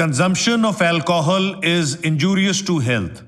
Consumption of alcohol is injurious to health.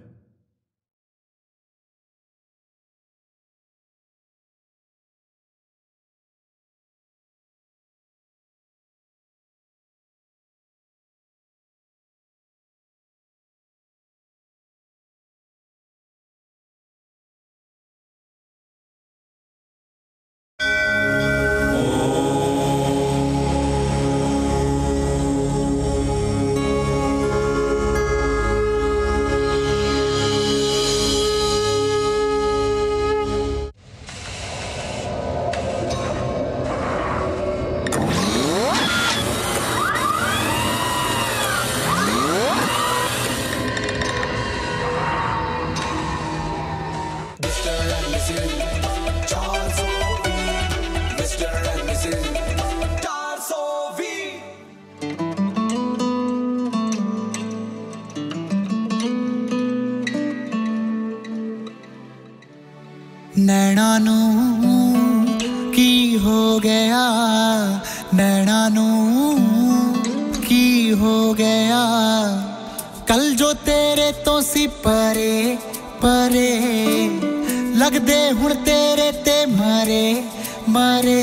नैना नू की हो गया, नैना नू की हो गया, कल जो तेरे तो सी परे परे लगदे हुण तेरे ते मरे मरे,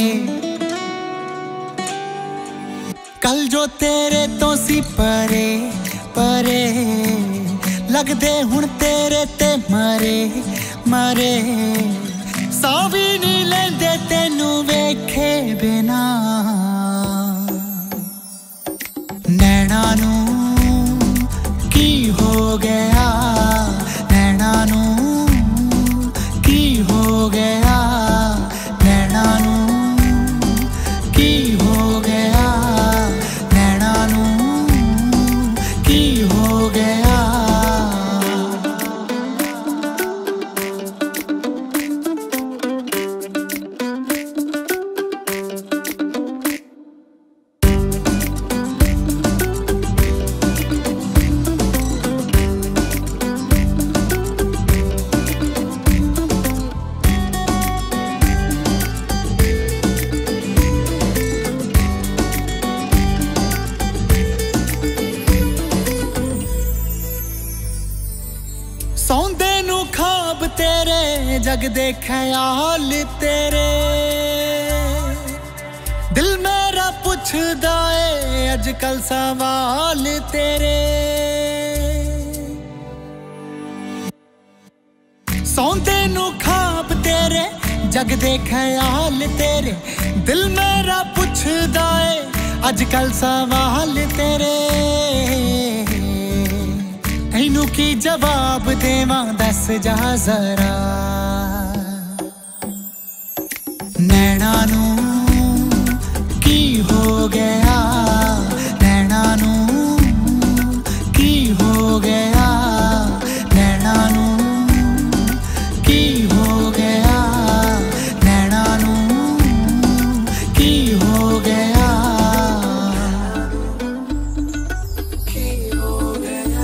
कल जो तेरे तो सी परे परे लगदे हुण तेरे ते मरे मरे, सां भी नहीं लेंदे तेनू वेखे बिना, नैना नू की हो गया, नैना नू की हो गया, नैना नू की हो गया, नैना नू की हो गया। जग दे ख्याल तेरे दिल मेरा पुछदा है अजकल सवाल तेरे, सौंदे नू ख्वाब तेरे जग दे ख्याल तेरे, दिल मेरा पुछदा है अजकल सवाल तेरे, इनू की जवाब देवां दस जा जरा, नैना नू की हो गया, नैना नू की हो गया, नैना नू की हो गया, नैना नू की हो गया, की हो गया।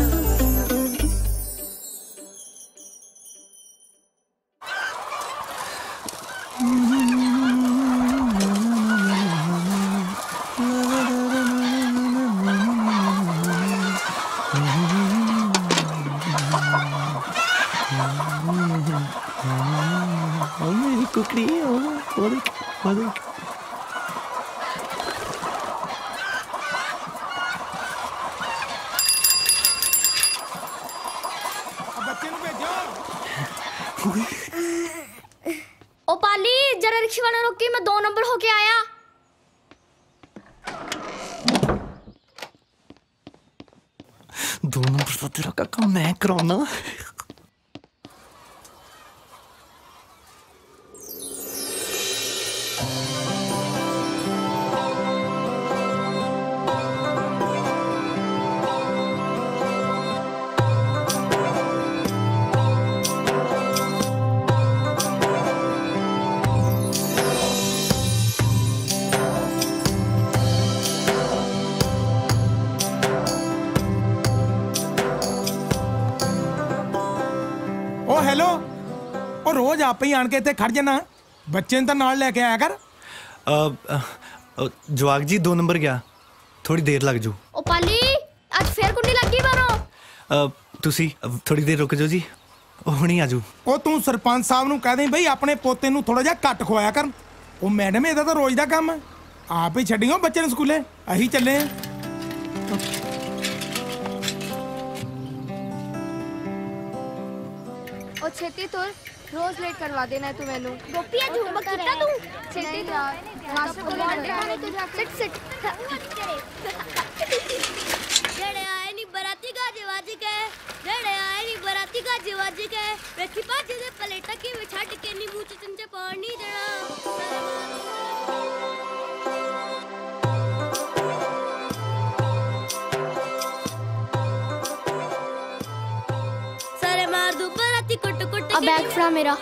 ओ पाली जरा रिक्शे वाला रोकी, मैं 2 नंबर होके आया। दो नंबर तो तेरा काका मैं कराना। हेलो और रोज आप ही आन के इत्थे खड़ जाना, बच्चे ने तो नाल लेके आया कर। जवाक जी 2 नंबर गया, थोड़ी देर लग जू। ओ पाली ਅੱਜ ਫੇਰ ਕੁੰਡੀ ਲੱਗੀ ਬਾਹਰੋਂ। ਤੁਸੀਂ ਥੋੜੀ ਦੇਰ ਰੁਕ ਜਾਓ ਜੀ, ਉਹ ਹੁਣੀ ਆਜੂ। ਉਹ ਤੂੰ ਸਰਪੰਚ ਸਾਹਿਬ ਨੂੰ ਕਹਿ ਦੇ ਬਈ ਆਪਣੇ ਪੋਤੇ ਨੂੰ ਥੋੜਾ ਜਿਹਾ ਘੱਟ ਖਵਾਇਆ ਕਰ। ਉਹ ਮੈਡਮ ਇਹਦਾ ਤਾਂ ਰੋਜ਼ ਦਾ ਕੰਮ ਹੈ, ਆਪ ਹੀ ਛੱਡੀਓ ਬੱਚੇ ਨੂੰ ਸਕੂਲੇ। ਅਸੀਂ ਚੱਲੇ ਆ। ਉਹ ਛੇਤੀ ਤੁਰ, रोज लेट करवा देना है तू मैनू। गोपी आज होमवर्क किया तू? छेती यार, मास्टर को सिट सिट। जेड़े आए नी बराती गाजे वाजी के, जेड़े आए नी बराती गाजे वाजी के, वेखी पाजे दे पलेटा की वे छड़ के नी मुंह च चंचे पानी देना। सारे मार दू बराती कुट कुट के। अब बैग फ्रा मेरा।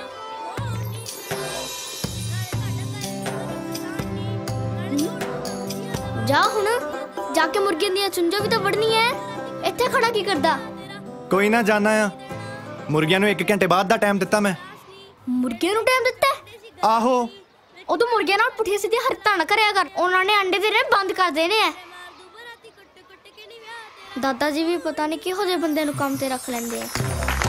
जा हुण जाके मुर्गियां दी चुंजां भी तो वड़नी है। इत्थे खड़ा की करदा? कोई ना जाना आ, मुर्गियां नूं 1 घंटे बाद दा टाइम दित्ता मैं। मुर्गियां नूं टाइम दित्ता? आहो। उदों मुर्गियां नाल पुठिया सीधी हरकतां ना करया कर, उन्हां ने अंडे देने बंद कर देने है। दादा जी भी पता नहीं किहो जे बंदे नूं काम ते रख लैंदे आ।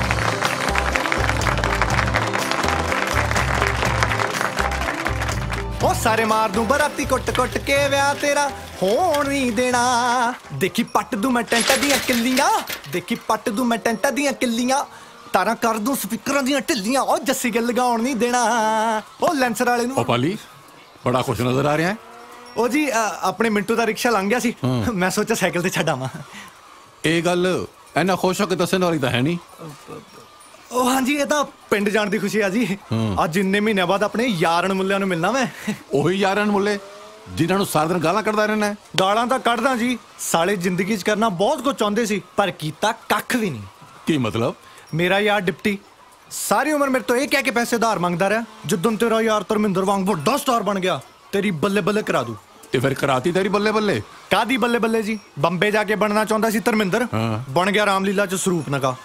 ओ सारे मार दूं बराती कुट कुट के व्याह तेरा होण नहीं देना। देखी पट दूं मैं टेंटा दियां किल्लियां, देखी पट दूं मैं टेंटा दियां किल्लियां, तारा कर दूं स्पीकरां दियां ढिल्लियां। ओ जस्सी गिल लगाउण नहीं देना। ओ लेंसर वाले नूं। ओ पाली बड़ा खुश नजर आ रहा है। ओ जी अपने मिंटू दा रिक्शा लंघ गया सी, मैं सोचा साइकिल ते छड्डावां। ਇਹ ਗੱਲ ਇੰਨਾ ਖੁਸ਼ ਹੋ ਕੇ ਦੱਸਣ ਵਾਲੀ ਤਾਂ ਹੈ ਨਹੀਂ। ਉਹ ਹਾਂਜੀ ਇਹ ਤਾਂ ਪਿੰਡ ਜਾਣ ਦੀ ਖੁਸ਼ੀ ਆ ਜੀ। ਅੱਜ ਇੰਨੇ ਮਹੀਨਿਆਂ ਬਾਅਦ ਆਪਣੇ ਯਾਰਨ ਮੁੱਲਿਆਂ ਨੂੰ ਮਿਲਣਾ ਮੈਂ। ਉਹੀ ਯਾਰਨ ਮੁੱਲੇ ਜਿਨ੍ਹਾਂ ਨੂੰ ਸਾਰਾ ਦਿਨ ਗਾਲਾਂ ਕੱਢਦਾ ਰਹਿਣਾ। ਗਾਲਾਂ ਤਾਂ ਕੱਢਦਾ ਜੀ, ਸਾਲੇ ਜ਼ਿੰਦਗੀ 'ਚ ਕਰਨਾ ਬਹੁਤ ਕੁਝ ਚਾਹੁੰਦੇ ਸੀ ਪਰ ਕੀਤਾ ਕੱਖ ਵੀ ਨਹੀਂ। ਕੀ ਮਤਲਬ? ਮੇਰਾ ਯਾਰ ਡਿਪਟੀ ਸਾਰੀ ਉਮਰ ਮੇਰੇ ਤੋਂ ਇਹ ਕਹਿ ਕੇ ਪੈਸੇ ਉਧਾਰ ਮੰਗਦਾ ਰਿਹਾ, ਜਦੋਂ ਤੇਰਾ ਯਾਰ ਧਰਮਿੰਦਰ ਵਾਂਗ ਵੱਡਾ ਸਟਾਰ ਬਣ ਗਿਆ ਤੇਰੀ ਬੱਲੇ ਬੱਲੇ ਕਰਾ ਦੂ। ਤੇ ਫਿਰ ਕਰਾਤੀ ਤੇਰੀ ਬੱਲੇ ਬੱਲੇ? ਕਾਦੀ ਬੱਲੇ ਬੱਲੇ ਜੀ, ਬੰਬੇ ਜਾ ਕੇ ਬਣਨਾ ਚਾਹੁੰਦਾ ਸੀ ਧਰਮਿੰਦਰ, ਬਣ ਗਿਆ ਰਾਮਲੀਲਾ 'ਚ ਸਰੂਪਨਖਾ।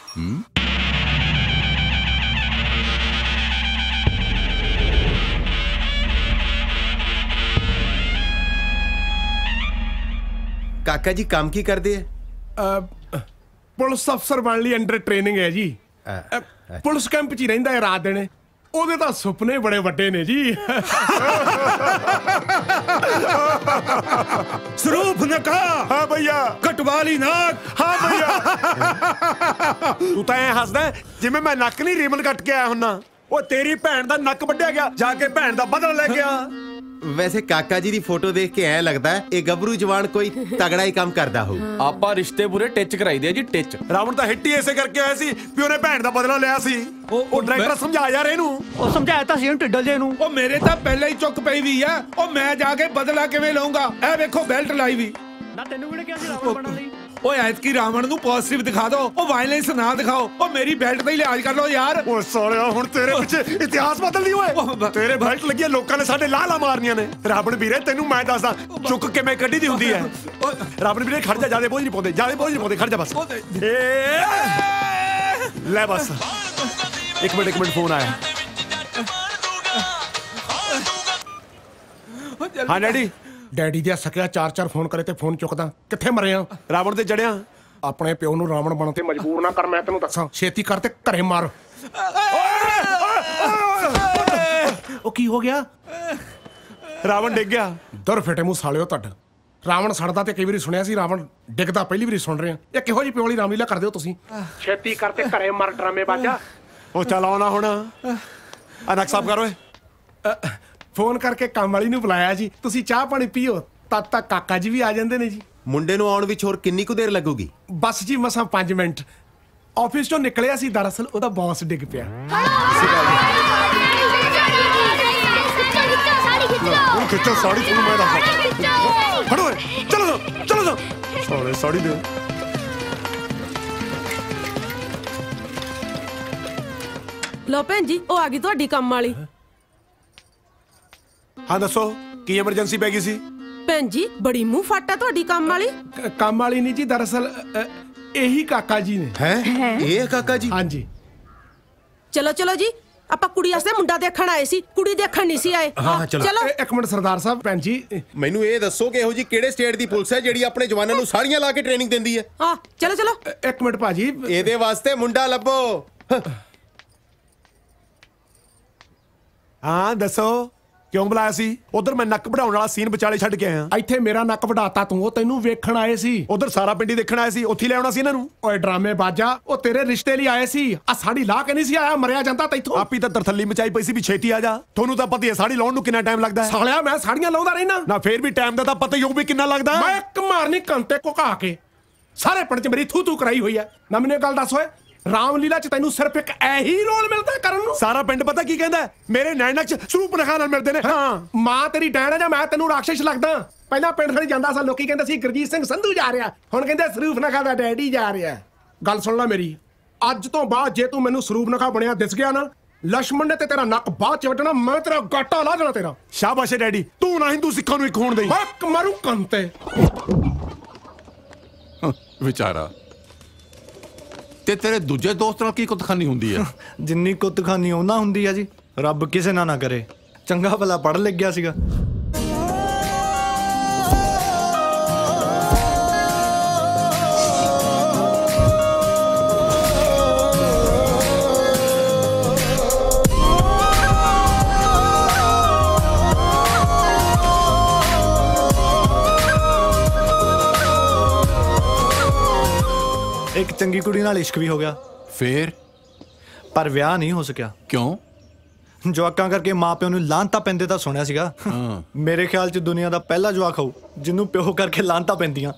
काका जी काम की करते हैं? ਪੁਲਿਸ ਅਫਸਰ ਬਣ ਲਈ ਅੰਡਰ ਟ੍ਰੇਨਿੰਗ ਹੈ ਜੀ। ਪੁਲਿਸ ਕੈਂਪ 'ਚ ਹੀ ਰਹਿੰਦਾ ਹੈ ਰਾਤ ਦਿਨ। ਉਹਦੇ ਤਾਂ ਸੁਪਨੇ ਬੜੇ ਵੱਡੇ ਨੇ ਜੀ। ਸਰੂਪਨਖਾ। ਹਾਂ ਭਈਆ। ਕਟਵਾਲੀ ਨਾਕ। ਹਾਂ ਭਈਆ। ਤੂੰ ਤਾਂ ਐ ਹੱਸਦਾ ਜਿਵੇਂ ਮੈਂ ਨੱਕ ਨਹੀਂ ਰੀਬਨ ਕੱਟ ਕੇ ਆਇਆ ਹੁੰਨਾ। ਉਹ ਤੇਰੀ ਭੈਣ ਦਾ ਨੱਕ ਵੱਢਿਆ ਗਿਆ, ਜਾ ਕੇ ਭੈਣ ਦਾ ਬਦਲਾ ਲੈ ਗਿਆ। वैसे काका जी दी फोटो देख के ऐ लगता है ये गबरू जवान कोई तगड़ा ही काम करता हो। ਆਪਾਂ ਰਿਸ਼ਤੇ ਪੂਰੇ ਟਿਚ ਕਰਾਈ ਦੇ ਜੀ ਟਿਚ। ਰਾਵਣ ਤਾਂ ਹਿੱਟ ਹੀ ਐਸੇ ਕਰਕੇ ਆਇਆ ਸੀ ਵੀ ਉਹਨੇ ਭੈਣ ਦਾ ਬਦਲਾ ਲਿਆ ਸੀ। ਉਹ ਡਾਇਰੈਕਟਰ ਸਮਝਾ ਯਾਰ ਇਹਨੂੰ। ਉਹ ਸਮਝਾਇਆ ਤਾਂ ਸੀ ਇਹਨੂੰ ਢਿੱਡਲ ਜੇ ਨੂੰ। ਉਹ ਮੇਰੇ ਤਾਂ ਪਹਿਲਾਂ ਹੀ ਚੁੱਕ ਪਈ ਵੀ ਆ। ਉਹ ਮੈਂ ਜਾ ਕੇ ਬਦਲਾ ਕਿਵੇਂ ਲਊਂਗਾ? ਇਹ ਵੇਖੋ ਬੈਲਟ ਲਾਈ ਵੀ। ਨਾ ਤੈਨੂੰ ਕਿਹਨੇ ਕਿਹਾ ਸੀ ਰਾਵਣ ਬਣਨ ਲਈ? ਓਏ ਐਤਕੀ ਰਾਵਣ ਨੂੰ ਪੋਜ਼ਿਟਿਵ ਦਿਖਾ ਦਿਓ, ਉਹ ਵਾਇਲੈਂਸ ਨਾ ਦਿਖਾਓ। ਉਹ ਮੇਰੀ ਬੈਲਟ ਦਾ ਹੀ ਲਿਹਾਜ਼ ਕਰ ਲਓ ਯਾਰ। ਓ ਸਾਲਿਆ ਹੁਣ ਤੇਰੇ ਪਿੱਛੇ ਇਤਿਹਾਸ ਬਦਲਦੀ ਓਏ। ਤੇਰੇ ਬੈਲਟ ਲੱਗੀਆਂ ਲੋਕਾਂ ਨੇ ਸਾਡੇ ਲਾਲਾ ਮਾਰਨੀਆਂ ਨੇ। ਰਾਵਣ ਵੀਰੇ ਤੈਨੂੰ ਮੈਂ ਦੱਸਦਾ ਚੁੱਕ ਕਿਵੇਂ ਕੱਢੀ ਦੀ ਹੁੰਦੀ ਹੈ। ਰਾਵਣ ਵੀਰੇ ਖੜ ਜਾ, ਜਿਆਦਾ ਬੋਝ ਨਹੀਂ ਪਾਉਂਦੇ, ਜਿਆਦਾ ਬੋਝ ਨਹੀਂ ਪਾਉਂਦੇ, ਖੜ ਜਾ ਬਸ। ਲੈ ਬਸ ਇੱਕ ਮਿੰਟ ਫੋਨ ਆਇਆ। ਹਾਂ ਡੈਡੀ। ਡੈਡੀ ਦੇ ਸਕਿਆ 4 ਫੋਨ ਕਰੇ ਤੇ ਫੋਨ ਚੁੱਕਦਾ। ਕਿੱਥੇ ਮਰੇ ਆ? ਰਾਵਣ ਤੇ ਚੜਿਆ। ਆਪਣੇ ਪਿਓ ਨੂੰ ਰਾਵਣ ਬਣਨ ਤੇ ਮਜਬੂਰ ਨਾ ਕਰ, ਮੈਂ ਤੈਨੂੰ ਦੱਸਾਂ। ਛੇਤੀ ਕਰ ਤੇ ਘਰੇ ਮਾਰ। ਉਹ ਕੀ ਹੋ ਗਿਆ? ਰਾਵਣ ਡਿੱਗ ਗਿਆ। ਦਰ ਫਟੇ ਮੂੰਹ ਸਾਲਿਓ ਤੁਹਾਡਾ। ਰਾਵਣ ਸੜਦਾ ਤੇ ਕਈ ਵਾਰੀ ਸੁਣਿਆ ਸੀ, ਰਾਵਣ ਡਿੱਗਦਾ ਪਹਿਲੀ ਵਾਰੀ ਸੁਣ ਰਹੇ ਆ। ਇਹ ਕਿਹੋ ਜਿਹੀ ਪਿਓ ਵਾਲੀ ਰਾਮਲੀਲਾ ਕਰਦੇ ਹੋ ਤੁਸੀਂ? ਛੇਤੀ ਕਰ ਤੇ ਘਰੇ ਮਾਰ ਡਰਾਮੇ ਬਾਜਾ। ਉਹ ਚੱਲ ਆਉਣਾ ਹੁਣ। ਅਨਕ ਸਾਫ ਕਰ ਓਏ। ਫੋਨ ਕਰਕੇ ਕੰਮ ਵਾਲੀ ਨੂੰ ਬੁਲਾਇਆ ਜੀ। ਤੁਸੀਂ ਚਾਹ ਪਾਣੀ ਪੀਓ, ਤਦ ਤੱਕ ਕਾਕਾ ਜੀ ਵੀ ਆ ਜਾਂਦੇ ਨੇ ਜੀ। ਮੁੰਡੇ ਨੂੰ ਆਉਣ ਵਿੱਚ ਹੋਰ ਕਿੰਨੀ ਕੁ ਦੇਰ ਲੱਗੂਗੀ? ਬਸ ਜੀ ਮਸਾਂ 5 ਮਿੰਟ। ਆਫਿਸ ਚੋਂ ਨਿਕਲਿਆ ਸੀ, ਦਰਅਸਲ ਉਹਦਾ ਬੌਸ ਡਿੱਗ ਪਿਆ। ਖਿੱਚੋ ਸਾੜੀ ਤੁਹਾਨੂੰ ਮੈਂ ਦੱਸਦਾ। ਫੜੋ ਓਏ, ਚਲੋ ਚਲੋ ਸਾਲੇ ਸਾੜੀ ਦੇ। ਲੋ ਭੈਣ ਜੀ ਉਹ ਆ ਗਈ ਤੁਹਾਡੀ ਕੰਮ ਵਾਲੀ। ਹਾਂ ਦੱਸੋ ਕੀ ਐਮਰਜੈਂਸੀ ਪੈ ਗਈ ਸੀ? ਭੈਣ ਜੀ ਬੜੀ ਮੂੰਹ ਫਾਟਾ ਤੁਹਾਡੀ ਕੰਮ ਵਾਲੀ। ਕੰਮ ਵਾਲੀ ਨਹੀਂ ਜੀ, ਦਰਅਸਲ ਇਹੀ ਕਾਕਾ ਜੀ ਨੇ। ਹੈ ਇਹ ਕਾਕਾ ਜੀ? ਹਾਂਜੀ। ਚਲੋ ਚਲੋ ਜੀ ਆਪਾਂ ਕੁੜੀ ਵਾਸਤੇ ਮੁੰਡਾ ਦੇਖਣ ਆਏ ਸੀ, ਕੁੜੀ ਦੇਖਣ ਨਹੀਂ ਸੀ ਆਏ। ਹਾਂ ਚਲੋ। ਇੱਕ ਮਿੰਟ ਸਰਦਾਰ ਸਾਹਿਬ, ਭੈਣ ਜੀ ਮੈਨੂੰ ਇਹ ਦੱਸੋ ਕਿ ਇਹੋ ਜੀ ਕਿਹੜੇ ਸਟੇਟ ਦੀ ਪੁਲਿਸ ਹੈ ਜਿਹੜੀ ਆਪਣੇ ਜਵਾਨਾਂ ਨੂੰ ਸਾੜੀਆਂ ਲਾ ਕੇ ਟ੍ਰੇਨਿੰਗ ਦਿੰਦੀ ਹੈ? ਹਾਂ ਚਲੋ ਚਲੋ। ਇੱਕ ਮਿੰਟ ਭਾਜੀ, ਇਹਦੇ ਵਾਸਤੇ ਮੁੰਡਾ ਲੱਭੋ। ਹਾਂ ਦੱਸੋ ਕਿਉਂ ਬੁਲਾਇਆ ਸੀ? ਉਧਰ ਮੈਂ ਨੱਕ ਵਢਾਉਣ ਵਾਲਾ ਸੀਨ ਵਿਚਾਲੇ ਛੱਡ ਕੇ ਆਇਆ। ਇੱਥੇ ਮੇਰਾ ਨੱਕ ਵਢਾਤਾ ਤੂੰ, ਉਹ ਤੈਨੂੰ ਵੇਖਣ ਆਏ ਸੀ। ਉਧਰ ਸਾਰਾ ਪਿੰਡੀ ਦੇਖਣ ਆਏ ਸੀ, ਉੱਥੇ ਲੈ ਆਉਣਾ ਸੀ ਇਹਨਾਂ ਨੂੰ। ਓਏ ਡਰਾਮੇ ਬਾਜਾ, ਉਹ ਤੇਰੇ ਰਿਸ਼ਤੇ ਲਈ ਆਏ ਸੀ। ਆ ਸਾੜੀ ਲਾ ਕੇ ਨਹੀਂ ਸੀ ਆਇਆ, ਮਰਿਆ ਜਾਂਦਾ ਤੈਥੋਂ। ਆਪੀ ਤਾਂ ਤਰਥੱਲੀ ਮਚਾਈ ਪਈ ਸੀ ਵੀ ਛੇਤੀ ਆ ਜਾ। ਤੁਹਾਨੂੰ ਤਾਂ ਪਤਾ ਹੀ ਹੈ ਸਾੜੀ ਲਾਉਣ ਨੂੰ ਕਿੰਨਾ ਟਾਈਮ ਲੱਗਦਾ ਹੈ। ਸਾਲਿਆ ਮੈਂ ਸਾੜੀਆਂ ਲਾਉਂਦਾ ਰਹਿਣਾ ਨਾ, ਫੇਰ ਵੀ ਟਾਈਮ ਦਾ ਤਾਂ ਪਤਾ ਹੀ ਹੋਊ ਵੀ ਕਿੰਨਾ ਲੱਗਦਾ। ਮੈਂ ਇੱਕ ਮਾਰਨੀ ਕੰਤੇ ਘੁਕਾ ਕੇ ਸਾਰੇ ਪਿੰਡ 'ਚ ਮੇਰੀ ਥੂ ਥੂ ਕਰਾਈ ਹੋਈ ਹੈ ਨਾ। ਮੈਨੂੰ ਇਹ ਗੱਲ ਦੱਸ ਓਏ, ਰਾਮਲੀਲਾ 'ਚ ਤੈਨੂੰ ਸਿਰਫ ਇੱਕ ਇਹੀ ਰੋਲ ਮਿਲਦਾ ਕਰਨ ਨੂੰ? ਸਾਰਾ ਪਿੰਡ ਪਤਾ ਕੀ ਕਹਿੰਦਾ, ਮੇਰੇ ਨੈਣਕ 'ਚ ਸਰੂਪਨਖਾ ਨਾਲ ਮਿਲਦੇ ਨੇ। ਹਾਂ ਮਾਂ ਤੇਰੀ ਡੈਣ ਹੈ ਜਾਂ ਮੈਂ ਤੈਨੂੰ ਰਾਖਸ਼ ਲੱਗਦਾ? ਪਹਿਲਾਂ ਪਿੰਡ ਖੜੀ ਜਾਂਦਾ ਸਾਂ, ਲੋਕੀ ਕਹਿੰਦੇ ਸੀ ਗੁਰਜੀਤ ਸਿੰਘ ਸੰਧੂ ਜਾ ਰਿਹਾ, ਹੁਣ ਕਹਿੰਦੇ ਸਰੂਪਨਖਾ ਦਾ ਡੈਡੀ ਜਾ ਰਿਹਾ। ਗੱਲ ਸੁਣ ਲੈ ਮੇਰੀ, ਅੱਜ ਤੋਂ ਬਾਅਦ ਜੇ ਤੂੰ ਮੈਨੂੰ ਸਰੂਪਨਖਾ ਬਣਿਆ ਦਿਸ ਗਿਆ ਨਾ, ਲక్ష్మణ ਨੇ ਤੇ ਤੇਰਾ ਨੱਕ ਬਾਅਦ 'ਚ ਵੱਢਣਾ, ਮੈਂ ਤੇਰਾ ਗਾਟਾ ਲਾ ਦੇਣਾ ਤੇਰਾ। ਸ਼ਾਬਾਸ਼ ਡੈਡੀ, ਤੂੰ ਨਾ ਹਿੰਦੂ ਸਿੱਖਾਂ ਨੂੰ ਇੱਕ ਹੋਣ ਦੇਈ। ਮੈਂ ਮਾਰੂ ਕੰਤੇ ਵਿਚਾਰਾ। ਤੇ ਤੇਰੇ ਦੂਜੇ ਦੋਸਤ ਨਾਲ ਕੀ ਕੁੱਤਖਾਨੀ ਹੁੰਦੀ ਹੈ? ਜਿੰਨੀ ਕੁੱਤਖਾਨੀ ਉਹਨਾਂ ਹੁੰਦੀ ਆ ਜੀ, ਰੱਬ ਕਿਸੇ ਨਾਲ ਨਾ ਕਰੇ। ਚੰਗਾ ਭਲਾ ਪੜ੍ਹ ਲਿਖ ਗਿਆ ਸੀਗਾ। ਇੱਕ ਚੰਗੀ ਕੁੜੀ ਨਾਲ ਇਸ਼ਕ ਵੀ ਹੋ ਗਿਆ, ਫੇਰ ਪਰ ਵਿਆਹ ਨਹੀਂ ਹੋ ਸਕਿਆ। ਕਿਉਂ? ਜਵਾਕਾਂ ਕਰਕੇ ਮਾਂ ਪਿਓ ਨੂੰ ਲਾਂਤਾਂ ਪੈਂਦੇ ਤਾਂ ਸੁਣਿਆ ਸੀਗਾ। ਮੇਰੇ ਖਿਆਲ 'ਚ ਦੁਨੀਆ ਦਾ ਪਹਿਲਾ ਜਵਾਕ ਹੋਊ ਜਿਹਨੂੰ ਪਿਓ ਕਰਕੇ ਲਾਂਤਾਂ ਪੈਂਦੀਆਂ।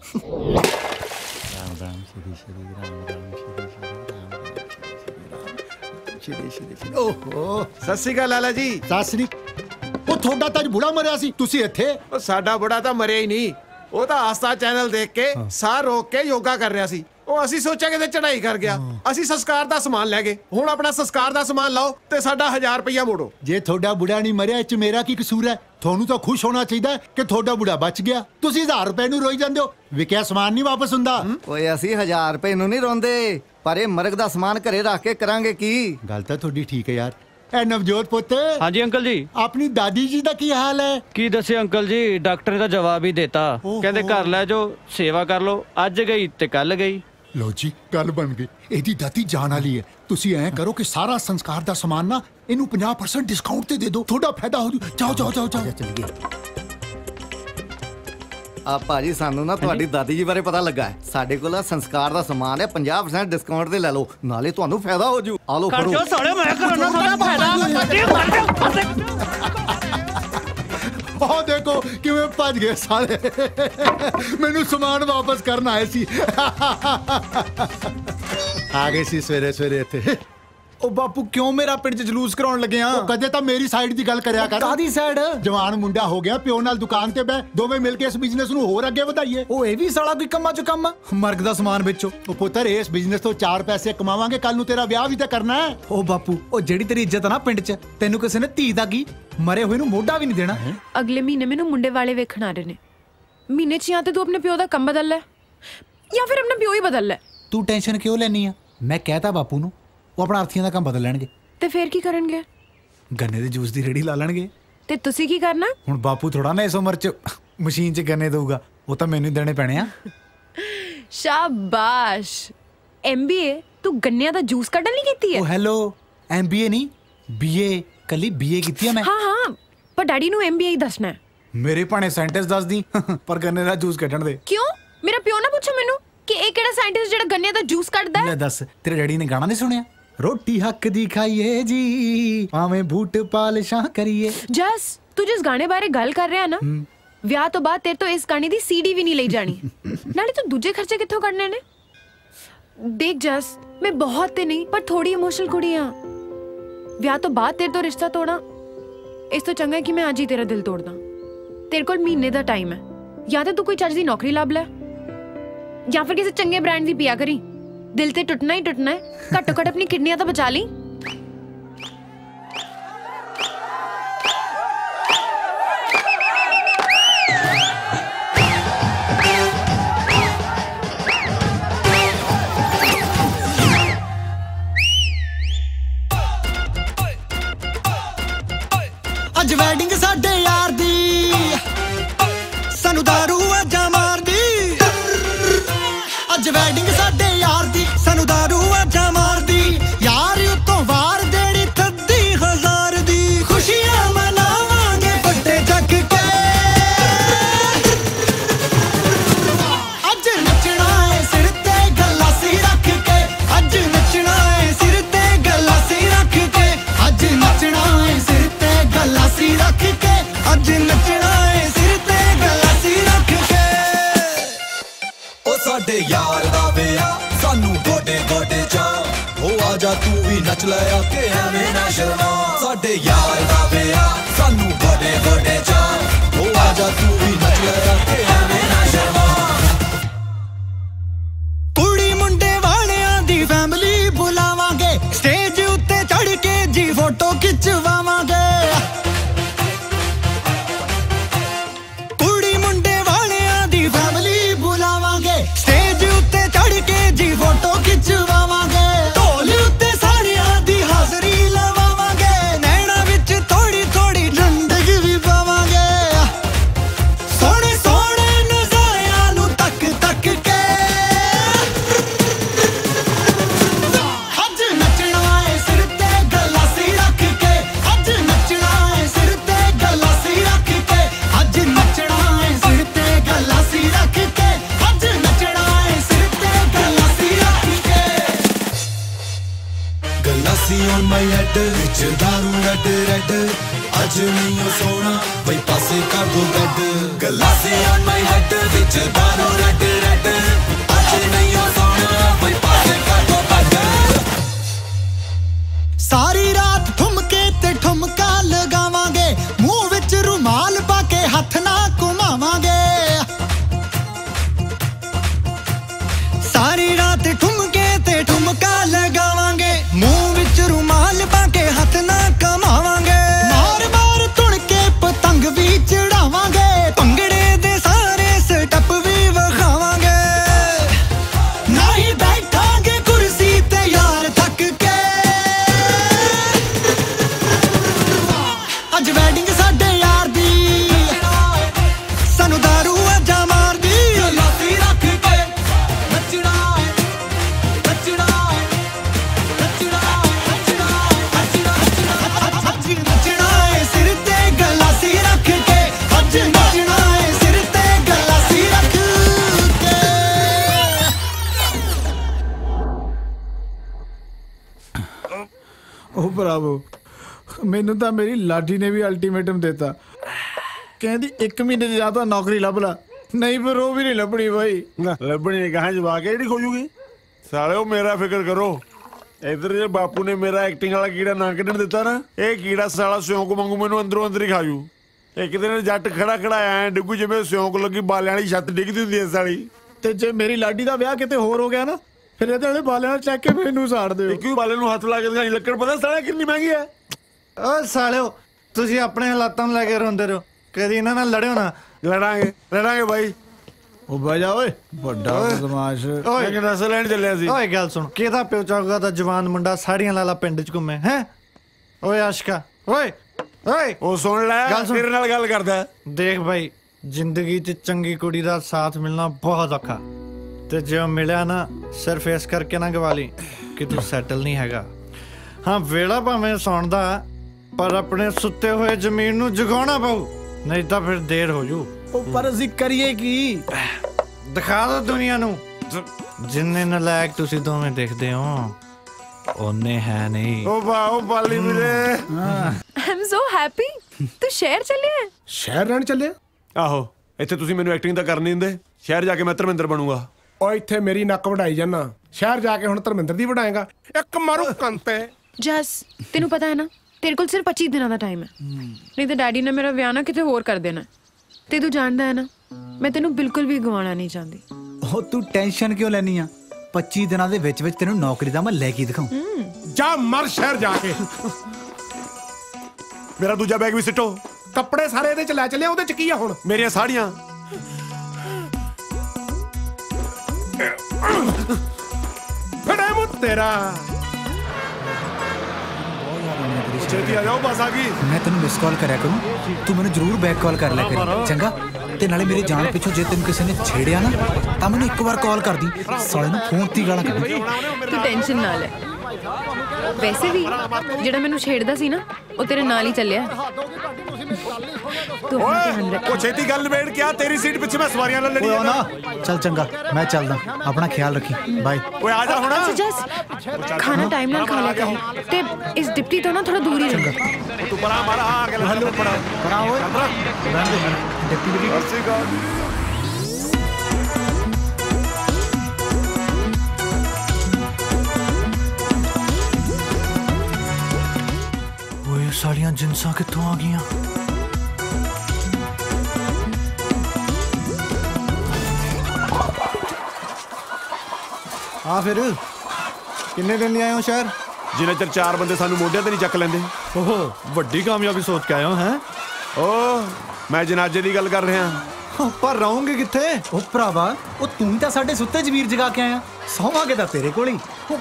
ਓਹੋ ਸਤਿ ਸ਼੍ਰੀ ਅਕਾਲ ਲਾਲਾ ਜੀ। ਸਤਿ ਸ਼੍ਰੀ। ਉਹ ਤੁਹਾਡਾ ਤਾਂ ਬੁੜਾ ਮਰਿਆ ਸੀ, ਤੁਸੀਂ ਇੱਥੇ? ਉਹ ਸਾਡਾ ਬੁੜਾ ਤਾਂ ਮਰਿਆ ਹੀ ਨਹੀਂ, ਉਹ ਤਾਂ ਆਸਥਾ ਚੈਨਲ ਦੇਖ ਕੇ ਸਾਹ ਰੋਕ ਕੇ ਯੋਗਾ ਕਰ ਰਿਹਾ ਸੀ। ਉਹ ਅਸੀਂ ਸੋਚਿਆ ਕਿਤੇ ਚੜਾਈ ਕਰ ਗਿਆ, ਅਸੀਂ ਸੰਸਕਾਰ ਦਾ ਸਮਾਨ ਲੈ ਗਏ। ਹੁਣ ਆਪਣਾ ਸੰਸਕਾਰ ਦਾ ਸਮਾਨ ਲਾਓ ਤੇ ਸਾਡਾ 1000 ਰੁਪਇਆ ਮੋੜੋ। ਜੇ ਤੁਹਾਡਾ ਬੁੜਾ ਨਹੀਂ ਮਰਿਆ ਇਹ 'ਚ ਮੇਰਾ ਕੀ ਕਸੂਰ ਹੈ? ਤੁਹਾਨੂੰ ਤਾਂ ਖੁਸ਼ ਹੋਣਾ ਚਾਹੀਦਾ ਕਿ ਤੁਹਾਡਾ ਬੁੜਾ ਬਚ ਗਿਆ। ਤੁਸੀਂ 1000 ਰੁਪਏ ਨੂੰ ਰੋਈ ਜਾਂਦੇ ਹੋ, ਵਿਕਿਆ ਸਮਾਨ ਨਹੀਂ ਵਾਪਸ ਹੁੰਦਾ। ਓਏ ਅਸੀਂ 1000 ਰੁਪਏ ਨੂੰ ਨਹੀਂ ਰੋਂਦੇ, ਪਰ ਇਹ ਮਰਗ ਦਾ ਸਮਾਨ ਘਰੇ ਰੱਖ ਕੇ ਕਰਾਂਗੇ ਕੀ? ਗੱਲ ਤਾਂ ਤੁਹਾਡੀ ਠੀਕ ਹੈ ਯਾਰ। ਐ ਨਵਜੋਤ ਪੁੱਤ। ਹਾਂਜੀ ਅੰਕਲ ਜੀ। ਆਪਣੀ ਦਾਦੀ ਜੀ ਦਾ ਕੀ ਹਾਲ ਹੈ? ਕੀ ਦੱਸੇ ਅੰਕਲ ਜੀ, ਡਾਕਟਰ ਨੇ ਤਾਂ ਜਵਾਬ ਹੀ ਦੇਤਾ, ਕਹਿੰਦੇ ਘਰ ਲੈ ਜਾਓ, ਸੇਵਾ ਕਰ ਲਓ। ਅੱਜ ਗਈ ਤੇ ਕੱਲ ਗਈ। ਲੋ ਜੀ ਗੱਲ ਬਣ ਗਈ, ਇਹਦੀ ਦਾਦੀ ਜਾਨ ਵਾਲੀ ਹੈ। ਤੁਸੀਂ ਐਂ ਕਰੋ ਕਿ ਸਾਰਾ ਸੰਸਕਾਰ ਦਾ ਸਮਾਨ ਨਾ ਇਹਨੂੰ 50% ਡਿਸਕਾਊਂਟ ਤੇ ਦੇ ਦਿਓ, ਤੁਹਾਡਾ ਫਾਇਦਾ ਹੋ ਜੂ। ਜਾਓ ਜਾਓ ਜਾਓ ਜਾਓ ਚੱਲੀਏ। ਆ ਭਾਜੀ ਸਾਨੂੰ ਨਾ ਤੁਹਾਡੀ ਦਾਦੀ ਜੀ ਬਾਰੇ ਪਤਾ ਲੱਗਾ ਹੈ, ਸਾਡੇ ਕੋਲ ਸੰਸਕਾਰ ਦਾ ਸਮਾਨ ਹੈ 50% ਡਿਸਕਾਊਂਟ ਤੇ ਲੈ ਲਓ, ਨਾਲੇ ਤੁਹਾਨੂੰ ਫਾਇਦਾ ਹੋ ਜੂ। ਆ ਲਓ ਫੜੋ। ਮੈਂ ਕਰਾਉਣਾ ਤੁਹਾਡਾ ਫਾਇਦਾ। ਉਹ ਦੇਖੋ ਕਿਵੇਂ ਭੱਜ ਗਏ ਸਾਰੇ, ਮੈਨੂੰ ਸਮਾਨ ਵਾਪਸ ਕਰਨ ਆਏ ਸੀ। ਆ ਗਏ ਸੀ ਸਵੇਰੇ ਸਵੇਰੇ ਇੱਥੇ। ਉਹ ਬਾਪੂ ਕਿਉਂ ਮੇਰਾ ਪਿੰਡ 'ਚ ਜਲੂਸ ਕਰਾਉਣ ਲੱਗੇ ਆ? ਕਦੇ ਤਾਂ ਮੇਰੀ ਸਾਈਡ ਦੀ ਗੱਲ ਕਰਿਆ ਕਰ। ਕਾਦੀ ਸਾਈਡ? ਜਵਾਨ ਮੁੰਡਾ ਹੋ ਗਿਆ, ਪਿਓ ਨਾਲ ਦੁਕਾਨ ਤੇ ਬਹਿ, ਦੋਵੇਂ ਮਿਲ ਕੇ ਇਸ ਬਿਜ਼ਨਸ ਨੂੰ ਹੋਰ ਅੱਗੇ ਵਧਾਈਏ। ਉਹ ਇਹ ਵੀ ਸਾਲਾ ਕੋਈ ਕੰਮਾਂ 'ਚ ਕੰਮ ਆ, ਮਰਗ ਦਾ ਸਮਾਨ ਵੇਚੋ। ਉਹ ਪੁੱਤਰ ਇਸ ਬਿਜ਼ਨਸ ਤੋਂ 4 ਪੈਸੇ ਕਮਾਵਾਂਗੇ, ਕੱਲ ਨੂੰ ਤੇਰਾ ਵਿਆਹ ਵੀ ਤਾਂ ਕਰਨਾ ਹੈ। ਉਹ ਬਾਪੂ, ਉਹ ਜਿਹੜੀ ਤੇਰੀ ਇੱਜ਼ਤ ਆ ਨਾ ਪਿੰਡ 'ਚ, ਤੈਨੂੰ ਕਿਸੇ ਨੇ ਧੀ ਦਾ ਕੀ ਮਰੇ ਹੋਏ ਨੂੰ ਮੋਢਾ ਵੀ ਨਹੀਂ ਦੇਣਾ। ਅਗਲੇ ਮਹੀਨੇ ਮੈਨੂੰ ਮੁੰਡੇ ਵਾਲੇ ਵੇਖਣ ਆ ਰਹੇ ਨੇ। ਮਹੀਨੇ 'ਚ ਜਾਂ ਤੇ ਤੂੰ ਆਪਣੇ ਪਿਓ ਦਾ ਕੰਮ ਬਦਲ ਲੈ ਜਾਂ ਫਿਰ ਆਪਣਾ ਪਿਓ ਹੀ ਬਦਲ ਲੈ। ਤੂੰ ਟੈਨਸ਼ਨ ਕਿਉਂ ਲੈਣੀ ਆ? ਮੈਂ ਕਹਿਤਾ ਬਾਪੂ ਨੂੰ, ਉਹ ਆਪਣਾ ਅਰਥੀਆਂ ਦਾ ਕੰਮ ਬਦਲ ਲੈਣਗੇ। ਤੇ ਫੇਰ ਕੀ ਕਰਨਗੇ? ਗੰਨੇ ਦੇ ਜੂਸ ਦੀ ਰੇੜੀ ਲਾ ਲੈਣਗੇ। ਤੇ ਤੁਸੀਂ ਕੀ ਕਰਨਾ? ਹੁਣ ਬਾਪੂ ਥੋੜਾ ਨਾ ਇਸ ਉਮਰ 'ਚ ਮਸ਼ੀਨ 'ਚ ਗੰਨੇ ਦਊਗਾ, ਉਹ ਤਾਂ ਮੈਨੂੰ ਹੀ ਦੇਣੇ ਪੈਣੇ ਆ। ਸ਼ਾਬਾਸ਼। MBA ਤੂੰ ਗੰਨਿਆਂ ਦਾ ਜੂਸ ਕੱਢਣ ਲਈ ਕੀਤੀ ਹੈ? ਉਹ ਹੈਲੋ, MBA ਨਹੀਂ BA, ਕੱਲੀ BA ਕੀਤੀ ਆ ਮੈਂ। ਹਾਂ ਪਰ ਡੈਡੀ ਨੂੰ MBA ਹੀ ਦੱਸਣਾ ਹੈ। ਮੇਰੇ ਭਾਣੇ ਸਾਇੰਟਿਸਟ ਦੱਸ ਦੀ, ਪਰ ਗੰਨੇ ਦਾ ਜੂਸ ਕੱਢਣ ਦੇ। ਕਿਉਂ? ਮੇਰਾ ਪਿਓ ਨਾ ਪੁੱਛੋ ਮੈਨੂੰ ਕਿ ਇਹ ਕਿਹੜਾ ਸਾਇੰਟਿਸਟ ਜਿਹੜਾ ਗੰਨਿਆਂ ਦਾ ਜੂਸ ਕੱਢਦਾ ਹੈ। ਲੈ ਦੱਸ, ਤੇਰੇ ਡੈਡੀ ਨੇ ਗਾਣਾ ਨਹੀਂ ਸੁਣਿਆ? ਰੋਟੀ ਹੱਕ ਦੀ ਖਾਈਏ ਜੀ, ਭਾਵੇਂ ਬੂਟ ਪਾਲਿਸ਼ਾਂ ਕਰੀਏ। ਜਸ ਤੂੰ ਜਿਸ ਗਾਣੇ ਬਾਰੇ ਗੱਲ ਕਰ ਰਿਹਾ ਨਾ, ਵਿਆਹ ਤੋਂ ਬਾਅਦ ਤੇਰੇ ਤੋਂ ਇਸ ਗਾਣੇ ਦੀ CD ਵੀ ਨਹੀਂ ਲਈ ਜਾਣੀ। ਨਾਲੇ ਤੂੰ ਦੂਜੇ ਖਰਚੇ ਕਿੱਥੋਂ ਕਰਨੇ ਨੇ? ਦੇਖ ਜਸ, ਮੈਂ ਬਹੁਤ ਤੇ ਨਹੀਂ ਪਰ ਥੋੜੀ ਇਮੋਸ਼ਨਲ ਕੁੜੀ ਆ। ਵਿਆਹ ਤੋਂ ਬਾਅਦ ਤੇਰੇ ਤੋਂ ਰਿਸ਼ਤਾ ਤੋੜਾਂ, ਇਸ ਤੋਂ ਚੰਗਾ ਕਿ ਮੈਂ ਅੱਜ ਹੀ ਤੇਰਾ ਦਿਲ ਤੋੜਦਾ। ਤੇਰੇ ਕੋਲ ਮਹੀਨੇ ਦਾ ਟਾਈਮ ਹੈ, ਜਾਂ ਤੇ ਤੂੰ ਕੋਈ ਚੱਜ ਦੀ ਨੌਕਰੀ ਲੱਭ ਲੈ ਜਾਂ ਫਿਰ ਕਿਸੇ ਚੰਗੇ ਬ੍ਰਾਂਡ ਦੀ ਪੀਆ ਕਰੀ। ਦਿਲ ਤੇ ਟੁੱਟਣਾ ਹੀ ਟੁੱਟਣਾ ਹੈ, ਘੱਟੋ ਘੱਟ ਆਪਣੀ ਕਿਡਨੀਆਂ ਤਾਂ ਬਚਾ ਲਈ। नच लिया के एवें ना शर्मा साडे यार दा विआह सानू बड़े बड़े चाऽ ओ आजा तू भी नच लिया के एवें ना शर्मा कुड़ी मुंडे वालियां दी फैमिली बुलावांगे स्टेज उत्ते चढ़ के जी फोटो खिचवावांगे कुड़ी मुंडे वालियां दी फैमिली बुलावांगे स्टेज उत्ते चढ़ के जी फोटो खिचवावांगे ढोल उत्ते सारियां दी हाज़री लवावांगे नैना विच थोड़ी थोड़ी ठंडक भी पावांगे सोहणे सोहणे नज़ारियां नूं तक तक के अज नचना है सिर ते गलासी रख के अज नचना है सिर ते गलासी रख के अज नचना है सिर ते गलासी रख के अज नचना है सिर ते गलासी रख के गलासी on my head विच दारू रेड रेड अज नहीं ओ सोना बई पासे कर दो बेड गलासी on my head विच दारू रेड रेड अज नहीं ओ सोना बई पासे कर दो बेड सारी रात ठुमके ते ठुमका लगावांगे मुंह विच रुमाल पाके हथ ना घुमावांगे सारी रात ठुमके ते ठुमका लगावांगे मुंह विच रुमाल पाके हथ ना घुमावांगे मार मार तुण के पतंग भी चढ़ावांगे भंगड़े दे सारे स्टेप भी विखावांगे नहीं बैठांगे कुर्सी ते यार थक के अज वैडिंग साडे यार दी सानू दारू अजा मार दी गलासी रख के नचना है नचना है नचना नचना नचना अज नचना है सिर ते गलासी रख के अज नचना है सिर ते गलासी रख के ਉਹ ਭਰਾਵੋ ਮੈਨੂੰ ਤਾਂ ਮੇਰੀ ਲਾਡੀ ਨੇ ਵੀ ਅਲਟੀਮੇਟਮ ਦਿੱਤਾ ਕਹਿੰਦੀ 1 ਮਹੀਨੇ ਦੀ ਜਾਂ ਤਾਂ ਨੌਕਰੀ ਲੱਭ ਲਾ ਨਹੀਂ ਫਿਰ ਉਹ ਵੀ ਨਹੀਂ ਲੱਭਣੀ ਬਾਈ ਲੱਭਣੀ ਕਹਾਂ ਜਵਾ ਕੇ ਜਿਹੜੀ ਖੋਜੂਗੀ ਸਾਲਿਓ ਮੇਰਾ ਫਿਕਰ ਕਰੋ ਇਧਰ ਜੇ ਬਾਪੂ ਨੇ ਮੇਰਾ ਐਕਟਿੰਗ ਵਾਲਾ ਕੀੜਾ ਨਾ ਕੱਢਣ ਦਿੱਤਾ ਨਾ ਇਹ ਕੀੜਾ ਸਾਲਾ ਸਿਉਂਕ ਵਾਂਗੂ ਮੈਨੂੰ ਅੰਦਰੋਂ ਅੰਦਰ ਹੀ ਖਾਜੂ ਇੱਕ ਦਿਨ ਜੱਟ ਖੜਾ ਖੜਾ ਐ ਡਿੱਗੂ ਜਿਵੇਂ ਸਿਉਂਕ ਲੱਗੀ ਬਾਲਿਆਂ ਵਾਲੀ ਛੱਤ ਡਿੱਗਦੀ ਹੁੰਦੀ ਐ ਸਾਲੀ ਤੇ ਜੇ ਮੇਰੀ ਲਾਡੀ ਦਾ ਵਿਆਹ ਕਿਤੇ ਹੋਰ ਹੋ ਗਿਆ ਨਾ ਫਿਰ ਇਹਦੇ ਵਾਲੇ ਬਾਲਿਆਂ ਨਾਲ ਚੱਕ ਕੇ ਮੈਨੂੰ ਸਾੜ ਦਿਓ ਕਿਉਂ ਬਾਲੇ ਨੂੰ ਹੱਥ ਲਾ ਕੇ ਦਿਖਾਈ ਲੱਕੜ ਪਤਾ ਸਾਲਾ ਕਿੰਨੀ ਮਹਿੰਗੀ ਐ ਓ ਸਾਲਿਓ ਤੁਸੀਂ ਆਪਣੇ ਹਾਲਾਤਾਂ ਨੂੰ ਲੈ ਕੇ ਰੋਂਦੇ ਰਹੋ ਕਦੀ ਇਹਨਾਂ ਨਾਲ ਲੜਿਓ ਨਾ ਲੜਾਂਗੇ ਬਾਈ ਉਹ ਬਜਾ ਓਏ ਵੱਡਾ ਬਦਮਾਸ਼ ਓਏ ਕਿ ਨਸਲ ਲੈਣ ਚੱਲਿਆ ਸੀ ਓਏ ਗੱਲ ਸੁਣ ਕਿਹਦਾ ਪਿਓ ਚਾਹੂਗਾ ਦਾ ਜਵਾਨ ਮੁੰਡਾ ਸਾੜੀਆਂ ਲਾਲਾ ਪਿੰਡ ਚ ਘੁੰਮੇ ਹੈ ਓਏ ਆਸ਼ਕਾ ਓਏ ਓਏ ਉਹ ਸੁਣ ਲੈ ਤੇਰੇ ਨਾਲ ਗੱਲ ਕਰਦਾ ਦੇਖ ਬਾਈ ਜ਼ਿੰਦਗੀ 'ਚ ਚੰਗੀ ਕੁੜੀ ਦਾ ਸਾਥ ਮਿਲਣਾ ਬਹੁਤ ਔਖਾ ਤੇ ਜੇ ਉਹ ਮਿਲਿਆ ਨਾ ਸਿਰਫ ਇਸ ਕਰਕੇ ਨਾ ਗਵਾ ਲਈ ਕਿ ਤੂੰ ਸੈਟਲ ਨਹੀਂ ਹੈਗਾ ਹਾਂ ਵੇਲਾ ਭਾਵੇਂ ਸੌਣ ਦਾ ਪਰ ਆਪਣੇ ਸੁੱਤੇ ਹੋਏ ਜ਼ਮੀਨ ਨੂੰ ਜਗਾਉਣਾ ਪਊ ਨਹੀਂ ਤਾਂ ਫਿਰ ਦੇਰ ਹੋ ਜੂ ਉਹ ਪਰ ਅਸੀਂ ਕਰੀਏ ਕੀ ਦਿਖਾ ਦੋ ਦੁਨੀਆ ਨੂੰ ਜਿੰਨੇ ਨਲਾਇਕ ਤੁਸੀਂ ਦੋਵੇਂ ਦੇਖਦੇ ਹੋ ਉਹਨੇ ਹੈ ਨਹੀਂ ਉਹ ਵਾਹ ਬਾਲੀ ਵੀਰੇ I'm so happy ਤੂੰ ਸ਼ਹਿਰ ਚੱਲਿਆ ਸ਼ਹਿਰ ਰਹਿਣ ਚੱਲਿਆ ਆਹੋ ਇੱਥੇ ਤੁਸੀਂ ਮੈਨੂੰ ਐਕਟਿੰਗ ਤਾਂ ਕਰਨੀ ਦਿੰਦੇ ਸ਼ਹਿਰ ਜਾ ਕੇ ਮੈਂ ਧਰਮਿੰਦਰ ਬਣੂੰਗਾ ਓ ਇੱਥੇ ਮੇਰੀ ਨੱਕ ਵਢਾਈ ਜਾਨਾ ਸ਼ਹਿਰ ਜਾ ਕੇ ਹੁਣ ਧਰਮਿੰਦਰ ਦੀ ਵਢਾਏਗਾ ਇੱਕ ਮਾਰੂ ਕੰਤੇ ਜਸ ਤੈਨੂੰ ਪਤਾ ਹੈ ਨਾ ਤੇਰੇ ਕੋਲ ਸਿਰਫ 25 ਦਿਨਾਂ ਦਾ ਟਾਈਮ ਹੈ ਨਹੀਂ ਤਾਂ ਡੈਡੀ ਨੇ ਮੇਰਾ ਵਿਆਹ ਨਾ ਕਿਤੇ ਹੋਰ ਕਰ ਦੇਣਾ ਤੇ ਤੂੰ ਜਾਣਦਾ ਹੈ ਨਾ ਮੈਂ ਤੈਨੂੰ ਬਿਲਕੁਲ ਵੀ ਗਵਾਉਣਾ ਨਹੀਂ ਚਾਹੁੰਦੀ ਉਹ ਤੂੰ ਟੈਨਸ਼ਨ ਕਿਉਂ ਲੈਣੀ ਆ 25 ਦਿਨਾਂ ਦੇ ਵਿੱਚ ਤੈਨੂੰ ਨੌਕਰੀ ਦਾ ਮੈਂ ਲੈ ਕੇ ਦਿਖਾਉਂ ਜਾ ਮਰ ਸ਼ਹਿਰ ਜਾ ਕੇ ਮੇਰਾ ਦੂਜਾ ਬੈਗ ਵੀ ਸਿੱਟੋ ਕੱਪੜੇ ਸਾਰੇ ਇਹਦੇ ਚ ਲੈ ਚੱਲਿਆ ਉਹਦੇ ਚ ਕੀ ਆ ਹੁਣ ਮੇਰੀਆਂ ਸਾੜੀਆਂ ਫੜੇ ਮੂੰ ਤੇਰਾ ਛੇਤੀ ਆ ਜਾਓ ਬਸ ਆ ਗਈ ਮੈਂ ਤੈਨੂੰ ਮਿਸ ਕਾਲ ਕਰਿਆ ਕਰੂੰ ਤੂੰ ਮੈਨੂੰ ਜ਼ਰੂਰ ਬੈਕ ਕਾਲ ਕਰ ਲੈ ਕਰੀ ਚੰਗਾ ਤੇ ਨਾਲੇ ਮੇਰੀ ਜਾਨ ਪਿੱਛੋਂ ਜੇ ਤੈਨੂੰ ਕਿਸੇ ਨੇ ਛੇੜਿਆ ਨਾ ਤਾਂ ਮੈਨੂੰ ਇੱਕ ਵਾਰ ਕਾਲ ਕਰਦੀ ਸਾਲੇ ਨੂੰ ਫੋਨ ਤੇ ਗਾਲਾਂ ਕੱਢੀ ਤੂੰ ਟੈਨਸ਼ਨ ਨਾ ਲੈ ਵੈਸੇ ਵੀ ਜਿਹੜਾ ਮੈਨੂੰ ਛੇੜਦਾ ਸੀ ਨਾ ਉਹ ਤੇਰੇ ਨਾਲ ਹੀ ਚੱਲਿਆ ਤੂੰ ਆਪਣਾ ਧਿਆਨ ਰੱਖ ਉਹ ਛੇਤੀ ਗੱਲ ਨਿਬੇੜ ਕੇ ਆ ਤੇਰੀ ਸੀਟ ਪਿੱਛੇ ਮੈਂ ਸਵਾਰੀਆਂ ਨਾਲ ਲੜੀ ਓਏ ਨਾ ਚੱਲ ਚੰਗਾ ਮੈਂ ਚੱਲਦਾ ਆਪਣਾ ਖਿਆਲ ਰੱਖੀ ਬਾਏ ਓਏ ਆ ਜਾ ਹੁਣ ਜਸ ਖਾਣਾ ਟਾਈਮ ਨਾਲ ਖਾ ਲਿਆ ਕਰ ਤੇ ਇਸ ਡਿਪਟੀ ਤੋਂ ਨਾ ਥੋੜਾ ਦੂਰ ਹੀ ਰਹਿ ਤੂੰ ਪਰਾਂ ਮਾਰਾ ਆ ਕੇ ਲੈ ਪਰਾਂ ਓਏ ਡਿਪਟੀ ਦੀ ਸਾਲੀਆਂ ਜਿੰਸਾਂ ਕਿੱਥੋਂ ਆ ਗਈਆਂ? ਆ ਫਿਰ ਕਿੰਨੇ ਦਿਨ ਲਈ ਆਏ ਹੋ ਸ਼ਹਿਰ? ਜਿੰਨੇ ਚਿਰ 4 ਬੰਦੇ ਸਾਨੂੰ ਮੋਢਿਆਂ ਤੇ ਨਹੀਂ ਚੱਕ ਲੈਂਦੇ। ਓਹੋ ਵੱਡੀ ਕਾਮਯਾਬੀ ਸੋਚ ਕੇ ਆਏ ਹੋ ਹੈ? ਓ ਮੈਂ ਜਨਾਜੇ ਦੀ ਗੱਲ ਕਰ ਰਿਹਾ। ਪਰ ਰਹੋਗੇ ਕਿੱਥੇ? ਉਹ ਭਰਾਵਾ ਉਹ ਤੂੰ ਤਾਂ ਸਾਡੇ ਸੁੱਤੇ ਜ਼ਮੀਰ ਜਗਾ ਕੇ ਆਇਆ, ਸੌਵਾਂਗੇ ਤਾਂ ਤੇਰੇ ਕੋਲ ਹੀ।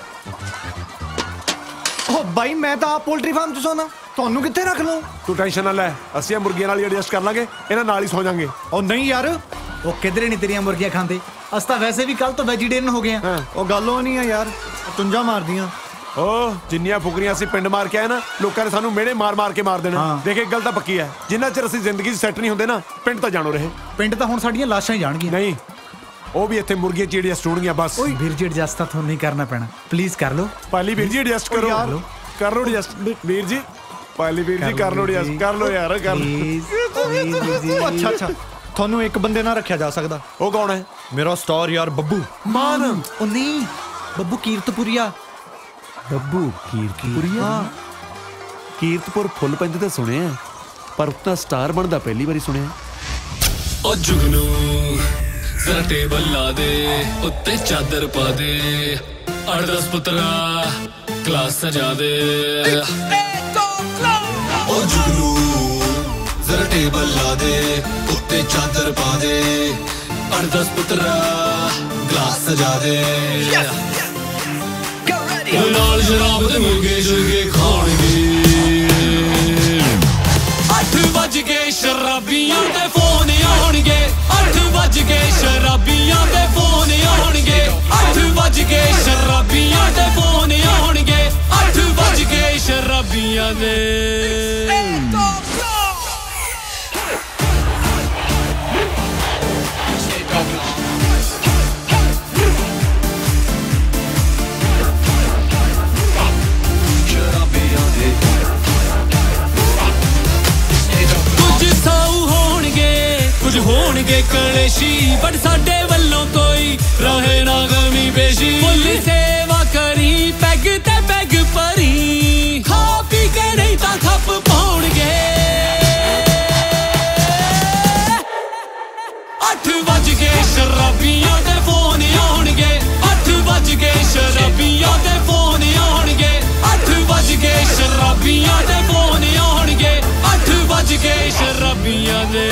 ਉਹ ਬਾਈ ਮੈਂ ਤਾਂ ਆਪ ਪੋਲਟਰੀ ਫਾਰਮ 'ਚ ਸੌਣਾ, ਤੁਹਾਨੂੰ ਕਿੱਥੇ ਰੱਖ ਲਵਾਂ? ਤੂੰ ਟੈਨਸ਼ਨ ਨਾ ਲੈ, ਅਸੀਂ ਇਹ ਮੁਰਗੀਆਂ ਨਾਲ ਹੀ ਐਡਜਸਟ ਕਰ ਲਾਂਗੇ, ਇਹਨਾਂ ਨਾਲ ਹੀ ਸੌ ਜਾਾਂਗੇ। ਉਹ ਨਹੀਂ ਯਾਰ, ਉਹ ਕਿਧਰੇ ਨਹੀਂ ਤੇਰੀਆਂ ਮੁਰਗੀਆਂ ਖਾਂਦੇ। ਅਸੀਂ ਤਾਂ ਵੈਸੇ ਵੀ ਕੱਲ ਤੋਂ ਵੈਜੀਟੇਰੀਅਨ ਹੋ ਗਏ ਆ। ਉਹ ਗੱਲ ਉਹ ਨਹੀਂ ਆ ਯਾਰ, ਤੁੰਜਾਂ ਮਾਰਦੀਆਂ। ਓ ਜਿੰਨੀਆਂ ਫੁਕਰੀਆਂ ਅਸੀਂ ਪਿੰਡ ਮਾਰ ਕੇ ਆਏ ਨਾ, ਲੋਕਾਂ ਨੇ ਸਾਨੂੰ ਮਿਹਣੇ ਮਾਰ ਮਾਰ ਕੇ ਮਾਰ ਦੇਣਾ। ਦੇਖ ਇੱਕ ਗੱਲ ਤਾਂ ਪੱਕੀ ਹੈ, ਜਿੰਨਾ ਚਿਰ ਅਸੀਂ ਜ਼ਿੰਦਗੀ 'ਚ ਸੈੱਟ ਨਹੀਂ ਹੁੰਦੇ ਨਾ, ਪਿੰਡ ਤਾਂ ਜਾਣੋ ਰਹੇ। ਪਿੰਡ ਤਾਂ ਹੁਣ ਸਾਡੀਆਂ ਲਾਸ਼ਾਂ ਹੀ ਜਾਣਗੀਆਂ। ਨਹੀਂ, ਉਹ ਵੀ ਇੱਥੇ ਮੁਰਗੀਆਂ ਚਿੜੀਆਂ ਸਟੂਣਗੀਆਂ ਬਸ। ਓਏ ਵੀਰ ਜੀ ਐਡਜਸਟ ਤਾਂ ਤੁਹਾਨੂੰ ਨਹੀਂ ਕਰਨਾ ਪੈਣਾ, ਪਲੀਜ਼ ਕਰ ਲਓ। ਪਾਲੀ ਵੀਰ ਜੀ ਐਡਜਸਟ ਕਰੋ ਯਾਰ, ਕਰ ਲਓ ਐਡਜਸਟ ਵੀਰ ਜੀ। ਪਾਲੀ ਵੀਰ ਜੀ ਕਰ ਲਓ ਐਡਜਸਟ, ਕਰ ਲਓ ਯਾਰ, ਕਰ ਲਓ। ਅੱਛਾ ਅੱਛਾ, ਤੁਹਾਨੂੰ ਇੱਕ ਬੰਦੇ ਨਾਲ ਰੱਖਿਆ ਜਾ ਸਕਦਾ। ਉਹ ਕੌਣ ਹੈ? ਮੇਰਾ ਸਟਾਰ ਯਾਰ ਬੱਬੂ ਮਾਨ। ਉਹ ਨਹੀਂ, ਬੱਬੂ ਕੀਰਤਪੁਰੀਆ। ਬੱਬੂ ਕੀਰਤਪੁਰੀਆ? ਕੀਰਤਪੁਰ ਫੁੱਲ ਪੈਂਦੇ ਤਾਂ ਸੁਣਿਆ, ਪਰ ਉतना ਸਟਾਰ ਬਣਦਾ ਪਹਿਲੀ ਵਾਰੀ ਸੁਣਿਆ। ਉਹ ਜੁਗਨੂ ਜ਼ਰਾ ਟੇਬਲ ਲਾ ਦੇ, ਉੱਤੇ ਚਾਦਰ ਪਾ ਦੇ, 8-10 ਪੁੱਤਰਾ ਕਲਾਸ ਸਜਾ ਦੇ। ਉਹ ਜੁਗਨੂ ਜ਼ਰਾ ਟੇਬਲ ਲਾ ਦੇ, ਉੱਤੇ ਚਾਦਰ ਪਾ ਦੇ, 8-10 ਪੁੱਤਰਾ ਗਲਾਸ ਸਜਾ ਦੇ। ਨਾਲ ਸ਼ਰਾਬ ਦੇ ਮੁਰਗੇ ਸ਼ੁਰਗੇ ਖਾਣਗੇ, 8 ਵੱਜ ਕੇ ਸ਼ਰਾਬੀਆਂ ਦੇ ਫੋਨ ਆਉਣਗੇ, 8 ਵੱਜ ਕੇ ਸ਼ਰਾਬੀਆਂ ਦੇ ਫੋਨ ਆਉਣਗੇ, 8 ਵੱਜ ਕੇ ਸ਼ਰਾਬੀਆਂ ਦੇ ਫੋਨ ਆਉਣਗੇ, 8 ਵੱਜ ਕੇ ਸ਼ਰਾਬੀਆਂ ਦੇ। ਕੁਝ ਹੋਣਗੇ ਕਲੇਸ਼ੀ, ਪਰ ਸਾਡੇ ਵੱਲੋਂ ਕੋਈ ਰਹੇ ਨਾ ਗਮੀ ਬੇਸ਼ੀ। ਫੁੱਲ ਸੇਵਾ ਕਰੀ, ਪੈਗ ਤੇ ਪੈਗ ਭਰੀ, ਖਾ ਪੀ ਕੇ ਨਹੀਂ ਤਾਂ ਖੱਪ ਪਾਉਣਗੇ। 8 ਵੱਜ ਕੇ ਸ਼ਰਾਬੀਆਂ ਦੇ ਫੋਨ ਆਉਣਗੇ, 8 ਵੱਜ ਕੇ ਸ਼ਰਾਬੀਆਂ ਦੇ ਫੋਨ ਆਉਣਗੇ, 8 ਵੱਜ ਕੇ ਸ਼ਰਾਬੀਆਂ ਦੇ ਫੋਨ ਆਉਣਗੇ, 8 ਵੱਜ ਕੇ ਸ਼ਰਾਬੀਆਂ ਦੇ।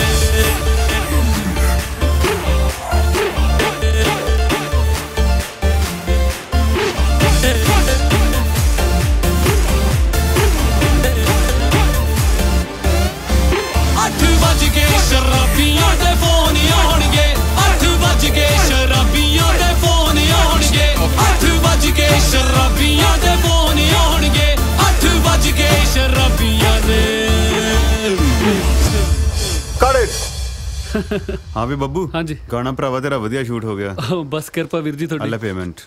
ਸ਼ਰਾਬੀਆਂ ਦੇ ਫੋਨ ਆਉਣਗੇ, 8 ਵੱਜ ਕੇ ਸ਼ਰਾਬੀਆਂ ਦੇ ਫੋਨ ਆਉਣਗੇ, 8 ਵੱਜ ਕੇ ਸ਼ਰਾਬੀਆਂ ਦੇ ਫੋਨ ਆਉਣਗੇ, 8 ਵੱਜ ਕੇ ਸ਼ਰਾਬੀਆਂ ਦੇ। ਹਾਂ ਵੀ ਬੱਬੂ। ਹਾਂਜੀ ਗਾਣਾ ਭਰਾਵਾ ਤੇਰਾ ਵਧੀਆ ਸ਼ੂਟ ਹੋ ਗਿਆ। ਬਸ ਕਿਰਪਾ ਵੀਰ ਜੀ ਤੁਹਾਡੀ। ਲੈ ਪੇਮੈਂਟ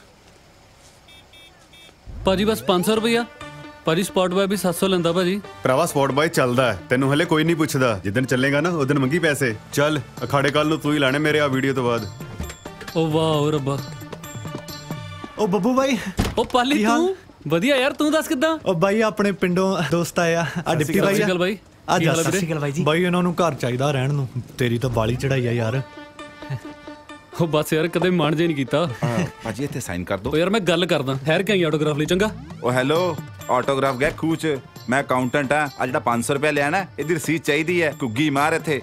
ਭਾਜੀ, ਬਸ 500 ਰੁਪਇਆ। ਭਾਜੀ ਸਪੌਟ ਬਾਏ ਵੀ 700 ਲੈਂਦਾ ਭਾਜੀ। ਭਰਾਵਾ ਸਪੌਟ ਬਾਏ ਚੱਲਦਾ ਹੈ, ਤੈਨੂੰ ਹਲੇ ਕੋਈ ਨਹੀਂ ਪੁੱਛਦਾ। ਜਿੱਦਣ ਚੱਲੇਗਾ ਨਾ ਉਦਣ ਮੰਗੀ ਪੈਸੇ। ਚੱਲ ਅਖਾੜੇ ਕੱਲ ਨੂੰ ਤੂੰ ਹੀ ਲਾਣੇ ਮੇਰੇ ਆ ਵੀਡੀਓ ਤੋਂ ਬਾਅਦ। ਓ ਵਾਹ ਰੱਬਾ। ਓ ਬੱਬੂ ਬਾਈ। ਓ ਪਾਲੀ ਤੂੰ ਵਧੀਆ ਯਾਰ, ਤੂੰ ਦੱਸ ਕਿੱਦਾਂ? ਓ ਬਾਈ ਆਪਣੇ ਪਿੰਡੋਂ ਦੋਸਤ ਆਇਆ ਆ ਡਿਪਟੀ ਬਾਈ। ਸਤਿ ਸ਼੍ਰੀ ਅਕਾਲ ਬਾਈ। ਆ ਜਾ ਸਤਿ ਸ਼੍ਰੀ ਅਕਾਲ ਬਾਈ ਜੀ। ਬਾਈ ਇਹਨਾਂ ਨੂੰ ਘਰ ਚਾਹੀਦਾ ਰਹਿਣ ਨੂੰ, ਤੇਰੀ ਤਾਂ ਬਾਲੀ ਚੜਾਈ ਆ ਯਾਰ। ਉਹ ਬਸ ਯਾਰ ਕਦੇ ਮਾਣ ਜੇ ਨਹੀਂ ਕੀਤਾ। ਭਾਜੀ ਇੱਥੇ ਸਾਈਨ ਕਰ ਦੋ। ਓ ਯਾਰ ਮੈਂ ਗੱਲ ਕਰਦਾ, ਠਹਿਰ ਕੇ ਆਈ ਆਟੋਗ੍ਰਾਫ ਲਈ। ਚੰਗਾ। ਓ ਹੈਲੋ, ਆਟੋਗ੍ਰਾਫ ਗਿਆ ਖੂਹ ਚ। ਮੈਂ ਅਕਾਊਂਟੈਂਟ ਆ, ਆ ਜਿਹੜਾ 500 ਰੁਪਇਆ ਲਿਆ ਨਾ, ਇਹਦੀ ਰਸੀਦ ਚਾਹੀਦੀ ਹੈ। ਘੁੱਗੀ ਮਾਰ ਇੱਥੇ।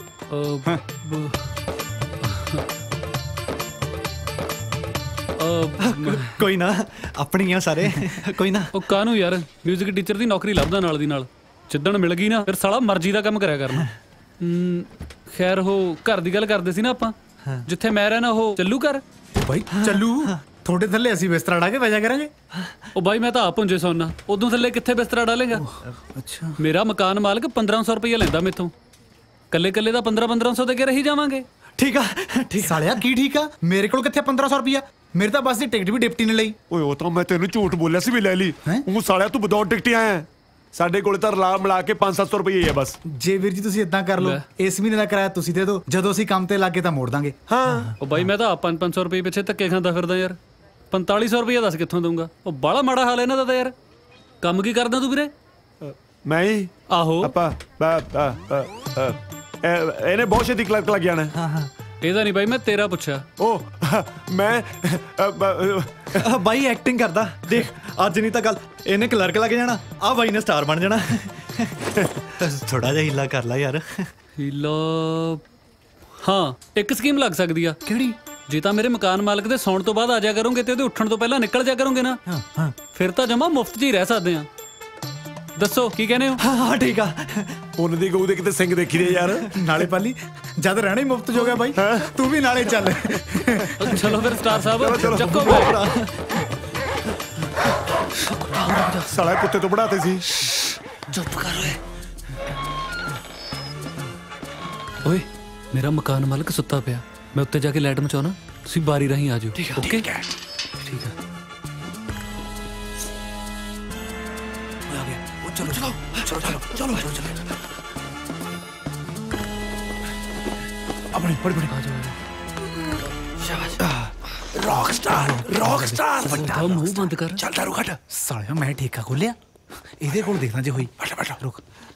ਕੋਈ ਨਾ, ਆਪਣੀ ਆ ਸਾਰੇ, ਕੋਈ ਨਾ। ਉਹ ਕਾਹਨੂੰ ਯਾਰ, ਮਿਊਜ਼ਿਕ ਟੀਚਰ ਦੀ ਨੌਕਰੀ ਲੱਭਦਾ ਨਾਲ ਦੀ ਨਾਲ। ਜਿੱਦਣ ਮਿਲ ਗਈ ਨਾ, ਫਿਰ ਸਾਲਾ ਮਰਜ਼ੀ ਦਾ ਕੰਮ ਕਰਿਆ ਕਰਨਾ। ਖੈਰ ਉਹ ਘਰ ਦੀ ਗੱਲ ਕਰਦੇ ਸੀ ਨਾ ਆਪਾਂ, ਜਿੱਥੇ ਮੈਂ ਰਹਿਣਾ ਉਹ ਚੱਲੂ ਘਰ। ਬਾਈ ਚੱਲੂ? ਤੁਹਾਡੇ ਥੱਲੇ ਅਸੀਂ ਬਿਸਤਰਾ ਡਾ ਕੇ ਬੈਜਾ ਕਰਾਂਗੇ। ਉਹ ਬਾਈ ਮੈਂ ਤਾਂ ਆਪ ਹੁੰਜੇ ਸੌਣਾ, ਉਦੋਂ ਥੱਲੇ ਕਿੱਥੇ ਬਿਸਤਰਾ ਡਾਲੇਗਾ। ਅੱਛਾ। ਮੇਰਾ ਮਕਾਨ ਮਾਲਕ 1500 ਰੁਪਇਆ ਲੈਂਦਾ ਮੈਥੋਂ, ਕੱਲੇ ਕੱਲੇ ਦਾ 1500 ਦੇ ਕੇ ਰਹੀ ਜਾਵਾਂਗੇ। ਠੀਕ ਆ ਠੀਕ। ਸਾਲਿਆ ਕੀ ਠੀਕ ਆ, ਮੇਰੇ ਕੋਲ ਕਿੱਥੇ 1500 ਰੁਪਇਆ? ਮੇਰੇ ਤਾਂ ਬੱਸ ਦੀ ਟਿਕਟ ਵੀ ਡਿਪਟੀ ਨੇ ਲਈ। ਓਏ ਉਹ ਤਾਂ ਮੈਂ ਤੈਨੂੰ ਝੂਠ ਬੋਲਿਆ ਸੀ ਵੀ ਲੈ ਲਈ। ਉਹ ਸਾਲਿਆ ਤੂੰ ਵਿਦਆਊਟ ਟਿਕਟ ਆਇਆ। ਸਾਡੇ ਕੋਲ ਤਾਂ ਰਲਾ ਮਿਲਾ ਕੇ 500-700 ਰੁਪਏ ਹੀ ਆ ਬਸ। ਜੇ ਵੀਰ ਜੀ ਤੁਸੀਂ ਇਦਾਂ ਕਰ ਲਓ, ਇਸ ਮਹੀਨੇ ਦਾ ਕਿਰਾਇਆ ਤੁਸੀਂ ਦੇ ਦਿਓ, ਜਦੋਂ ਅਸੀਂ ਕੰਮ ਤੇ ਲੱਗੇ ਤਾਂ ਮੋੜ ਦਾਂਗੇ। ਹਾਂ। ਉਹ ਬਾਈ ਮੈਂ ਤਾਂ 500 ਰੁਪਏ ਪਿੱਛੇ ਧੱਕੇ ਖਾਂਦਾ ਫਿਰਦਾ ਯਾਰ। 4500 ਰੁਪਏ ਦੱਸ ਕਿੱਥੋਂ ਦਊਂਗਾ? ਉਹ ਬਾਹਲਾ ਮਾੜਾ ਹਾਲ ਇਹਨਾਂ ਦਾ ਤਾਂ ਯਾਰ। ਕੰਮ ਕੀ ਕਰਦਾ ਤੂੰ ਵੀਰੇ? ਮੈਂ ਹੀ ਆਹੋ ਆਪਾਂ ਇਹਨੇ ਬਹੁਤ ਛੇਤੀ ਕਲਰਕ ਲੱਗ ਜਾਣਾ। ਇਹਦਾ ਨਹੀਂ ਬਾਈ, ਮੈਂ ਤੇਰਾ ਪੁੱਛਿਆ। ਉਹ ਮੈਂ ਬਾਈ ਐਕਟਿੰਗ ਕਰਦਾ ਦੇਖ, ਅੱਜ ਨਹੀਂ ਤਾਂ ਗੱਲ ਇਹਨੇ ਕਲਰਕ ਲੱਗ ਜਾਣਾ, ਆ ਬਾਈ ਨੇ ਸਟਾਰ ਬਣ ਜਾਣਾ। ਥੋੜਾ ਜਿਹਾ ਹੀਲਾ ਕਰ ਲੈ ਯਾਰ। ਹੀਲਾ? ਹਾਂ, ਇੱਕ ਸਕੀਮ ਲੱਗ ਸਕਦੀ ਆ। ਕਿਹੜੀ? ਜੇ ਤਾਂ ਮੇਰੇ ਮਕਾਨ ਮਾਲਕ ਦੇ ਸੌਣ ਤੋਂ ਬਾਅਦ ਆ ਜਾ ਕਰੋਗੇ ਤੇ ਉਹਦੇ ਉੱਠਣ ਤੋਂ ਪਹਿਲਾਂ ਨਿਕਲ ਜਾ ਕਰੋਗੇ ਨਾ, ਫਿਰ ਤਾਂ ਜਮਾ ਮੁਫਤ 'ਚ ਹੀ ਰਹਿ ਸਕਦੇ ਆ। ਦੱਸੋ ਕੀ ਕਹਿੰਦੇ ਹੋ? ਹਾਂ ਠੀਕ ਆ। ਉਹਨਾਂ ਦੀ ਗਊ ਦੇ ਕਿਤੇ ਸਿੰਘ ਦੇਖੀ ਦੇ ਯਾਰ। ਨਾਲੇ ਪਾਲੀ ਜਦ ਰਹਿਣਾ ਹੀ ਮੁਫਤ ਹੋ ਗਿਆ ਬਾਈ, ਤੂੰ ਵੀ ਨਾਲੇ ਚੱਲ। ਚਲੋ ਫਿਰ ਸਟਾਰ ਸਾਹਿਬ ਚੱਕੋ ਬੈਠ। ਸਾਲਾ ਕੁੱਤੇ ਤੋਂ ਬੜਾਤੇ ਸੀ। ਚੁੱਪ ਕਰ ਓਏ। ਓਏ ਮੇਰਾ ਮਕਾਨ ਮਾਲਕ ਸੁੱਤਾ ਪਿਆ, ਮੈਂ ਉੱਤੇ ਜਾ ਕੇ ਲਾਈਟ ਮਚਾਉਣਾ, ਤੁਸੀਂ ਬਾਰੀ ਰਾਹੀਂ ਆ ਜਾਓ। ਓਕੇ ਠੀਕ ਹੈ। चलो चलो चलो चलो चलो चलो अपनी बड़ी बड़ी रॉक स्टार मुंह बंद कर। चल दारू घट सालिया मैं ठेका खोलिया ਇਹਦੇ ਕੋਲ ਦੇਖਣਾ ਜੇ ਹੋਈ। ਬੈਠ ਬੈਠ ਰੁਕ।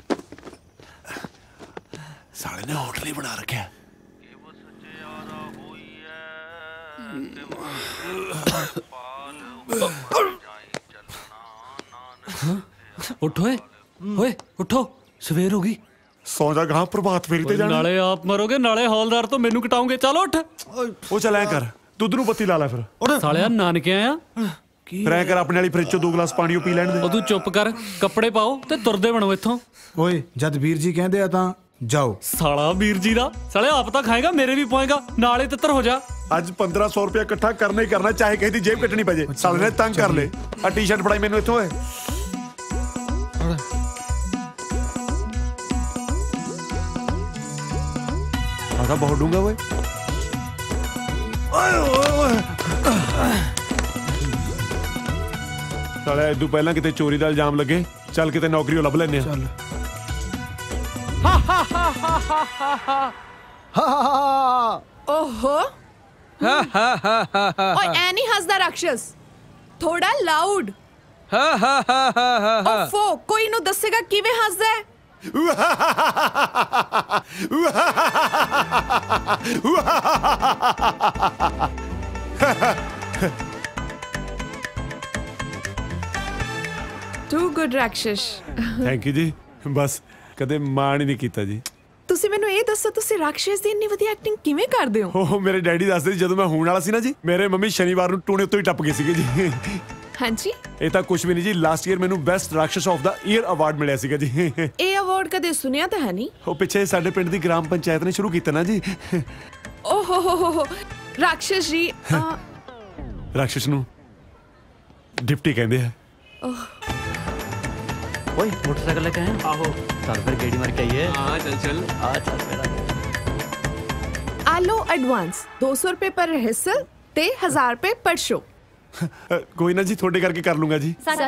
ਸਾਲੇ ਨੇ ਹੋਟਲ ਹੀ ਬਣਾ ਰੱਖਿਆ। उठो ओए उठो, सवेर होगी। सौ जा गां प्रभात फेरी ते जाना। नाले आप मरोगे, नाले हौलदार तो मेनू कटाओगे। चलो उठ। ओ चल ऐ कर, दुध नू पत्ती ला ले फिर। सालिया नानके आया फिर ऐ कर, अपने वाली फ्रिज चो 2 गिलास पानी पी लैण दे। ओ तू चुप कर, कपड़े पाओ ते तुरदे बनो इत्थों। ओए जद वीर जी कहंदे आ तां जाओ। साला वीर जी दा साले आप तां खाएगा, मेरे भी पाएगा, नाले तितर हो जा। ਅੱਜ 1500 रुपया इकट्ठा करना ही करना, चाहे किसी दी जेब कटनी पजे। साले ने तंग कर ले। आ टी शर्ट फड़ाई मैनू इत्थों। आधा बहुत डूंगा वो। साले इदू पहला किते चोरी दा इल्जाम लगे, चल किते नौकरी लभ लैने। ओहो ओए एनी हंसदा राक्षस, थोड़ा लाउड। ओफो, कोई नु दसेगा किवें हंसदा है? Too good राक्षस। थैंक यू जी, बस कदे मान ही नहीं कीता जी। ਤੁਸੀਂ ਮੈਨੂੰ ਇਹ ਦੱਸੋ, ਤੁਸੀਂ ਰਾਕਸ਼ਸ ਦੀ ਇੰਨੀ ਵਧੀਆ ਐਕਟਿੰਗ ਕਿਵੇਂ ਕਰਦੇ ਹੋ? ਉਹ ਮੇਰੇ ਡੈਡੀ ਦੱਸਦੇ ਸੀ, ਜਦੋਂ ਮੈਂ ਹੋਣ ਵਾਲਾ ਸੀ ਨਾ ਜੀ, ਮੇਰੇ ਮੰਮੀ ਸ਼ਨੀਵਾਰ ਨੂੰ ਟੂਣੇ ਉੱਤੋਂ ਹੀ ਟੱਪ ਗਏ ਸੀਗੇ ਜੀ। ਹਾਂਜੀ, ਇਹ ਤਾਂ ਕੁਝ ਵੀ ਨਹੀਂ ਜੀ। ਲਾਸਟ ਈਅਰ ਮੈਨੂੰ ਬੈਸਟ ਰਾਕਸ਼ਸ ਆਫ ਦਾ ਈਅਰ ਅਵਾਰਡ ਮਿਲਿਆ ਸੀਗਾ ਜੀ। ਇਹ ਅਵਾਰਡ ਕਦੇ ਸੁਣਿਆ ਤਾਂ ਹੈ ਨਹੀਂ। ਉਹ ਪਿੱਛੇ ਸਾਡੇ ਪਿੰਡ ਦੀ ਗ੍ਰਾਮ ਪੰਚਾਇਤ ਨੇ ਸ਼ੁਰੂ ਕੀਤਾ ਨਾ ਜੀ। ਓਹੋ ਹੋ ਰਾਕਸ਼ਸ ਜੀ। ਰਾਕਸ਼ਸ ਨੂੰ ਡਿਪਟੀ ਕਹਿੰਦੇ ਆ। ओए मोटरसाइकिल लेके आए? आहो चल फिर गेड़ी मार के आइए। हाँ चल चल आ चल मेरा। आ लो एडवांस 200 रुपए पर रिहर्सल ते 1000 रुपए पर शो। कोई ना जी, थोड़े करके कर लूंगा जी।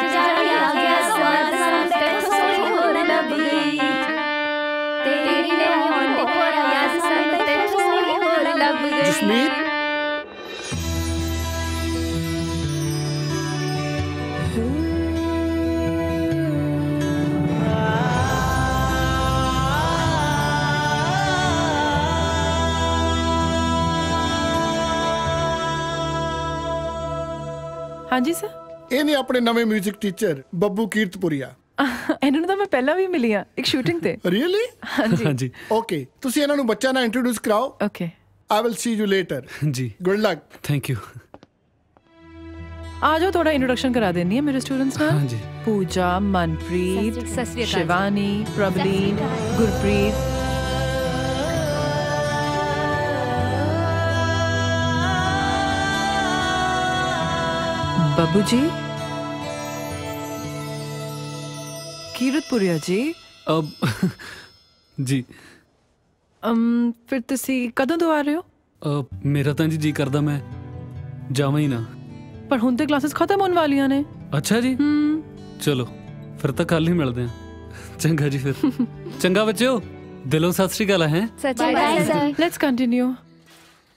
जसमीत ਹਾਂਜੀ ਸਰ। ਇਹ ਨੇ ਆਪਣੇ ਨਵੇਂ 뮤직 ਟੀਚਰ ਬੱਬੂ ਕੀਰਤਪੁਰੀਆ। ਇਹਨਾਂ ਨੂੰ ਤਾਂ ਮੈਂ ਪਹਿਲਾਂ ਵੀ ਮਿਲੀ ਆ ਇੱਕ ਸ਼ੂਟਿੰਗ ਤੇ। ਰੀਅਲੀ? ਹਾਂਜੀ। ਓਕੇ, ਤੁਸੀਂ ਇਹਨਾਂ ਨੂੰ ਬੱਚਾ ਨਾਲ ਇੰਟਰੋਡਿਊਸ ਕਰਾਓ। Okay, I will see you later. ਜੀ ਗੁੱਡ ਲੱਕ। Thank you. आ जाओ, थोड़ा इंट्रोडक्शन करा देनी है मेरे स्टूडेंट्स ना। हाँ जी। पूजा, मनप्रीत, शिवानी, प्रबलीन, गुरप्रीत। बाबू जी, ਕੀਰਤਪੁਰੀਆ ਜੀ। ਜੀ ਫਿਰ ਤੁਸੀਂ ਕਦੋਂ ਤੋਂ ਆ ਰਹੇ ਹੋ? ਮੇਰਾ ਤਾਂ ਜੀ ਕਰਦਾ ਮੈਂ ਜਾਵਾਂ ਹੀ ਨਾ, ਪਰ ਹੁਣ ਤੇ ਕਲਾਸਿਸ ਖਤਮ ਹੋਣ ਵਾਲੀਆਂ ਨੇ। ਅੱਛਾ ਜੀ, ਚਲੋ ਫਿਰ ਤਾਂ ਕੱਲ ਹੀ ਮਿਲਦੇ ਹਾਂ। ਚੰਗਾ ਜੀ, ਫਿਰ ਚੰਗਾ ਬੱਚਿਓ, ਦਿਲੋਂ ਸਤਿ ਸ਼੍ਰੀ ਅਕਾਲ ਹੈ। Let's continue.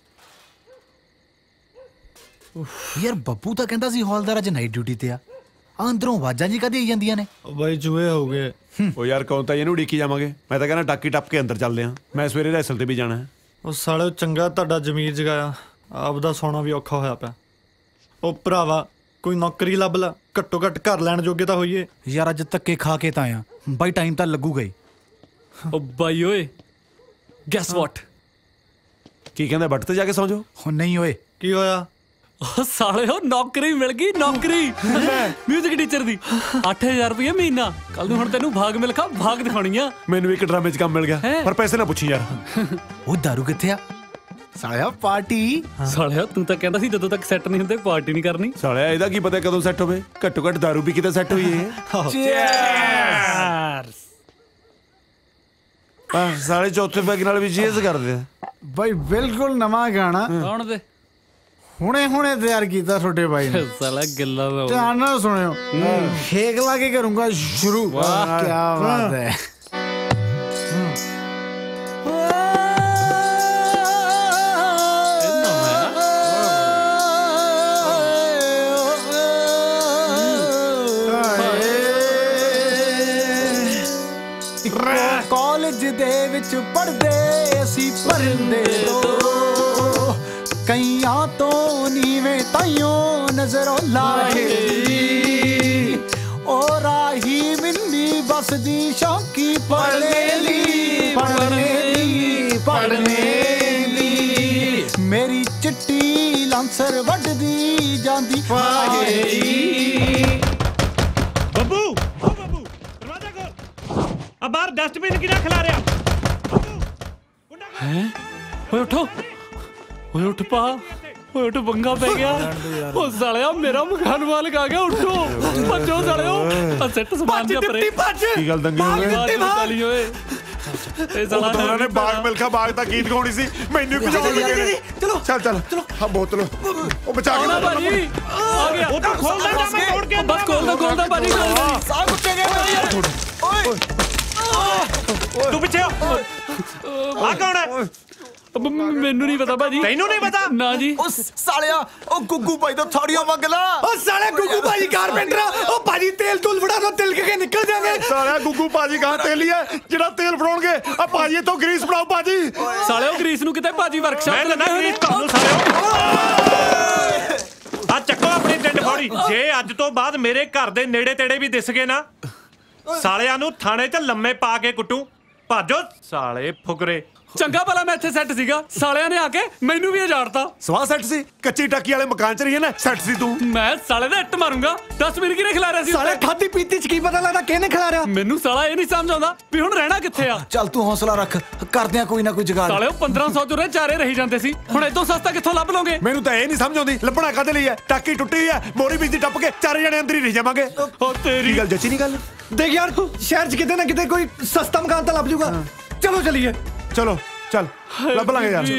ਯਾਰ ਬੱਬੂ ਤਾਂ ਕਹਿੰਦਾ ਸੀ ਹੌਲਦਾਰ ਅੱਜ ਨਾਈਟ ਡਿਊਟੀ ਤੇ ਆ, ਅੰਦਰੋਂ ਆਵਾਜ਼ਾਂ ਜੀ ਕਦੇ ਆਈ ਜਾਂਦੀਆਂ ਨੇ। ਬਾਈ ਜੂਏ ਹੋ ਗਏ। ਉਹ ਯਾਰ ਕੌਣ ਤਾਂ ਇਹਨੂੰ ਉਡੀਕੀ ਜਾਵਾਂਗੇ। ਮੈਂ ਤਾਂ ਕਹਿੰਦਾ ਟਾਕੀ ਟੱਪ ਕੇ ਅੰਦਰ ਚੱਲਦੇ ਆ। ਮੈਂ ਸਵੇਰੇ ਰੈਸਲ ਤੇ ਵੀ ਜਾਣਾ ਹੈ। ਉਹ ਸਾਲੇ ਚੰਗਾ ਤੁਹਾਡਾ ਜ਼ਮੀਰ ਜਗਾਇਆ, ਆਪਦਾ ਸੌਣਾ ਵੀ ਔਖਾ ਹੋਇਆ ਪਿਆ। ਉਹ ਭਰਾਵਾ ਕੋਈ ਨੌਕਰੀ ਲੱਭ ਲਾ, ਘੱਟੋ ਘੱਟ ਘਰ ਲੈਣ ਜੋਗੇ ਤਾਂ ਹੋਈਏ। ਯਾਰ ਅੱਜ ਧੱਕੇ ਖਾ ਕੇ ਤਾਂ ਆਇਆ ਬਾਈ, ਟਾਈਮ ਤਾਂ ਲੱਗੂਗਾ ਹੀ। ਉਹ ਬਾਈ ਓਏ ਗੈਸ ਵਾਟ, ਕੀ ਕਹਿੰਦਾ ਬੱਟ ਤੇ ਜਾ ਕੇ ਸੌਂ ਜਾਓ। ਹੁਣ ਨਹੀਂ ਓਏ, ਕੀ ਹੋਇਆ? ਸਾਲਿਓ ਨੌਕਰੀ ਮਿਲ ਗਈ, ਨੌਕਰੀ ਮਿਊਜ਼ਿਕ ਟੀਚਰ ਦੀ 8000 ਰੁਪਏ ਮਹੀਨਾ। ਕੱਲ ਨੂੰ ਹੁਣ ਤੈਨੂੰ ਭਾਗ ਮਿਲਖਾ ਭਾਗ ਦਿਖਾਉਣੀ ਆ। ਮੈਨੂੰ ਇੱਕ ਡਰਾਮੇ 'ਚ ਕੰਮ ਮਿਲ ਗਿਆ, ਪਰ ਪੈਸੇ ਨਾ ਪੁੱਛੀ ਯਾਰ। ਉਹ ਦਾਰੂ ਕਿੱਥੇ ਆ ਸਾਲਿਆ? ਪਾਰਟੀ ਸਾਲਿਆ ਤੂੰ ਤਾਂ ਕਹਿੰਦਾ ਸੀ ਜਦੋਂ ਤੱਕ ਸੈੱਟ ਨਹੀਂ ਹੁੰਦੇ ਪਾਰਟੀ ਨਹੀਂ ਕਰਨੀ। ਸਾਲਿਆ ਇਹਦਾ ਕੀ ਪਤਾ ਕਦੋਂ ਸੈੱਟ ਹੋਵੇ। ਘੱਟੋ ਘੱਟ ਦਾਰੂ ਵੀ ਕਿਤੇ ਸੈੱਟ ਹੋਈ ਹੈ। ਸਾਲੇ ਚੌਥੇ ਪੈਗ ਨਾਲ ਵੀ ਚੀਜ਼ ਕਰਦੇ ਆ ਬਾਈ। ਬਿਲਕੁਲ ਨਵਾਂ ਗਾਣਾ ਕੌਣ ਦੇ ਹੁਣੇ ਤਿਆਰ ਕੀਤਾ ਤੁਹਾਡੇ ਬਾਈ ਨੇ। ਸਾਲਾ ਗੱਲਾਂ ਦਾ ਧਿਆਨ ਨਾਲ ਸੁਣਿਓ। ਫੇਕ ਲਾ ਕੇ ਕਰੂੰਗਾ ਸ਼ੁਰੂ। ਵਾਹ ਕੀ ਬਾਤ ਹੈ। ਕਾਲਜ ਦੇ ਵਿੱਚ ਪੜ੍ਹਦੇ ਅਸੀਂ ਪਰਦੇ ਤੋਂ, ਕਈਆਂ ਤੋਂ ਨੀਵੇਂ ਤਾਈਓ ਨਜ਼ਰੋਂ ਲਾਹੇ। ਉਹ ਰਾਹੀ ਮਿੰਨੀ ਬਸਦੀ ਸ਼ੌਕੀ ਪੜ੍ਹਨੇ ਲਈ, ਪੜ੍ਹਨੇ ਲਈ, ਪੜ੍ਹਨੇ ਲਈ। ਮੇਰੀ ਚਿੱਟੀ ਲਾਂਸਰ ਵੱਢਦੀ ਜਾਂਦੀ ਫਾਹੇ। ਬੱਬੂ ਓ ਬੱਬੂ ਦਰਵਾਜ਼ਾ ਖੋਲ। ਆ ਬਾਹਰ ਡਸਟਬਿਨ ਕਿਹੜਾ ਖਿਲਾ ਰਿਹਾ? ਹੈ ਓਏ ਉਠੋ, ਓਏ ਉੱਠ ਪਾ, ਓਏ ਉੱਠ ਬੰਗਾ ਪੈ ਗਿਆ। ਉਹ ਸਾਲਿਆ ਮੇਰਾ ਮਕਾਨ ਮਾਲਕ ਆ ਗਿਆ, ਉੱਠੋ ਭੱਜੋ ਸਾਲਿਓ। ਆ ਸੈੱਟ ਸਮਾਨ ਜਿਹਾ ਪਰੇ। ਕੀ ਗੱਲ ਦੰਗੇ ਹੋਏ ਓਏ? ਇਹ ਸਾਲਾ ਉਹਨਾਂ ਨੇ ਬਾਗ ਮਿਲਖਾ ਬਾਗ ਦਾ ਗੀਤ ਗਾਉਣੀ ਸੀ, ਮੈਨੂੰ ਭਜਾਉਣ ਲੱਗੇ ਨੇ। ਚਲੋ ਚੱਲ ਚੱਲ ਹਾਂ ਬੋਤਲ ਉਹ ਬਚਾ ਕੇ ਭਾਜੀ ਆ ਗਿਆ। ਉਹ ਤਾਂ ਖੋਲਦਾ ਜਾ, ਮੈਂ ਤੋੜ ਕੇ ਬਸ ਖੋਲਦਾ ਭਾਜੀ। ਸਾਹ ਕੁੱਤੇ ਗਏ। ਓਏ ਤੂੰ ਪਿੱਛੇ ਆ ਕੌਣ ਹੈ? ਮੈਨੂੰ ਨਹੀਂ ਪਤਾ ਭਾਜੀ। ਤੈਨੂੰ ਨਹੀਂ ਪਤਾ? ਨਾ ਜੀ। ਉਹ ਸਾਲਿਆ ਉਹ ਗੁੱਗੂ ਭਾਈ ਤੋਂ ਥੋੜੀਆਂ ਮੰਗ ਲਾ। ਉਹ ਸਾਲਿਆ ਗੁੱਗੂ ਭਾਜੀ ਕਾਰਪੈਂਟਰ। ਉਹ ਭਾਜੀ ਤੇਲ ਤੂਲ ਫੜਾ ਦੋ, ਤਿਲਕ ਕੇ ਨਿਕਲ ਜਾਵੇ। ਸਾਲਿਆ ਗੁੱਗੂ ਭਾਜੀ ਕਹਾਂ ਤੇਲੀ ਹੈ ਜਿਹੜਾ ਤੇਲ ਫੜਾਉਣਗੇ। ਆ ਭਾਜੀ ਇੱਥੋਂ ਗਰੀਸ ਫੜਾਓ ਭਾਜੀ। ਸਾਲਿਓ ਗਰੀਸ ਨੂੰ ਕਿਤੇ ਭਾਜੀ ਵਰਕਸ਼ਾਪ ਤੇ ਲੱਗਾ ਗਰੀਸ ਤੁਹਾਨੂੰ ਸਾਲਿਓ। ਆ ਚੱਕੋ ਆਪਣੀ ਟਿੰਡ ਫੋੜੀ। ਜੇ ਅੱਜ ਤੋਂ ਬਾਅਦ ਮੇਰੇ ਘਰ ਦੇ ਨੇੜੇ ਤੇੜੇ ਵੀ ਦਿਸ ਗਏ ਨਾ, ਸਾਲਿਆਂ ਨੂੰ ਥਾਣੇ 'ਚ ਲੰਮੇ ਪਾ ਕੇ ਕੁੱਟੂ। ਭਾਜੋ ਸਾਲੇ ਫੁਕਰੇ। ਚੰਗਾ ਭਲਾ ਮੈਂ ਇੱਥੇ ਸੈੱਟ ਸੀਗਾ, ਸਾਲਿਆਂ ਨੇ ਆ ਕੇ ਮੈਨੂੰ ਵੀ ਉਜਾੜਤਾ। ਸਵਾਹ ਸੈੱਟ ਸੀ? ਕੱਚੀ ਟਾਕੀ ਵਾਲੇ ਮਕਾਨ 'ਚ ਰਹੀਏ ਨਾ, ਸੈੱਟ ਸੀ ਤੂੰ। ਮੈਂ ਸਾਲੇ ਦਾ ਇੱਟ ਮਾਰੂੰਗਾ। 10 ਮਿੰਟ ਕਿਹਨੇ ਖਿਲਾ ਰਿਹਾ ਸੀ? ਸਾਲੇ ਖਾਦੀ ਪੀਤੀ 'ਚ ਕੀ ਪਤਾ ਲੱਗਦਾ ਕਿਹਨੇ ਖਿਲਾ ਰਿਹਾ। ਮੈਨੂੰ ਸਾਲਾ ਇਹ ਨਹੀਂ ਸਮਝ ਆਉਂਦਾ ਵੀ ਹੁਣ ਰਹਿਣਾ ਕਿੱਥੇ ਆ। ਚੱਲ ਤੂੰ ਹੌਸਲਾ ਰੱਖ, ਕਰਦੇ ਆ ਕੋਈ ਨਾ ਕੋਈ ਜੁਗਾੜ। ਸਾਲਿਓ 1500 ਚੋਂ ਚਾਰੇ ਰਹੀ ਜਾਂਦੇ ਸੀ, ਹੁਣ ਇਦੋਂ ਸਸਤਾ ਕਿੱਥੋਂ ਲੱਭ ਲਓਗੇ? ਮੈਨੂੰ ਤਾਂ ਇਹ ਨਹੀਂ ਸਮਝ ਆਉਂਦੀ ਲੱਭਣਾ ਕਾਹਦੇ ਲਈ ਹੈ। ਟਾਕੀ ਟੁੱਟੀ ਹੈ, ਮੋਰੀ ਵਿੱਚ ਦੀ ਟੱਪ ਕੇ ਚਾਰੇ ਜਣੇ ਅੰਦਰ ਹੀ ਰਹਿ ਜਾਵਾਂਗੇ। ਉਹ ਤੇਰੀ ਗੱਲ ਜੱਚੀ ਨਹੀਂ ਗੱਲ। ਦੇਖ ਯਾਰ ਸ਼ਹਿਰ 'ਚ ਕਿਤੇ ਨਾ ਕਿਤੇ ਕੋਈ ਸਸਤਾ ਮਕਾਨ ਤਾਂ ਲੱਭ ਜੂਗਾ। ਚਲੋ ਚਲੀਏ। ਚਲੋ ਚੱਲ ਲੱਭ ਲਾਂਗੇ ਯਾਰ।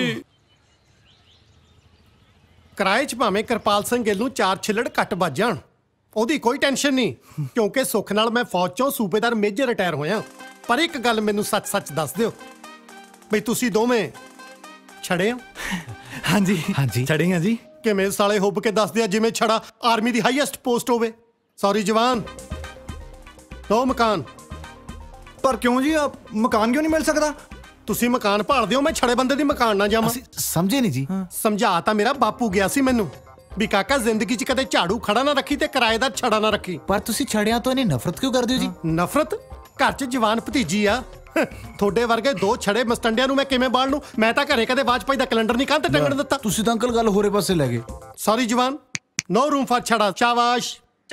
ਕਿਰਾਏ 'ਚ ਭਾਵੇਂ ਕਿਰਪਾਲ ਸਿੰਘ ਗਿੱਲ ਨੂੰ 4 ਛਿੱਲੜ ਘੱਟ ਵੱਜ ਜਾਣ, ਉਹਦੀ ਕੋਈ ਟੈਨਸ਼ਨ ਨਹੀਂ, ਕਿਉਂਕਿ ਸੁੱਖ ਨਾਲ ਮੈਂ ਫੌਜ 'ਚੋਂ ਸੂਬੇਦਾਰ ਮੇਜਰ ਰਿਟਾਇਰ ਹੋਇਆ। ਪਰ ਇੱਕ ਗੱਲ ਮੈਨੂੰ ਸੱਚ-ਸੱਚ ਦੱਸ ਦਿਓ ਬਈ ਤੁਸੀਂ ਦੋਵੇਂ ਛੜੇ ਹੋ? ਹਾਂਜੀ ਹਾਂਜੀ ਛੜੇ ਆ ਜੀ। ਕਿਵੇਂ ਸਾਲੇ ਹੁੱਬ ਕੇ ਦੱਸਦੇ ਆ ਜਿਵੇਂ ਛੜਾ ਆਰਮੀ ਦੀ ਹਾਈਐਸਟ ਪੋਸਟ ਹੋਵੇ। ਸੌਰੀ ਜਵਾਨ, 2 ਮਕਾਨ। ਪਰ ਕਿਉਂ ਜੀ, ਮਕਾਨ ਕਿਉਂ ਨਹੀਂ ਮਿਲ ਸਕਦਾ? ਤੁਸੀਂ ਮਕਾਨ ਭਾਲਦੇ ਹੋ, ਮੈਂ ਛੜੇ ਬੰਦੇ ਦੀ ਮਕਾਨ ਨਾ ਜਾਵਾਂ। ਸਮਝੇ ਨਹੀਂ ਜੀ। ਸਮਝਾ ਤਾਂ ਮੇਰਾ ਬਾਪੂ ਗਿਆ ਸੀ ਮੈਨੂੰ ਵੀ ਕਾਕਾ ਜ਼ਿੰਦਗੀ 'ਚ ਕਦੇ ਝਾੜੂ ਖੜਾ ਨਾ ਰੱਖੀ ਤੇ ਕਿਰਾਏਦਾਰ ਛੜਾ ਨਾ ਰੱਖੀ। ਪਰ ਤੁਸੀਂ ਛੜਿਆਂ ਤੋਂ ਇਹਨੇ ਨਫ਼ਰਤ ਕਿਉਂ ਕਰਦੇ ਹੋ ਜੀ? ਨਫ਼ਰਤ? ਘਰ 'ਚ ਜਵਾਨ ਭਤੀਜੀ ਆ। ਤੁਹਾਡੇ ਵਰਗੇ 2 ਛੜੇ ਮਸਟੰਡਿਆਂ ਨੂੰ ਮੈਂ ਕਿਵੇਂ ਬਾਲ ਲੂੰ? ਮੈਂ ਤਾਂ ਘਰੇ ਕਦੇ ਵਾਜਪਾਈ ਦਾ ਕੈਲੰਡਰ ਨਹੀਂ ਕੰਨ ਤੇ ਟੰਗਣ ਦਿੱਤਾ। ਤੁਸੀਂ ਤਾਂ ਅੰਕਲ ਗੱਲ ਹੋਰੇ ਪਾਸੇ ਲੈ ਗਏ। ਸੌਰੀ ਜਵਾਨ, ਨੋ ਰੂਮ ਫਾਰ ਛੜਾ। ਸ਼ਾਬਾਸ਼।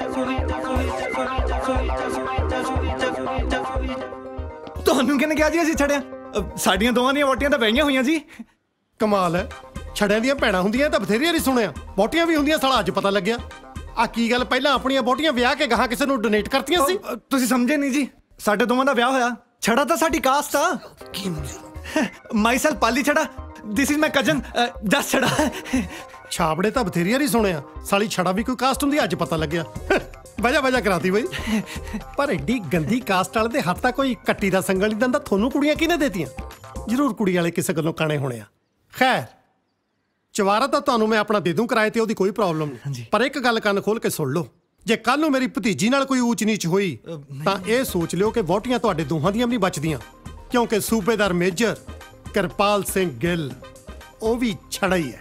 ਤੁਹਾਨੂੰ ਕਿਹਨੇ ਕਿਹਾ ਜੀ ਅਸੀਂ ਛੜਿਆ? ਸਾਡੀਆਂ ਦੋਵਾਂ ਦੀਆਂ ਵੋਟੀਆਂ ਤਾਂ ਪਈਆਂ ਹੋਈਆਂ ਜੀ। ਕਮਾਲ ਹੈ, ਛੜਿਆਂ ਦੀਆਂ ਭੈਣਾਂ ਹੁੰਦੀਆਂ ਤਾਂ ਬਥੇਰੀਆਂ ਨਹੀਂ ਸੁਣਿਆ, ਵੋਟੀਆਂ ਵੀ ਹੁੰਦੀਆਂ। ਸਾਲਾ ਅੱਜ ਪਤਾ ਲੱਗਿਆ। ਆ ਕੀ ਗੱਲ, ਪਹਿਲਾਂ ਆਪਣੀਆਂ ਵੋਟੀਆਂ ਵਿਆਹ ਕੇ ਗਾਹਾਂ ਕਿਸੇ ਨੂੰ ਡੋਨੇਟ ਕਰਤੀਆਂ ਸੀ? ਤੁਸੀਂ ਸਮਝੇ ਨਹੀਂ ਜੀ, ਸਾਡੇ ਦੋਵਾਂ ਦਾ ਵਿਆਹ ਹੋਇਆ। ਛੜਾ ਤਾਂ ਸਾਡੀ ਕਾਸਟ ਆ। Myself Pali Chhada, this is my cousin Jas Chhada. ਛਾਬੜੇ ਤਾਂ ਬਥੇਰੀਆਂ ਨਹੀਂ ਸੁਣਿਆ, ਸਾਲੀ ਛੜਾ ਵੀ ਕੋਈ ਕਾਸਟ ਹੁੰਦੀ ਅੱਜ ਪਤਾ ਲੱਗਿਆ। ਵਜਾ ਕਰਾਤੀ ਬਈ। ਪਰ ਐਡੀ ਗੰਦੀ ਕਾਸਟ ਵਾਲੇ ਦੇ ਹੱਥ ਤਾਂ ਕੋਈ ਕੱਟੀ ਦਾ ਸੰਗਲ ਨਹੀਂ ਦਿੰਦਾ। ਤੁਹਾਨੂੰ ਕੁੜੀਆਂ ਕਿਹਨੇ ਦੇਤੀਆਂ? ਜ਼ਰੂਰ ਕੁੜੀ ਵਾਲੇ ਕਿਸੇ ਗੱਲੋਂ ਕਾਣੇ ਹੋਣੇ ਆ। ਖੈਰ, ਚਵਾਰਾ ਤਾਂ ਤੁਹਾਨੂੰ ਮੈਂ ਆਪਣਾ ਦੇ ਦੂੰ ਕਿਰਾਏ ਤੇ, ਉਹਦੀ ਕੋਈ ਪ੍ਰੋਬਲਮ ਨਹੀਂ। ਪਰ ਇੱਕ ਗੱਲ ਕੰਨ ਖੋਲ ਕੇ ਸੁਣ ਲਓ, ਜੇ ਕੱਲ ਨੂੰ ਮੇਰੀ ਭਤੀਜੀ ਨਾਲ ਕੋਈ ਊਚ ਨੀਚ ਹੋਈ ਤਾਂ ਇਹ ਸੋਚ ਲਿਓ ਕਿ ਵਹੁਟੀਆਂ ਤੁਹਾਡੇ ਦੋਹਾਂ ਦੀਆਂ ਵੀ ਨਹੀਂ ਬਚਦੀਆਂ, ਕਿਉਂਕਿ ਸੂਬੇਦਾਰ ਮੇਜਰ ਕਿਰਪਾਲ ਸਿੰਘ ਗਿੱਲ ਉਹ ਵੀ ਛੜਾ ਹੀ ਹੈ।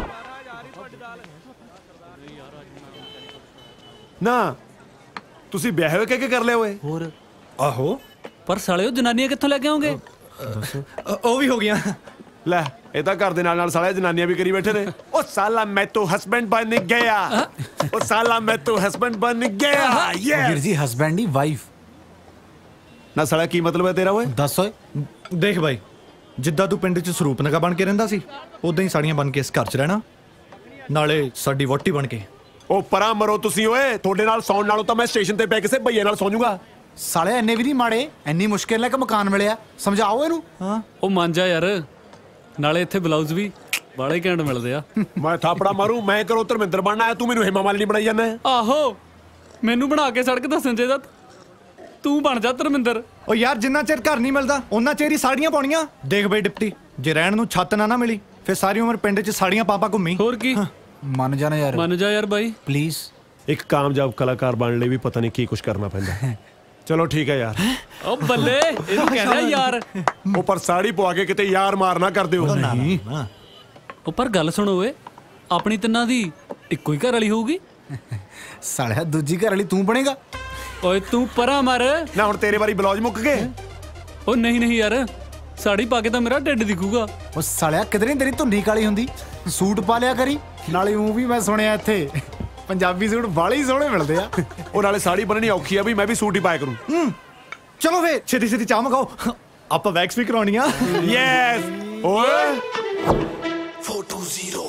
ਨਾ ਤੁਸੀਂ ਵਿਆਹ ਹੋਏ ਕਿ ਕਰ ਲਿਆ ਓਏ? ਹੋਰ ਆਹੋ, ਪਰ ਸਾਲਿਓ ਜਨਾਨੀਆਂ ਕਿੱਥੋਂ ਲੈ ਕੇ ਆਉਂਗੇ? ਉਹ ਵੀ ਹੋ ਗਿਆ। ਲੈ ਇਹ ਤਾਂ ਘਰ ਦੇ ਨਾਲ ਸਾਲੇ ਜਨਾਨੀਆਂ ਵੀ ਕਰੀ ਬੈਠੇ ਨੇ। ਉਹ ਸਾਲਾ ਮੈਂ ਤਾਂ ਹਸਬੈਂਡ ਬਣ ਗਿਆ, ਉਹ ਸਾਲਾ ਮੈਂ ਤਾਂ ਹਸਬੈਂਡ ਬਣ ਗਿਆ। ਵੀਰ ਜੀ ਹਸਬੈਂਡ ਦੀ ਵਾਈਫ ਨਾ ਸਾਲਾ ਕੀ ਮਤਲਬ ਹੈ ਤੇਰਾ ਓਏ? ਦੱਸ ਓਏ। ਦੇਖ ਬਾਈ, ਜਿੱਦਾਂ ਤੂੰ ਪਿੰਡ 'ਚ ਸਰੂਪਨਖਾ ਬਣ ਕੇ ਰਹਿੰਦਾ ਸੀ, ਉਦਾਂ ਹੀ ਸਾੜੀਆਂ ਬਣ ਕੇ ਇਸ ਘਰ 'ਚ ਰਹਿਣਾ, ਨਾਲੇ ਸਾਡੀ ਵਹੁਟੀ ਬਣ ਕੇ। ਉਹ ਪਰਾਂ ਮਰੋ ਤੁਸੀਂ ਓਏ, ਤੁਹਾਡੇ ਨਾਲ ਸੌਣ ਨਾਲੋਂ ਤਾਂ ਮੈਂ ਸਟੇਸ਼ਨ ਤੇ ਪੈ ਕਿਸੇ ਭਈਏ ਨਾਲ ਸੌਂ ਜਾਊਗਾ। ਸਾਲੇ ਇੰਨੇ ਵੀ ਨਹੀਂ ਮਾੜੇ, ਇੰਨੀ ਮੁਸ਼ਕਿਲ ਨਾਲ ਕਿ ਮਕਾਨ ਮਿਲਿਆ, ਸਮਝਾਓ ਇਹਨੂੰ। ਹਾਂ ਉਹ ਮੰਨ ਜਾ ਯਾਰ, ਨਾਲੇ ਇੱਥੇ ਬਲਾਊਜ਼ ਵੀ ਬਾਲੇ ਘੈਂਟ ਮਿਲਦੇ ਆ। ਮੈਂ ਥਾਪੜਾ ਮਾਰੂ, ਮੈਂ ਕਰੋ ਧਰਮਿੰਦਰ ਬਣਨਾ ਆਇਆ, ਤੂੰ ਮੈਨੂੰ ਹੇਮਾ ਮਾਲਿਨੀ ਬਣਾਈ ਜਾਂਦਾ। ਆਹੋ, ਮੈਨੂੰ ਬਣਾ ਕੇ ਸੜਕ ਦੱਸਣ ਚਾਹੀਦਾ, ਤੂੰ ਬਣ ਜਾ ਧਰਮਿੰਦਰ। ਉਹ ਯਾਰ ਜਿੰਨਾ ਚਿਰ ਘਰ ਨਹੀਂ ਮਿਲਦਾ ਉਹਨਾਂ ਚਿਰ ਹੀ ਸਾੜੀਆਂ ਪਾਉਣੀਆਂ। ਦੇਖ ਬਈ ਡਿਪਟੀ, ਜੇ ਰਹਿਣ ਨੂੰ ਛੱਤ ਨਾ ਮਿਲੀ ਫਿਰ ਸਾਰੀ ਉਮਰ ਪਿੰਡ 'ਚ ਸਾੜੀਆਂ ਪਾਪਾ ਘੁੰਮੀ। ਹੋਰ ਕੀ, ਮੰਨ ਜਾਣਾ ਯਾਰ, ਮੰਨ ਜਾ ਯਾਰ ਬਾਈ ਪਲੀਜ਼। ਇੱਕ ਕਾਮਯਾਬ ਕਲਾਕਾਰ ਬਣਨ ਲਈ ਵੀ ਪਤਾ ਨਹੀਂ ਕੀ ਕੁਝ ਕਰਨਾ ਪੈਂਦਾ। ਚਲੋ ਠੀਕ ਹੈ ਯਾਰ। ਉਹ ਬੱਲੇ, ਇਹਨੂੰ ਕਹਿੰਦਾ ਯਾਰ। ਉਹ ਪਰ ਸਾੜੀ ਪਵਾ ਕੇ ਕਿਤੇ ਯਾਰ ਮਾਰ ਨਾ ਕਰ ਦਿਓ। ਨਹੀਂ ਉਹ ਪਰ ਗੱਲ ਸੁਣੋ ਓਏ, ਆਪਣੀ ਤਿੰਨਾਂ ਦੀ ਇੱਕੋ ਹੀ ਘਰ ਵਾਲੀ ਹੋਊਗੀ। ਸਾਲਿਆ ਦੂਜੀ ਘਰ ਵਾਲੀ ਤੂੰ ਬਣੇਗਾ। ਓਏ ਤੂੰ ਪਰਾਂ ਮਰ ਨਾ, ਹੁਣ ਤੇਰੇ ਵਾਰੀ ਬਲੌਜ ਮੁੱਕ ਗਏ। ਉਹ ਨਹੀਂ ਯਾਰ, ਸਾੜੀ ਪਾ ਕੇ ਤਾਂ ਮੇਰਾ ਢਿੱਡ ਦਿਖੂਗਾ। ਉਹ ਸਾਲਿਆ ਕਿਧਰੇ ਤੇਰੀ ਧੁੰਨੀ ਕਾਲੀ ਹੁੰਦੀ, ਸੂਟ ਪਾ ਲਿਆ ਕਰੀ। ਨਾਲੇ ਉਹ ਵੀ ਮੈਂ ਸੁਣਿਆ ਇੱਥੇ ਪੰਜਾਬੀ ਸੂਟ ਬਾਲੇ ਹੀ ਸੋਹਣੇ ਮਿਲਦੇ ਆ। ਉਹ ਨਾਲੇ ਸਾੜੀ ਬਣਨੀ ਔਖੀ ਆ, ਵੀ ਮੈਂ ਵੀ ਸੂਟ ਹੀ ਪਾਇਆ ਕਰੂੰ। ਚਲੋ ਫੇ ਛੇਤੀ ਛੇਤੀ ਚਾਹ ਮਗਾਓ, ਆਪਾਂ ਵੈਕਸ ਵੀ ਕਰਾਉਣੀ ਆ। ਯੈਸ ਓਏ। ਫੋਟੋ ਜ਼ੀਰੋ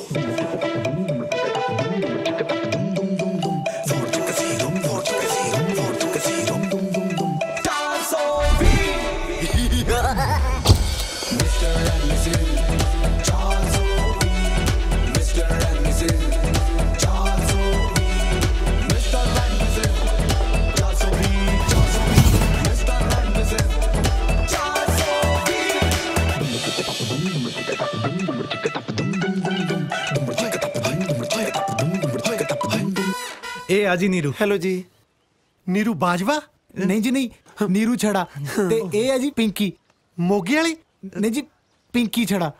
ਇਹ ਆ ਜੀ ਨੀਰੂ। ਹੈਲੋ ਜੀ, ਨੀਰੂ ਬਾਜਵਾ? ਨਹੀਂ ਜੀ ਨਹੀਂ, ਨੀਰੂ ਛੜਾ। ਤੇ ਇਹ ਹੈ ਜੀ ਪਿੰਕੀ ਮੋਗੇ ਵਾਲੀ? ਨਹੀਂ ਜੀ, ਪਿੰਕੀ ਛੜਾ।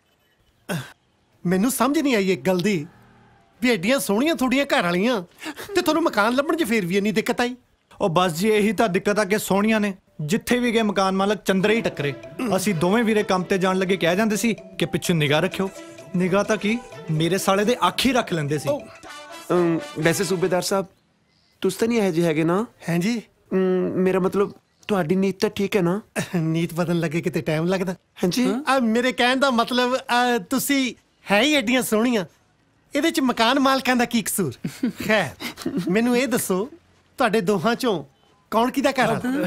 ਮੈਨੂੰ ਸਮਝ ਨਹੀਂ ਆਈ ਇੱਕ ਗੱਲ ਦੀ, ਵੀ ਐਡੀਆਂ ਸੋਹਣੀਆਂ ਤੁਹਾਡੀਆਂ ਘਰ ਵਾਲੀਆਂ ਤੇ ਤੁਹਾਨੂੰ ਮਕਾਨ ਲੱਭਣ 'ਚ ਫੇਰ ਵੀ ਇੰਨੀ ਦਿੱਕਤ ਆਈ। ਉਹ ਬਸ ਜੀ ਇਹੀ ਤਾਂ ਦਿੱਕਤ ਆ ਕਿ ਸੋਹਣੀਆਂ ਨੇ ਜਿੱਥੇ ਵੀ ਗਏ ਮਕਾਨ ਮਾਲਕ ਚੰਦਰੇ ਹੀ ਟੱਕਰੇ। ਅਸੀਂ ਦੋਵੇਂ ਵੀਰੇ ਕੰਮ ਤੇ ਜਾਣ ਲੱਗੇ ਕਹਿ ਜਾਂਦੇ ਸੀ ਕਿ ਪਿੱਛੇ ਨਿਗਾਹ ਰੱਖਿਓ। ਨਿਗਾਹ ਤਾਂ ਕੀ, ਮੇਰੇ ਸਾਲੇ ਦੇ ਅੱਖ ਹੀ ਰੱਖ ਲੈਂਦੇ ਸੀ। ਵੈਸੇ ਸੂਬੇਦਾਰ ਸਾਹਿਬ ਤੁਸੀਂ ਤਾਂ ਨਹੀਂ ਇਹੋ ਜਿਹੇ ਹੈਗੇ ਨਾ? ਹੈ ਜੀ, ਮੇਰਾ ਮਤਲਬ ਤੁਹਾਡੀ ਨੀਤ ਤਾਂ ਠੀਕ ਹੈ ਨਾ? ਨੀਤ ਬਦਲਣ ਲੱਗੇ ਕਿਤੇ ਟਾਈਮ ਲੱਗਦਾ। ਹਾਂਜੀ, ਮੇਰੇ ਕਹਿਣ ਦਾ ਮਤਲਬ ਤੁਸੀਂ ਹੈ ਹੀ ਐਡੀਆਂ ਸੋਹਣੀਆਂ, ਇਹਦੇ 'ਚ ਮਕਾਨ ਮਾਲਕਾਂ ਦਾ ਕੀ ਕਸੂਰ? ਖੈਰ ਮੈਨੂੰ ਇਹ ਦੱਸੋ, ਤੁਹਾਡੇ ਦੋਹਾਂ 'ਚੋਂ ਕੌਣ ਕਿਹਦਾ ਘਰ ਵਾਲਾ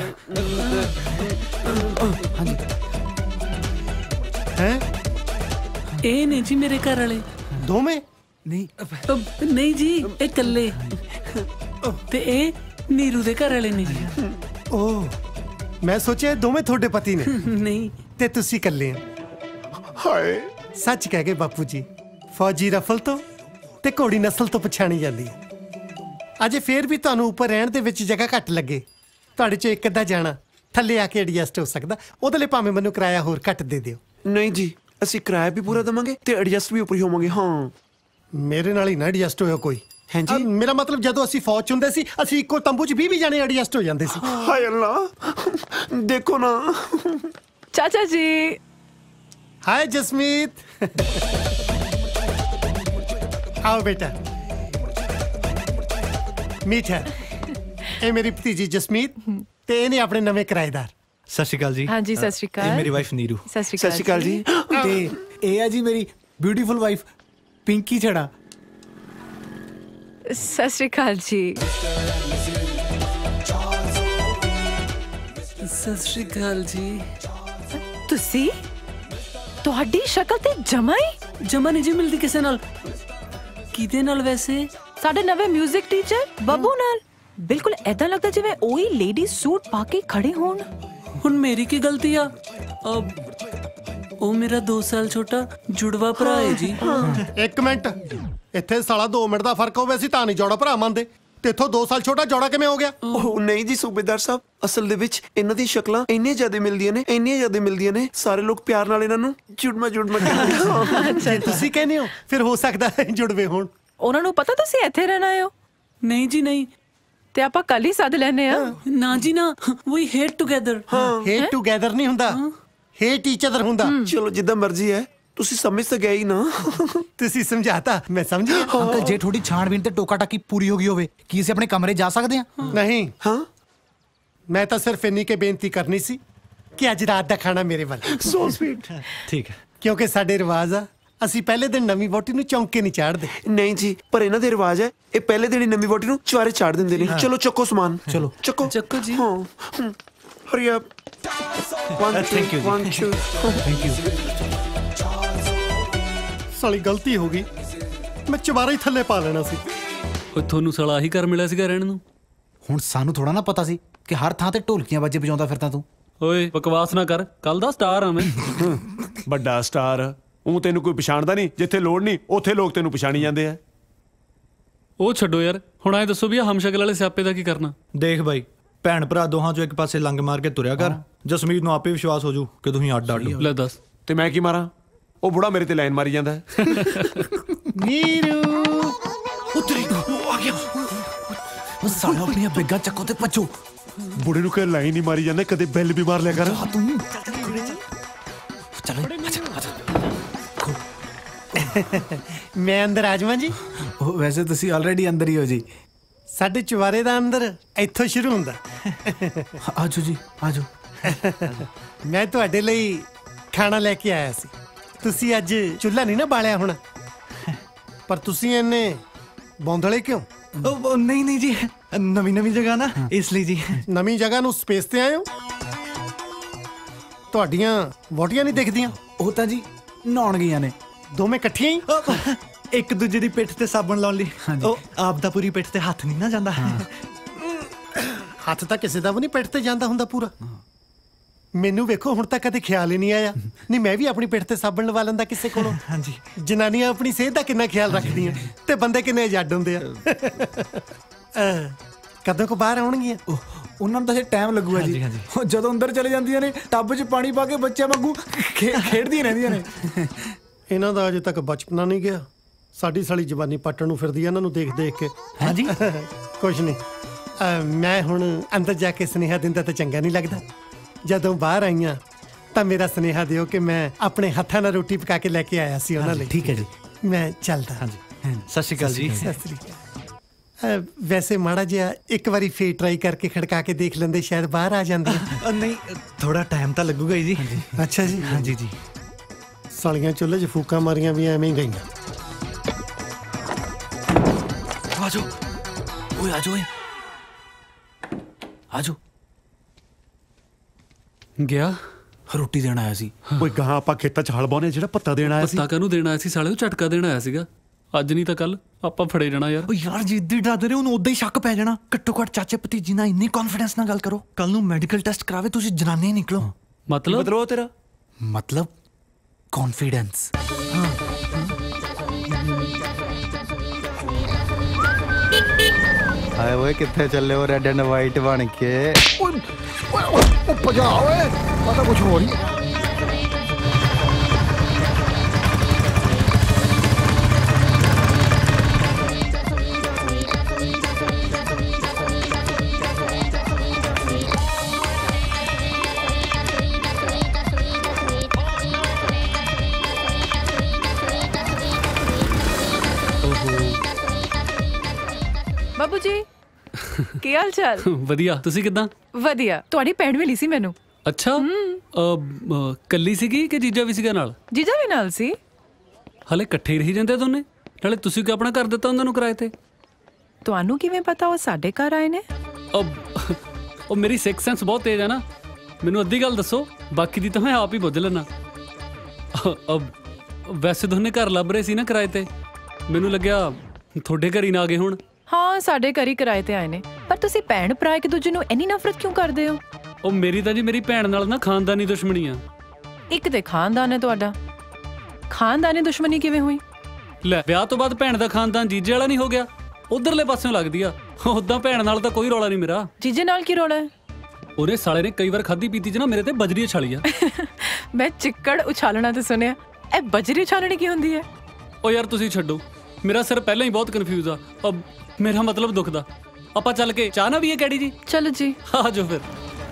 ਹੈ? ਇਹ ਨੇ ਜੀ ਮੇਰੇ ਘਰ ਵਾਲੇ ਦੋਵੇਂ? ਨਹੀਂ ਜੀ, ਇਹ ਇਕੱਲੇ, ਤੇ ਇਹ ਨੀਰੂ ਦੇ ਘਰ ਵਾਲੇ ਨੇ ਜੀ। ਓਹ, ਮੈਂ ਸੋਚਿਆ ਦੋਵੇਂ ਤੁਹਾਡੇ ਪਤੀ ਨੇ। ਨਹੀਂ, ਤੇ ਤੁਸੀਂ ਇਕੱਲੇ ਆ। ਹਾਏ ਸੱਚ ਕਹਿ ਗਏ ਬਾਪੂ ਜੀ, ਫੌਜੀ ਰਫਲ ਤੋਂ ਤੇ ਘੋੜੀ ਨਸਲ ਤੋਂ ਪਛਾਣੀ ਜਾਂਦੀ ਹੈ। ਅਜੇ ਫੇਰ ਵੀ ਤੁਹਾਨੂੰ ਉੱਪਰ ਰਹਿਣ ਦੇ ਵਿੱਚ ਜਗ੍ਹਾ ਘੱਟ ਲੱਗੇ, ਤੁਹਾਡੇ 'ਚੋਂ ਇੱਕ ਅੱਧਾ ਜਾਣਾ ਥੱਲੇ ਆ ਕੇ ਐਡਜਸਟ ਹੋ ਸਕਦਾ, ਉਹਦੇ ਲਈ ਭਾਵੇਂ ਮੈਨੂੰ ਕਿਰਾਇਆ ਹੋਰ ਘੱਟ ਦੇ ਦਿਓ। ਨਹੀਂ ਜੀ, ਅਸੀਂ ਕਿਰਾਇਆ ਵੀ ਪੂਰਾ ਦੇਵਾਂਗੇ ਤੇ ਐਡਜਸਟ ਵੀ ਉੱਪਰ ਹੀ ਹੋਵਾਂਗੇ। ਹਾਂ, ਮੇਰੇ ਨਾਲ ਹੀ ਨਾ ਐਡਜਸਟ ਹੋਇਆ ਕੋਈ। ਹਾਂਜੀ, ਮੇਰਾ ਮਤਲਬ ਜਦੋਂ ਅਸੀਂ ਫੌਜ 'ਚ ਹੁੰਦੇ ਸੀ, ਅਸੀਂ ਇੱਕੋ ਤੰਬੂ 'ਚ 20 ਜਾਣੇ ਐਡਜਸਟ ਹੋ ਜਾਂਦੇ ਸੀ। ਹਾਏ ਅੱਲਾ, ਦੇਖੋ ਨਾ। ਚਾਚਾ ਜੀ। ਹਾਏ ਜਸਮੀਤ। आओ बेटा, मीठ है। ਇਹ ਮੇਰੀ ਭਤੀਜੀ ਜਸਮੀਤ ਤੇ ਇਹਨੇ ਆਪਣੇ ਨਵੇਂ ਕਿਰਾਏਦਾਰ। ਸਤਿ ਸ਼੍ਰੀ ਅਕਾਲ ਜੀ। ਹਾਂਜੀ ਸਤਿ ਸ਼੍ਰੀ ਅਕਾਲ। ਇਹ ਮੇਰੀ ਵਾਈਫ ਨੀਰੂ। ਸਤਿ ਸ਼੍ਰੀ ਅਕਾਲ ਜੀ। ਤੇ ਇਹ ਹੈ ਜੀ ਮੇਰੀ ਬਿਊਟੀਫੁਲ ਵਾਈਫ ਪਿੰਕੀ ਛੜਾ। ਸਤਿ ਸ਼੍ਰੀ ਅਕਾਲ ਜੀ। ਸਤਿ ਸ਼੍ਰੀ ਅਕਾਲ ਜੀ। ਤੁਸੀਂ, ਤੁਹਾਡੀ ਸ਼ਕਲ ਤੇ ਜਮਾ ਨਹੀਂ ਜੀ ਮਿਲਦੀ ਕਿਸੇ ਨਾਲ। ਕਿਹਦੇ ਨਾਲ ਵੈਸੇ? ਸਾਡੇ ਨਵੇਂ 뮤직 ਟੀਚਰ ਬੱਬੂ ਨਾਲ। ਬਿਲਕੁਲ ਐਦਾਂ ਲੱਗਦਾ ਜਿਵੇਂ ਉਹੀ ਲੇਡੀ ਸੂਟ ਪਾ ਕੇ ਖੜੇ ਹੋਣ। ਹੁਣ ਮੇਰੀ ਕੀ ਗਲਤੀ ਆ? ਉਹ ਮੇਰਾ 2 ਸਾਲ ਛੋਟਾ ਜੁੜਵਾ ਭਰਾ ਹੈ ਜੀ। ਇੱਕ ਮਿੰਟ, ਇੱਥੇ ਸਾਲਾ 2 ਮਿੰਟ ਦਾ ਫਰਕ ਹੋਵੇ ਅਸੀਂ ਤਾਂ ਨਹੀਂ ਜੋੜਾ ਭਰਾ ਮੰਨਦੇ। ਤੇਥੋਂ 2 ਸਾਲ ਛੋਟਾ ਜੋੜਾ ਕਿਵੇਂ ਹੋ ਗਿਆ? ਉਹ ਨਹੀਂ ਜੀ ਸੂਬੇਦਾਰ ਸਾਹਿਬ, ਅਸਲ ਦੇ ਵਿੱਚ ਇਹਨਾਂ ਦੀ ਸ਼ਕਲਾਂ ਇੰਨੀਆਂ ਜ਼ਿਆਦਾ ਮਿਲਦੀਆਂ ਨੇ ਸਾਰੇ ਲੋਕ ਪਿਆਰ ਨਾਲ ਇਹਨਾਂ ਨੂੰ ਜੁੜਮਾ ਕਹਿੰਦੇ। ਅੱਛਾ ਤੁਸੀਂ ਕਹਿੰਦੇ ਹੋ ਫਿਰ ਹੋ ਸਕਦਾ ਹੈ ਜੁੜਵੇ ਹੋਣ। ਉਹਨਾਂ ਨੂੰ ਪਤਾ ਤੁਸੀਂ ਇੱਥੇ ਰਹਿਣਾ ਹੋ? ਨਹੀਂ ਜੀ ਨਹੀਂ, ਤੇ ਆਪਾਂ ਕੱਲ ਹੀ ਸੱਦ ਲੈਨੇ ਆ। ਨਾ ਜੀ ਨਾ, we hate together. Hate together ਨਹੀਂ ਹੁੰਦਾ, ਹੇਟ ਈਚ ਅਦਰ ਹੁੰਦਾ। ਚਲੋ ਜਿੱਦਾਂ ਮਰਜ਼ੀ ਹੈ, ਤੁਸੀਂ ਸਮਝ ਤਾਂ ਗਏ ਹੀ ਨਾ। ਤੁਸੀਂ ਸਮਝਾਤਾ, ਮੈਂ ਸਮਝ ਗਿਆ। ਅੰਕਲ ਜੇ ਥੋੜੀ ਛਾਣਬੀਨ ਤੇ ਟੋਕਾ ਟਾਕੀ ਪੂਰੀ ਹੋ ਗਈ ਹੋਵੇ, ਕੀ ਅਸੀਂ ਆਪਣੇ ਕਮਰੇ ਜਾ ਸਕਦੇ ਹਾਂ? ਨਹੀਂ। ਹਾਂ ਮੈਂ ਤਾਂ ਸਿਰਫ ਇੰਨੀ ਕੇ ਬੇਨਤੀ ਕਰਨੀ ਸੀ ਕਿ ਅੱਜ ਰਾਤ ਦਾ ਖਾਣਾ ਮੇਰੇ ਵੱਲ। So sweet. ਠੀਕ ਹੈ, ਕਿਉਂਕਿ ਸਾਡੇ ਰਿਵਾਜ ਆ, ਅਸੀਂ ਪਹਿਲੇ ਦਿਨ ਨਵੀਂ ਵੋਟੀ ਨੂੰ ਚੌਂਕੇ ਨਹੀਂ ਚਾੜਦੇ। ਨਹੀਂ ਜੀ, ਪਰ ਇਹਨਾਂ ਦੇ ਰਿਵਾਜ ਹੈ, ਇਹ ਪਹਿਲੇ ਦਿਨ ਹੀ ਨਵੀਂ ਵੋਟੀ ਨੂੰ ਚੁਆਰੇ ਚਾੜ ਦਿੰਦੇ ਨੇ। ਚਲੋ ਚੱਕੋ ਸਮਾਨ, ਚਲੋ ਚੱਕੋ ਜੀ। Hurry up. Thank you. ਸਾਲੀ ਗਲਤੀ ਹੋ ਗਈ, ਮੈਂ ਚੁਬਾਰਾ ਹੀ ਥੱਲੇ ਪਾ ਲੈਣਾ ਸੀ। ਤੁਹਾਨੂੰ ਸਾਲਾ ਆਹੀ ਘਰ ਮਿਲਿਆ ਸੀਗਾ ਰਹਿਣ ਨੂੰ। ਹੁਣ ਸਾਨੂੰ ਥੋੜਾ ਨਾ ਪਤਾ ਸੀ ਕਿ ਹਰ ਥਾਂ ਤੇ ਢੋਲਕੀਆਂ ਵੱਜੇ ਵਜਾਉਂਦਾ ਫਿਰਦਾ ਤੂੰ। ਓਏ ਬਕਵਾਸ ਨਾ ਕਰ, ਕੱਲ ਦਾ ਸਟਾਰ ਆ ਮੈਂ। ਵੱਡਾ ਸਟਾਰ। ਉਹ ਤੈਨੂੰ ਕੋਈ ਪਛਾਣਦਾ ਨਹੀਂ, ਜਿੱਥੇ ਲੋੜ ਨਹੀਂ ਉੱਥੇ ਲੋਕ ਤੈਨੂੰ ਪਛਾਣੀ ਜਾਂਦੇ ਆ। ਉਹ ਛੱਡੋ ਯਾਰ, ਹੁਣ ਐ ਦੱਸੋ ਵੀ ਆ ਹਮਸ਼ਕਲ ਵਾਲੇ ਸਿਆਪੇ ਦਾ ਕੀ ਕਰਨਾ? ਦੇਖ ਬਾਈ, ਭੈਣ ਭਰਾ ਦੋਹਾਂ ਚੋਂ ਇੱਕ ਪਾਸੇ ਲੰਗ ਮਾਰ ਕੇ ਤੁਰਿਆ ਕਰ। ਜਸਮੀਤ ਨੂੰ ਆਪੇ ਵਿਸ਼ਵਾਸ ਹੋ ਜੂ ਕਿ ਤੁਸੀਂ ਅੱਡ ਹੋ। ਲੈ ਦੱਸ, ਤੇ ਮੈਂ ਕੀ ਮਾਰਾਂ? ਉਹ ਬੁੜਾ ਮੇਰੇ ਤੇ ਲਾਈਨ ਮਾਰੀ ਜਾਂਦਾ। ਨੀਰੂ ਉਤਰੀ ਆ ਗਿਆ। ਉਹ ਸਾਲਾ ਆਪਣੀਆਂ ਬੈਗਾਂ ਚੱਕੋ ਤੇ ਭੱਜੋ। ਬੁੜੇ ਨੂੰ ਕਹੇ ਲਾਈਨ ਹੀ ਮਾਰੀ ਜਾਂਦਾ, ਕਦੇ ਬੈਲ ਵੀ ਮਾਰ ਲਿਆ ਕਰ। ਮੈਂ ਅੰਦਰ ਆ ਜਾਵਾਂ ਜੀ? ਵੈਸੇ ਤੁਸੀਂ ਆਲਰੇਡੀ ਅੰਦਰ ਹੀ ਹੋ ਜੀ। ਸਾਡੇ ਚੁਬਾਰੇ ਦਾ ਅੰਦਰ ਇੱਥੋਂ ਸ਼ੁਰੂ ਹੁੰਦਾ। ਆਜੋ ਜੀ ਆਜੋ। ਮੈਂ ਤੁਹਾਡੇ ਲਈ ਖਾਣਾ ਲੈ ਕੇ ਆਇਆ ਸੀ। ਤੁਸੀਂ ਅੱਜ ਚੁੱਲ੍ਹਾ ਨਹੀਂ ਨਾ ਬਾਲਿਆ ਹੋਣਾ, ਪਰ ਤੁਸੀਂ ਇੰਨੇ ਬੌਂਦਲੇ ਕਿਉਂ? ਨਹੀਂ ਜੀ, ਨਵੀਂ ਜਗ੍ਹਾ ਨਾ, ਇਸ ਲਈ ਜੀ। ਨਵੀਂ ਜਗ੍ਹਾ ਨੂੰ ਸਪੇਸ ਤੇ ਆਏ ਹੋ? ਤੁਹਾਡੀਆਂ ਵੋਟੀਆਂ ਨਹੀਂ ਦਿਖਦੀਆਂ? ਉਹ ਤਾਂ ਜੀ ਨਹਾਉਣ ਗਈਆਂ ਨੇ। ਦੋਵੇਂ ਇਕੱਠੀਆਂ ਹੀ? ਇੱਕ ਦੂਜੇ ਦੀ ਪਿੱਠ ਤੇ ਸਾਬਣ ਲਾਉਣ ਲਈ। ਉਹ ਆਪ ਦਾ ਪੂਰੀ ਪਿੱਠ ਤੇ ਹੱਥ ਨਹੀਂ ਨਾ ਜਾਂਦਾ। ਹੱਥ ਤਾਂ ਕਿਸੇ ਦਾ ਵੀ ਨਹੀਂ ਪਿੱਠ ਤੇ ਜਾਂਦਾ ਹੁੰਦਾ ਪੂਰਾ। ਮੈਨੂੰ ਵੇਖੋ, ਹੁਣ ਤੱਕ ਕਦੇ ਖਿਆਲ ਹੀ ਨਹੀਂ ਆਇਆ। ਨਹੀਂ ਮੈਂ ਵੀ ਆਪਣੀ ਪਿੱਠ ਤੇ ਸਾਬਣ ਲਵਾ ਲੈਂਦਾ ਕਿਸੇ ਕੋਲੋਂ। ਹਾਂਜੀ। ਜਨਾਨੀਆਂ ਆਪਣੀ ਸਿਹਤ ਦਾ ਕਿੰਨਾ ਖਿਆਲ ਰੱਖਦੀਆਂ ਤੇ ਬੰਦੇ ਕਿੰਨੇ ਜੱਡ ਹੁੰਦੇ ਆ। ਕਦੋਂ ਕੋ ਬਾਹਰ ਆਉਣਗੀਆਂ? ਉਹਨਾਂ ਨੂੰ ਤਾਂ ਟਾਈਮ ਲੱਗੂਗਾ ਜੀ। ਜਦੋਂ ਅੰਦਰ ਚਲੇ ਜਾਂਦੀਆਂ ਨੇ, ਟੱਬ 'ਚ ਪਾਣੀ ਪਾ ਕੇ ਬੱਚਿਆਂ ਵਾਂਗੂ ਖੇਡਦੀਆਂ ਰਹਿੰਦੀਆਂ ਨੇ। ਇਹਨਾਂ ਦਾ ਅਜੇ ਤੱਕ ਬਚਪਨਾ ਨਹੀਂ ਗਿਆ। ਸਾਡੀ ਸਾਲੀ ਜਵਾਨੀ ਪੱਟਣ ਨੂੰ ਫਿਰਦੀ ਆ ਇਹਨਾਂ ਨੂੰ ਦੇਖ ਦੇਖ ਕੇ। ਹਾਂਜੀ। ਕੁਛ ਨਹੀਂ, ਮੈਂ ਹੁਣ ਅੰਦਰ ਜਾ ਕੇ ਸੁਨੇਹਾ ਦਿੰਦਾ ਤਾਂ ਚੰਗਾ ਨਹੀਂ ਲੱਗਦਾ। ਜਦੋਂ ਬਾਹਰ ਆਈਆਂ ਤਾਂ ਮੇਰਾ ਸੁਨੇਹਾ ਦਿਓ ਕਿ ਮੈਂ ਆਪਣੇ ਹੱਥਾਂ ਨਾਲ ਰੋਟੀ ਪਕਾ ਕੇ ਲੈ ਕੇ ਆਇਆ ਸੀ ਉਹਨਾਂ ਲਈ। ਠੀਕ ਹੈ ਜੀ, ਮੈਂ ਚੱਲਦਾ। ਹਾਂਜੀ, ਸਤਿ ਸ਼੍ਰੀ ਅਕਾਲ ਜੀ। ਸਤਿ ਸ਼੍ਰੀ ਅਕਾਲ। ਵੈਸੇ ਮਾੜਾ ਜਿਹਾ ਇੱਕ ਵਾਰੀ ਫੇਰ ਟਰਾਈ ਕਰਕੇ ਖੜਕਾ ਕੇ ਦੇਖ ਲੈਂਦੇ, ਸ਼ਾਇਦ ਬਾਹਰ ਆ ਜਾਂਦੇ। ਨਹੀਂ, ਥੋੜਾ ਟਾਈਮ ਤਾਂ ਲੱਗੂਗਾ ਜੀ। ਅੱਛਾ ਜੀ। ਹਾਂਜੀ ਜੀ। ਸਾਲੀਆਂ ਚੁੱਲ੍ਹੇ 'ਚ ਫੂਕਾਂ ਮਾਰੀਆਂ ਵੀ ਐਵੇਂ ਹੀ ਗਈਆਂ। ਆਜੋ ਓਏ, ਆਜੋ ਓਏ, ਆਜੋ। ਗਿਆ ਰੋਟੀ ਦੇਣ ਆਇਆ ਸੀ। ਓਏ ਗਾਹਾਂ ਆਪਾਂ ਖੇਤਾਂ 'ਚ ਹਲ ਬਾਉਣੇ, ਜਿਹੜਾ ਪੱਤਾ ਦੇਣ ਆਇਆ ਸੀ। ਪੱਤਾ ਕਾਹਨੂੰ ਦੇਣ ਆਇਆ ਸੀ ਸਾਲੇ? ਉਹ ਝਟਕਾ ਦੇਣ ਆਇਆ ਸੀਗਾ। ਅੱਜ ਨਹੀਂ ਤਾਂ ਕੱਲ ਆਪਾਂ ਫੜੇ ਜਾਣਾ ਯਾਰ। ਓ ਯਾਰ ਜਿੱਦੀ ਡਰਦੇ ਰਹੇ, ਉਹਨੂੰ ਉਦਾਂ ਹੀ ਸ਼ੱਕ ਪੈ ਜਾਣਾ। ਘੱਟੋ ਘੱਟ ਚਾਚੇ ਭਤੀਜੀ ਨਾਲ ਇੰਨੀ ਕੌਨਫੀਡੈਂਸ ਨਾਲ ਗੱਲ ਕਰੋ। ਕੱਲ ਨੂੰ ਮੈਡੀਕਲ ਟੈਸਟ ਕਰਾਵੇ, ਤੁਸੀਂ ਜਨਾਨੀ ਨਿਕਲੋ। ਮਤਲਬ ਤੇਰਾ ਮਤਲਬ ਕੌਨਫੀਡੈਂਸ। ਹਾਏ ਓਏ ਕਿੱਥੇ ਚੱਲੇ ਹੋ ਰੈੱਡ ਐਂਡ ਵਾਈਟ ਬਣ ਕੇ? ਉਹ ਭਜਾ ਓਏ, ਪਤਾ ਕੁਝ ਹੋ ਰਹੀ। ਬਾਬੂ ਜੀ, ਕੀ ਹਾਲ ਚਾਲ? ਵਧੀਆ, ਤੁਸੀਂ ਕਿੱਦਾਂ? ਵਧੀਆ। ਤੁਹਾਡੀ ਭੈਣ ਮਿਲੀ ਸੀ ਮੈਨੂੰ। ਅੱਛਾ, ਕੱਲੀ ਸੀਗੀ ਕਿ ਜੀਜਾ ਵੀ ਸੀਗਾ ਨਾਲ? ਜੀਜਾ ਵੀ ਨਾਲ ਸੀ। ਹਲੇ ਇਕੱਠੇ ਹੀ ਰਹੀ ਜਾਂਦੇ ਦੋਨੇ? ਨਾਲੇ ਤੁਸੀਂ ਕਿਉਂ ਆਪਣਾ ਘਰ ਦਿੱਤਾ ਉਹਨਾਂ ਨੂੰ ਕਿਰਾਏ ਤੇ? ਤੁਹਾਨੂੰ ਕਿਵੇਂ ਪਤਾ ਉਹ ਸਾਡੇ ਘਰ ਆਏ ਨੇ? ਉਹ ਮੇਰੀ ਸਿਕਸ ਸੈਂਸ ਬਹੁਤ ਤੇਜ਼ ਹੈ ਨਾ। ਮੈਨੂੰ ਅੱਧੀ ਗੱਲ ਦੱਸੋ, ਬਾਕੀ ਦੀ ਤਾਂ ਮੈਂ ਆਪ ਹੀ ਬੁੱਝ ਲੈਣਾ। ਵੈਸੇ ਦੋਨੇ ਘਰ ਲੱਭ ਰਹੇ ਸੀ ਨਾ ਕਿਰਾਏ ਤੇ, ਮੈਨੂੰ ਲੱਗਿਆ ਤੁਹਾਡੇ ਘਰ ਹੀ ਨਾ ਆ ਗਏ ਹੁਣ। ਹਾਂ, ਸਾਡੇ ਘਰ ਹੀ ਕਿਰਾਏ ਤੇ ਆਏ ਨੇ। ਪਰ ਤੁਸੀਂ ਭੈਣ ਭਰਾ ਇੱਕ ਦੂਜੇ ਨੂੰ ਇੰਨੀ ਨਫ਼ਰਤ ਕਿਉਂ ਕਰਦੇ ਹੋ? ਉਹ ਮੇਰੀ ਤਾਂ ਜੀ ਮੇਰੀ ਭੈਣ ਨਾਲ ਨਾ ਖਾਨਦਾਨੀ ਦੁਸ਼ਮਣੀ ਆ। ਇੱਕ ਤੇ ਖਾਨਦਾਨ ਹੈ ਤੁਹਾਡਾ, ਖਾਨਦਾਨੀ ਦੁਸ਼ਮਣੀ ਕਿਵੇਂ ਹੋਈ? ਲੈ, ਵਿਆਹ ਤੋਂ ਬਾਅਦ ਭੈਣ ਦਾ ਖਾਨਦਾਨ ਜੀਜੇ ਵਾਲਾ ਨਹੀਂ ਹੋ ਗਿਆ? ਉਧਰਲੇ ਪਾਸਿਓਂ ਲੱਗਦੀ ਆ। ਉਦਾਂ ਭੈਣ ਨਾਲ ਤਾਂ ਕੋਈ ਰੌਲਾ ਨਹੀਂ ਮੇਰਾ। ਜੀਜੇ ਨਾਲ ਕੀ ਰੌਲਾ ਹੈ? ਉਹਦੇ ਸਾਲੇ ਨੇ ਕਈ ਵਾਰ ਖਾਦੀ ਪੀਤੀ ਚ ਨਾ ਮੇਰੇ ਤੇ ਬਜਰੀ ਛਾਲੀ ਆ। ਮੈਂ ਚਿੱਕੜ ਉਛਾਲਣਾ ਤੇ ਸੁਣਿਆ, ਇਹ ਬਜਰੀ ਉਛਾਲਣੀ ਕੀ ਹੁੰਦੀ ਹੈ? ਓ ਯਾਰ ਤੁਸੀਂ ਛੱਡੋ, ਮੇਰਾ ਸਿਰ ਪਹਿਲਾਂ ਹੀ ਬਹੁਤ ਕਨਫਿਊਜ਼ ਆ। ਮੇਰਾ ਮਤਲਬ ਦੁਖਦਾ। ਆਪਾਂ ਚੱਲ ਕੇ ਚਾਹ ਨਾ ਪੀਏ ਕੈਡੀ ਜੀ? ਚਲੋ ਜੀ, ਆ ਜਾਓ ਫਿਰ।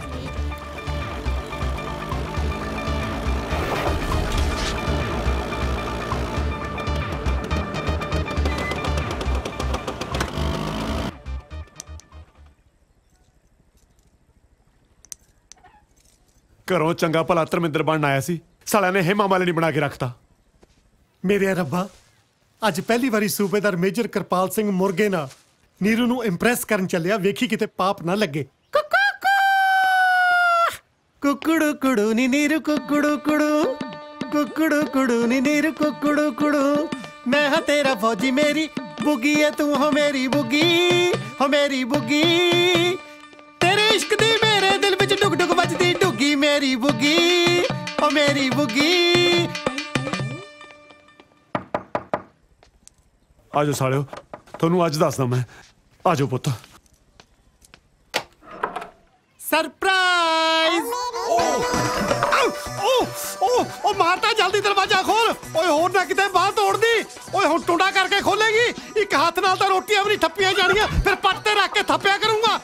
ਘਰੋਂ ਚੰਗਾ ਭਲਾ ਧਰਮਿੰਦਰ ਬਣਨ ਆਇਆ ਸੀ, ਸਾਲਿਆਂ ਨੇ ਹੇਮਾ ਮਾਲਿਨੀ ਬਣਾ ਕੇ ਰੱਖਤਾ। ਮੇਰੇ ਰੱਬਾ, ਅੱਜ ਪਹਿਲੀ ਵਾਰੀ ਸੂਬੇਦਾਰ ਮੇਜਰ ਕਿਰਪਾਲ ਸਿੰਘ ਮੁਰਗੇ ਨਾਲ ਨੀਰੂ ਨੂੰ ਇੰਪ੍ਰੈਸ ਕਰਨ ਚੱਲਿਆ। ਵੇਖੀ ਕਿਤੇ ਪਾਪ ਨਾ ਲੱਗੇ। ਕੁਕੜੂ ਕੁੜੂ ਨੀ ਨੀਰੂ ਕੁਕੜੂ ਕੁੜੂ, ਕੁਕੜੂ ਕੁੜੂ ਨੀ ਨੀਰੂ ਕੁਕੜੂ ਕੁੜੂ। ਮੈਂ ਹਾਂ ਤੇਰਾ ਫੌਜੀ, ਮੇਰੀ ਬੁੱਗੀ ਏ ਤੂੰ, ਹੋ ਮੇਰੀ ਬੁੱਗੀ, ਹੋ ਮੇਰੀ ਬੁੱਗੀ। ਤੇਰੇ ਇਸ਼ਕ ਦੀ ਮੇਰੇ ਦਿਲ ਵਿੱਚ ਡੁਗ ਡੁਗ ਵੱਜਦੀ ਡੁੱਗੀ, ਮੇਰੀ ਬੁੱਗੀ, ਹੋ ਮੇਰੀ ਬੁੱਗੀ। ਆਜੋ ਸਾਲਿਓ, ਤੁਹਾਨੂੰ ਅੱਜ ਦੱਸਦਾ ਮੈਂ। ਆਜੋ ਪੁੱਤ। ਸਰਪ੍ਰਾਈਜ਼! ਓ ਮਾਰਤਾ, ਜਲਦੀ ਦਰਵਾਜ਼ਾ ਖੋਲ। ਓਏ ਹੋਰ ਨਾ ਕਿਤੇ ਬਾਹਰ ਤੋੜਦੀ। ਓਏ ਹੁਣ ਟੁੰਡਾ ਕਰਕੇ ਖੋਲੇਗੀ। ਇੱਕ ਹੱਥ ਨਾਲ ਤਾਂ ਰੋਟੀਆਂ ਵੀ ਨਹੀਂ ਥੱਪੀਆਂ ਜਾਣੀਆਂ, ਫਿਰ ਪੱਟ ਤੇ ਰੱਖ ਕੇ ਥੱਪਿਆ ਕਰੂੰਗਾ।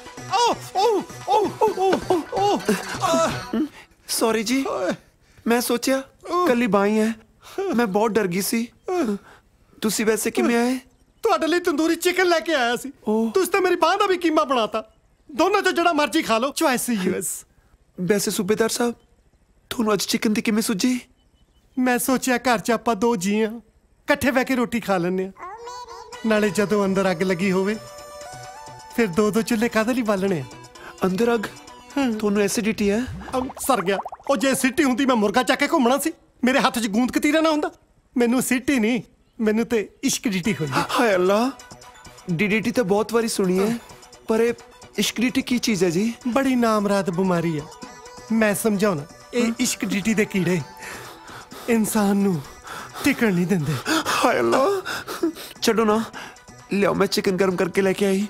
ਸੌਰੀ ਜੀ, ਮੈਂ ਸੋਚਿਆ ਕੱਲੀ ਬਾਈ ਹੈ, ਮੈਂ ਬਹੁਤ ਡਰ ਗਈ ਸੀ। ਤੁਸੀਂ ਵੈਸੇ ਕਿਵੇਂ ਆਏ? ਤੁਹਾਡੇ ਲਈ ਤੰਦੂਰੀ ਚਿਕਨ ਲੈ ਕੇ ਆਇਆ ਸੀ। ਤੁਸੀਂ ਤਾਂ ਮੇਰੀ ਬਾਂਹ ਦਾ ਵੀ ਕੀਮਾ ਬਣਾਤਾ। ਦੋਨਾਂ ਚੋਂ ਜਿਹੜਾ ਮਰਜ਼ੀ ਖਾ ਲਓ, ਚੁਆਇਸ ਯੂਐਸ। ਵੈਸੇ ਸੂਬੇਦਾਰ ਸਾਹਿਬ, ਤੁਹਾਨੂੰ ਅੱਜ ਚਿਕਨ ਦੀ ਕਿਵੇਂ ਸੁੱਝੀ? ਮੈਂ ਸੋਚਿਆ ਘਰ 'ਚ ਆਪਾਂ ਦੋ ਜੀ ਆ, ਇਕੱਠੇ ਬਹਿ ਕੇ ਰੋਟੀ ਖਾ ਲੈਂਦੇ ਆ। ਨਾਲੇ ਜਦੋਂ ਅੰਦਰ ਅੱਗ ਲੱਗੀ ਹੋਵੇ, ਫਿਰ ਦੋ ਦੋ ਚੁੱਲ੍ਹੇ ਕਾਹਦੇ ਲਈ ਬਾਲਣੇ ਆ? ਅੰਦਰ ਅੱਗ? ਤੁਹਾਨੂੰ ਐਸਿਡਿਟੀ ਹੈ? ਸਰ ਗਿਆ। ਉਹ ਜੇ ਸਿੱਟੀ ਹੁੰਦੀ ਮੈਂ ਮੁਰਗਾ ਚੱਕ ਕੇ ਘੁੰਮਣਾ ਸੀ। ਮੇਰੇ ਹੱਥ 'ਚ ਗੂੰਦ ਕਤੀਰਾ ਨਾ ਹੁੰਦਾ। ਮੈਨੂੰ ਸਿੱਟੀ ਨਹੀਂ, ਮੈਨੂੰ ਤੇ ਇਸ਼ਕ ਡੀਟੀ ਹੋਈ। ਹਾਏ ਅੱਲਾ, ਡੀਡੀਟੀ ਤਾਂ ਬਹੁਤ ਵਾਰੀ ਸੁਣੀ ਹੈ, ਪਰ ਇਹ ਇਸ਼ਕ ਡੀਟੀ ਕੀ ਚੀਜ਼ ਹੈ ਜੀ? ਬੜੀ ਨਾਮਰਾਦ ਬਿਮਾਰੀ ਹੈ। ਮੈਂ ਸਮਝਾਉਣਾ, ਇਹ ਇਸ਼ਕ ਡੀਟੀ ਦੇ ਕੀੜੇ ਇਨਸਾਨ ਨੂੰ ਟਿਕਣ ਨਹੀਂ ਦਿੰਦੇ। ਹਾਏ ਅੱਲਾ, ਛੱਡੋ ਨਾ, ਲਿਆਓ ਮੈਂ ਚਿਕਨ ਗਰਮ ਕਰਕੇ ਲੈ ਕੇ ਆਈ।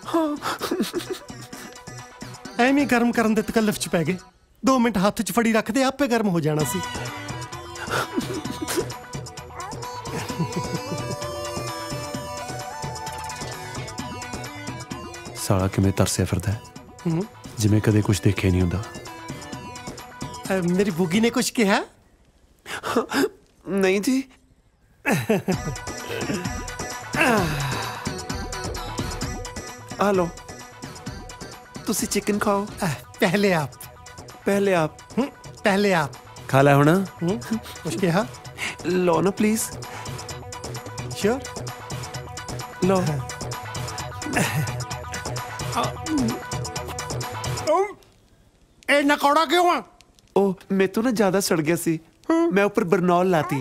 ਐਵੇਂ ਗਰਮ ਕਰਨ ਦੇ ਤਕੱਲਫ 'ਚ ਪੈ ਗਏ। 2 ਮਿੰਟ ਹੱਥ 'ਚ ਫੜੀ ਰੱਖਦੇ, ਆਪੇ ਗਰਮ ਹੋ ਜਾਣਾ ਸੀ। ਸਾਲਾ ਕਿਵੇਂ ਤਰਸਿਆ ਫਿਰਦਾ ਹੈ, ਜਿਵੇਂ ਕਦੇ ਕੁਝ ਦੇਖਿਆ ਨਹੀਂ ਹੁੰਦਾ। ਮੇਰੀ ਬੁੱਗੀ ਨੇ ਕੁਝ ਕਿਹਾ? ਨਹੀਂ ਜੀ। ਆ ਲੋ, ਤੁਸੀਂ ਚਿਕਨ ਖਾਓ। ਪਹਿਲੇ ਆਪ। ਪਹਿਲੇ ਆਪ? ਪਹਿਲੇ ਆਪ। ਖਾ ਲੈ ਹੁਣ। ਕੁਝ ਕਿਹਾ? ਲੋ ਨਾ ਪਲੀਜ਼। ਸ਼ੋਰ? ਲੋ। ਇਹ ਨਕੌੜਾ ਕਿਉਂ ਆ? ਉਹ ਮੇਰੇ ਤੋਂ ਨਾ ਜ਼ਿਆਦਾ ਸੜ ਗਿਆ ਸੀ, ਮੈਂ ਉੱਪਰ ਬਰਨੌਲ ਲਾਤੀ।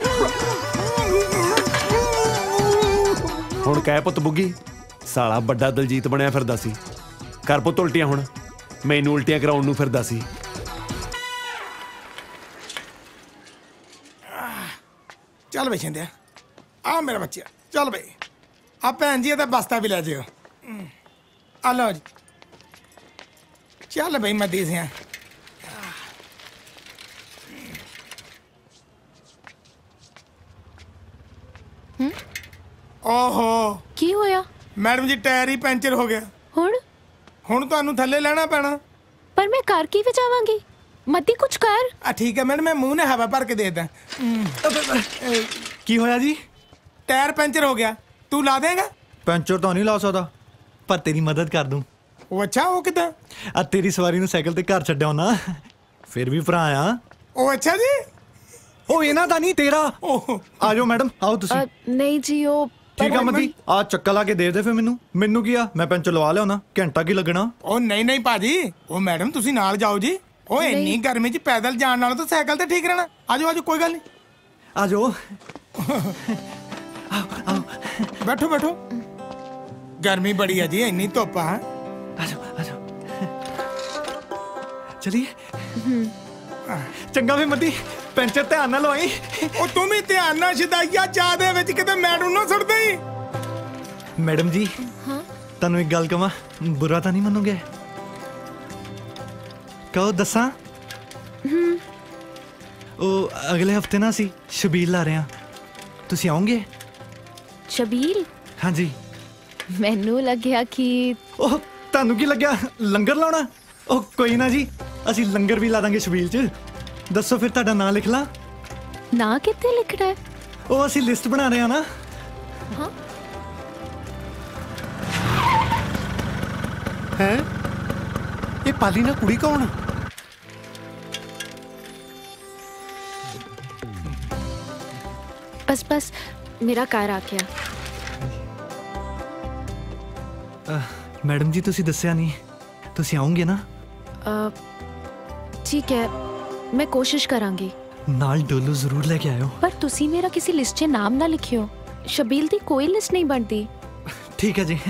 ਹੁਣ ਕਹਿ ਪੁੱਤ ਬੁੱਗੀ, ਸਾਲਾ ਵੱਡਾ ਦਲਜੀਤ ਬਣਿਆ ਫਿਰਦਾ ਸੀ। ਕਰ ਪੁੱਤ ਉਲਟੀਆਂ ਹੁਣ, ਮੈਨੂੰ ਉਲਟੀਆਂ ਕਰਾਉਣ ਨੂੰ ਫਿਰਦਾ ਸੀ। ਚੱਲ ਬਈ ਛਿੰਦਿਆ, ਆ ਮੇਰਾ ਬੱਚਾ, ਚੱਲ ਬਈ। ਆ ਭੈਣ ਜੀ ਇਹਦਾ ਬਸਤਾ ਵੀ ਲੈ ਜਿਓ। ਆ ਲਓ ਜੀ, ਚੱਲ ਬਈ ਮੱਦੀ ਸਿਆ। ਓਹੋ, ਕੀ ਹੋਇਆ? ਮੈਡਮ ਜੀ ਟਾਇਰ ਹੀ ਪੈਂਚਰ ਹੋ ਗਿਆ। ਹੁਣ ਤੁਹਾਨੂੰ ਥੱਲੇ ਲੈਣਾ ਪੈਣਾ। ਪਰ ਮੈਂ ਕਰ ਕੀ ਵਜਾਵਾਂਗੀ? ਮੱਦੀ ਕੁਛ ਕਰ। ਆ ਠੀਕ ਹੈ ਮੈਡਮ, ਮੈਂ ਮੂੰਹ ਨੇ ਹਵਾ ਭਰ ਕੇ ਦੇ ਦਾਂ। ਕੀ ਹੋਇਆ ਜੀ? ਟਾਇਰ ਪੈਂਚਰ ਹੋ ਗਿਆ, ਤੂੰ ਲਾ ਦੇਗਾ? ਪੈਂਚਰ ਤਾਂ ਨਹੀਂ ਲਾ ਸਕਦਾ, ਪਰ ਤੇਰੀ ਮਦਦ ਕਰ ਦੂੰ। ਉਹ ਅੱਛਾ, ਉਹ ਕਿੱਦਾਂ? ਆ ਤੇਰੀ ਸਵਾਰੀ ਨੂੰ ਸਾਈਕਲ ਤੇ ਘਰ ਛੱਡਿਆ ਨਾ, ਫਿਰ ਵੀ ਭਰਾ ਆ। ਉਹ ਅੱਛਾ ਜੀ। ਉਹ ਇਹਨਾਂ ਦਾ ਨਹੀਂ, ਤੇਰਾ। ਆ ਜਾਓ ਮੈਡਮ, ਆਓ ਤੁਸੀਂ। ਨਹੀਂ ਜੀ, ਉਹ ਠੀਕ ਆ ਮੱਦੀ, ਆ ਚੱਕਾ ਲਾ ਕੇ ਦੇ ਦੇ ਫਿਰ ਮੈਨੂੰ ਕੀ ਆ, ਮੈਂ ਪੈਂਚਰ ਲਵਾ ਲਿਆਉਣਾ, ਘੰਟਾ ਕੀ ਲੱਗਣਾ। ਉਹ ਨਹੀਂ ਭਾਜੀ, ਉਹ ਮੈਡਮ ਤੁਸੀਂ ਨਾਲ ਜਾਓ ਜੀ। ਉਹ ਇੰਨੀ ਗਰਮੀ 'ਚ ਪੈਦਲ ਜਾਣ ਨਾਲੋਂ ਤਾਂ ਸਾਈਕਲ ਤੇ ਠੀਕ ਰਹਿਣਾ। ਆਜੋ ਕੋਈ ਗੱਲ ਨਹੀਂ, ਆਜੋ। ਬੈਠੋ। ਗਰਮੀ ਬੜੀ ਹੈ ਜੀ, ਇੰਨੀ ਧੁੱਪ ਆ। ਆਜੋ ਚਲੀਏ। ਚੰਗਾ ਵੀ ਮੱਦੀ, ਪੈਂਚਰ ਧਿਆਨ ਨਾਲ ਲਵਾਈ। ਉਹ ਤੂੰ ਵੀ ਧਿਆਨ ਨਾਲ ਛਦਾਈਆ ਚਾਹ ਦੇ ਵਿੱਚ ਕਿਤੇ ਮੈਡਮ ਨਾ ਸੁੱਟ ਦੇਈ। ਮੈਡਮ ਜੀ, ਤੁਹਾਨੂੰ ਇੱਕ ਗੱਲ ਕਵਾਂ, ਬੁਰਾ ਤਾਂ ਨਹੀਂ ਮੰਨੋਗੇ? ਕਹੋ ਦੱਸਾਂ? ਉਹ ਅਗਲੇ ਹਫਤੇ ਨਾ ਅਸੀਂ ਸ਼ਬੀਲ ਲਾ ਰਹੇ ਹਾਂ, ਤੁਸੀਂ ਆਓਗੇ? ਸ਼ਬੀਲ? ਹਾਂਜੀ। ਮੈਨੂੰ ਲੱਗਿਆ ਕਿ ਉਹ ਤੁਹਾਨੂੰ ਕੀ ਲੱਗਿਆ ਲੰਗਰ ਲਾਉਣਾ? ਉਹ ਕੋਈ ਨਾ ਜੀ, ਅਸੀਂ ਲੰਗਰ ਵੀ ਲਾ ਦਾਂਗੇ ਸ਼ਬੀਲ 'ਚ। ਦੱਸੋ ਫਿਰ ਤੁਹਾਡਾ ਨਾਂ ਲਿਖ ਲਾਂ? ਨਾਂ ਕਿੱਥੇ ਲਿਖਣਾ ਹੈ? ਉਹ ਅਸੀਂ ਲਿਸਟ ਬਣਾ ਰਹੇ ਹਾਂ ਨਾ। ਹਾਂ। ਹੈ ਇਹ ਪਾਲੀ ਨਾਲ ਕੁੜੀ ਕੌਣ? ਬਸ ਮੇਰਾ ਘਰ ਆ ਗਿਆ। ਮੈਡਮ ਜੀ ਤੁਸੀਂ ਦੱਸਿਆ ਨਹੀਂ, ਤੁਸੀਂ ਆਓਗੇ ਨਾ? ਠੀਕ ਹੈ, ਮੈਂ ਕੋਸ਼ਿਸ਼ ਕਰਾਂਗੀ। ਨਾਲ ਡੋਲੂ ਜ਼ਰੂਰ ਲੈ ਕੇ ਆਇਓ। ਪਰ ਤੁਸੀਂ ਮੇਰਾ ਕਿਸੇ ਲਿਸਟ 'ਚ ਨਾਮ ਨਾ ਲਿਖਿਓ, ਸ਼ਬੀਲ ਦੀ ਕੋਈ ਲਿਸਟ ਨਹੀਂ ਬਣਦੀ। ਠੀਕ ਹੈ ਜੀ।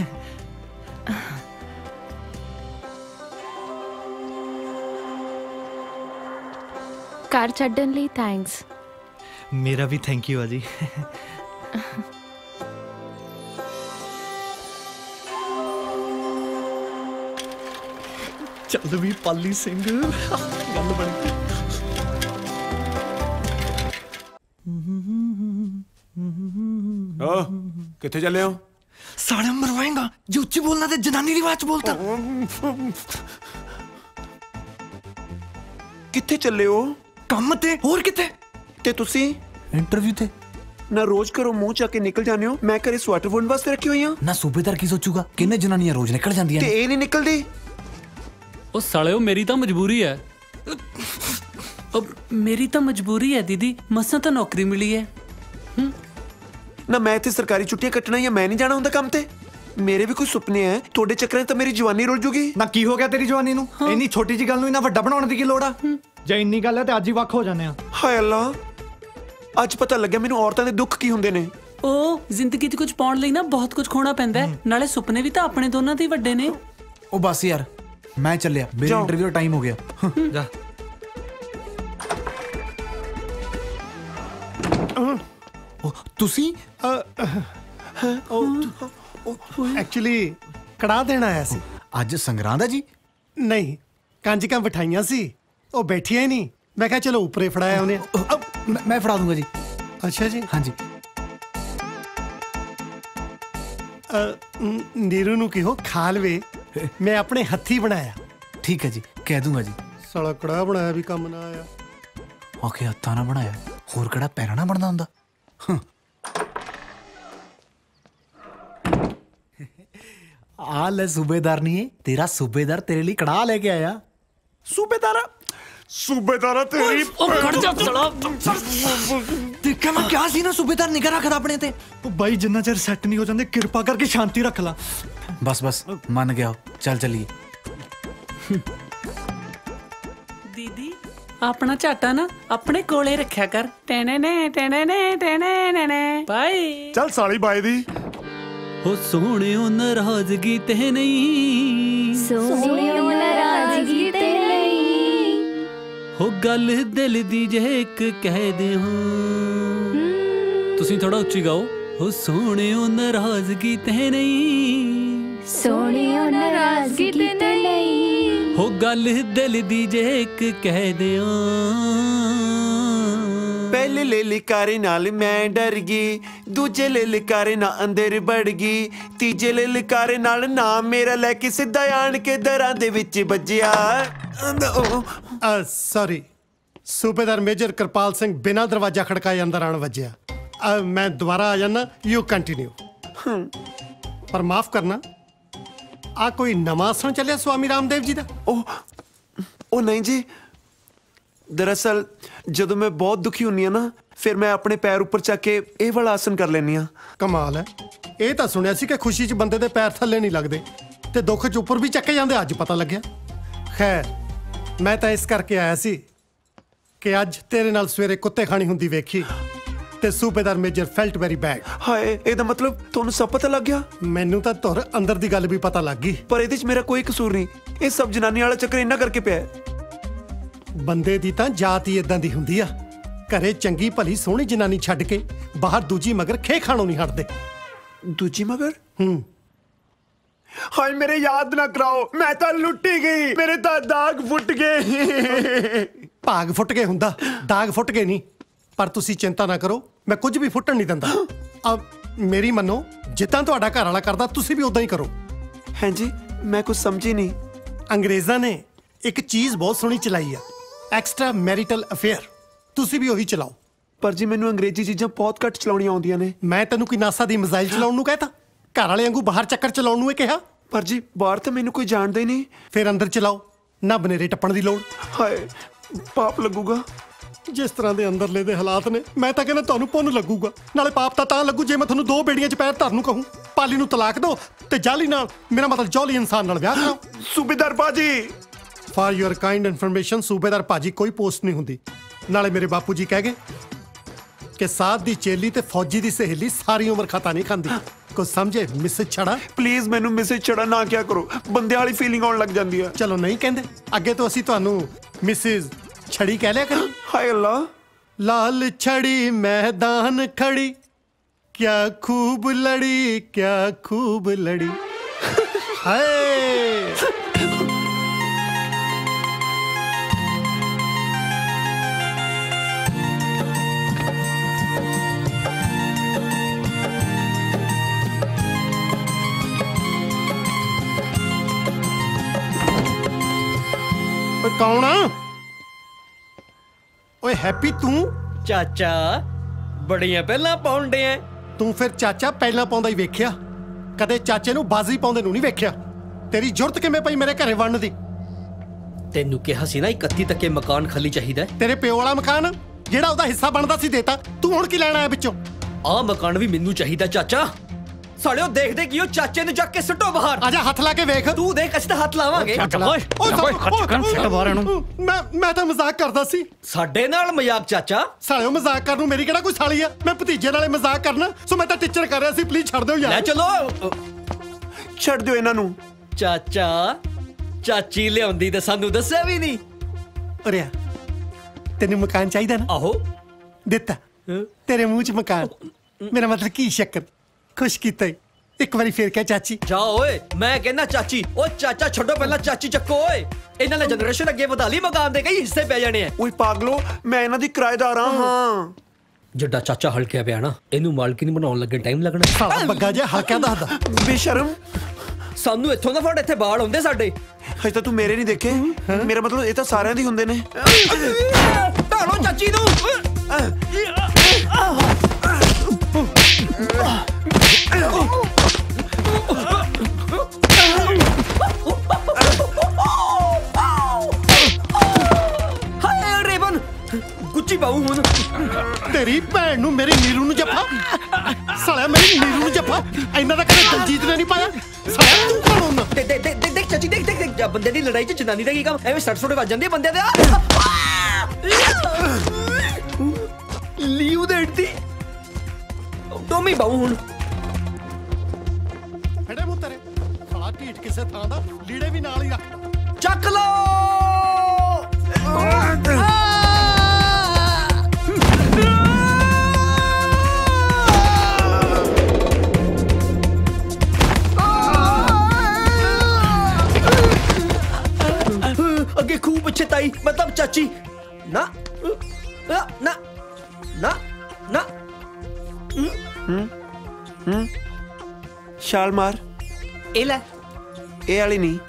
ਕਾਰ ਛੱਡਣ ਲਈ ਥੈਂਕਸ। ਮੇਰਾ ਵੀ ਥੈਂਕ ਯੂ ਆ ਜੀ। ਚੱਲ ਵੀ ਪਾਲੀ ਸਿੰਘ, ਗੱਲ ਬਣ ਗਈ। ਕਿੱਥੇ ਚੱਲੇ ਹੋ? ਸਾਲੇ ਮਰਵਾਏਗਾ ਜੇ ਉੱਚੀ ਬੋਲਣਾ ਤੇ ਜਨਾਨੀ ਦੀ ਆਵਾਜ਼ ਬੋਲਦਾ। ਕਿੱਥੇ ਚੱਲੇ ਹੋ? ਕੰਮ ਤੇ, ਹੋਰ ਕਿੱਥੇ? ਤੇ ਤੁਸੀਂ? ਇੰਟਰਵਿਊ ਤੇ। ਨਾ ਰੋਜ਼ ਘਰੋਂ ਮੂੰਹ ਚੱਕ ਕੇ ਨਿਕਲ ਜਾਂਦੇ ਹੋ, ਮੈਂ ਘਰੇ ਸਵੈਟਰ ਬੁਣਨ ਵਾਸਤੇ ਰੱਖੀ ਹੋਈ ਆ। ਨਾ ਸੂਬੇਦਾਰ ਕੀ ਸੋਚੂਗਾ, ਕਿੰਨੇ ਜਨਾਨੀਆਂ ਰੋਜ਼ ਨਿਕਲ ਜਾਂਦੀਆਂ ਤੇ ਇਹ ਨਹੀਂ ਨਿਕਲਦੀ। ਉਹ ਸਾਲਿਓ ਮੇਰੀ ਤਾਂ ਮਜਬੂਰੀ ਹੈ। ਮੇਰੀ ਤਾਂ ਮਜਬੂਰੀ ਹੈ ਦੀਦੀ, ਮਸਾਂ ਤਾਂ ਨੌਕਰੀ ਮਿਲੀ ਹੈ। ਨਾ ਮੈਂ ਇੱਥੇ ਸਰਕਾਰੀ ਛੁੱਟੀਆਂ ਕੱਟਣਾ ਜਾਂ ਮੈਂ ਨਹੀਂ ਜਾਣਾ ਹੁੰਦਾ ਕੰਮ ਤੇ। ਮੇਰੇ ਵੀ ਕੋਈ ਸੁਪਨੇ ਹੈ, ਤੁਹਾਡੇ ਚੱਕਰਾਂ 'ਚ ਤਾਂ ਮੇਰੀ ਜਵਾਨੀ ਰੁਲ ਜੂਗੀ। ਨਾ ਕੀ ਹੋ ਗਿਆ ਤੇਰੀ ਜਵਾਨੀ ਨੂੰ? ਇੰਨੀ ਛੋਟੀ ਜਿਹੀ ਗੱਲ ਨੂੰ ਇੰਨਾ ਵੱਡਾ ਬਣਾਉਣ ਦੀ ਕੀ ਲੋੜ ਆ? ਜੇ ਇੰਨੀ ਗੱਲ ਹੈ ਤੇ ਅੱਜ ਹੀ ਵੱਖ ਹੋ ਜਾਂਦੇ ਆ। ਹਾਏ ਅੱਲਾ, ਅੱਜ ਪਤਾ ਲੱਗਿਆ ਮੈਨੂੰ ਔਰਤਾਂ ਦੇ ਦੁੱਖ ਕੀ ਹੁੰਦੇ ਨੇ। ਉਹ ਜ਼ਿੰਦਗੀ 'ਚ ਕੁਝ ਪਾਉਣ ਲਈ ਨਾ ਬਹੁਤ ਕੁਝ ਖੋਣਾ ਪੈਂਦਾ ਹੈ, ਨਾਲੇ ਸੁਪਨੇ ਵੀ ਤਾਂ ਆਪਣੇ ਦੋਨਾਂ ਦੇ ਵੱਡੇ ਨੇ। ਉਹ ਬਸ ਯਾਰ, ਮੈਂ ਚੱਲਿਆ, ਮੇਰੀ ਇੰਟਰਵਿਊ ਦਾ ਟਾਈਮ ਹੋ ਗਿਆ। ਜਾ। ਤੁਸੀਂ ਐਕਚੁਅਲੀ ਕੜਾ ਦੇਣ ਆਇਆ ਸੀ। ਅੱਜ ਸੰਗਰਾਂਦ ਹੈ ਜੀ? ਨਹੀਂ, ਕੰਜਕਾਂ ਬਿਠਾਈਆਂ ਸੀ, ਉਹ ਬੈਠੀਆਂ ਹੀ ਨਹੀਂ। ਮੈਂ ਕਿਹਾ ਚਲੋ ਉੱਪਰੇ ਫੜਾਇਆ ਉਹਨੇ। ਮੈਂ ਫੜਾ ਦੂੰਗਾ ਜੀ। ਅੱਛਾ ਜੀ। ਹਾਂਜੀ। ਨੀਰੂ ਨੂੰ ਕਿਹੋ ਖਾ ਲਵੇ, ਮੈਂ ਆਪਣੇ ਹੱਥੀ ਬਣਾਇਆ। ਠੀਕ ਹੈ ਜੀ, ਕਹਿ ਦੂੰਗਾ ਜੀ। ਸਾਲਾ ਕੜਾ ਬਣਾਇਆ ਵੀ ਕੰਮ ਨਾ ਆਇਆ। ਆਖੇ ਹੱਥਾਂ ਨਾਲ ਬਣਾਇਆ, ਹੋਰ ਕਿਹੜਾ ਪੈਰਾਂ ਨਾਲ ਬਣਦਾ ਹੁੰਦਾ? ਆ ਲੈ ਸੂਬੇਦਾਰ ਨਹੀਂ, ਤੇਰਾ ਸੂਬੇਦਾਰ ਤੇਰੇ ਲਈ ਕੜਾ ਲੈ ਕੇ ਆਇਆ। ਸੂਬੇਦਾਰਾ ਤੇਰੀ ਖੜ ਜਾ ਸਾਲਾ। ਦੇਖਿਆ ਮੈਂ ਕਿਹਾ ਸੀ ਨਾ, ਸੂਬੇਦਾਰ ਨਿਗਾਹ ਰੱਖਦਾ ਆਪਣੇ ਤੇ। ਉਹ ਬਾਈ ਜਿੰਨਾ ਚਿਰ ਸੈੱਟ ਨਹੀਂ ਹੋ ਜਾਂਦੇ, ਕਿਰਪਾ ਕਰਕੇ ਸ਼ਾਂਤੀ ਰੱਖ ਲਾ। ਬਸ ਮੰਨ ਗਿਆ, ਚੱਲ ਚੱਲੀਏ। ਦੀਦੀ ਆਪਣਾ ਝਾਟਾ ਨਾ ਆਪਣੇ ਕੋਲੇ ਰੱਖਿਆ ਕਰ। ਬਾਈ। ਚੱਲ ਸਾਲੀ ਬਾਈ ਦੀ। ਹੋ ਸੋਹਣਿਓ ਨਾਰਾਜ਼ਗੀ ਤੇ ਨਹੀਂ, ਸੋਹਣਿਓ ਨਾਰਾਜ਼ਗੀ ਤੇ ਨਹੀਂ, ਹੋ ਗੱਲ ਦਿਲ ਦੀ ਜੇ ਇੱਕ ਕਹਿ ਦੇ ਹੋ। ਤੁਸੀਂ ਥੋੜਾ ਉੱਚੀ ਗਾਓ। ਹੋ ਸੋਹਣਿਓ ਨਾਰਾਜ਼ਗੀ ਤੇ ਨਹੀਂ, ਸੋਹਣਿਓ ਨਾਰਾਜ਼ਗੀ ਤੇ ਨਹੀਂ, ਹੋ ਗੱਲ ਦਿਲ ਦੀ ਜੇ ਇੱਕ ਕਹਿ ਦਿਓ। ਪਹਿਲੇ ਲਲਕਾਰੇ ਨਾਲ ਮੈਂ ਡਰ ਗਈ, ਦੂਜੇ ਲਲਕਾਰੇ ਨਾਲ ਅੰਦਰ ਵੜ ਗਈ, ਤੀਜੇ ਲਲਕਾਰੇ ਨਾਲ ਨਾਮ ਮੇਰਾ ਲੈ ਕੇ ਸਿੱਧਾ ਆਣ ਕੇ ਦਰਾਂ ਦੇ ਵਿੱਚ ਵੱਜਿਆ। ਸੌਰੀ, ਸੂਬੇਦਾਰ ਮੇਜਰ ਕਿਰਪਾਲ ਸਿੰਘ ਬਿਨਾਂ ਦਰਵਾਜ਼ਾ ਖੜਕਾਏ ਅੰਦਰ ਆਣ ਵੱਜਿਆ। ਮੈਂ ਦੁਬਾਰਾ ਆ ਜਾਣਾ, ਯੂ ਕੰਟੀਨਿਊ। ਪਰ ਮਾਫ ਕਰਨਾ, ਆ ਕੋਈ ਨਵਾਂ ਆਸਣ ਚੱਲਿਆ ਸਵਾਮੀ ਰਾਮਦੇਵ ਜੀ ਦਾ? ਉਹ ਨਹੀਂ ਜੀ, ਦਰਅਸਲ ਜਦੋਂ ਮੈਂ ਬਹੁਤ ਦੁਖੀ ਹੁੰਨੀ ਆ ਨਾ, ਫਿਰ ਮੈਂ ਆਪਣੇ ਪੈਰ ਉੱਪਰ ਚੱਕ ਕੇ ਇਹ ਵਾਲਾ ਆਸਨ ਕਰ ਲੈਂਦੀ ਆ। ਕਮਾਲ ਹੈ, ਇਹ ਤਾਂ ਸੁਣਿਆ ਸੀ ਕਿ ਖੁਸ਼ੀ 'ਚ ਬੰਦੇ ਦੇ ਪੈਰ ਥੱਲੇ ਨਹੀਂ ਲੱਗਦੇ ਤੇ ਦੁੱਖ 'ਚ ਉੱਪਰ ਵੀ ਚੱਕੇ ਜਾਂਦੇ, ਅੱਜ ਪਤਾ ਲੱਗਿਆ। ਖੈਰ, ਮੈਂ ਤਾਂ ਇਸ ਕਰਕੇ ਆਇਆ ਸੀ ਕਿ ਅੱਜ ਤੇਰੇ ਨਾਲ ਸਵੇਰੇ ਕੁੱਤੇ ਖਾਣੀ ਹੁੰਦੀ ਵੇਖੀ ਤੇ ਸੂਬੇਦਾਰ ਮੇਜਰ ਫੈਲਟ ਵੈਰੀ ਬੈਡ। ਹਾਏ, ਇਹਦਾ ਮਤਲਬ ਤੁਹਾਨੂੰ ਸਭ ਪਤਾ ਲੱਗ ਗਿਆ? ਮੈਨੂੰ ਤਾਂ ਧੁਰ ਅੰਦਰ ਦੀ ਗੱਲ ਵੀ ਪਤਾ ਲੱਗ ਗਈ। ਪਰ ਇਹਦੇ 'ਚ ਮੇਰਾ ਕੋਈ ਕਸੂਰ ਨਹੀਂ, ਇਹ ਸਭ ਜਨਾਨੀ ਵਾਲਾ ਚੱਕਰ ਇੰਨਾ ਕਰਕੇ ਪਿਆ। ਬੰਦੇ ਦੀ ਤਾਂ ਜਾਤ ਹੀ ਇਦਾਂ ਦੀ ਹੁੰਦੀ ਆ, ਘਰੇ ਚੰਗੀ ਭਲੀ ਸੋਹਣੀ ਜਨਾਨੀ ਛੱਡ ਕੇ ਬਾਹਰ ਦੂਜੀ ਮਗਰ ਖੇ ਖਾਣੋਂ ਨਹੀਂ ਹਟਦੇ। ਦੂਜੀ ਮਗਰ? ਹਾਏ ਮੇਰੇ ਯਾਦ ਨਾ ਕਰਾਓ, ਮੈਂ ਤਾਂ ਲੁੱਟੀ ਗਈ, ਮੇਰੇ ਤਾਂ ਦਾਗ ਫੁੱਟ ਗਏ। ਭਾਗ ਫੁੱਟ ਕੇ ਹੁੰਦਾ, ਦਾਗ ਫੁੱਟ ਕੇ ਨਹੀਂ। ਪਰ ਤੁਸੀਂ ਚਿੰਤਾ ਨਾ ਕਰੋ, ਮੈਂ ਕੁਝ ਵੀ ਫੁੱਟਣ ਨਹੀਂ ਦਿੰਦਾ। ਅਬ ਮੇਰੀ ਮੰਨੋ, ਜਿੱਦਾਂ ਤੁਹਾਡਾ ਘਰ ਵਾਲਾ ਕਰਦਾ ਤੁਸੀਂ ਵੀ ਉਦਾਂ ਹੀ ਕਰੋ। ਹਾਂਜੀ, ਮੈਂ ਕੁਝ ਸਮਝੀ ਨਹੀਂ। ਅੰਗਰੇਜ਼ਾਂ ਨੇ ਇੱਕ ਚੀਜ਼ ਬਹੁਤ ਸੋਹਣੀ ਚਲਾਈ ਆ, ਐਕਸਟਰਾ ਮੈਰਿਟਲ ਅਫੇਅਰ। ਤੁਸੀਂ ਵੀ ਉਹੀ ਚਲਾਓ। ਪਰ ਜੀ ਮੈਨੂੰ ਅੰਗਰੇਜ਼ੀ ਚੀਜ਼ਾਂ ਬਹੁਤ ਘੱਟ ਚਲਾਉਣੀਆਂ ਆਉਂਦੀਆਂ ਨੇ। ਮੈਂ ਤੈਨੂੰ ਕੋਈ ਨਾਸਾ ਦੀ ਮਿਜ਼ਾਈਲ ਚਲਾਉਣ ਨੂੰ ਕਹਿਤਾ? ਘਰ ਵਾਲੇ ਵਾਂਗੂ ਬਾਹਰ ਚੱਕਰ ਚਲਾਉਣ ਨੂੰ ਇਹ ਕਿਹਾ? ਪਰ ਜੀ ਬਾਹਰ ਤਾਂ ਮੈਨੂੰ ਕੋਈ ਜਾਣਦਾ ਹੀ ਨਹੀਂ। ਫਿਰ ਅੰਦਰ ਚਲਾਓ, ਨਾ ਬਨੇਰੇ ਟੱਪਣ ਦੀ ਲੋੜ। ਹਾਏ ਪਾਪ ਲੱਗੂਗਾ। ਜਿਸ ਤਰ੍ਹਾਂ ਦੇ ਅੰਦਰਲੇ ਦੇ ਹਾਲਾਤ ਨੇ, ਮੈਂ ਤਾਂ ਕਹਿੰਦਾ ਤੁਹਾਨੂੰ ਪੁੰਨ ਲੱਗੂਗਾ। ਨਾਲੇ ਪਾਪ ਤਾਂ ਲੱਗੂ ਜੇ ਮੈਂ ਤੁਹਾਨੂੰ 2 ਬੇੜੀਆਂ 'ਚ ਪੈਰ ਧਰਨ ਨੂੰ ਕਹੂੰ। ਪਾਲੀ ਨੂੰ ਤਲਾਕ ਦਿਓ ਤੇ ਜਾਲੀ ਨਾਲ, ਮੇਰਾ ਮਤਲਬ ਜੌਲੀ ਇਨਸਾਨ ਨਾਲ ਵਿਆਹ ਕਰਾਓ। ਸੂਬੇਦਾਰ ਬਾਜੀ, ਫਾਰ ਯੂਅਰ ਕਾਈਂਡ ਇਨਫੋਰਮੇਸ਼ਨ, ਸੂਬੇਦਾਰ ਭਾਜੀ ਕੋਈ ਪੋਸਟ ਨਹੀਂ ਹੁੰਦੀ। ਨਾਲੇ ਮੇਰੇ ਬਾਪੂ ਜੀ ਕਹਿ ਗਏ ਕਿ ਸਾਧ ਦੀ ਚੇਲੀ ਤੇ ਫੌਜੀ ਦੀ ਸਹੇਲੀ ਸਾਰੀ ਉਮਰ ਖਤਾ ਨਹੀਂ ਖਾਂਦੀ। ਕੁਝ ਸਮਝੇ ਮਿਸਿਸ ਛੜਾ? ਪਲੀਜ਼ ਮੈਨੂੰ ਮਿਸਿਸ ਛੜਾ ਨਾ ਕਿਆ ਕਰੋ, ਬੰਦੇ ਵਾਲੀ ਫੀਲਿੰਗ ਆਉਣ ਲੱਗ ਜਾਂਦੀ ਆ। ਚਲੋ ਨਹੀਂ ਕਹਿੰਦੇ, ਅੱਗੇ ਤੋਂ ਅਸੀਂ ਤੁਹਾਨੂੰ ਮਿਸਿਸ ਛੜੀ ਕਹਿ ਲਿਆ ਕਰੀ। ਹਾਏ ਅੱਲਾ। ਲਾਲ ਛੜੀ मैदान खड़ी, क्या खूब लड़ी, क्या खूब लड़ी। हाय कौन? ਓਏ ਹੈਪੀ ਤੂੰ? ਚਾਚਾ ਬੜੀਆਂ ਪਹਿਲਾਂ ਪਾਉਂਦੇ ਐ। ਤੂੰ ਫਿਰ ਚਾਚਾ ਪਹਿਲਾਂ ਪਾਉਂਦਾ ਹੀ ਵੇਖਿਆ, ਕਦੇ ਚਾਚੇ ਨੂੰ ਬਾਜ਼ੀ ਪਾਉਂਦੇ ਨੂੰ ਨਹੀਂ ਵੇਖਿਆ। ਤੇਰੀ ਜ਼ਰੂਰਤ ਕਿਵੇਂ ਪਈ ਮੇਰੇ ਘਰੇ ਵੜਨ ਦੀ? ਤੈਨੂੰ ਕਿਹਾ ਸੀ ਨਾ 31 ਤੱਕੇ ਮਕਾਨ ਖਾਲੀ ਚਾਹੀਦਾ। ਤੇਰੇ ਪਿਓ ਵਾਲਾ ਮਕਾਨ ਜਿਹੜਾ ਉਹਦਾ ਹਿੱਸਾ ਬਣਦਾ ਸੀ ਦੇਤਾ, ਤੂੰ ਹੁਣ ਕੀ ਲੈਣਾ ਹੈ ਵਿੱਚੋਂ? ਆਹ ਮਕਾਨ ਵੀ ਮੈਨੂੰ ਚਾਹੀਦਾ ਚਾਚਾ। ਸਾਲਿਓ ਦੇਖਦੇ ਕਿ ਉਹ ਚਾਚੇ ਨੂੰ ਚੱਕ ਕੇ ਸੁੱਟੋ ਬਾਹਰ। ਆਜਾ ਹੱਥ ਲਾ ਕੇ ਵੇਖ। ਤੂੰ ਦੇਖ ਅਸੀਂ ਤਾਂ ਹੱਥ ਲਾਵਾਂਗੇ। ਮੈਂ ਤਾਂ ਮਜ਼ਾਕ ਕਰਦਾ ਸੀ। ਸਾਡੇ ਨਾਲ ਮਜ਼ਾਕ ਚਾਚਾ? ਸਾਲਿਓ ਮਜ਼ਾਕ ਕਰਨ ਨੂੰ ਮੇਰੀ ਕਿਹੜਾ ਕੋਈ ਸਾਲੀ ਆ? ਮੈਂ ਭਤੀਜੇ ਨਾਲੇ ਮਜ਼ਾਕ ਕਰਨਾ, ਸੋ ਮੈਂ ਤਾਂ ਟੀਚਰ ਕਰ ਰਿਹਾ ਸੀ। ਪਲੀਜ਼ ਛੱਡ ਦਿਓ ਯਾਰ। ਲੈ ਚਲੋ ਛੱਡ ਦਿਓ ਇਹਨਾਂ ਨੂੰ। ਚਾਚਾ ਚਾਚੀ ਲਿਆਉਂਦੀ ਤੇ ਸਾਨੂੰ ਦੱਸਿਆ ਵੀ ਨਹੀਂ। ਅਰੇ ਤੈਨੂੰ ਮਕਾਨ ਚਾਹੀਦਾ ਨਾ? ਆਹੋ ਦਿੱਤਾ। ਤੇਰੇ ਮੂੰਹ 'ਚ ਮਕਾਨ, ਮੇਰਾ ਮਤਲਬ ਕੀ ਸ਼ੱਕਰ खुश ਕੀਤਾ। ਇੱਕ ਵਾਰੀ ਫੇਰ ਕਹਿ ਚਾਚੀ। ਜਾ ਓਏ, ਮੈਂ ਕਹਿੰਦਾ ਚਾਚੀ। ਓ ਚਾਚਾ ਛੱਡੋ, ਪਹਿਲਾਂ ਚਾਚੀ ਚੱਕੋ ਓਏ। ਇਹਨਾਂ ਨੇ ਜਨਰੇਸ਼ਨ ਅੱਗੇ ਵਧਾ ਲਈ, ਮਕਾਨ ਦੇ ਕਈ ਹਿੱਸੇ ਪੈ ਜਾਣੇ ਆ। ਓਏ ਪਾਗਲੋ, ਮੈਂ ਇਹਨਾਂ ਦੀ ਕਿਰਾਏਦਾਰ ਹਾਂ। ਜਿੱਡਾ ਚਾਚਾ ਹਲਕਿਆ ਪਿਆ ਨਾ, ਇਹਨੂੰ ਮਾਲਕਿਨ ਬਣਾਉਣ ਲੱਗੇ ਟਾਈਮ ਲੱਗਣਾ। ਸਾਲਾ ਬੱਗਾ ਜਿਹਾ ਹਲਕਿਆ ਦੱਸਦਾ। ਬੇਸ਼ਰਮ, ਸਾਨੂੰ ਇੱਥੋਂ ਦਾ ਫੜ, ਇੱਥੇ ਬਾਲ ਹੁੰਦੇ ਸਾਡੇ। ਹਜੇ ਤਾਂ ਤੂੰ ਮੇਰੇ ਨਹੀਂ ਦੇਖੇ। ਮੇਰਾ ਮਤਲਬ ਇਹ ਤਾਂ ਸਾਰਿਆਂ ਦੀ ਹੁੰਦੇ ਨੇ। ਢਾਲੋ ਚਾਚੀ ਨੂੰ। ਹਾਏ ਰੇਵਨ, ਗੁੱਚੀ ਬਾਹੂ ਹੁਣ। ਤੇਰੀ ਭੈਣ ਨੂੰ, ਮੇਰੀ ਨੀਰੂ ਨੂੰ ਜੱਫਾ। ਸਾਲਿਆ ਮੇਰੀ ਨੀਰੂ ਨੂੰ ਜੱਫਾ ਇਹਨਾਂ ਦਾ ਕਦੇ ਦਲਜੀਤ ਨੇ ਨਹੀਂ ਪਾਇਆ। ਸਾਲਿਆ ਤੂੰ ਕੌਣ ਹੁੰਦਾ? ਦੇਖ ਚਾਚੀ, ਦੇਖ ਬੰਦੇ ਦੀ ਲੜਾਈ 'ਚ ਜਨਾਨੀ ਦਾ ਕੀ ਕੰਮ? ਐਵੇਂ ਸੱਟ ਸੁੱਟ ਵੱਜ ਜਾਂਦੀ ਹੈ ਬੰਦੇ ਦੇ। ਲੀਉ ਦੇੜਦੀ ਟੋਮੀ ਬਾਹੂ ਹੁਣ। ਫੜੇ ਮੂੰਹ ਤੇਰੇ। ਸਾਲਾ ਢੀਠ ਕਿਸੇ ਥਾਂ ਦਾ, ਲੀੜੇ ਵੀ ਨਾਲ ਹੀ ਰੱਖਦਾ। ਚੱਕ ਲੋ। ਅੱਗੇ ਖੂਬ ਪਿੱਛੇ ਤਾਈ, ਮਤਲਬ ਚਾਚੀ। ਨਾ ਨਾ ਨਾ ਨਾ ਨਾ। ਛਾਲ ਮਾਰ। ਇਹ ਲੈ, ਇਹ ਵਾਲੀ ਨਹੀਂ।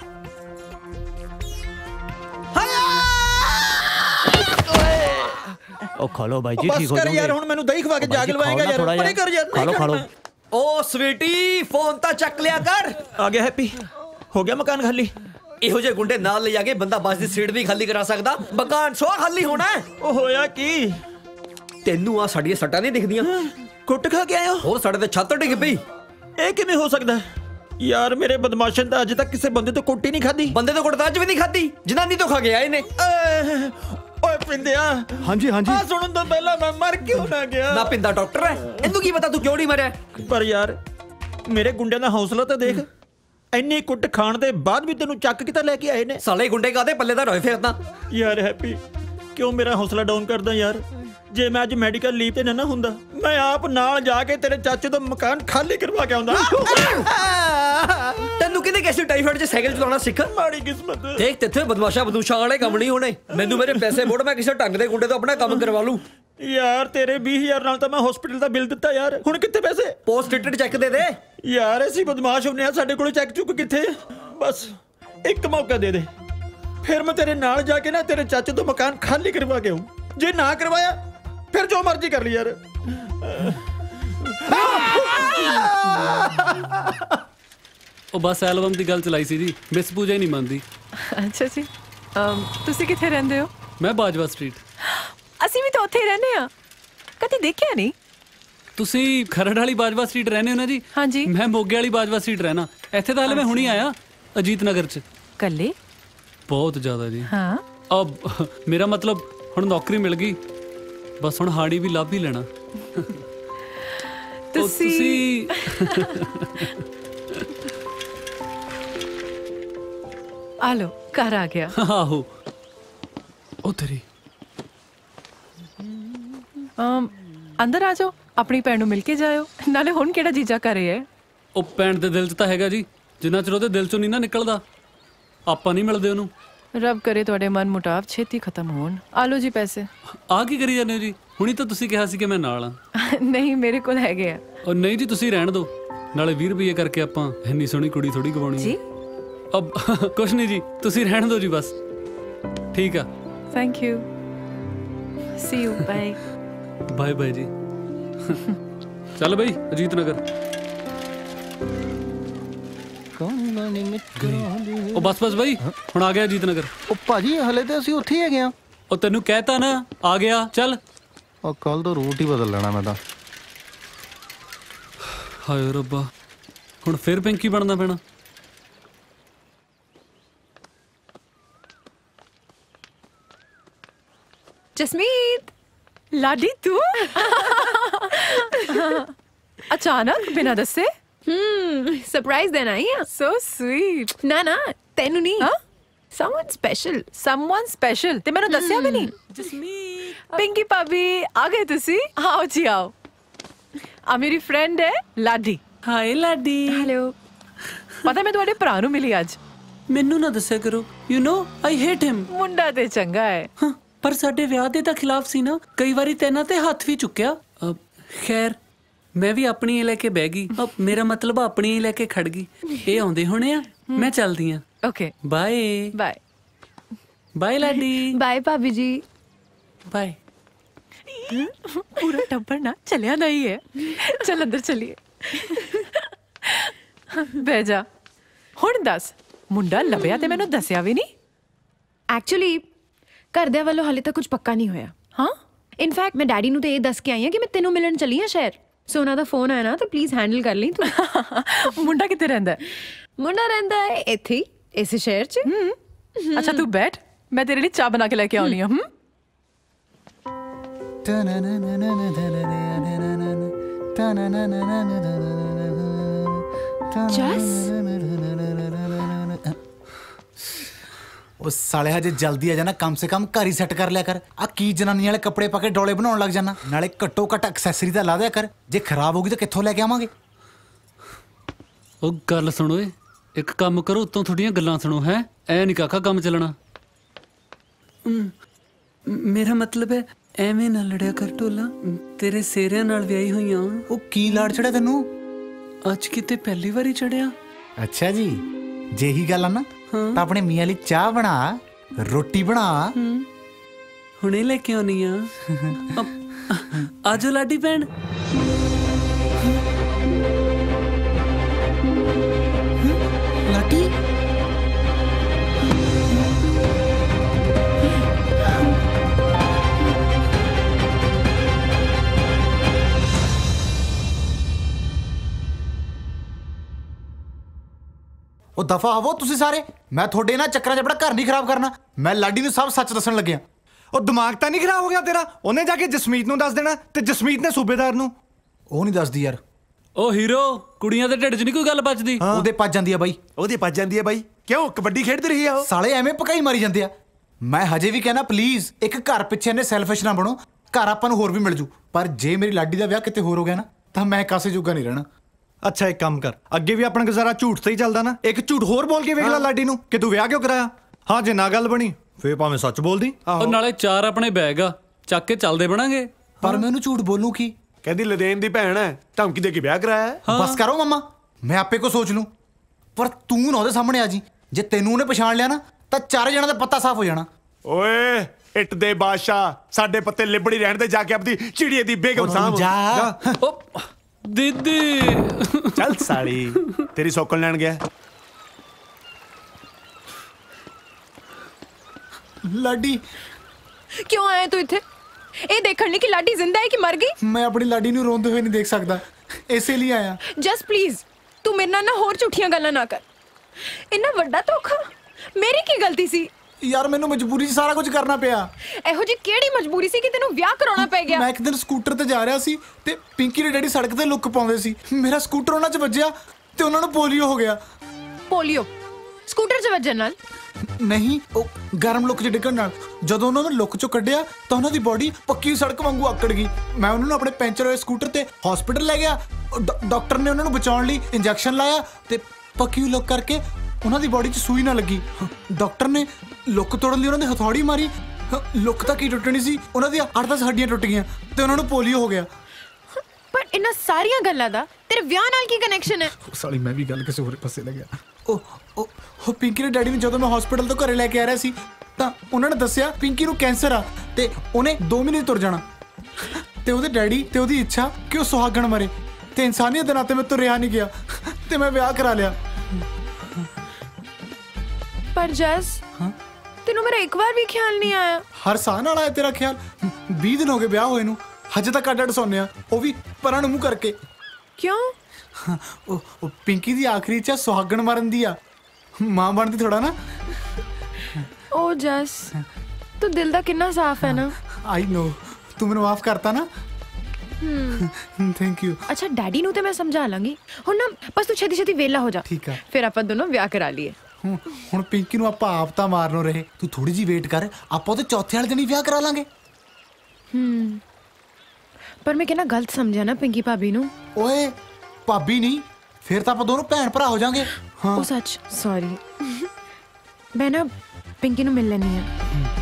ਉਹ ਖਾ ਲੋ ਬਾਈ ਜੀ, ਬਸ ਠੀਕ ਹੋ ਕਰ ਜਾਓਗੇ ਯਾਰ, ਹੁਣ ਮੈਨੂੰ ਦਹੀਂ ਖਵਾ ਕੇ ਜਾਗ ਲਵਾਏਗਾ ਯਾਰ। ਪਰੇ ਕਰ ਯਾਰ। ਖਾ ਲੋ ਖਾ ਲੋ। ਓ ਸਵੀਟੀ, ਫੋਨ ਤਾਂ ਚੱਕ ਲਿਆ ਕਰ। ਆ ਗਿਆ ਹੈਪੀ, ਹੋ ਗਿਆ ਮਕਾਨ ਖਾਲੀ। ਇਹੋ ਜਿਹੇ ਗੁੰਡੇ ਨਾਲ ਲੈ ਜਾ ਕੇ ਬੰਦਾ ਬੱਸ ਦੀ ਸੀਟ ਵੀ ਖਾਲੀ ਕਰਾ ਸਕਦਾ। ਮਕਾਨ ਸੋ ਖਾਲੀ ਹੋਣਾ। ਉਹ ਹੋਇਆ ਕੀ? ਤੈਨੂੰ ਆ ਸਾਡੀਆਂ ਸੱਟਾਂ ਨਹੀਂ ਦਿਖਦੀਆਂ? ਕੁੱਟ ਖਾ ਕੇ ਆਇਆ? ਹੋਰ ਸਾਡੇ ਤੇ ਛੱਤ ਡਿੱਗ ਪਈ। ਇਹ ਕਿਵੇਂ ਹੋ ਸਕਦਾ ਯਾਰ? ਮੇਰੇ ਬਦਮਾਸ਼ਨ ਤਾਂ ਅੱਜ ਤੱਕ ਕਿਸੇ ਬੰਦੇ ਤੋਂ ਕੁੱਟ ਹੀ ਨਹੀਂ ਖਾਦੀ। ਬੰਦੇ ਤੋਂ ਕੁੱਟ ਤਾਂ ਅੱਜ ਵੀ ਨਹੀਂ ਖਾਦੀ, ਜਨਾਨੀ ਤੋਂ ਖਾ ਕੇ ਆਏ ਨੇ। ਓਏ ਪਿੰਦਿਆ। ਹਾਂਜੀ ਹਾਂਜੀ। ਆ ਸੁਣਨ ਤੋਂ ਪਹਿਲਾਂ ਮੈਂ ਮਰ ਕਿਉਂ ਨਾ ਗਿਆ? ਨਾ ਪਿੰਦਾ ਡਾਕਟਰ ਹੈ, ਇਹਨੂੰ ਕੀ ਪਤਾ ਤੂੰ ਕਿਉਂ ਨਹੀਂ ਮਰਿਆ? ਪਰ ਯਾਰ ਮੇਰੇ ਗੁੰਡਿਆਂ ਦਾ ਹੌਸਲਾ ਤਾਂ ਦੇਖ। ਇੰਨੀ ਕੁੱਟ ਖਾਣ ਦੇ ਬਾਅਦ ਵੀ ਤੈਨੂੰ ਚੱਕ ਕੇ ਤਾਂ ਲੈ ਕੇ ਆਏ ਨੇ। ਸਾਲੇ ਗੁੰਡੇ ਕਾਦੇ ਪੱਲੇ ਦਾ ਰੋਏ ਫਿਰਦਾ। ਯਾਰ ਹੈਪੀ, ਕਿਉਂ ਮੇਰਾ ਹੌਸਲਾ ਡਾਊਨ ਕਰਦਾ ਯਾਰ? ਜੇ ਮੈਂ ਅੱਜ ਮੈਡੀਕਲ ਲੀਵ ਤੇ ਨਾ ਹੁੰਦਾ, ਮੈਂ ਆਪ ਨਾਲ ਜਾ ਕੇ ਤੇਰੇ ਚਾਚੇ ਤੋਂ ਮਕਾਨ ਖਾਲੀ ਕਰਵਾ ਕੇ ਆਉਂਦਾ। ਤੈਨੂੰ ਕਹਿੰਦੇ ਕਿਸੇ ਟਾਈਫਾਈਡ 'ਚ ਸਾਈਕਲ ਚਲਾਉਣਾ ਸਿੱਖ। ਮਾੜੀ ਕਿਸਮਤ। ਦੇਖ ਤੇਥੇ ਬਦਮਾਸ਼ਾਂ ਵਾਲੇ ਕੰਮ ਨਹੀਂ ਹੋਣੇ। ਮੈਨੂੰ ਮੇਰੇ ਪੈਸੇ ਮੋੜ, ਮੈਂ ਕਿਸੇ ਢੰਗ ਦੇ ਗੁੰਡੇ ਤੋਂ ਆਪਣਾ ਕੰਮ ਕਰਵਾ ਲੂੰ। ਯਾਰ ਤੇਰੇ 20,000 ਨਾਲ ਤਾਂ ਮੈਂ ਹਸਪੀਟਲ ਦਾ ਬਿੱਲ ਦਿੱਤਾ ਯਾਰ। ਹੁਣ ਕਿੱਥੇ ਪੈਸੇ? ਪੋਸਟ ਡੇਟਡ ਚੈੱਕ ਦੇ ਦੇ ਯਾਰ। ਅਸੀਂ ਬਦਮਾਸ਼ ਹੁੰਨੇ ਆ, ਸਾਡੇ ਕੋਲ ਚੈੱਕ ਚੁੱਕ ਕਿੱਥੇ? ਬਸ ਇੱਕ ਮੌਕਾ ਦੇ ਦੇ, ਫਿਰ ਮੈਂ ਤੇਰੇ ਨਾਲ ਜਾ ਕੇ ਨਾ ਤੇਰੇ ਚਾਚੇ ਤੋਂ ਮਕਾਨ ਖਾਲੀ ਕਰਵਾ ਕੇ ਆਊਂ। ਜੇ ਨਾ ਕਰਵਾਇਆ ਫਿਰ ਜੋ ਮਰਜ਼ੀ ਕਰ ਲਈ ਯਾਰ। ਉਹ ਬਸ ਐਲਬਮ ਦੀ ਗੱਲ ਚਲਾਈ ਸੀ ਜੀ, ਮਿਸ ਪੂਜਾ ਹੀ ਨਹੀਂ ਮੰਨਦੀ। ਅੱਛਾ ਜੀ, ਤੁਸੀਂ ਕਿੱਥੇ ਰਹਿੰਦੇ ਹੋ? ਮੈਂ ਬਾਜਵਾ ਸਟਰੀਟ। ਅਸੀਂ ਵੀ ਤਾਂ ਉੱਥੇ ਹੀ ਰਹਿੰਦੇ ਆ, ਕਦੀ ਦੇਖਿਆ ਨਹੀਂ। ਤੁਸੀਂ ਖਰੜ ਵਾਲੀ ਬਾਜਵਾ ਸਟਰੀਟ ਰਹਿੰਦੇ ਹੋ ਨਾ ਜੀ? ਹਾਂਜੀ। ਮੈਂ ਮੋਗੇ ਵਾਲੀ ਬਾਜਵਾ ਸਟਰੀਟ ਰਹਿਣਾ। ਇੱਥੇ ਤਾਂ ਹਲੇ ਮੈਂ ਹੁਣੀ ਆਇਆ ਅਜੀਤ ਨਗਰ 'ਚ। ਕੱਲੇ? ਬਹੁਤ ਜ਼ਿਆਦਾ ਜੀ। ਹਾਂ। ਅਬ ਮੇਰਾ ਮਤਲਬ ਹੁਣ ਨੌਕਰੀ ਮਿਲ ਗਈ, ਬਸ ਹੁਣ ਹਾੜੀ ਵੀ ਲੱਭ ਹੀ ਲੈਣਾ। ਤੁਸੀਂ ਆ ਲੋ, ਘਰ ਆ ਗਿਆ। ਆਹੋ ਉਧਰ ਹੀ। ਅੰਦਰ ਆ ਜਾਓ, ਆਪਣੀ ਭੈਣ ਨੂੰ ਮਿਲ ਕੇ ਜਾਇਓ। ਨਾਲੇ ਹੁਣ ਕਿਹੜਾ ਜੀਜਾ ਘਰੇ ਹੈ? ਉਹ ਭੈਣ ਦੇ ਦਿਲ 'ਚ ਤਾਂ ਹੈਗਾ ਜੀ, ਜਿੰਨਾ ਚਿਰ ਉਹਦੇ ਦਿਲ 'ਚੋਂ ਨਹੀਂ ਨਾ ਨਿਕਲਦਾ ਆਪਾਂ ਨਹੀਂ ਮਿਲਦੇ ਉਹਨੂੰ। ਰੱਬ ਕਰੇ ਤੁਹਾਡੇ ਮਨ ਮੁਟਾਵ ਛੇਤੀ ਖਤਮ ਹੋਣ। ਆ ਲੋ ਜੀ ਪੈਸੇ। ਆ ਕੀ ਕਰੀ ਜਾਂਦੇ ਹੋ ਜੀ? ਹੁਣੀ ਤਾਂ ਤੁਸੀਂ ਕਿਹਾ ਸੀ ਕਿ ਮੈਂ ਨਾਲ ਆ। ਨਹੀਂ, ਮੇਰੇ ਕੋਲ ਹੈਗੇ ਆ। ਉਹ ਨਹੀਂ ਜੀ, ਤੁਸੀਂ ਰਹਿਣ ਦਿਓ। ਨਾਲੇ 20 ਰੁਪਏ ਕਰਕੇ ਆਪਾਂ ਇੰਨੀ ਸੋਹਣੀ ਕੁੜੀ ਥੋੜੀ ਗਵਾਉਣੀ ਜੀ। ਅਬ ਕੁਛ ਨਹੀਂ ਜੀ, ਤੁਸੀਂ ਰਹਿਣ ਦਿਓ ਜੀ ਬਸ। ਠੀਕ ਆ। Thank you. See you. Bye bye bye ਜੀ। ਚੱਲ ਬਈ ਅਜੀਤ ਨਗਰ। ਉਹ ਬਸ ਬਸ ਬਾਈ, ਹੁਣ ਆ ਗਿਆ ਅਜੀਤ ਨਗਰ। ਉਹ ਭਾਜੀ ਹਲੇ ਤੇ ਅਸੀਂ ਉੱਥੇ ਹੀ ਹੈਗੇ ਆ। ਉਹ ਤੈਨੂੰ ਕਹਿਤਾ ਨਾ ਆ ਗਿਆ, ਚੱਲ। ਉਹ ਕੱਲ ਤੋਂ ਰੂਟ ਹੀ ਬਦਲ ਲੈਣਾ ਮੈਂ ਤਾਂ। ਹਾਏ ਰੱਬਾ, ਹੁਣ ਫਿਰ ਪਿੰਕੀ ਬਣਨਾ ਪੈਣਾ। ਜਸਮੀਤ, ਲਾਡੀ ਤੂੰ ਅਚਾਨਕ ਬਿਨਾਂ ਦੱਸੇ? ਸਰਪ੍ਰਾਈਜ਼ ਦੇਣਾ ਹੀ ਆ। So sweet. ਨਾ ਨਾ, ਤੈਨੂੰ ਨਹੀਂ। Someone special. ਸਮਵਨ ਸਪੈਸ਼ਲ ਤੇ ਮੈਨੂੰ ਦੱਸਿਆ ਵੀ ਨਹੀਂ। ਜਸਮੀਤ, ਪਿੰਕੀ ਭਾਬੀ ਆ ਗਏ ਤੁਸੀਂ? ਆਓ ਜੀ ਆਓ। ਆ ਮੇਰੀ ਫਰੈਂਡ ਹੈ ਲਾਡੀ। ਹਾਏ ਲਾਡੀ। ਹੈਲੋ। ਪਤਾ ਮੈਂ ਤੁਹਾਡੇ ਭਰਾ ਨੂੰ ਮਿਲੀ ਅੱਜ। ਮੈਨੂੰ ਨਾ ਦੱਸਿਆ ਕਰੋ, ਯੂ ਨੋ ਆਈ ਹੇਟ ਹਿਮ। ਮੁੰਡਾ ਤੇ ਚੰਗਾ ਹੈ, ਪਰ ਸਾਡੇ ਵਿਆਹ ਦੇ ਤਾਂ ਖਿਲਾਫ ਸੀ ਨਾ, ਕਈ ਵਾਰੀ ਤੈਨਾਂ ਤੇ ਹੱਥ ਵੀ ਚੁੱਕਿਆ। ਖੈਰ ਮੈਂ ਵੀ ਆਪਣੀ ਹੀ ਲੈ ਕੇ ਬਹਿ ਗਈ। ਮੇਰਾ ਮਤਲਬ ਆਪਣੀ ਹੀ ਲੈ ਕੇ ਖੜ ਗਈ। ਇਹ ਆਉਂਦੇ ਹੋਣੇ ਆ, ਮੈਂ ਚੱਲਦੀ ਆ। Okay bye. Bye bye Ladi. Bye ਭਾਬੀ ਜੀ। ਬਾਏ। ਪੂਰਾ ਟੱਬਰ ਨਾ ਚੱਲਿਆ ਨਹੀਂ ਹੈ। ਚੱਲ ਅੰਦਰ ਚੱਲੀਏ। ਬਹਿ ਜਾ। ਹੁਣ ਦੱਸ, ਮੁੰਡਾ ਲੱਭਿਆ ਤੇ ਮੈਨੂੰ ਦੱਸਿਆ ਵੀ ਨਹੀਂ? ਐਕਚੁਅਲੀ ਘਰਦਿਆਂ ਵੱਲੋਂ ਹਾਲੇ ਤੱਕ ਕੁਝ ਪੱਕਾ ਨਹੀਂ ਹੋਇਆ। ਹਾਂ, ਇਨਫੈਕਟ ਮੈਂ ਡੈਡੀ ਨੂੰ ਤੇ ਇਹ ਦੱਸ ਕੇ ਆਈ ਹਾਂ ਕਿ ਮੈਂ ਤੈਨੂੰ ਮਿਲਣ ਚੱਲੀ ਹਾਂ ਸ਼ਹਿਰ। ਸੋ ਉਹਨਾਂ ਦਾ ਫੋਨ ਆਇਆ ਨਾ, ਤਾਂ ਪਲੀਜ਼ ਹੈਂਡਲ ਕਰ ਲਈ ਤੂੰ। ਮੁੰਡਾ ਕਿੱਥੇ ਰਹਿੰਦਾ? ਮੁੰਡਾ ਰਹਿੰਦਾ ਹੈ ਇੱਥੇ ਹੀ, ਇਸੇ ਸ਼ਹਿਰ 'ਚ। ਅੱਛਾ ਤੂੰ ਬੈਠ, ਮੈਂ ਤੇਰੇ ਲਈ ਚਾਹ ਬਣਾ ਕੇ ਲੈ ਕੇ ਆਉਣੀ ਆ। ਉਹ ਸਾਲੇ ਹਜੇ ਜਲਦੀ ਆ ਜਾਣਾ, ਕਮ ਸੇ ਕਮ ਘਰ ਹੀ ਸੈੱਟ ਕਰ ਲਿਆ ਕਰ। ਆ ਕੀ ਜਨਾਨੀ ਵਾਲੇ ਕੱਪੜੇ ਪਾ ਕੇ ਡੋਲੇ ਬਣਾਉਣ ਲੱਗ ਜਾਣਾ। ਨਾਲੇ ਘੱਟੋ ਘੱਟ ਐਕਸੈਸਰੀ ਤਾਂ ਲਾ ਦਿਆ ਕਰ। ਜੇ ਖਰਾਬ ਹੋ ਗਈ ਤਾਂ ਕਿੱਥੋਂ ਲੈ ਕੇ ਆਵਾਂਗੇ? ਉਹ ਗੱਲ ਸੁਣੋ ਏ, ਇੱਕ ਕੰਮ ਕਰੋ, ਉੱਤੋਂ ਥੋੜੀਆਂ ਗੱਲਾਂ ਸੁਣੋ। ਹੈ ਐ ਨਹੀਂ ਕਾਕਾ ਕੰਮ ਚੱਲਣਾ। ਮੇਰਾ ਮਤਲਬ ਹੈ ਐਵੇਂ ਨਾ ਲੜਿਆ ਕਰ ਢੋਲਾ, ਤੇਰੇ ਸੇਰਿਆਂ ਨਾਲ ਵਿਆਹੀ ਹੋਈਆਂ। ਉਹ ਕੀ ਲਾੜ ਚੜਿਆ ਤੈਨੂੰ? ਅੱਜ ਕਿਤੇ ਪਹਿਲੀ ਵਾਰੀ ਚੜਿਆ। ਅੱਛਾ ਜੀ, ਜੇ ਹੀ ਗੱਲ ਆ ਨਾ ਤਾਂ ਆਪਣੇ ਮੀਆਂ ਲਈ ਚਾਹ ਬਣਾ, ਰੋਟੀ ਬਣਾ। ਹੁਣੇ ਲੈ ਕੇ ਆਉਣੀ ਆ। ਆਜੋ ਲਾਡੀ ਭੈਣ। ਲਾਡੀ ਉਹ ਦਫਾ ਹੋਵੋ ਤੁਸੀਂ ਸਾਰੇ। ਮੈਂ ਤੁਹਾਡੇ ਨਾਲ ਚੱਕਰਾਂ 'ਚ ਆਪਣਾ ਘਰ ਨਹੀਂ ਖਰਾਬ ਕਰਨਾ। ਮੈਂ ਲਾਡੀ ਨੂੰ ਸਭ ਸੱਚ ਦੱਸਣ ਲੱਗਿਆ। ਉਹ ਦਿਮਾਗ ਤਾਂ ਨਹੀਂ ਖਰਾਬ ਹੋ ਗਿਆ ਤੇਰਾ? ਉਹਨੇ ਜਾ ਕੇ ਜਸਮੀਤ ਨੂੰ ਦੱਸ ਦੇਣਾ ਤੇ ਜਸਮੀਤ ਨੇ ਸੂਬੇਦਾਰ ਨੂੰ। ਉਹ ਨਹੀਂ ਦੱਸਦੀ ਯਾਰ। ਉਹ ਹੀਰੋ, ਕੁੜੀਆਂ ਦੇ ਢਿੱਡ 'ਚ ਨਹੀਂ ਕੋਈ ਗੱਲ ਬਚਦੀ। ਉਹਦੇ ਪੱਜ ਜਾਂਦੀ ਆ ਬਾਈ। ਉਹਦੇ ਪੱਜ ਜਾਂਦੀ ਆ ਬਾਈ? ਕਿਉਂ, ਕਬੱਡੀ ਖੇਡਦੀ ਰਹੀ ਆ ਉਹ? ਸਾਲੇ ਐਵੇਂ ਪਕਾਈ ਮਾਰੀ ਜਾਂਦੇ ਆ। ਮੈਂ ਹਜੇ ਵੀ ਕਹਿਣਾ ਪਲੀਜ਼ ਇੱਕ ਘਰ ਪਿੱਛੇ ਇਹਨੇ ਸੈਲਫਿਸ਼ ਨਾ ਬਣੋ। ਘਰ ਆਪਾਂ ਨੂੰ ਹੋਰ ਵੀ ਮਿਲ ਜੂ, ਪਰ ਜੇ ਮੇਰੀ ਲਾਡੀ ਦਾ ਵਿਆਹ ਕਿਤੇ ਹੋਰ ਹੋ ਗਿਆ ਨਾ ਤਾਂ ਮੈਂ ਕਾਸੇ ਜੋਗਾ ਨਹੀਂ ਰਹਿਣਾ। ਅੱਛਾ ਇੱਕ ਕੰਮ ਕਰ, ਅੱਗੇ ਵੀ ਆਪਣਾ ਗੁਜ਼ਾਰਾ ਝੂਠ ਤੇ ਹੀ ਚੱਲਦਾ ਨਾ, ਇੱਕ ਝੂਠ ਹੋਰ ਬੋਲ ਕੇ ਵੇਖ ਲੈ ਲਾਡੀ ਨੂੰ ਕਿ ਤੂੰ ਵਿਆਹ ਕਿਉਂ ਕਰਾਇਆ। ਹਾਂ ਜੇ ਨਾ ਗੱਲ ਬਣੀ ਫੇਰ ਭਾਵੇਂ ਸੱਚ ਬੋਲਦੀ। ਉਹ ਨਾਲੇ 4 ਆਪਣੇ ਬੈਗ ਆ, ਚੱਕ ਕੇ ਚੱਲਦੇ ਬਣਾਂਗੇ। ਪਰ ਮੈਂ ਉਹਨੂੰ ਝੂਠ ਬੋਲੂ ਕੀ? ਕਹਿੰਦੀ ਲਦੇਨ ਦੀ ਭੈਣ ਹੈ, ਧਮਕੀ ਦੇ ਕੇ ਵਿਆਹ ਕਰਾਇਆ। ਬਸ ਕਰੋ ਮਮਾ, ਮੈਂ ਆਪੇ ਕੋ ਸੋਚ ਲੂੰ, ਪਰ ਤੂੰ ਨਾ ਉਹਦੇ ਸਾਹਮਣੇ ਆ ਜੀ। ਜੇ ਤੈਨੂੰ ਉਹਨੇ ਪਛਾਣ ਲਿਆ ਨਾ ਤਾਂ 4 ਜਣਾਂ ਦਾ ਪੱਤਾ ਸਾਫ਼ ਹੋ ਜਾਣਾ। ਓਏ ਇੱਟ ਦੇ ਬਾਦਸ਼ਾਹ, ਸਾਡੇ ਪੱਤੇ ਲਿਬੜੀ ਰਹਿਣ ਦੇ, ਜਾ ਕੇ ਆਪਣੀ ਚਿੜੀਏ ਦੀ ਬੇਗਮ ਸਾਹਮ ਜਾ। ਦੀਦੀ ਚੱਲ ਸਾਲੀ, ਤੇਰੀ ਸੌਕਣ ਲੈਣ ਗਿਆ। ਲਾਡੀ ਕਿਉਂ ਆਇਆ ਤੂੰ ਇੱਥੇ? ਇਹ ਦੇਖਣ ਲਈ ਕਿ ਲਾਡੀ ਜ਼ਿੰਦਾ ਹੈ ਕਿ ਮਰ ਗਈ? ਮੈਂ ਆਪਣੀ ਲਾਡੀ ਨੂੰ ਰੋਂਦੇ ਹੋਏ ਨਹੀਂ ਦੇਖ ਸਕਦਾ, ਇਸੇ ਲਈ ਆਇਆ। ਜਸਟ ਪਲੀਜ਼ ਤੂੰ ਮੇਰੇ ਨਾਲ ਨਾ ਹੋਰ ਝੂਠੀਆਂ ਗੱਲਾਂ ਨਾ ਕਰ। ਇੰਨਾ ਵੱਡਾ ਧੋਖਾ, ਮੇਰੀ ਕੀ ਗਲਤੀ ਸੀ? ਯਾਰ ਮੈਨੂੰ ਮਜਬੂਰੀ 'ਚ ਸਾਰਾ ਕੁਝ ਕਰਨਾ ਪਿਆ। ਇਹੋ ਜਿਹੀ ਕਿਹੜੀ ਮਜਬੂਰੀ ਸੀ ਕਿ ਤੈਨੂੰ ਵਿਆਹ ਕਰਾਉਣਾ ਪੈ ਗਿਆ? ਮੈਂ ਇੱਕ ਦਿਨ ਸਕੂਟਰ ਤੇ ਜਾ ਰਿਹਾ ਸੀ ਤੇ ਪਿੰਕੀ ਦੇ ਡੈਡੀ ਸੜਕ ਤੇ ਲੁੱਕ ਪਾਉਂਦੇ ਸੀ। ਮੇਰਾ ਸਕੂਟਰ ਉਹਨਾਂ 'ਚ ਵੱਜਿਆ ਤੇ ਉਹਨਾਂ ਨੂੰ ਪੋਲੀਓ ਹੋ ਗਿਆ। ਪੋਲੀਓ ਸਕੂਟਰ 'ਚ ਵੱਜਣ ਨਾਲ? ਨਹੀਂ, ਉਹ ਗਰਮ ਲੁੱਕ 'ਚ ਡਿੱਗਣ ਨਾਲ। ਜਦੋਂ ਉਹਨਾਂ ਨੂੰ ਲੁੱਕ 'ਚੋਂ ਕੱਢਿਆ ਤਾਂ ਉਹਨਾਂ ਦੀ ਬੋਡੀ ਪੱਕੀ ਸੜਕ ਵਾਂਗੂ ਆਕੜ ਗਈ। ਮੈਂ ਉਹਨਾਂ ਨੂੰ ਆਪਣੇ ਪੈਂਚਰ ਹੋਏ ਸਕੂਟਰ ਤੇ ਹਸਪੀਟਲ ਲੈ ਗਿਆ। ਡਾਕਟਰ ਨੇ ਉਹਨਾਂ ਨੂੰ ਬਚਾਉਣ ਲਈ ਇੰਜੈਕਸ਼ਨ ਲਾਇਆ ਤੇ ਪੱਕੀ ਲੁੱਕ ਕਰਕੇ ਉਹਨਾਂ ਦੀ ਬੋਡੀ 'ਚ ਸੂਈ ਨਾ ਲੱਗੀ। ਡਾਕਟਰ ਨੇ ਲੁੱਕ ਤੋੜਨ ਲਈ ਉਹਨਾਂ ਦੀ ਹਥੌੜੀ ਮਾਰੀ। ਲੁੱਕ ਤਾਂ ਕੀ ਟੁੱਟਣੀ ਸੀ, ਉਹਨਾਂ ਦੀਆਂ 8-10 ਹੱਡੀਆਂ ਟੁੱਟ ਗਈਆਂ ਤੇ ਉਹਨਾਂ ਨੂੰ ਪੋਲੀਓ ਹੋ ਗਿਆ। ਪਰ ਇਹਨਾਂ ਸਾਰੀਆਂ ਗੱਲਾਂ ਦਾ ਤੇਰੇ ਵਿਆਹ ਨਾਲ ਕੀ ਕਨੈਕਸ਼ਨ ਹੈ? ਸਾਲੀ ਮੈਂ ਵੀ ਗੱਲ ਕਿਸੇ ਹੋਰ ਪਾਸੇ ਲੱਗਿਆ। ਉਹ ਪਿੰਕੀ ਦੇ ਡੈਡੀ ਨੂੰ ਜਦੋਂ ਮੈਂ ਹਸਪੀਟਲ ਤੋਂ ਘਰੇ ਲੈ ਕੇ ਆ ਰਿਹਾ ਸੀ ਤਾਂ ਉਹਨਾਂ ਨੇ ਦੱਸਿਆ ਪਿੰਕੀ ਨੂੰ ਕੈਂਸਰ ਆ ਤੇ ਉਹਨੇ 2 ਮਹੀਨੇ ਤੁਰ ਜਾਣਾ। ਤੇ ਉਹਦੇ ਡੈਡੀ ਤੇ ਉਹਦੀ ਇੱਛਾ ਕਿ ਉਹ ਸੁਹਾਗਣ ਮਰੇ ਤੇ ਇਨਸਾਨੀਅਤ ਦੇ ਨਾਤੇ ਮੈਂ ਤੋਂ ਰਿਹਾ ਨਹੀਂ ਗਿਆ ਤੇ ਮੈਂ ਵਿਆਹ ਕਰਾ ਲਿਆ। ਪਰ ਜਸ, ਤੈਨੂੰ ਮੇਰਾ ਇੱਕ ਵਾਰ ਵੀ ਖਿਆਲ ਨਹੀਂ ਆਇਆ? ਹਰ ਸਾਹ ਨਾਲ ਆਇਆ ਤੇਰਾ ਖਿਆਲ। 20 ਦਿਨ ਹੋ ਗਏ ਵਿਆਹ ਹੋਏ ਨੂੰ, ਹਜੇ ਤੱਕ ਅੱਡ ਸੌਂਦੇ ਆ, ਉਹ ਵੀ ਪਰਾਂ ਨੂੰ ਮੂੰਹ ਕਰਕੇ। ਕਿਉਂ? ਉਹ ਪਿੰਕੀ ਦੀ ਆਖਰੀ ਇੱਛਾ ਸੁਹਾਗਣ ਮਰਨ ਦੀ ਆ, ਮਾਂ ਬਣਦੀ ਥੋੜਾ ਨਾ। ਓ ਜਸ, ਤੂੰ ਦਿਲ ਦਾ ਕਿੰਨਾ ਸਾਫ਼ ਹੈ ਨਾ। ਆਈ ਨੋ, ਤੂੰ ਮੈਨੂੰ ਮਾਫ ਕਰਤਾ ਨਾ। Thank you. ਅੱਛਾ ਡੈਡੀ ਨੂੰ ਤੇ ਮੈਂ ਸਮਝਾ ਲਾਂਗੀ। ਹੁਣ ਨਾ ਬਸ ਤੂੰ ਛੇਤੀ ਛੇਤੀ ਵੇਲਾ ਹੋ ਜਾ। ਠੀਕ ਆ। ਫਿਰ ਆਪਾਂ ਦੋਨੋਂ ਵਿਆਹ ਕਰਾ ਲਈਏ। ਹੁਣ ਪਿੰਕੀ ਨੂੰ ਆਪਾਂ ਆਪ ਤਾਂ ਮਾਰਨੋਂ ਰਹੇ, ਤੂੰ ਥੋੜੀ ਜਿਹੀ ਵੇਟ ਕਰ, ਆਪਾਂ ਉਹਦੇ ਚੌਥੇ ਵਾਲੇ ਦਿਨ ਹੀ ਵਿਆਹ ਕਰਾ ਲਾਂਗੇ। ਪਰ ਮੈਂ ਕਿਹਨਾਂ ਗਲਤ ਸਮਝਿਆ ਨਾ ਪਿੰਕੀ ਭਾਬੀ ਨੂੰ। ਓਏ ਭਾਬੀ ਨਹੀਂ, ਫਿਰ ਤਾਂ ਆਪਾਂ ਦੋਨੋਂ ਭੈਣ ਭਰਾ ਹੋ ਜਾਾਂਗੇ। ਹਾਂ ਉਹ ਸੱਚ, ਸੌਰੀ। ਮੈਂ ਨਾ ਪਿੰਕੀ ਨੂੰ ਮਿਲ ਲੈਣੀ ਆ।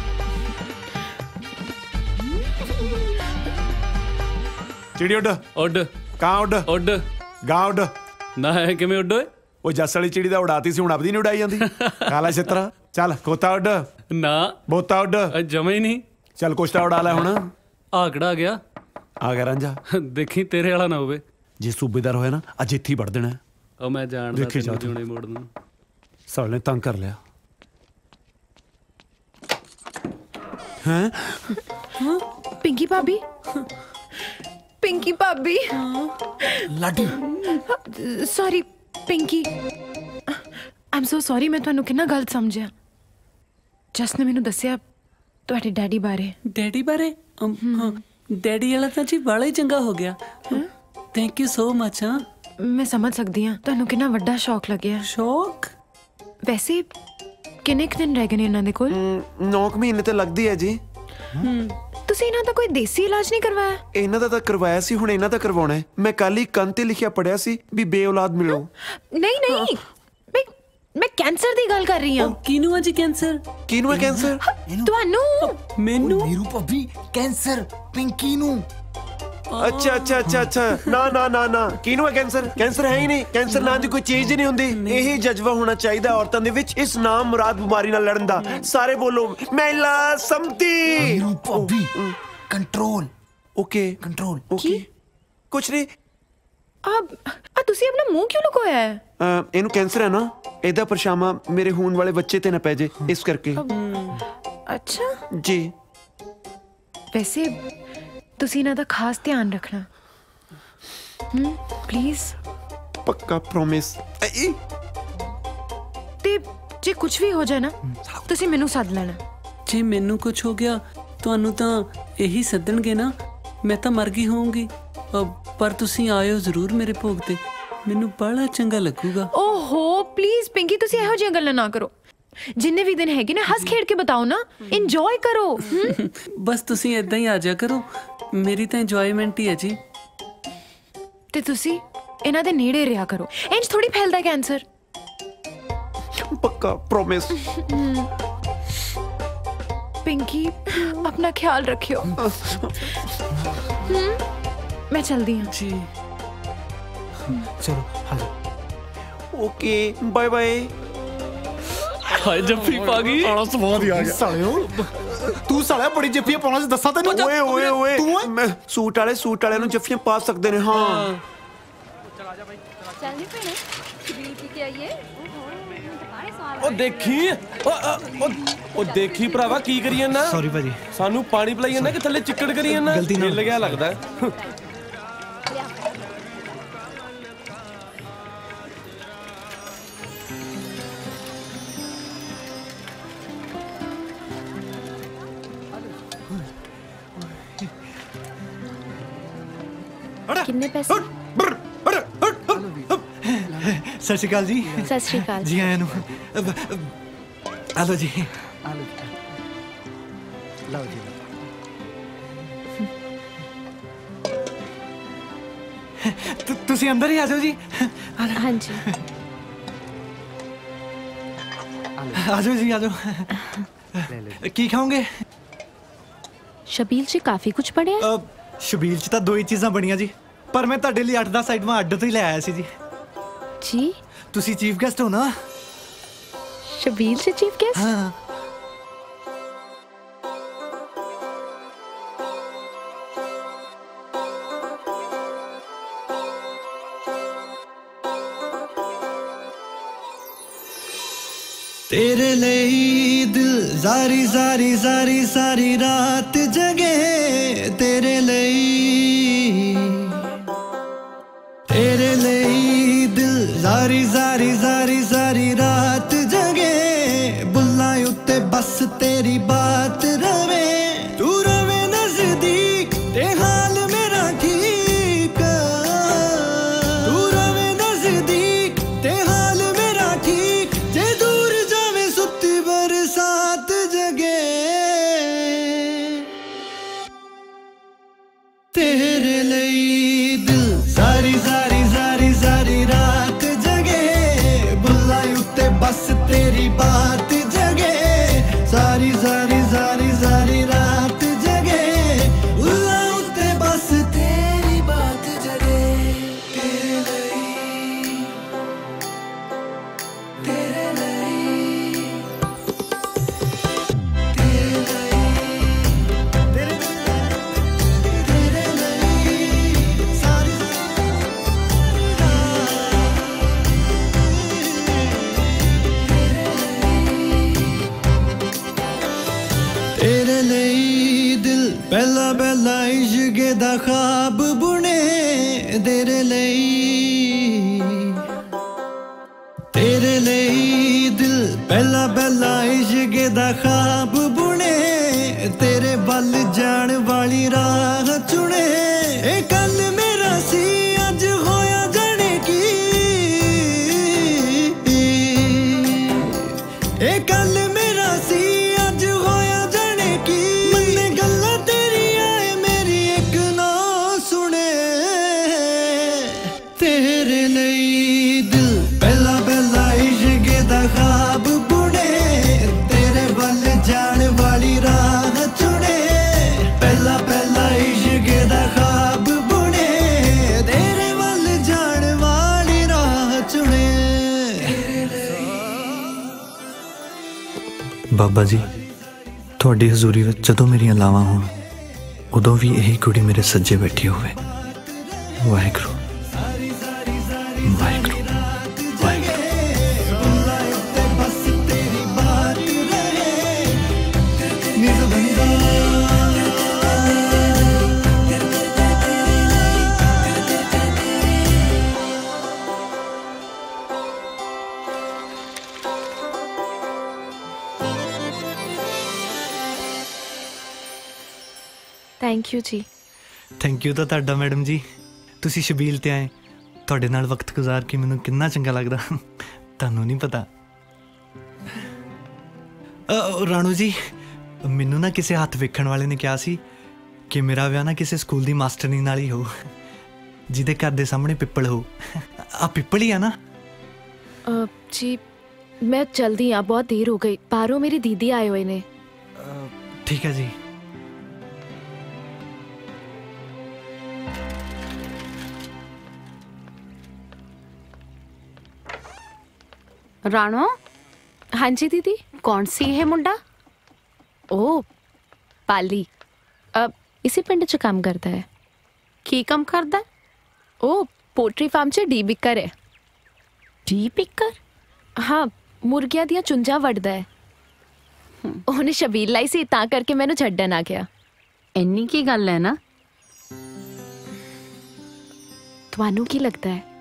ਚਿੜੀ ਉੱਡ ਉੱਡ, ਕਾਂ ਉੱਡ ਉੱਡ, ਗਾਂ ਉੱਡ। ਨਾ ਹੈ ਕਿਵੇਂ ਉੱਡ ਓਏ? ਉਹ ਜੱਸ ਵਾਲੀ ਚਿੜੀ ਦਾ ਉਡਾਤੀ ਸੀ, ਹੁਣ ਆਪਦੀ ਨਹੀਂ ਉਡਾਈ ਜਾਂਦੀ। ਕਾਲਾ ਛਿੱਤਰਾ। ਚੱਲ ਕੋਤਾ ਉੱਡ। ਨਾ ਬੋਤਾ ਉੱਡ। ਜਮਾ ਹੀ ਨਹੀਂ। ਚੱਲ ਕੁਸ਼ਤਾ ਉਡਾ ਲੈ ਹੁਣ। ਆਗੜਾ ਗਿਆ। ਆ ਗਿਆ ਰਾਂਝਾ। ਦੇਖੀ ਤੇਰੇ ਵਾਲਾ ਨਾ ਹੋਵੇ। ਜੇ ਸੂਬੇਦਾਰ ਹੋਇਆ ਨਾ ਅੱਜ ਇੱਥੇ ਹੀ ਵੜ ਦੇਣਾ। ਉਹ ਮੈਂ ਜਾਣਦਾ ਤੈਨੂੰ ਜੂਣੇ ਮੋੜ ਨੂੰ। ਸਾਲੇ ਨੇ ਤੰਗ ਕਰ ਲਿਆ। ਹੈਂ? ਪਿੰਕੀ ਭਾਬੀ, ਪਿੰਕੀ ਭਾਬੀ। Ladi sorry Pinky, am so sorry. ਮੈਂ ਤੁਹਾਨੂੰ ਕਿੰਨਾ ਗਲਤ ਸਮਝਿਆ। ਜਸ ਨੇ ਮੈਨੂੰ ਦੱਸਿਆ ਤੁਹਾਡੇ ਡੈਡੀ ਬਾਰੇ। ਡੈਡੀ ਬਾਰੇ? ਡੈਡੀ ਵਾਲਾ ਤਾਂ ਜੀ ਬੜਾ ਹੀ ਚੰਗਾ ਹੋ ਗਿਆ। Thank you so much. ਮੈਂ ਸਮਝ ਸਕਦੀ ਹਾਂ ਤੁਹਾਨੂੰ ਕਿੰਨਾ ਵੱਡਾ ਸ਼ੌਕ ਲੱਗਿਆ। ਸ਼ੌਕ? ਵੈਸੇ ਕਿੰਨੇ ਕੁ ਦਿਨ ਰਹਿ ਗਏ ਨੇ ਇਹਨਾਂ ਦੇ ਕੋਲ? 9 ਮਹੀਨੇ ਤੇ ਲੱਗਦੀ ਹੈ ਜੀ। ਤੁਸੀਂ ਇਹਨਾਂ ਦਾ ਕੋਈ ਦੇਸੀ ਇਲਾਜ ਨਹੀਂ ਕਰਵਾਇਆ? ਇਹਨਾਂ ਦਾ ਤਾਂ ਕਰਵਾਇਆ ਸੀ, ਹੁਣ ਇਹਨਾਂ ਦਾ ਕਰਵਾਉਣਾ ਹੈ। ਮੈਂ ਕੱਲ ਹੀ ਕੰਨ ਤੇ ਲਿਖਿਆ ਪੜਿਆ ਸੀ ਵੀ ਬੇਔਲਾਦ ਮਿਲੋ। ਨਹੀਂ ਨਹੀਂ, ਮੈਂ ਕੈਂਸਰ ਦੀ ਗੱਲ ਕਰ ਰਹੀ ਹਾਂ। ਕਿਹਨੂੰ ਹੈ ਜੀ ਕੈਂਸਰ? ਕਿਹਨੂੰ ਹੈ ਕੈਂਸਰ? ਤੁਹਾਨੂੰ। ਮੈਨੂੰ? ਨੀਰੂ ਭਾਬੀ ਕੈਂਸਰ ਪਿੰਕੀ ਨੂੰ। ਅੱਛਾ ਅੱਛਾ ਅੱਛਾ ਅੱਛਾ। ਨਾ ਨਾ ਨਾ ਨਾ, ਕਿਹਨੂੰ ਹੈ ਕੈਂਸਰ? ਕੈਂਸਰ ਹੈ ਹੀ ਨਹੀਂ। ਕੈਂਸਰ ਨਾਂ ਦੀ ਕੋਈ ਚੀਜ਼ ਹੀ ਨਹੀਂ ਹੁੰਦੀ। ਇਹੀ ਜਜ਼ਬਾ ਹੋਣਾ ਚਾਹੀਦਾ ਔਰਤਾਂ ਦੇ ਵਿੱਚ ਇਸ ਨਾਮ ਮੁਰਾਦ ਬਿਮਾਰੀ ਨਾਲ ਲੜਨ ਦਾ। ਸਾਰੇ ਬੋਲੋ ਮਹਿਲਾ ਸੰਮਤੀ। ਨੀਰੂ ਭਾਬੀ ਕੰਟਰੋਲ। Okay control. ਓਕੇ ਕੁਛ ਨਹੀਂ। ਆ ਤੁਸੀਂ ਆਪਣਾ ਮੂੰਹ ਕਿਉਂ ਲੁਕੋਇਆ ਹੈ? ਇਹਨੂੰ ਕੈਂਸਰ ਹੈ ਨਾ, ਇਹਦਾ ਪਰਛਾਵਾਂ ਮੇਰੇ ਹੋਣ ਵਾਲੇ ਬੱਚੇ ਤੇ ਨਾ ਪੈ ਜੇ, ਇਸ ਕਰਕੇ। ਅੱਛਾ ਜੀ। ਵੈਸੇ ਤੁਸੀਂ ਇਹਨਾਂ ਦਾ ਖਾਸ ਧਿਆਨ ਰੱਖਣਾ ਪਲੀਜ਼। ਪੱਕਾ ਪ੍ਰੋਮਿਸ। ਤੇ ਜੇ ਕੁਝ ਵੀ ਹੋ ਜਾਏ ਨਾ ਤੁਸੀਂ ਮੈਨੂੰ ਸੱਦ ਲੈਣਾ। ਜੇ ਮੈਨੂੰ ਕੁਝ ਹੋ ਗਿਆ ਤੁਹਾਨੂੰ ਤਾਂ ਇਹੀ ਸੱਦਣਗੇ ਨਾ। ਮੈਂ ਤਾਂ ਮਰ ਗਈ ਹੋਊਂਗੀ, ਪਰ ਤੁਸੀਂ ਆਇਓ ਜ਼ਰੂਰ ਮੇਰੇ ਭੋਗ ਤੇ। ਮੈਨੂੰ ਬੜਾ ਚੰਗਾ ਲੱਗੂਗਾ। ਓਹੋ ਪਲੀਜ਼ ਪਿੰਕੀ, ਤੁਸੀਂ ਇਹੋ ਜਿਹੀਆਂ ਗੱਲਾਂ ਨਾ ਕਰੋ। ਜਿੰਨੇ ਵੀ ਦਿਨ ਹੈਗੇ ਨਾ ਹੱਸ ਖੇਡ ਕੇ ਬਤਾਓ ਨਾ, ਇੰਜੋਏ ਕਰੋ। ਬਸ ਤੁਸੀਂ ਏਦਾਂ ਹੀ ਆ ਜਾ ਕਰੋ, ਮੇਰੀ ਤਾਂ ਇੰਜੋਇਮੈਂਟ ਹੀ ਹੈ ਜੀ। ਤੇ ਤੁਸੀਂ इन्हां दे नेड़े रहा करो, इंज थोड़ी फैलदा कैंसर। पक्का प्रॉमिस। पिंकी अपना ख्याल रखियो। मैं चलती हूँ जी। चलो हाँ ओके बाय बाय। हाय जफ्फी पा गई। आना स्वाद ही आ गया सालियो। तू सालिया बड़ी जफ्फियां पाउणा च दस्सा तैनूं। ओए ओए ओए मैं सूट वाले नु जफ्फियां पा सकदे ने। हां चल नहीं पैने शबील पी के आइए। ओ देखी ओ देखी भरावा की करी ना। सॉरी भाजी सानू पानी पिलाई ना कि थल्ले चिक्कड़ करी ना। गलती ना मिल गया लगदा है। कितने पैसे? सत श्री अकाल जी। सत श्री अकाल जी आया नु। आलो जी लाओ जी। ਤੁਸੀਂ ਅੰਦਰ ਹੀ ਆ ਜਾਓ ਜੀ। हाँ जी आ जाओ जी आ जाओ। ਕੀ ਖਾਓਗੇ? शबील जी काफी कुछ पढ़िया। ਸ਼ਬੀਲ ਚ ਤਾਂ ਦੋ ਹੀ ਚੀਜ਼ਾਂ ਬਣੀਆਂ ਜੀ, ਪਰ ਮੈਂ ਤੁਹਾਡੇ ਲਈ 8-10 ਆਈਟਮਾਂ ਅੱਡ ਤੋਂ ਹੀ ਲੈ ਆਇਆ ਸੀ ਜੀ। जी ਤੁਸੀਂ ਚੀਫ ਗੈਸਟ ਹੋ ਨਾ। शबील से चीफ गेस्ट? हाँ तेरे लिए दिल जारी जारी जारी सारी रात जगे। तेरे लिए दिल जारी जारी जारी सारी रात जगे। बुल्ला उत्ते बस तेरी बात रवे। तू रवे नजदीक ते हाल मेरा ठीक। तू रवे नजदीक ते हाल मेरा ठीक। जे दूर जावे सुती बरसात जगे। तेरे लिए दिल सारी सारी सारी सारी रात जगे। बुल्ला उत्ते बस तेरी बात जगे। सारी सारी सारी सारी रात जगे। बुल्ला उत्ते बस तेरी बात जगे। तेरे लिए तेरे लिए तेरे तेरे लिए दिल पहला पहला इश्क दा ख्वाब बुने। तेरे लिए दिल पहला पहला इश्क दा ख्वाब बुने। तेरे बल जान वाली राह चुने। ए कल मेरा सी अज होया जाने की। ए कल मेरा सी अज होया जाने की। मन्ने गल्ला तेरी आए मेरी एक ना सुने। तेरे लिए दिल पहला पहला इश्क दा ख्वाब बुने। तेरे बल जान वाली राह चुने। पहला पहला इश्क दा ख्वाब बुने। तेरे बल जान वाली राह चुने। ਬਾਬਾ ਜੀ ਤੁਹਾਡੀ ਹਜ਼ੂਰੀ ਵਿੱਚ ਜਦੋਂ ਮੇਰੀਆਂ ਲਾਵਾਂ ਹੋਣ ਉਦੋਂ ਵੀ ਇਹੀ ਕੁੜੀ ਮੇਰੇ ਸੱਜੇ ਬੈਠੀ ਹੋਵੇ। ਵਾਹਿਗੁਰੂ ਵਾਹਿਗੁਰੂ थैंक यू जी। ਥੈਂਕ ਯੂ ਤਾਂ ਤੁਹਾਡਾ ਮੈਡਮ ਜੀ। ਤੁਸੀਂ ਸ਼ਬੀਲ ਤੇ ਆਏ, ਤੁਹਾਡੇ ਨਾਲ ਵਕਤ ਗੁਜ਼ਾਰ ਕੇ ਮੈਨੂੰ ਕਿੰਨਾ ਚੰਗਾ ਲੱਗਦਾ ਤੁਹਾਨੂੰ ਨਹੀਂ ਪਤਾ। ਰਾਣੂ ਜੀ ਮੈਨੂੰ ਨਾ ਕਿਸੇ ਹੱਥ ਵੇਖਣ ਵਾਲੇ ਨੇ ਕਿਹਾ ਸੀ ਕਿ ਮੇਰਾ ਵਿਆਹ ਨਾ ਕਿਸੇ ਸਕੂਲ ਦੀ ਮਾਸਟਰਨੀ ਨਾਲ ਹੀ ਹੋ। ਜਿਹਦੇ ਘਰ ਦੇ ਸਾਹਮਣੇ ਪਿੱਪਲ ਹੋ। ਆ ਪਿੱਪਲ ਹੀ ਆ ਨਾ? जी मैं जल्दी आ, बहुत देर हो गई। बाहरों मेरी दीदी आए हुए ने। ठीक है जी। राणो। हाँ जी दीदी। कौन सी है मुंडा? ओ पाली, अब इसी पिंड च काम करता है। की काम करदा? ओ पोल्ट्री फार्म च डी बिकर है। डी बिकर? हाँ, मुर्गियां दियां चुंझां वड्डदा है। ਉਹਨੇ ਸ਼ਬੀਲ ਲਾਈ ਸੀ ਤਾਂ ਕਰਕੇ ਮੈਨੂੰ ਛੱਡਣ ਆ ਗਿਆ। ਇੰਨੀ ਕੀ ਗੱਲ ਹੈ ਨਾ? ਤੁਹਾਨੂੰ ਕੀ ਲੱਗਦਾ ਹੈ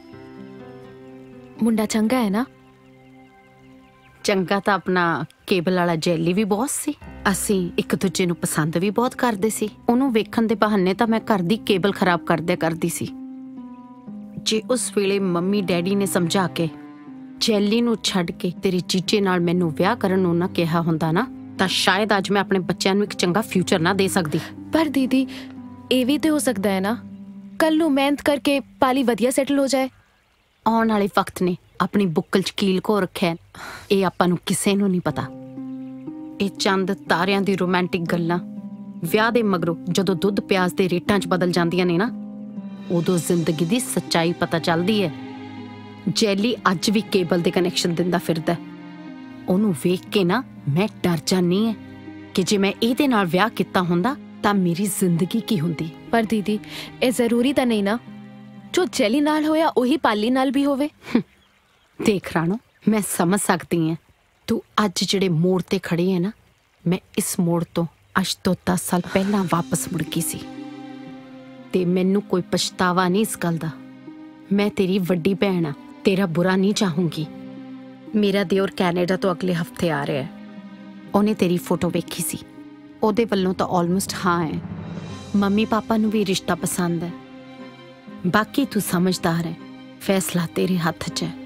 ਮੁੰਡਾ ਚੰਗਾ ਹੈ ਨਾ? ਚੰਗਾ ਤਾਂ ਆਪਣਾ ਕੇਬਲ ਵਾਲਾ ਜੈਲੀ ਵੀ ਬਹੁਤ ਸੀ। ਅਸੀਂ ਇੱਕ ਦੂਜੇ ਨੂੰ ਪਸੰਦ ਵੀ ਬਹੁਤ ਕਰਦੇ ਸੀ। ਉਹਨੂੰ ਵੇਖਣ ਦੇ ਬਹਾਨੇ ਤਾਂ ਮੈਂ ਘਰ ਦੀ ਕੇਬਲ ਖਰਾਬ ਕਰਦਿਆ ਕਰਦੀ ਸੀ। ਜੇ ਉਸ ਵੇਲੇ ਮੰਮੀ ਡੈਡੀ ਨੇ ਸਮਝਾ ਕੇ ਜੈਲੀ ਨੂੰ ਛੱਡ ਕੇ ਤੇਰੇ ਚੀਚੇ ਨਾਲ ਮੈਨੂੰ ਵਿਆਹ ਕਰਨ ਨੂੰ ਨਾ ਕਿਹਾ ਹੁੰਦਾ ਨਾ, ਤਾਂ ਸ਼ਾਇਦ ਅੱਜ ਮੈਂ ਆਪਣੇ ਬੱਚਿਆਂ ਨੂੰ ਇੱਕ ਚੰਗਾ ਫਿਊਚਰ ਨਾ ਦੇ ਸਕਦੀ। ਪਰ ਦੀਦੀ ਇਹ ਵੀ ਤੇ ਹੋ ਸਕਦਾ ਹੈ ਨਾ, ਕੱਲ ਨੂੰ ਮਿਹਨਤ ਕਰਕੇ ਪਾਲੀ ਵਧੀਆ ਸੈਟਲ ਹੋ ਜਾਏ। ਆਉਣ ਵਾਲੇ ਵਕਤ ਨੇ ਆਪਣੀ ਬੁੱਕਲ 'ਚ ਕੀਲ ਕੋ ਰੱਖਿਆ, ਇਹ ਆਪਾਂ ਨੂੰ ਕਿਸੇ ਨੂੰ ਨਹੀਂ ਪਤਾ। ਇਹ ਚੰਦ ਤਾਰਿਆਂ ਦੀ ਰੋਮਾਂਟਿਕ ਗੱਲਾਂ ਵਿਆਹ ਦੇ ਮਗਰੋਂ ਜਦੋਂ ਦੁੱਧ ਪਿਆਜ਼ ਦੇ ਰੇਟਾਂ 'ਚ ਬਦਲ ਜਾਂਦੀਆਂ ਨੇ ਨਾ, ਉਦੋਂ ਜ਼ਿੰਦਗੀ ਦੀ ਸੱਚਾਈ ਪਤਾ ਚੱਲਦੀ ਹੈ। ਜੈਲੀ ਅੱਜ ਵੀ ਕੇਬਲ ਦੇ ਕਨੈਕਸ਼ਨ ਦਿੰਦਾ ਫਿਰਦਾ। ਉਹਨੂੰ ਵੇਖ ਕੇ ਨਾ ਮੈਂ ਡਰ ਜਾਂਦੀ ਹਾਂ ਕਿ ਜੇ ਮੈਂ ਇਹਦੇ ਨਾਲ ਵਿਆਹ ਕੀਤਾ ਹੁੰਦਾ ਤਾਂ ਮੇਰੀ ਜ਼ਿੰਦਗੀ ਕੀ ਹੁੰਦੀ। ਪਰ ਦੀਦੀ ਇਹ ਜ਼ਰੂਰੀ ਤਾਂ ਨਹੀਂ ਨਾ, ਜੋ ਜੈਲੀ ਨਾਲ ਹੋਇਆ ਉਹੀ ਪਾਲੀ ਨਾਲ ਵੀ ਹੋਵੇ। ਦੇਖ ਰਾਣੋ, ਮੈਂ ਸਮਝ ਸਕਦੀ ਹਾਂ ਤੂੰ ਅੱਜ ਜਿਹੜੇ ਮੋੜ ਤੇ ਖੜੀ ਹੈ ਨਾ, ਮੈਂ ਇਸ ਮੋੜ ਤੋਂ ਅੱਜ ਤੋਂ 10 ਸਾਲ ਪਹਿਲਾਂ ਵਾਪਸ ਮੁੜ ਗਈ ਸੀ ਤੇ ਮੈਨੂੰ ਕੋਈ ਪਛਤਾਵਾ ਨਹੀਂ ਇਸ ਗੱਲ ਦਾ। ਮੈਂ ਤੇਰੀ ਵੱਡੀ ਭੈਣ ਆ, ਤੇਰਾ ਬੁਰਾ ਨਹੀਂ ਚਾਹੂੰਗੀ। ਮੇਰਾ ਦਿਓਰ ਕੈਨੇਡਾ ਤੋਂ ਅਗਲੇ ਹਫਤੇ ਆ ਰਿਹਾ ਹੈ। ਉਹਨੇ ਤੇਰੀ ਫੋਟੋ ਵੇਖੀ ਸੀ, ਉਹਦੇ ਵੱਲੋਂ ਤਾਂ ਆਲਮੋਸਟ ਹਾਂ ਹੈ। ਮੰਮੀ ਪਾਪਾ ਨੂੰ ਵੀ ਰਿਸ਼ਤਾ ਪਸੰਦ ਹੈ। ਬਾਕੀ ਤੂੰ ਸਮਝਦਾਰ ਹੈ, ਫੈਸਲਾ ਤੇਰੇ ਹੱਥ 'ਚ ਹੈ।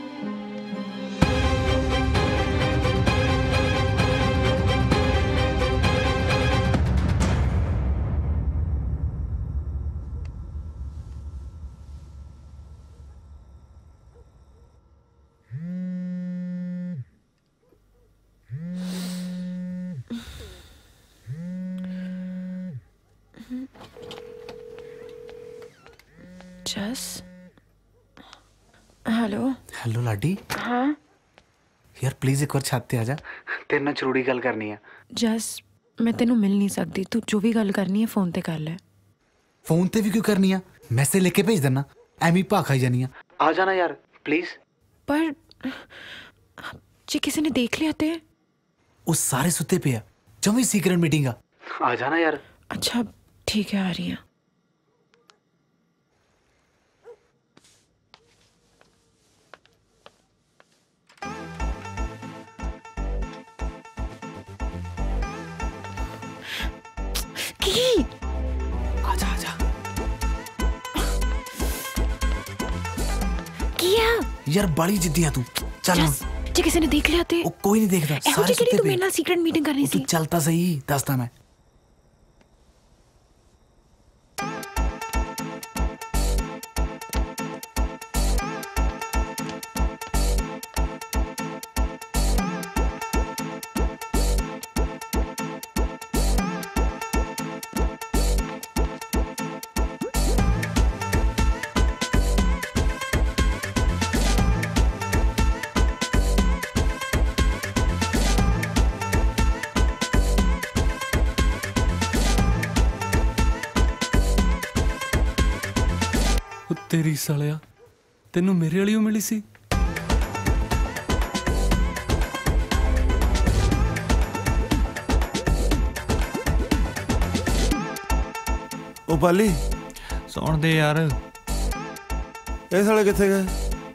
जस हेलो। हेलो लाडी। हाँ यार प्लीज एक बार छत ते आ जा, तेरे नाल जरूरी गल करनी है। जस मैं तेनू मिल नहीं सकती, तू जो भी गल करनी है फोन ते कर ले। फोन ते भी क्यों करनी है? मैसेज लेके भेज देना, एमी भा खाई जानी है। आ जाना यार प्लीज। पर जे किसी ने देख लिया ते? वो सारे सुते पे है, जमी सीक्रेट मीटिंग आ जाना यार। अच्छा ठीक है, आ रही है। आजा आजा। किया यार बड़ी जिद्दी है तू, चल। जे किसी ने देख लिया ते? ओ कोई नहीं देखता, सारे सुते पे। तू मेरे नाल सीक्रेट मीटिंग करनी सी। तू चलता सही, दसदा मैं। तेरी सालिया, तेनू मेरे वाली मिली सी? ओ पाली सौण दे यार। ये साले किथे गए?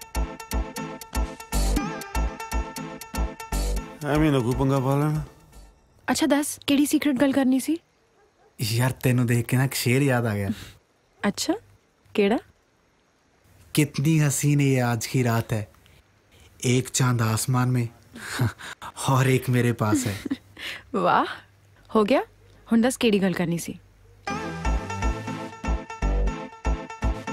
ਐਵੇਂ ਨਾ ਕੋਈ ਪੰਗਾ ਪਾ ਲੈਣਾ। अच्छा दस केड़ी सीक्रेट गल करनी सी? यार तेनू देख के ना एक शेर याद आ गया। अच्छा केड़ा? कितनी हसीन ये आज की रात है, एक चांद आसमान में और एक मेरे पास है। वाह, हो गया। हुण दस केड़ी गल करनी सी?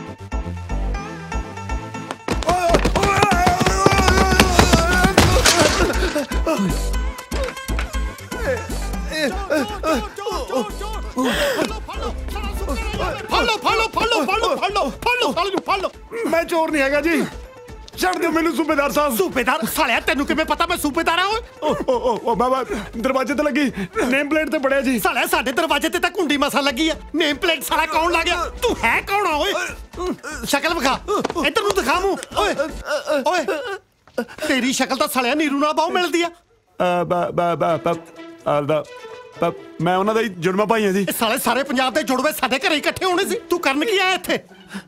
ਜ਼ੋਰ ਨਹੀਂ ਹੈਗਾ ਜੀ। ਛੱਡ ਦਿਓ ਮੈਨੂੰ सूबेदार साहब। सूबेदार सालिया तेनू किवें पता मैं सूबेदार हां? ओ बाबा दरवाजे ते लगी नेम प्लेट ते पड़िया जी। सालिया साडे दरवाजे ते तां कुंडी मसा लगी है, नेम प्लेट साला कौन ला गया? तू है कौन आ ओए? शक्ल विखा, इधर नू दिखा मूंह। ओए ओए तेरी शक्ल तां सालिया नीरू नाल बहुत मिलदी आ। मैं उन्हां दा ही जुड़वा भाई हां जी। साले सारे पंजाब दे जुड़वे साडे घरे इकट्ठे होने सी, तू करन की आया इत्थे?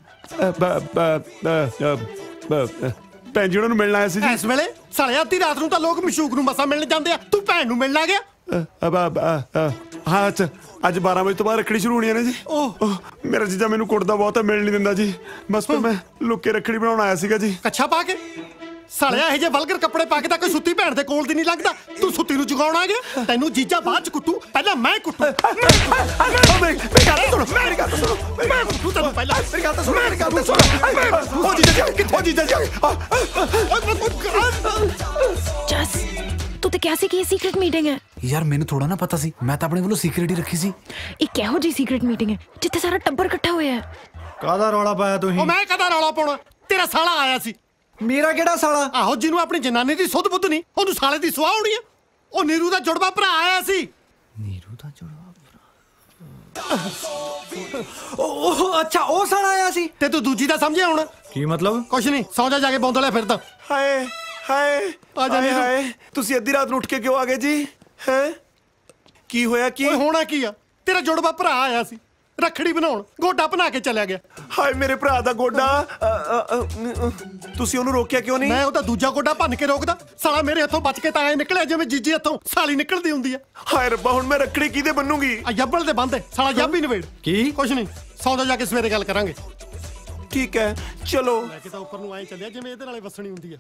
भैन जी उन्होंने मिलना आया सी जी। इस वेले साले अद्धी रात नूं तां लोग मशूक नूं मसा मिलने जांदे आ, तू भैन नूं मिलना गया? हाँ अच्छा अज 12 बजे तो बाद रखड़ी शुरू होनी है ना जी। मेरा जीजा मैनू कुटदा बहुत है, मिल नहीं दिंदा जी। बस फिर मैं लुक के रखड़ी बनाउण आया सीगा जी। कच्छा पा के सालिया ਇਹ ਜੇ ਵਲਗਰ ਕੱਪੜੇ ਪਾ ਕੇ ਤਾਂ ਕੋਈ ਸੁੱਤੀ ਭੈਣ ਦੇ ਕੋਲ ਦੀ ਨਹੀਂ ਲੱਗਦਾ। ਤੂੰ ਸੁੱਤੀ ਨੂੰ ਜਗਾਉਣ ਆ ਗਿਆ? ਤੈਨੂੰ ਜੀਜਾ ਬਾਅਦ ਚ ਕੁੱਟੂ, ਪਹਿਲਾਂ ਮੈਂ ਕੁੱਟੂ। ਮੇਰੀ ਗੱਲ ਸੁਣੋ, ਮੇਰੀ ਗੱਲ ਸੁਣੋ। ਮੈਂ ਕੁੱਟੂ ਤੈਨੂੰ ਪਹਿਲਾਂ। ਮੇਰੀ ਗੱਲ ਸੁਣੋ, ਮੇਰੀ ਗੱਲ ਸੁਣੋ। ਉਹ ਜੀਜਾ ਜੀ ਕਿੱਥੇ ਜੀਜਾ ਜੀ? ਜਸ ਤੂੰ ਤੇ ਕਿਹਾ ਸੀ ਕਿ ਇਹ ਸੀਕ੍ਰੀਟ ਮੀਟਿੰਗ ਹੈ। ਯਾਰ ਮੈਨੂੰ ਥੋੜਾ ਨਾ ਪਤਾ ਸੀ, ਮੈਂ ਤਾਂ ਆਪਣੇ ਵੱਲੋਂ ਸੀਕ੍ਰੀਟ ਹੀ ਰੱਖੀ ਸੀ। ਇਹ ਕਿਹੋ ਜੀ ਸੀਕ੍ਰੀਟ ਮੀਟਿੰਗ ਹੈ ਜਿੱਥੇ ਸਾਰਾ ਟੱਬਰ ਇਕੱਠਾ ਹੋਇਆ ਹੈ? ਕਾਹਦਾ ਰੌਲਾ ਪਾਇਆ ਤੁਸੀਂ? ਉਹ ਮੈਂ ਕਾਹਦਾ ਰੌਲਾ ਪਾਉਣਾ? ਤੇਰਾ ਸਾਲਾ ਆਇਆ ਸੀ। ਮੇਰਾ ਕਿਹੜਾ ਸਾਲਾ? ਆਹੋ ਜਿਹਨੂੰ ਆਪਣੀ ਜਨਾਨੀ ਦੀ ਸੁੱਧ ਬੁੱਧ ਨਹੀਂ, ਉਹਨੂੰ ਸਾਲੇ ਦੀ ਸੁਆਹ ਹੋਣੀ ਆ। ਉਹ ਨੀਰੂ ਦਾ ਜੁੜਵਾ ਭਰਾ ਆਇਆ ਸੀ। ਨੀਰੂ ਦਾ ਜੁੜਵਾ ਭਰਾ? ਉਹ ਅੱਛਾ ਉਹ ਸਾਲਾ ਆਇਆ ਸੀ। ਤੇ ਤੂੰ ਦੂਜੀ ਦਾ ਸਮਝਿਆ ਹੁਣ? ਕੀ ਮਤਲਬ? ਕੁਛ ਨਹੀਂ, ਸੌਂ ਜਾ ਕੇ ਬੌਂਦਲਿਆ ਫਿਰਦਾ। ਹਾਏ ਹਾਏ ਆ ਜਾ ਨੀਰੂ। ਹਾਏ ਤੁਸੀਂ ਅੱਧੀ ਰਾਤ ਨੂੰ ਉੱਠ ਕੇ ਕਿਉਂ ਆ ਗਏ ਜੀ? ਹੈ ਕੀ ਹੋਇਆ? ਕੀ ਹੋਣਾ ਕੀ ਆ? ਤੇਰਾ ਜੁੜਵਾ ਭਰਾ ਆਇਆ ਸੀ ਰੱਖੜੀ ਬਣਾਉਣ, ਗੋਡਾ ਬਣਾ ਕੇ ਚਲਿਆ ਗਿਆ। ਹਾਏ ਮੇਰੇ ਭਰਾ ਦਾ ਗੋਡਾ। ਤੁਸੀਂ ਉਹਨੂੰ ਰੋਕਿਆ ਕਿਉਂ ਨਹੀਂ? ਮੈਂ ਉਹਦਾ ਦੂਜਾ ਗੋਡਾ ਭੰਨ ਕੇ ਰੋਕਦਾ। ਸਾਲਾ ਮੇਰੇ ਹੱਥੋਂ ਬਚ ਕੇ ਤਾਂ ਐ ਨਿਕਲਿਆ ਜਿਵੇਂ ਜੀਜੇ ਹੱਥੋਂ ਸਾਲੀ ਨਿਕਲਦੀ ਹੁੰਦੀ ਆ। ਹਾਏ ਰੱਬਾ ਹੁਣ ਮੈਂ ਰੱਖੜੀ ਕਿਹਦੇ ਬੰਨੂਗੀ? ਆ ਜੱਬਲ ਦੇ ਬੰਦੇ ਸਾਲਾ ਜੱਬ ਹੀ ਨਵੇੜ। ਕੀ? ਕੁਛ ਨਹੀਂ, ਸੌਂ ਜਾ ਕੇ ਸਵੇਰੇ ਗੱਲ ਕਰਾਂਗੇ। ਠੀਕ ਹੈ ਚਲੋ। ਲੈ ਕੇ ਤਾਂ ਉੱਪਰ ਨੂੰ ਐ ਚੱਲਿਆ ਜਿਵੇਂ ਇਹਦੇ ਨਾਲੇ ਵਸਣੀ ਹੁੰਦੀ ਆ।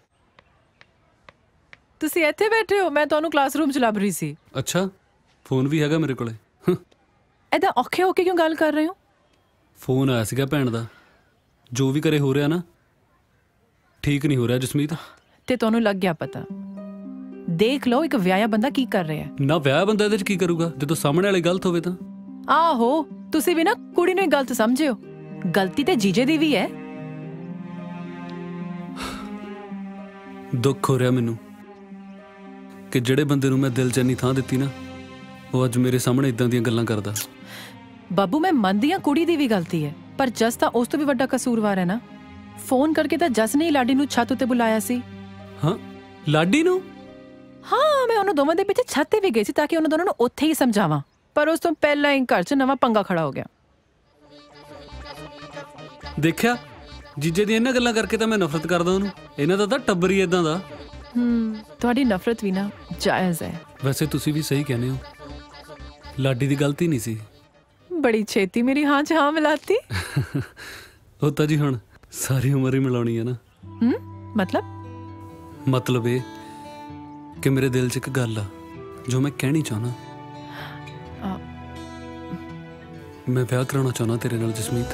ਤੁਸੀਂ ਇੱਥੇ ਬੈਠੇ ਹੋ? ਮੈਂ ਤੁਹਾਨੂੰ ਕਲਾਸਰੂਮ ਚ ਲੱਭ ਰਹੀ ਸੀ। ਅੱਛਾ ਫੋਨ ਵੀ ਹੈਗਾ ਮੇਰੇ ਕੋਲੇ। ਐਦਾਂ ਔਖੇ ਹੋ ਕੇ ਕਿਉਂ ਗੱਲ ਕਰ ਰਹੇ ਹੋ? ਫੋਨ ਆਇਆ ਸੀਗਾ ਭੈਣ ਦਾ। ਜੋ ਵੀ ਕਰੇ ਹੋ ਰਿਹਾ ਨਾ ਠੀਕ ਨਹੀਂ ਹੋ ਰਿਹਾ ਜਸਮੀਤ। ਤੇ ਤੁਹਾਨੂੰ ਲੱਗ ਗਿਆ ਪਤਾ? ਦੇਖ ਲਓ ਇੱਕ ਵਿਆਹਿਆ ਬੰਦਾ ਕੀ ਕਰ ਰਿਹਾ ਹੈ। ਨਾ ਵਿਆਹ ਬੰਦਾ ਇਹਦੇ ਚ ਕੀ ਕਰੂਗਾ ਜਦੋਂ ਸਾਹਮਣੇ ਵਾਲੇ ਗਲਤ ਹੋਵੇ ਤਾਂ? ਆਹੋ ਤੁਸੀਂ ਵੀ ਨਾ ਕੁੜੀ ਨੂੰ ਹੀ ਗਲਤ ਸਮਝਿਓ। ਗਲਤੀ ਤੇ ਜੀਜੇ ਦੀ ਵੀ ਹੈ। ਦੁੱਖ ਹੋ ਰਿਹਾ ਮੈਨੂੰ ਕਿ ਜਿਹੜੇ ਬੰਦੇ ਨੂੰ ਮੈਂ ਦਿਲ ਚ ਇੰਨੀ ਥਾਂ ਦਿੱਤੀ ਨਾ, ਉਹ ਅੱਜ ਮੇਰੇ ਸਾਹਮਣੇ ਇਦਾਂ ਦੀਆਂ ਗੱਲਾਂ ਕਰਦਾ। ਬਾਬੂ ਮੈਂ ਮੰਨਦੀ ਹਾਂ ਕੁੜੀ ਦੀ ਵੀ ਗਲਤੀ ਹੈ, ਪਰ ਜਸ ਤਾਂ ਉਸ ਤੋਂ ਵੀ ਵੱਡਾ ਕਸੂਰਵਾਰ ਹੈ ਨਾ। ਫੋਨ ਕਰਕੇ ਤਾਂ ਜਸ ਨੇ ਹੀ ਲਾਡੀ ਨੂੰ ਛੱਤ ਉੱਤੇ ਬੁਲਾਇਆ ਸੀ। ਹਾਂ ਲਾਡੀ ਨੂੰ? ਹਾਂ ਮੈਂ ਉਹਨਾਂ ਦੋਵਾਂ ਦੇ ਪਿੱਛੇ ਛੱਤ ਤੇ ਵੀ ਗਈ ਸੀ ਤਾਂ ਕਿ ਉਹਨਾਂ ਦੋਨਾਂ ਨੂੰ ਉੱਥੇ ਹੀ ਸਮਝਾਵਾਂ, ਪਰ ਉਸ ਤੋਂ ਪਹਿਲਾਂ ਹੀ ਘਰ 'ਚ ਨਵਾਂ ਪੰਗਾ ਖੜਾ ਹੋ ਗਿਆ। ਦੇਖਿਆ ਜੀਜੇ ਦੀ ਇਹਨਾਂ ਗੱਲਾਂ ਕਰਕੇ ਤਾਂ ਮੈਂ ਨਫ਼ਰਤ ਕਰਦਾ ਉਹਨੂੰ। ਇਹਨਾਂ ਦਾ ਤਾਂ ਟੱਬਰ ਹੀ ਇਦਾਂ ਦਾ। ਤੁਹਾਡੀ ਨਫ਼ਰਤ ਵੀ ਨਾ ਜਾਇਜ਼ ਹੈ। ਵੈਸੇ ਤੁਸੀਂ ਵੀ ਸਹੀ ਕਹਿੰਦੇ ਹੋ, ਲਾਡੀ ਦੀ ਗਲਤੀ ਨਹੀਂ ਸੀ। ਬੜੀ ਛੇਤੀ ਮੇਰੀ ਹਾਂ 'ਚ ਹਾਂ ਮਿਲਾਤੀ। ਉਹ ਤਾਂ ਜੀ ਹੁਣ ਸਾਰੀ ਉਮਰ ਹੀ ਮਿਲਾਉਣੀ ਹੈ ਨਾ। ਮਤਲਬ ਇਹ ਕਿ ਮੇਰੇ ਦਿਲ 'ਚ ਇੱਕ ਗੱਲ ਆ ਜੋ ਮੈਂ ਕਹਿਣੀ ਚਾਹੁੰਦਾ। ਮੈਂ ਵਿਆਹ ਕਰਾਉਣਾ ਚਾਹੁੰਦਾ ਤੇਰੇ ਨਾਲ ਜਸਮੀਤ।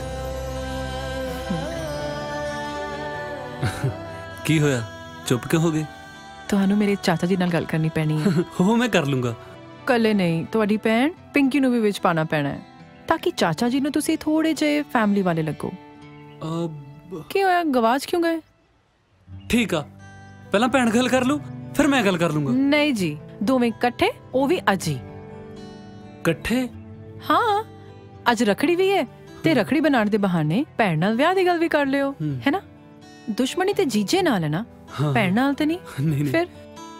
ਕੀ ਹੋਇਆ, ਚੁੱਪ ਕਿਉਂ ਹੋ ਗਏ? ਤੁਹਾਨੂੰ ਮੇਰੇ ਚਾਚਾ ਜੀ ਨਾਲ ਗੱਲ ਕਰਨੀ ਪੈਣੀ ਹੈ। ਉਹ ਮੈਂ ਕਰ ਲੂੰਗਾ। ਕੱਲੇ ਨਹੀਂ, ਤੁਹਾਡੀ ਭੈਣ ਪਿੰਕੀ ਨੂੰ ਵੀ ਵਿੱਚ ਪਾਣਾ ਪੈਣਾ ਹੈ ਤਾਂ ਕਿ ਚਾਚਾ ਜੀ ਨੂੰ ਤੁਸੀਂ ਥੋੜੇ ਜਿਹੇ ਫੈਮਿਲੀ ਵਾਲੇ ਲੱਗੋ। ਕੀ ਹੋਇਆ, ਗਵਾਚ ਕਿਉਂ ਗਏ? ਠੀਕ ਆ, ਪਹਿਲਾਂ ਭੈਣ ਗੱਲ ਕਰ ਲੂ ਫਿਰ ਮੈਂ ਗੱਲ ਕਰ ਲੂੰਗਾ। ਨਹੀਂ ਜੀ, ਦੋਵੇਂ ਇਕੱਠੇ, ਉਹ ਵੀ ਅੱਜ ਹੀ। ਇਕੱਠੇ? ਹਾਂ ਅੱਜ ਰੱਖੜੀ ਵੀ ਹੈ ਤੇ ਰੱਖੜੀ ਬਣਾਉਣ ਦੇ ਬਹਾਨੇ ਭੈਣ ਨਾਲ ਵਿਆਹ ਦੀ ਗੱਲ ਵੀ ਕਰ ਲਿਓ, ਹੈ ਨਾ। ਦੁਸ਼ਮਣੀ ਤੇ ਜੀਜੇ ਨਾਲ ਹੈ ਨਾ, ਭੈਣ ਨਾਲ ਤੇ ਨਹੀਂ। ਫਿਰ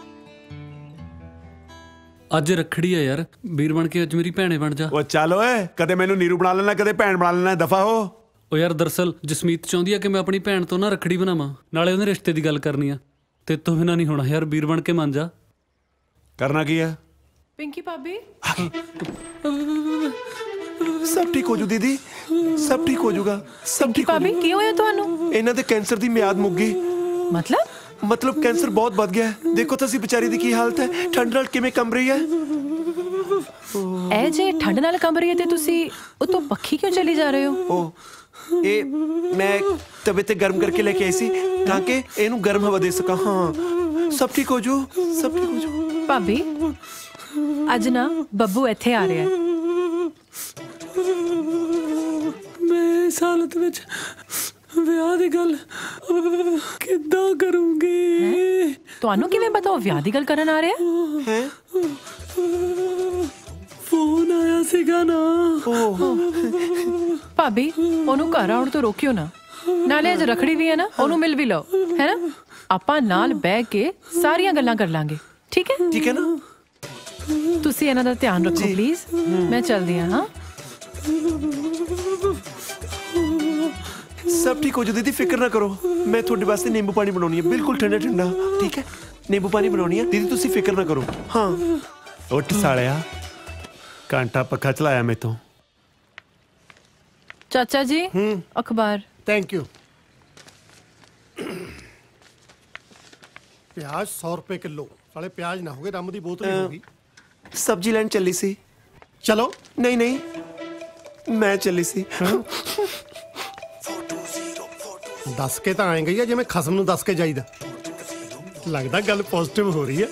ਅੱਜ ਰੱਖੜੀ ਆ ਯਾਰ, ਵੀਰ ਬਣ ਕੇ ਅੱਜ ਮੇਰੀ ਭੈਣੇ ਬਣ ਜਾ। ਉਹ ਚੱਲ ਓਏ, ਕਦੇ ਮੈਨੂੰ ਨੀਰੂ ਬਣਾ ਲੈਣਾ, ਕਦੇ ਭੈਣ ਬਣਾ ਲੈਣਾ, ਦਫਾ ਹੋ। ਉਹ ਯਾਰ ਦਰਅਸਲ ਜਸਮੀਤ ਚਾਹੁੰਦੀ ਆ ਕਿ ਮੈਂ ਆਪਣੀ ਭੈਣ ਤੋਂ ਨਾ ਰੱਖੜੀ ਬਣਾਵਾਂ, ਨਾਲੇ ਉਹਦੇ ਰਿਸ਼ਤੇ ਦੀ ਗੱਲ ਕਰਨੀ ਆ। ਤੇ ਤੋਂ ਬਿਨਾਂ ਨਹੀਂ ਹੋਣਾ ਯਾਰ, ਵੀਰ ਬਣ ਕੇ ਮੰਨ ਜਾ। ਕਰਨਾ ਕੀ ਆ? ਪਿੰਕੀ ਭਾਬੀ ਸਭ ਠੀਕ ਹੋ ਜੂ ਦੀਦੀ, ਸਭ ਠੀਕ ਹੋ ਜਾਊਗਾ, ਸਭ ਠੀਕ। ਭਾਬੀ ਕੀ ਹੋਇਆ ਤੁਹਾਨੂੰ? ਇਹਨਾਂ ਦੇ ਕੈਂਸਰ ਦੀ ਮਿਆਦ ਮੁੱਕ ਗਈ। ਮਤਲਬ ਕੈਂਸਰ ਬਹੁਤ ਵੱਧ ਗਿਆ। ਦੇਖੋ ਤੁਸੀਂ ਵਿਚਾਰੀ ਦੀ ਕੀ ਹਾਲਤ ਹੈ, ਠੰਡ ਨਾਲ ਕਿਵੇਂ ਕੰਬ ਰਹੀ ਹੈ। ਇਹ ਜੇ ਠੰਡ ਨਾਲ ਕੰਬ ਰਹੀ ਹੈ ਤੇ ਤੁਸੀਂ ਉਤੋਂ ਪੱਖੀ ਕਿਉਂ ਚਲੀ ਜਾ ਰਹੇ ਹੋ? ਉਹ ਇਹ ਮੈਂ ਤਬੀਅਤ ਗਰਮ ਕਰਕੇ ਲੈ ਕੇ ਆਈ ਸੀ ਤਾਂ ਕਿ ਇਹਨੂੰ ਗਰਮ ਹਵਾ ਦੇ ਸਕਾਂ। ਹਾਂ ਸਭ ਠੀਕ ਹੋ ਜੂ, ਸਭ ਠੀਕ ਹੋ ਜੂ। ਭਾਬੀ ਅੱਜ ਨਾ ਬੱਬੂ ਇੱਥੇ ਆ ਰਿਹਾ ਹੈ। ਮੈਂ ਇਸ ਹਾਲਤ ਵਿੱਚ ਵਿਆਹ ਦੀ ਗੱਲ ਕਿੱਦਾਂ ਕਰੂੰਗੀ? ਤੁਹਾਨੂੰ ਕਿਵੇਂ ਪਤਾ ਉਹ ਵਿਆਹ ਦੀ ਗੱਲ ਕਰਨ ਆ ਰਿਹਾ ਹੈ? ਫੋਨ ਆਇਆ ਸੀਗਾ ਨਾ। ਭਾਬੀ ਉਹਨੂੰ ਘਰ ਆਉਣ ਤੋਂ ਰੋਕਿਓ ਨਾ। ਨਾਲੇ ਅੱਜ ਰੱਖੜੀ ਵੀ ਹੈ ਨਾ, ਉਹਨੂੰ ਮਿਲ ਵੀ ਲਓ, ਹੈ ਨਾ? ਆਪਾਂ ਨਾਲ ਬਹਿ ਕੇ ਸਾਰੀਆਂ ਗੱਲਾਂ ਕਰ ਲਾਂਗੇ, ਠੀਕ ਹੈ? ਠੀਕ ਹੈ ਨਾ? ਤੁਸੀਂ ਇਹਨਾਂ ਦਾ ਧਿਆਨ ਰੱਖੋ ਪਲੀਜ਼। ਮੈਂ ਚੱਲਦੀ ਹਾਂ। सब ठीक हो जाओ दीदी, फिक्र ना करो। मैं थोड़े वास्ते नींबू पानी बनानी है, बिल्कुल ठंडा ठंडा, ठीक है? नींबू पानी बनानी है दीदी, तुसी फिक्र ना करो। हाँ उठ सालिया, घंटा पक्खा चलाया मैं तो। चाचा जी अखबार। Thank you. प्याज 100 रुपए किलो। साले प्याज ना हो गए, रम दी बोतल ही होगी। सब्जी लैन चली सी। चलो। नहीं नहीं मैं चली सी। दस के तो आए गई है जिवें खसम नूं दस के जाईदा। लगदा गल पॉजिटिव हो रही है।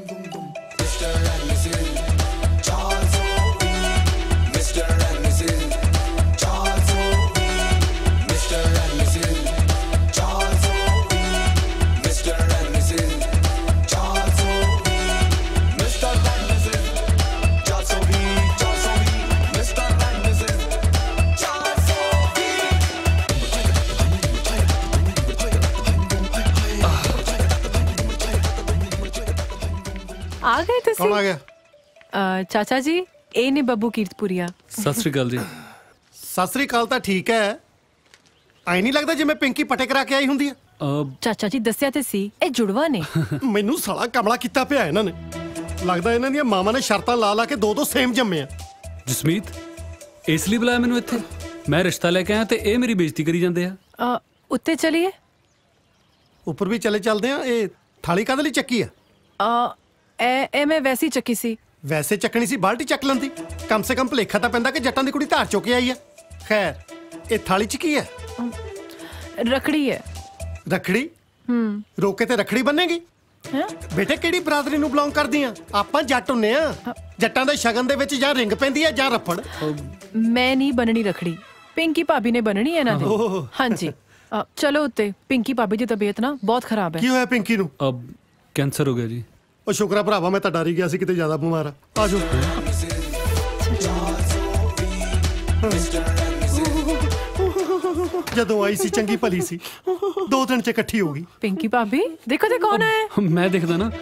आ गए तुसी? कौन आ गया? चाचा जी ए ने ਬੱਬੂ ਕੀਰਤਪੁਰੀਆ। ਸਤਿ ਸ੍ਰੀ ਅਕਾਲ ਜੀ। ਸਤਿ ਸ੍ਰੀ ਅਕਾਲ ਤਾਂ ਠੀਕ ਹੈ, ਆਈ ਨਹੀਂ ਲੱਗਦਾ ਜਿਵੇਂ ਪਿੰਕੀ ਪਟੇ ਕਰਾ ਕੇ ਆਈ ਹੁੰਦੀ ਹੈ। ਚਾਚਾ ਜੀ ਦੱਸਿਆ ਤੇ ਸੀ ਇਹ ਜੁੜਵਾ ਨੇ। ਮੈਨੂੰ ਸਾਲਾ ਕਮਲਾ ਕੀਤਾ ਪਿਆ ਇਹਨਾਂ ਨੇ। ਲੱਗਦਾ ਇਹਨਾਂ ਦੀਆਂ ਮਾਵਾਂ ਨੇ ਸ਼ਰਤਾਂ ਲਾ ਲਾ ਕੇ ਦੋ ਸੇਮ ਜੰਮੇ ਆ। ਜਸਮੀਤ ਇਸ ਲਈ ਬੁਲਾਇਆ ਮੈਨੂੰ ਇੱਥੇ? ਮੈਂ ਰਿਸ਼ਤਾ ਲੈ ਕੇ ਆਇਆ ਤੇ ਇਹ ਮੇਰੀ ਬੇਇੱਜ਼ਤੀ ਕਰੀ ਜਾਂਦੇ ਆ। ਉੱਤੇ ਚਲੀਏ? ਉੱਪਰ ਵੀ ਚੱਲਦੇ ਆ। ਇਹ ਥਾਲੀ ਕਾਹਦੇ ਲਈ ਚੱਕੀ ਆ? ਇਹ ਮੈਂ ਵੈਸੀ ਚੱਕੀ ਸੀ। ਵੈਸੇ ਚੱਕਣੀ ਸੀ, ਬਾਲਟੀ ਚੱਕ ਲੈਂਦੀ। ਕਮ ਸੇ ਕਮ ਭਲੇਖਾ ਤਾਂ ਪੈਂਦਾ ਕਿ ਜੱਟਾਂ ਦੀ ਕੁੜੀ ਧਾਰ ਚੁੱਕ ਕੇ ਆਈ ਆ। ਖੈਰ ਇਹ ਥਾਲੀ ਚ ਕੀ ਹੈ? ਰਖੜੀ ਹੈ। ਰਖੜੀ? ਰੋਕੇ ਤੇ ਰਖੜੀ ਬੰਨੇਗੀ? ਬੇਟੇ ਕਿਹੜੀ ਬਰਾਦਰੀ ਨੂੰ ਬਿਲੋਂਗ ਕਰਦੀ ਆ? ਆਪਾਂ ਜੱਟ ਹੁੰਨੇ ਆ। ਜੱਟਾਂ ਦੇ ਸ਼ਗਨ ਦੇ ਵਿੱਚ ਜਾਂ ਰਿੰਗ ਪੈਂਦੀ ਆ ਜਾਂ ਰੱਫੜ। ਮੈਂ ਨਹੀਂ ਬੰਨਣੀ ਰਖੜੀ, ਪਿੰਕੀ ਭਾਬੀ ਨੇ ਬੰਨਣੀ ਹੈ ਇਹਨਾਂ ਦੇ। ਹਾਂਜੀ ਚਲੋ ਉੱਤੇ। ਪਿੰਕੀ ਭਾਬੀ ਦੀ ਤਬੀਅਤ ਨਾ ਬਹੁਤ ਖਰਾਬ ਹੈ। ਕੀ ਹੋਇਆ ਪਿੰਕੀ ਨੂੰ? ਕੈਂਸਰ ਹੋ ਗਿਆ ਜੀ। ਉਹ ਸ਼ੁਕਰਾ ਭਰਾਵਾ, ਮੈਂ ਤਾਂ ਡਰ ਹੀ ਗਿਆ ਸੀ ਕਿਤੇ ਜ਼ਿਆਦਾ ਬਿਮਾਰ ਆ। ਆਜੋ। ਜਦੋਂ ਆਈ ਸੀ ਚੰਗੀ ਭਲੀ ਸੀ, 2 ਦਿਨ ਚ ਇਕੱਠੀ ਹੋ ਗਈ। ਪਿੰਕੀ ਭਾਬੀ ਦੇਖੋ ਤੇ ਕੌਣ ਹੈ? ਮੈਂ ਦੇਖਦਾ ਨਾ।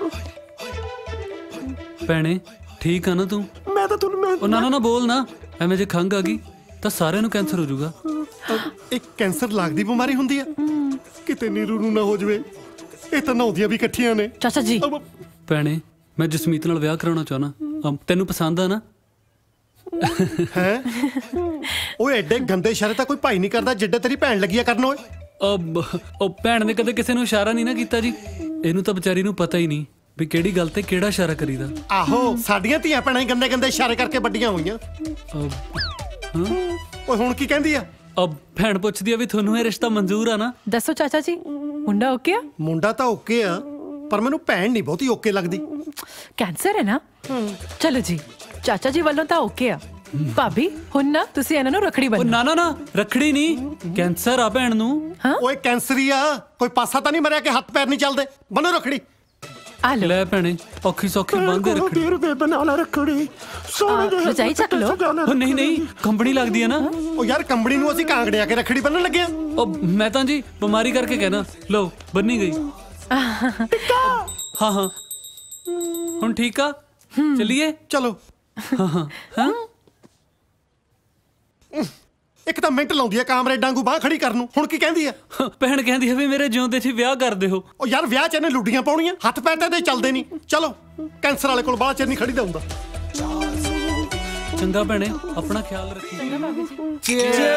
ਭੈਣੇ ਠੀਕ ਆ ਨਾ ਤੂੰ? ਮੈਂ ਤਾਂ ਤੁਹਾਨੂੰ ਉਹ ਨਾ ਬੋਲ ਨਾ, ਐਵੇਂ ਜੇ ਖੰਘ ਆ ਗਈ ਤਾਂ ਸਾਰਿਆਂ ਨੂੰ ਕੈਂਸਰ ਹੋ ਜਾਊਗਾ। ਇੱਕ ਕੈਂਸਰ ਲੱਗਦੀ ਬਿਮਾਰੀ ਹੁੰਦੀ ਆ? ਕਿਤੇ ਨੀਰੂ ਨੂੰ ਨਾ ਹੋ ਜਵੇ। ਇਹ ਤਾਂ ਨਹਾਉਂਦੀਆਂ ਵੀ ਇਕੱਠੀਆਂ ਨੇ। ਚਾਚਾ ਜੀ ਭੈਣੇ ਮੈਂ ਜਸਮੀਤ ਨਾਲ ਵਿਆਹ ਕਰਾਉਣਾ ਚਾਹਨਾ। ਤੈਨੂੰ ਪਸੰਦ ਆ ਨਾ? ਹੈ ਉਹ ਐਡੇ ਗੰਦੇ ਇਸ਼ਾਰੇ ਤਾਂ ਕੋਈ ਭਾਈ ਨਹੀਂ ਕਰਦਾ ਜਿੱਡੇ ਤੇਰੀ ਭੈਣ ਲੱਗੀ ਆ ਕਰਨ। ਓਏ ਉਹ ਭੈਣ ਨੇ ਕਦੇ ਕਿਸੇ ਨੂੰ ਇਸ਼ਾਰਾ ਨਹੀਂ ਨਾ ਕੀਤਾ ਜੀ। ਇਹਨੂੰ ਤਾਂ ਵਿਚਾਰੀ ਨੂੰ ਪਤਾ ਹੀ ਨਹੀਂ ਵੀ ਕਿਹੜੀ ਗੱਲ ਤੇ ਕਿਹੜਾ ਇਸ਼ਾਰਾ ਕਰੀਦਾ। ਆਹੋ ਸਾਡੀਆਂ ਧੀਆਂ ਭੈਣਾਂ ਹੀ ਗੰਦੇ ਗੰਦੇ ਇਸ਼ਾਰੇ ਕਰਕੇ ਵੱਡੀਆਂ ਹੋਈਆਂ। ਓਏ ਹੁਣ ਕੀ ਕਹਿੰਦੀ ਆ? ਭੈਣ ਪੁੱਛਦੀ ਆ ਵੀ ਤੁਹਾਨੂੰ ਇਹ ਰਿਸ਼ਤਾ ਮਨਜ਼ੂਰ ਆ ਨਾ? ਦੱਸੋ ਚਾਚਾ ਜੀ ਮੁੰਡਾ ਓਕੇ ਆ? ਮੁੰਡਾ ਤਾਂ ਓਕੇ ਆ, ਪਰ ਮੈਨੂੰ ਭੈਣ ਨਹੀਂ ਬਹੁਤੀ ਓਕੇ ਲੱਗਦੀ। ਕੈਂਸਰ ਹੈ ਨਾ? ਚਲੋ ਜੀ ਚਾਚਾ ਜੀ ਵੱਲੋਂ ਤਾਂ ਓਕੇ ਆ। ਭਾਬੀ ਹੁਣ ਨਾ ਤੁਸੀਂ ਇਹਨਾਂ ਨੂੰ ਰੱਖੜੀ ਬੰਨ੍ਹੋ। ਨਾ ਰੱਖੜੀ ਨਹੀਂ, ਕੈਂਸਰ ਆ ਭੈਣ ਨੂੰ। ਓਏ ਕੈਂਸਰੀ ਆ, ਕੋਈ ਪਾਸਾ ਤਾਂ ਨਹੀਂ ਮਰਿਆ ਕਿ ਹੱਥ ਪੈਰ ਨਹੀਂ ਚੱਲਦੇ। ਬੰਨੋ ਰੱਖੜੀ। ਲੈ ਭੈਣੇ ਔਖੀ ਸੌਖੀ ਬੰਨ੍ਹ ਰੱਖੜੀ। ਬਣਾ ਲਾ ਰੱਖੜੀ। ਰਜਾਈ ਚੱਕ ਲੋ। ਨਹੀਂ ਕੰਬਣੀ ਲੱਗਦੀ ਆ ਨਾ। ਉਹ ਯਾਰ ਕੰਬਣੀ ਨੂੰ ਅਸੀਂ ਕਾਂਗੜਿਆ ਕੇ ਰੱਖੜੀ ਬੰਨਣ ਲੱਗੇ ਆ। ਮੈਂ ਤਾਂ ਜੀ ਬਿਮਾਰੀ ਕਰਕੇ ਕਹਿਣਾ। ਲੋ ਬੰਨੀ ਗਈ। ਹਾਂ ਹੁਣ ਠੀਕ ਆ? ਚਲਿਏ? ਚਲੋ। ਇੱਕ ਤਾਂ ਮਿੰਟ ਲਾਉਂਦੀ ਆ ਕਾਮਰੇ ਡਾਂਗੂ ਬਾਹ ਖੜੀ ਕਰਨ ਨੂੰ। ਹੁਣ ਕੀ ਕਹਿੰਦੀ ਆ? ਭੈਣ ਕਹਿੰਦੀ ਆ ਵੀ ਮੇਰੇ ਜਿਉਂਦੇ 'ਚ ਵਿਆਹ ਕਰਦੇ ਹੋ। ਉਹ ਯਾਰ ਵਿਆਹ 'ਚ ਇਹਨੇ ਲੁੱਡੀਆਂ ਪਾਉਣੀਆਂ, ਹੱਥ ਪੈਰ ਤੇ ਚੱਲਦੇ ਨਹੀਂ। ਚਲੋ ਕੈਂਸਰ ਵਾਲੇ ਕੋਲ ਬਾਹਲਾ ਚਿਰ ਨਹੀਂ ਖੜੀਦਾ ਹੁੰਦਾ। ਚੰਗਾ ਭੈਣੇ ਆਪਣਾ ਖਿਆਲ ਰੱਖੀ। ਚੰਗਾ ਭਾਬੀ ਜੀ।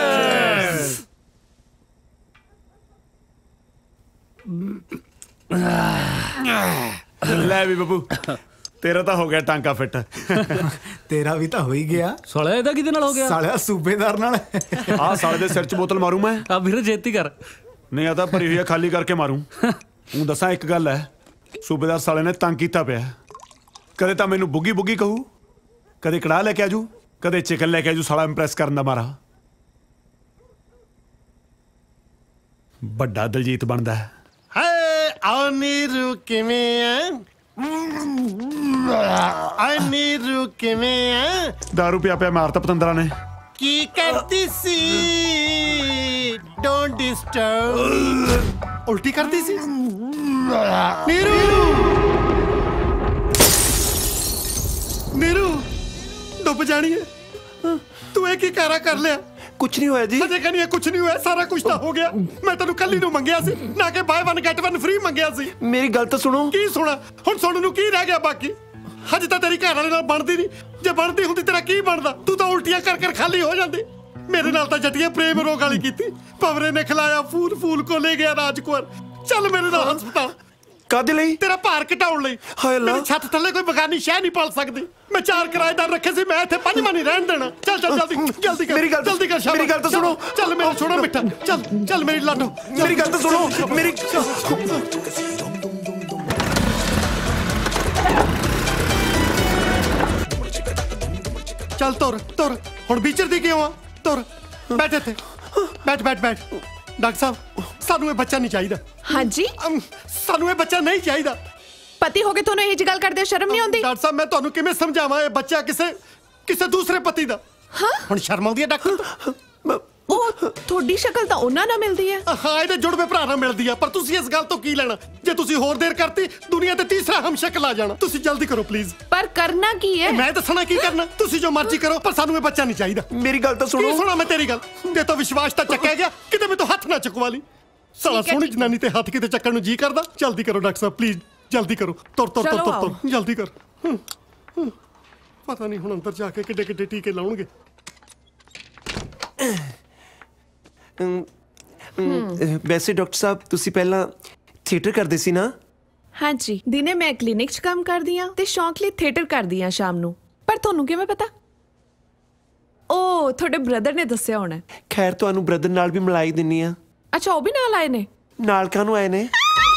ਲੈ ਵੀ ਬੱਬੂ ਤੇਰਾ ਤਾਂ ਹੋ ਗਿਆ ਟਾਂਕਾ ਫਿੱਟ। ਤੇਰਾ ਵੀ ਤਾਂ ਹੋ ਹੀ ਗਿਆ। ਸਾਲਿਆ ਇਹਦਾ ਕਿਹਦੇ ਨਾਲ ਹੋ ਗਿਆ? ਸਾਲਿਆ ਸੂਬੇਦਾਰ ਨਾਲ। ਆਹ ਸਾਲੇ ਦੇ ਸਿਰ 'ਚ ਬੋਤਲ ਮਾਰੂ ਮੈਂ। ਆ ਵੀਰ ਜੇਤੀ ਕਰ। ਨਹੀਂ ਆ ਤਾਂ ਭਰੀ ਹੋਈ ਆ, ਖਾਲੀ ਕਰਕੇ ਮਾਰੂ। ਹੁਣ ਦੱਸਾਂ ਇੱਕ ਗੱਲ ਹੈ, ਸੂਬੇਦਾਰ ਸਾਲੇ ਨੇ ਤੰਗ ਕੀਤਾ ਪਿਆ। ਕਦੇ ਤਾਂ ਮੈਨੂੰ ਬੁੱਗੀ ਬੁੱਗੀ ਕਹੂ, ਕਦੇ ਕੜਾਹ ਲੈ ਕੇ ਆਜੂ, ਕਦੇ ਚਿਕਨ ਲੈ ਕੇ ਆਜੂ। ਸਾਲਾ ਇੰਪ੍ਰੈਸ ਕਰਨ ਦਾ ਮਾਰਾ। ਵੱਡਾ ਦਲਜੀਤ ਬਣਦਾ ਹੈ। ਹਾਏ ਆ ਨੀਰੂ ਕਿਵੇਂ ਆ? ਆ ਨੀਰੂ ਕਿਵੇਂ ਆ? ਦਾਰੂ ਪਿਆ ਪਿਆ ਮਾਰਤਾ ਪਤੰਦਰਾਂ ਨੇ। ਕੀ ਕਰਦੀ ਸੀ? Don't disturb. ਉਲਟੀ ਕਰਦੀ ਸੀ। ਨੀਰੂ ਨੀਰੂ ਡੁੱਬ ਜਾਣੀ ਹੈ। ਤੂੰ ਇਹ ਕੀ ਕਾਰਾ ਕਰ ਲਿਆ? ਕੁਛ ਨਹੀਂ ਹੋਇਆ ਜੀ। ਅਜੇ ਕਹਿੰਦੀ ਕੁਛ ਨਹੀਂ ਹੋਇਆ, ਸਾਰਾ ਕੁਝ ਤਾਂ ਹੋ ਗਿਆ। ਮੈਂ ਤੈਨੂੰ ਕੱਲੀ ਨੂੰ ਮੰਗਿਆ ਸੀ, ਨਾ ਕਿ ਬਾਏ 1 ਗੈਟ 1 ਫ੍ਰੀ ਮੰਗਿਆ ਸੀ। ਮੇਰੀ ਗੱਲ ਤਾਂ ਸੁਣੋ। ਕੀ ਸੁਣਾ? ਹੁਣ ਸੁਣਨ ਨੂੰ ਕੀ ਰਹਿ ਗਿਆ ਬਾਕੀ? ਹਜੇ ਤਾਂ ਤੇਰੀ ਘਰ ਵਾਲੇ ਨਾਲ ਬਣਦੀ ਨਹੀਂ। ਜੇ ਬਣਦੀ ਹੁੰਦੀ ਤੇਰਾ ਕੀ ਬਣਦਾ? ਤੂੰ ਤਾਂ ਉਲਟੀਆਂ ਕਰ ਕਰ ਖਾਲੀ ਹੋ ਜਾਂਦੀ। ਮੇਰੇ ਨਾਲ ਤਾਂ ਜੱਟੀਆਂ ਪ੍ਰੇਮ ਰੋਗ ਵਾਲੀ ਕੀਤੀ। ਪਵਰੇ ਨੇ ਖਿਲਾਇਆ, ਫੂਲ ਫੂਲ ਕੋ ਲੈ ਗਿਆ ਰਾਜਕੁਮਾਰ। ਚੱਲ ਮੇਰੇ ਨਾਲ ਹਸਪਤਾਲ। ਕਾਹਦੇ ਲਈ? ਤੇਰਾ ਭਾਰ ਘਟਾਉਣ ਲਈ। ਹਾਏ ਅੱਲਾ, ਮੇਰੀ ਛੱਤ ਥੱਲੇ ਕੋਈ ਬਗਾਨੀ ਸ਼ਹਿ ਨਹੀਂ ਪਲ ਸਕਦੀ। ਮੈਂ 4 ਕਿਰਾਏਦਾਰ ਰੱਖੇ ਸੀ, ਮੈਂ ਇੱਥੇ 5ਵਾਂ ਨਹੀਂ ਰਹਿਣ ਦੇਣਾ। ਚੱਲ ਚੱਲ ਜਲਦੀ ਜਲਦੀ ਕਰ। ਮੇਰੀ ਗੱਲ ਜਲਦੀ ਕਰ। ਮੇਰੀ ਗੱਲ ਤਾਂ ਸੁਣੋ। ਚੱਲ ਮੇਰਾ ਛੋੜਾ ਮਿੱਠਾ। ਚੱਲ ਚੱਲ ਮੇਰੀ ਲਾਡੋ, ਮੇਰੀ ਗੱਲ ਤਾਂ ਸੁਣੋ। ਮੇਰੀ ਚੱਲ ਤੁਰ ਤੁਰ। ਹੁਣ ਵਿਚਰਦੀ ਕਿਉਂ ਆ? ਤੁਰ। ਬੈਠ ਇੱਥੇ। ਬੈਠ ਬੈਠ ਬੈਠ। ਡਾਕਟਰ ਸਾਹਿਬ ਸਾਨੂੰ ਇਹ ਬੱਚਾ ਨਹੀਂ ਚਾਹੀਦਾ। ਹਾਂਜੀ ਸਾਨੂੰ ਇਹ ਬੱਚਾ ਨਹੀਂ ਚਾਹੀਦਾ। ਪਤੀ ਹੋ ਕੇ ਤੁਹਾਨੂੰ ਇਹ ਜੀ ਗੱਲ ਕਰਦੇ ਸ਼ਰਮ ਨਹੀਂ ਆਉਂਦੀ? ਡਾਕਟਰ ਸਾਹਿਬ ਮੈਂ ਤੁਹਾਨੂੰ ਕਿਵੇਂ ਸਮਝਾਵਾਂ? ਇਹ ਬੱਚਾ ਕਿਸੇ ਦੂਸਰੇ ਪਤੀ ਦਾ। ਹਾਂ ਹੁਣ ਸ਼ਰਮ ਆਉਂਦੀ ਹੈ ਡਾਕਟਰ? ਉਹ ਤੁਹਾਡੀ ਸ਼ਕਲ ਤਾਂ ਉਹਨਾਂ ਨਾਲ ਮਿਲਦੀ ਹੈ। ਹਾਂ ਇਹਦੇ ਜੁੜਵੇਂ ਭਰਾ ਨਾਲ ਮਿਲਦੀ ਆ। ਪਰ ਤੁਸੀਂ ਇਸ ਗੱਲ ਤੋਂ ਕੀ ਲੈਣਾ? ਜੇ ਤੁਸੀਂ ਹੋਰ ਦੇਰ ਕਰਤੀ ਦੁਨੀਆ ਤੇ ਤੀਸਰਾ ਹਮਸ਼ਕਲ ਆ ਜਾਣਾ। ਤੁਸੀਂ ਜਲਦੀ ਕਰੋ ਪਲੀਜ਼। ਪਰ ਕਰਨਾ ਕੀ ਹੈ? ਮੈਂ ਦੱਸਣਾ ਕੀ ਕਰਨਾ। ਤੁਸੀਂ ਜੋ ਮਰਜ਼ੀ ਕਰੋ, ਪਰ ਸਾਨੂੰ ਇਹ ਬੱਚਾ ਨਹੀਂ ਚਾਹੀਦਾ। ਮੇਰੀ ਗੱਲ ਤਾਂ ਸੁਣੋ। ਕੀ ਸੁਣਾ ਮੈਂ ਤੇਰੀ ਗੱਲ? ਤੇ ਤਾਂ ਵਿਸ਼ਵਾਸ ਤਾਂ ਚੱਕਿਆ ਗਿਆ, ਕਿਤੇ ਮੈਂ ਤੋਂ ਹੱਥ ਨਾ ਚੁਕਵਾ ਲਈ। ਸਾਲਾ ਸੋਹਣੀ ਜਨਾਨੀ ਤੇ ਹੱਥ ਕਿਤੇ ਚੱਕਣ ਨੂੰ ਜੀ ਕਰਦਾ। ਜਲਦੀ ਕਰੋ ਡਾਕਟਰ ਸਾਹਿਬ ਪਲੀਜ਼, ਜਲਦੀ ਕਰੋ। ਤੁਰ ਤੁਰ ਤੁਰ ਤੁਰ ਜਲਦੀ ਕਰ। ਪਤਾ ਨਹੀਂ ਹੁਣ ਅੰਦਰ ਜਾ ਕੇ ਕਿੱਡੇ ਕਿੱਡੇ ਟੀਕੇ ਲਾਉਣਗੇ। ਵੈਸੇ ਡਾਕਟਰ ਸਾਹਿਬ ਤੁਸੀਂ ਪਹਿਲਾਂ ਥੀਏਟਰ ਕਰਦੇ ਸੀ ਨਾ? ਹਾਂਜੀ, ਦਿਨੇ ਮੈਂ ਕਲੀਨਿਕ 'ਚ ਕੰਮ ਕਰਦੀ ਆ ਤੇ ਸ਼ੌਂਕ ਲਈ ਥੀਏਟਰ ਕਰਦੀ ਆ ਸ਼ਾਮ ਨੂੰ। ਪਰ ਤੁਹਾਨੂੰ ਕਿਵੇਂ ਪਤਾ? ਉਹ ਤੁਹਾਡੇ ਬ੍ਰਦਰ ਨੇ ਦੱਸਿਆ ਹੋਣਾ। ਖੈਰ ਤੁਹਾਨੂੰ ਬ੍ਰਦਰ ਨਾਲ ਵੀ ਮਿਲਾਈ ਦਿੰਨੀ ਆ। ਅੱਛਾ, ਉਹ ਵੀ ਨਾਲ ਆਏ ਨੇ? ਨਾਲ ਕਾਹਨੂੰ ਆਏ ਨੇ?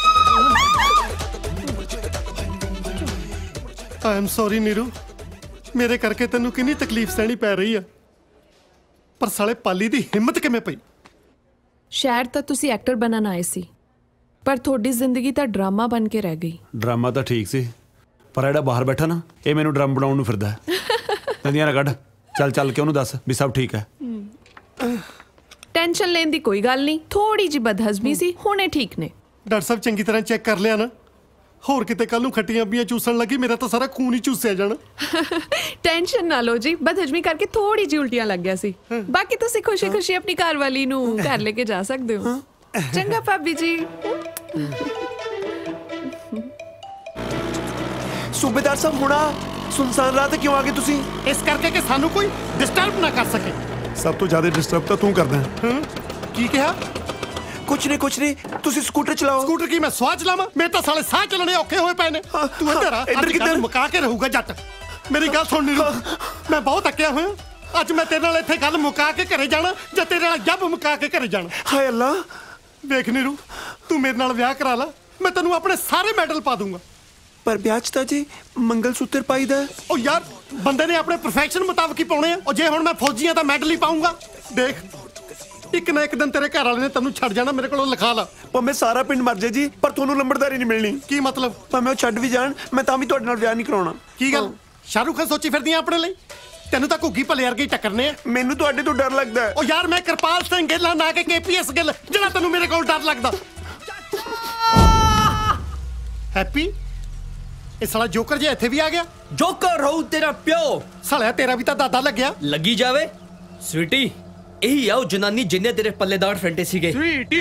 ਆਈ ਐਮ ਸੌਰੀ ਨੀਰੂ, ਮੇਰੇ ਕਰਕੇ ਤੈਨੂੰ ਕਿੰਨੀ ਤਕਲੀਫ ਸਹਿਣੀ ਪੈ ਰਹੀ ਆ। ਪਰ ਸਾਲੇ ਪਾਲੀ ਦੀ ਹਿੰਮਤ ਕਿਵੇਂ ਪਈ? ਸ਼ਾਇਦ ਤਾਂ ਤੁਸੀਂ ਐਕਟਰ ਬਣਨ ਆਏ ਸੀ, ਪਰ ਤੁਹਾਡੀ ਜ਼ਿੰਦਗੀ ਤਾਂ ਡਰਾਮਾ ਬਣ ਕੇ ਰਹਿ ਗਈ। ਡਰਾਮਾ ਤਾਂ ਠੀਕ ਸੀ, ਪਰ ਜਿਹੜਾ ਬਾਹਰ ਬੈਠਾ ਨਾ, ਇਹ ਮੈਨੂੰ ਡਰਮ ਬਣਾਉਣ ਨੂੰ ਫਿਰਦਾ। ਨਦੀਆਂ ਨਾ ਕੱਢ। ਚੱਲ ਚੱਲ ਕੇ ਉਹਨੂੰ ਦੱਸ ਵੀ ਸਭ ਠੀਕ ਹੈ। ਟੈਨਸ਼ਨ ਲੈਣ ਦੀ ਕੋਈ ਗੱਲ ਨਹੀਂ। ਥੋੜੀ ਜਿਹੀ ਬਦਹਜ਼ਮੀ ਸੀ, ਹੁਣੇ ਠੀਕ ਨੇ। ਡਾਕਟਰ ਸਾਹਿਬ ਚੰਗੀ ਤਰ੍ਹਾਂ ਚੈੱਕ ਕਰ ਲਿਆ ਨਾ? ਹੋਰ ਕਿਤੇ ਕੱਲ ਨੂੰ ਖੱਟੀਆਂ ਬੀਆਂ ਚੂਸਣ ਲੱਗੀ, ਮੇਰਾ ਤਾਂ ਸਾਰਾ ਖੂਨ ਹੀ ਚੂਸਿਆ ਜਾਣਾ। ਟੈਨਸ਼ਨ ਨਾ ਲਓ ਜੀ, ਬਦਹਜ਼ਮੀ ਕਰਕੇ ਥੋੜੀ ਜਿਹੀ ਉਲਟੀਆਂ ਲੱਗ ਗਿਆ ਸੀ। ਬਾਕੀ ਤੁਸੀਂ ਖੁਸ਼ੀ ਖੁਸ਼ੀ ਆਪਣੀ ਘਰ ਵਾਲੀ ਨੂੰ ਘਰ ਲੈ ਕੇ ਜਾ ਸਕਦੇ ਹੋ। ਚੰਗਾ ਭਾਬੀ ਜੀ। ਸੂਬੇਦਾਰ ਸਾਹਿਬ ਹੁਣਾ ਸੁਨਸਾਨ ਰਾਤ ਕਿਉਂ ਆ ਗਏ ਤੁਸੀਂ? ਇਸ ਕਰਕੇ ਕਿ ਸਾਨੂੰ ਕੋਈ ਡਿਸਟਰਬ ਨਾ ਕਰ ਸਕੇ। ਸਭ ਤੋਂ ਜ਼ਿਆਦਾ ਡਿਸਟਰਬ ਤਾਂ ਤੂੰ ਕਰਦਾ। ਕੀ ਕਿਹਾ? ਕੁਛ ਨਹੀਂ ਤੁਸੀਂ ਸਕੂਟਰ ਚਲਾਓ। ਸਕੂਟਰ ਕੀ ਮੈਂ ਸਵਾਹ ਚਲਾਵਾਂ? ਮੇਰੇ ਤਾਂ ਸਾਲੇ ਸਾਹ ਚੱਲਣੇ ਔਖੇ ਹੋਏ ਪਏ ਨੇ। ਤੂੰ ਇੱਧਰ ਆ। ਇੱਧਰ ਕਿੱਧਰ? ਮੁਕਾ ਕੇ ਰਹੂਗਾ ਜੱਟ। ਮੇਰੀ ਗੱਲ ਸੁਣ ਨੀਰੂ, ਮੈਂ ਬਹੁਤ ਅੱਕਿਆ ਹੋਇਆ। ਅੱਜ ਮੈਂ ਤੇਰੇ ਨਾਲ ਇੱਥੇ ਗੱਲ ਮੁਕਾ ਕੇ ਘਰੇ ਜਾਣਾ ਜਾਂ ਤੇਰੇ ਨਾਲ ਜੱਬ ਮੁਕਾ ਕੇ ਘਰੇ ਜਾਣਾ। ਹਾਏ ਅੱਲਾ। ਵੇਖ ਨੀਰੂ, ਤੂੰ ਮੇਰੇ ਨਾਲ ਵਿਆਹ ਕਰਾ ਲਾ, ਮੈਂ ਤੈਨੂੰ ਆਪਣੇ ਸਾਰੇ ਮੈਡਲ ਪਾ ਦੂੰਗਾ। ਪਰ ਵਿਆਹ 'ਚ ਤਾਂ ਜੀ ਮੰਗਲ ਸੂਤਰ ਪਾਈਦਾ। ਉਹ ਯਾਰ ਬੰਦੇ ਨੇ ਆਪਣੇ ਪ੍ਰੋਫੈਸ਼ਨ ਮੁਤਾਬਕ ਹੀ ਪਾਉਣੇ ਆ। ਉਹ ਜੇ ਹੁਣ ਮੈਂ ਫੌਜੀ ਆ ਤਾਂ ਮੈਡਲ ਹੀ ਪਾਉਂਗਾ। ਦੇਖ ਇੱਕ ਨਾ ਇੱਕ ਦਿਨ ਤੇਰੇ ਘਰ ਵਾਲੇ ਨੇ ਤੈਨੂੰ ਛੱਡ ਜਾਣਾ। ਮੇਰੇ ਕੋਲੋਂ ਲਿਖਾ ਲਾ। ਭਾਵੇਂ ਸਾਰਾ ਪਿੰਡ ਮਰ ਜਾਏ ਜੀ, ਪਰ ਤੁਹਾਨੂੰ ਲੰਬੜਦਾਰੀ ਨਹੀਂ ਮਿਲਣੀ। ਕੀ ਮਤਲਬ? ਭਾਵੇਂ ਉਹ ਛੱਡ ਵੀ ਜਾਣ, ਮੈਂ ਤਾਂ ਵੀ ਤੁਹਾਡੇ ਨਾਲ ਵਿਆਹ ਨਹੀਂ ਕਰਾਉਣਾ। ਕੀ ਗੱਲ ਸ਼ਾਹਰੁਖ ਖਾਨ ਸੋਚੀ ਫਿਰਦੀਆਂ ਆਪਣੇ ਲਈ? ਤੈਨੂੰ ਤਾਂ ਘੁੱਗੀ ਭਲੇ ਵਰਗੇ ਟੱਕਰਨੇ ਆ। ਮੈਨੂੰ ਤੁਹਾਡੇ ਤੋਂ ਡਰ ਲੱਗਦਾ। ਉਹ ਯਾਰ ਮੈਂ ਕਿਰਪਾਲ ਸਿੰਘ ਗਿੱਲ ਨਾ ਕਿ KPS ਗਿੱਲ, ਜਿਹੜਾ ਤੈਨੂੰ ਮੇਰੇ ਕੋਲ ਡਰ ਲੱਗਦਾ। ਹੈਪੀ, ਇਹ ਸਾਲਾ ਜੋਕਰ ਜੇ ਇੱਥੇ ਵੀ ਆ ਗਿਆ। ਜੋਕਰ ਰਹੂ ਤੇਰਾ ਪਿਓ। ਸਾਲਿਆ ਤੇਰਾ ਵੀ ਤਾਂ ਦਾਦਾ ਲੱਗਿਆ। ਲੱਗੀ ਜਾਵੇ ਸਵੀਟੀ, ਇਹੀ ਆ ਉਹ ਜਨਾਨੀ ਜਿੰਨੇ ਤੇਰੇ ਪੱਲੇਦਾਰ ਫਰੰਟੇ ਸੀਗੇ। ਸਵੀਟੀ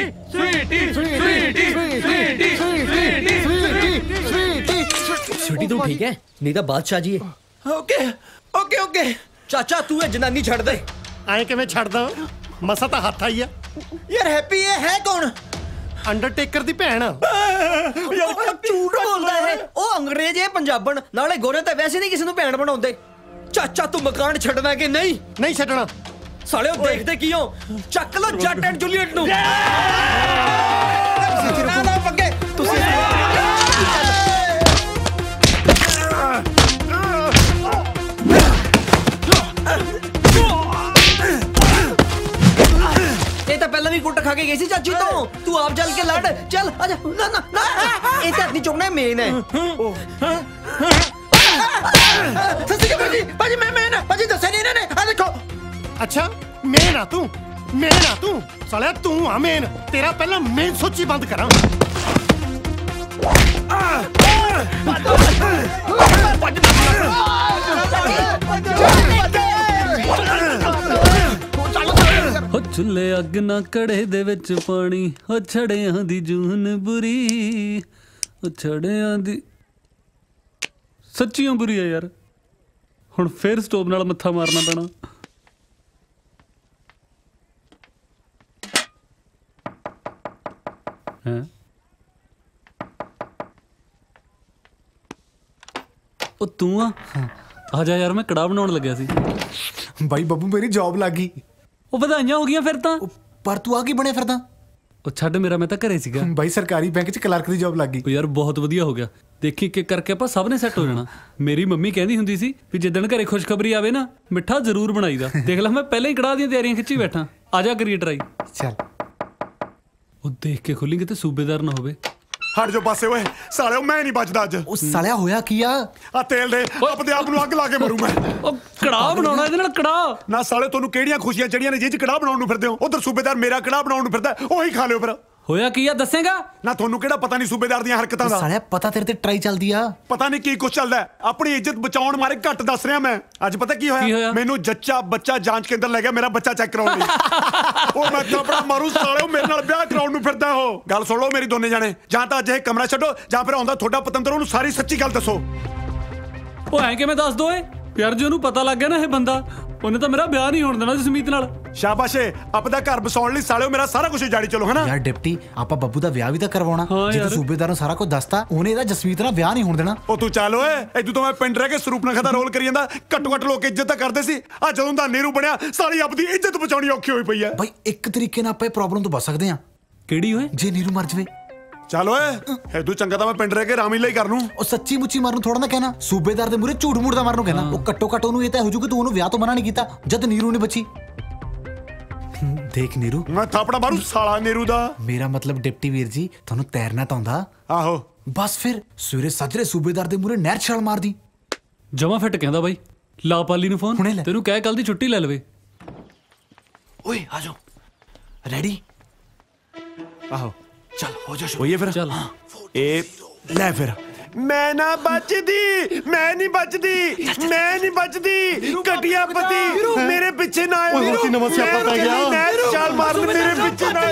ਸਵੀਟੀ ਤੂੰ ਠੀਕ ਹੈ? ਨਹੀਂ ਤਾਂ ਬਾਦਸ਼ਾਹ ਜੀ ਹੈ। ਓਕੇ ਚਾਚਾ ਤੂੰ ਇਹ ਜਨਾਨੀ ਛੱਡ ਦੇ। ਐਂ ਕਿਵੇਂ ਛੱਡਦਾ? ਮਸਾ ਤਾਂ ਹੱਥ ਆਈ ਆ। ਯਾਰ ਹੈਪੀ ਇਹ ਹੈ ਕੌਣ? ਅੰਡਰਟੇਕਰ ਦੀ ਭੈਣ। ਯਾਰ ਝੂਠ ਬੋਲਦਾ ਹੈ। ਉਹ ਅੰਗਰੇਜ਼ ਹੈ ਪੰਜਾਬਣ, ਨਾਲੇ ਗੋਰੇ ਤਾਂ ਵੈਸੇ ਨਹੀਂ ਕਿਸੇ ਨੂੰ ਭੈਣ ਬਣਾਉਂਦੇ। ਚਾਚਾ ਤੂੰ ਮਕਾਨ ਛੱਡਣਾ ਕਿ ਨਹੀਂ? ਨਹੀਂ ਛੱਡਣਾ। ਸਾਲਿਓ ਦੇਖਦੇ ਕੀ ਹੋ? ਚੱਕ ਲੋ ਜੱਟ ਐਂਡ ਜੂਲੀਅਟ ਨੂੰ। ਨਾ ਪੱਕੇ ਤੁਸੀਂ ਇਹ ਤਾਂ ਪਹਿਲਾਂ ਵੀ ਕੁੱਟ ਖਾ ਕੇ के गई सी चाची तो तू आप चल के लड़ चल आजा ना ना ना ये तो नहीं चुकना मेन है भाजी मैं भाजी दस्या नहीं इन्होंने आ देखो अच्छा मेन आ तू साले तू आ मेन तेरा पहला मेन सोची बंद करा चुल्ले अग ना कड़े दे विच पानी हो छड़ियां दी जून बुरी हो छड़ियां दी सच्चियों बुरी है यार हुण फिर स्टोव नाल मत्था मारना पैना है ओ तू आ जा यार मैं कड़ा बनाउण लग्या सी भाई बब्बू मेरी जॉब लग गई ਉਹ ਵਧਾਈਆਂ ਹੋ ਗਈਆਂ ਫਿਰ ਤਾਂ ਪਰ ਤੂੰ ਆ ਕੀ ਬਣਿਆ ਫਿਰਦਾ ਉਹ ਛੱਡ ਮੇਰਾ ਮੈਂ ਤਾਂ ਘਰੇ ਸੀਗਾ ਬਾਈ ਸਰਕਾਰੀ ਬੈਂਕ 'ਚ ਕਲਰਕ ਦੀ ਜੌਬ ਲੱਗ ਗਈ ਉਹ ਯਾਰ ਬਹੁਤ ਵਧੀਆ ਹੋ ਗਿਆ ਦੇਖੀ ਕਿ ਕਰਕੇ ਆਪਾਂ ਸਭ ਨੇ ਸੈੱਟ ਹੋ ਜਾਣਾ ਮੇਰੀ ਮੰਮੀ ਕਹਿੰਦੀ ਹੁੰਦੀ ਸੀ ਵੀ ਜਿੱਦਣ ਘਰੇ ਖੁਸ਼ਖਬਰੀ ਆਵੇ ਨਾ ਮਿੱਠਾ ਜ਼ਰੂਰ ਬਣਾਈਦਾ ਦੇਖ ਲੈ ਮੈਂ ਪਹਿਲਾਂ ਹੀ ਕੜਾਹ ਦੀਆਂ ਤਿਆਰੀਆਂ ਖਿੱਚੀ ਬੈਠਾ ਆ ਜਾ ਕਰੀਏ ਟਰਾਈ ਚੱਲ ਉਹ ਦੇਖ ਕੇ ਖੁੱਲੀ ਕਿਤੇ ਸੂਬੇਦਾਰ ਨਾ ਹੋਵੇ ਹਟ ਜੋ ਪਾਸੇ ਓਏ ਸਾਲਿਓ ਮੈਂ ਨਹੀਂ ਬਚਦਾ ਅੱਜ ਉਹ ਸਾਲਿਆ ਹੋਇਆ ਕੀ ਆ ਤੇਲ ਦੇ ਆਪਣੇ ਆਪ ਨੂੰ ਅੱਗ ਲਾ ਕੇ ਮਰੂ ਮੈਂ ਉਹ ਕੜਾਹ ਬਣਾਉਣਾ ਇਹਦੇ ਨਾਲ ਕੜਾਹ ਨਾ ਸਾਲੇ ਤੁਹਾਨੂੰ ਕਿਹੜੀਆਂ ਖੁਸ਼ੀਆਂ ਚੜੀਆਂ ਨੇ ਜਿਹਦੇ ਚ ਕੜਾਹ ਬਣਾਉਣ ਨੂੰ ਫਿਰਦੇ ਹੋ ਉਧਰ ਸੂਬੇਦਾਰ ਮੇਰਾ ਕੜਾਹ ਬਣਾਉਣ ਨੂੰ ਫਿਰਦਾ ਉਹੀ ਖਾ ਲਿਓ ਫਿਰ ਹੋਇਆ ਕੀ ਆ ਦੱਸੇਗਾ ਨਾ ਤੁਹਾਨੂੰ ਕਿਹੜਾ ਪਤਾ ਨਹੀਂ ਸੂਬੇਦਾਰ ਦੀਆਂ ਹਰਕਤਾਂ ਦਾ ਸਾਲਿਆ ਪਤਾ ਤੇਰੇ ਤੇ ਟਰਾਈ ਚੱਲਦੀ ਆ ਪਤਾ ਨਹੀਂ ਕੀ ਕੁਝ ਚੱਲਦਾ ਆਪਣੀ ਇੱਜ਼ਤ ਬਚਾਉਣ ਮਾਰੇ ਘੱਟ ਦੱਸ ਰਿਹਾ ਮੈਂ ਅੱਜ ਪਤਾ ਕੀ ਹੋਇਆ ਮੈਨੂੰ ਜੱਚਾ ਬੱਚਾ ਜਾਂਚ ਕੇਂਦਰ ਲੈ ਗਿਆ ਮੇਰਾ ਬੱਚਾ ਚੈੱਕ ਕਰਾਉਣ ਲਈ ਉਹ ਮੈਂ ਥਾਪੜਾ ਮਾਰੂ ਸਾਲਿਓ ਮੇਰੇ ਨਾਲ ਵਿਆਹ ਕਰਾਉਣ ਨੂੰ ਫਿਰਦਾ ਉਹ ਗੱਲ ਸੁਣ ਲਓ ਮੇਰੀ ਦੋਨੇ ਜਾਣੇ ਜਾਂ ਤਾਂ ਅੱਜ ਇਹ ਕਮਰਾ ਛੱਡੋ ਜਾਂ ਫਿਰ ਆਉਂਦਾ ਤੁਹਾਡਾ ਪਤੰਦਰ ਉਹਨੂੰ ਸਾਰੀ ਸੱਚੀ ਗੱਲ ਦੱਸੋ ਉਹ ਐਂ ਕਿਵੇਂ ਦੱਸ ਦੋ ਏ ਯਾਰ ਜੇ ਉਹਨੂੰ ਪਤਾ ਲੱਗ ਗਿਆ ਨਾ ਇਹ ਬੰਦਾ ਉਹਨੇ ਤਾਂ ਮੇਰਾ ਵਿਆਹ ਨਹੀਂ ਹੋਣ ਦੇਣਾ ਜਸਮੀਤ ਨਾਲ ਸ਼ਾਬਾਸ਼ ਆਪਦਾ ਘਰ ਬਸਾਉਣ ਲਈ ਸਾਲਿਓ ਮੇਰਾ ਸਾਰਾ ਕੁਝ ਜਾੜੀ ਚਲੋ ਹਨਾ ਯਾਰ ਡਿਪਟੀ ਆਪਾਂ ਬੱਬੂ ਦਾ ਵਿਆਹ ਵੀ ਤਾਂ ਕਰਵਾਉਣਾ ਜੇ ਤੂੰ ਸੂਬੇਦਾਰ ਨੂੰ ਸਾਰਾ ਕੁਝ ਦੱਸਤਾ ਉਹਨੇ ਇਹਦਾ ਜਸਮੀਤ ਨਾਲ ਵਿਆਹ ਨਹੀਂ ਹੋਣ ਦੇਣਾ ਉਹ ਤੂੰ ਚੱਲ ਓਏ ਇਦੋਂ ਤਾਂ ਮੈਂ ਪਿੰਡ ਰਹਿ ਕੇ ਸਰੂਪਨਖਾ ਦਾ ਰੋਲ ਕਰੀ ਜਾਂਦਾ ਘੱਟੋ ਘੱਟ ਲੋਕ ਇੱਜ਼ਤ ਤਾਂ ਕਰਦੇ ਸੀ ਆ ਜਦੋਂ ਦਾ ਨੀਰੂ ਬਣਿਆ ਸਾਰੀ ਆਪਦੀ ਇੱਜ਼ਤ ਬਚਾਉਣੀ ਔਖੀ ਹੋਈ ਪਈ ਐ ਬਾਈ ਇੱਕ ਤਰੀਕੇ ਨਾਲ ਆਪਾਂ ਇਹ ਪ੍ਰੋਬਲਮ ਤੋਂ ਬਚ ਸਕਦੇ ਆ ਕਿਹੜੀ ਓਏ ਜੇ ਨੀਰੂ ਮਰ ਜਵੇ ਚੱਲ ਓਏ ਇਦੋਂ ਚੰਗਾ ਤਾਂ ਮੈਂ ਪਿੰਡ ਰਹਿ ਕੇ ਰਾਮਲੀਲਾ ਹੀ ਕਰ ਲੂੰ ਉਹ ਸੱਚੀ ਮੁੱਚੀ ਮਰਨ ਨੂੰ ਥੋੜਾ ਨਾ ਕਹਿਣਾ ਸੂਬੇਦਾਰ ਦੇ ਮੂਰੇ ਝੂਠ ਮੂਠ ਦਾ ਮਰਨ ਨੂੰ ਕਹਿਣਾ ਉਹ ਘੱਟੋ ਘੱਟ ਉਹਨੂੰ ਇਹ ਤਾਂ ਹੋ ਜੂ ਕਿ ਤੂੰ ਉਹਨੂੰ ਵਿਆਹ ਤੋਂ ਮਨਾ ਨਹੀਂ ਕੀਤਾ ਜਦ ਨੀਰੂ ਨੇ ਬਚੀ ਦੇਖ ਨੀਰੂ ਮੈਂ ਥਾਪੜਾ ਮਾਰੂ ਸਾਲਾ ਨੀਰੂ ਦਾ ਮੇਰਾ ਮਤਲਬ ਡਿਪਟੀ ਵੀਰ ਜੀ ਤੁਹਾਨੂੰ ਤੈਰਨਾ ਤਾਂ ਆਉਂਦਾ ਆਹੋ ਬਸ ਫਿਰ ਸਵੇਰੇ ਸਾਜਰੇ ਸੂਬੇਦਾਰ ਦੇ ਮੂਰੇ ਨਹਿਰ ਛਾਲ ਮਾਰਦੀ ਜਮਾ ਫਿੱਟ ਕਹਿੰਦਾ ਬਾਈ ਲਾ ਪਾਲੀ ਨੂੰ ਫੋਨ ਤੈਨੂੰ ਕਹਿ ਕੱਲ ਦੀ ਛੁੱਟੀ ਲੈ ਲਵੇ ਓਏ ਆ ਜਾਓ ਰੈਡੀ ਆਹੋ ਚੱਲ ਹੋ ਜਾ ਹੋਈਏ ਫਿਰ ਚੱਲ ਇਹ ਲੈ ਫਿਰ ਮੈਂ ਨਾ ਬਚਦੀ ਮੈਂ ਨਹੀਂ ਬਚਦੀ ਮੈਂ ਨਹੀਂ ਬਚਦੀ ਘਟਿਆ ਪਤੀ ਮੇਰੇ ਪਿੱਛੇ ਨਾ ਆਏ ਓਏ ਨਵਾਂ ਸਿਆਪਾ ਪੈ ਗਿਆ ਮੈਂ ਛਾਲ ਮਾਰ ਮੇਰੇ ਪਿੱਛੇ ਨਾ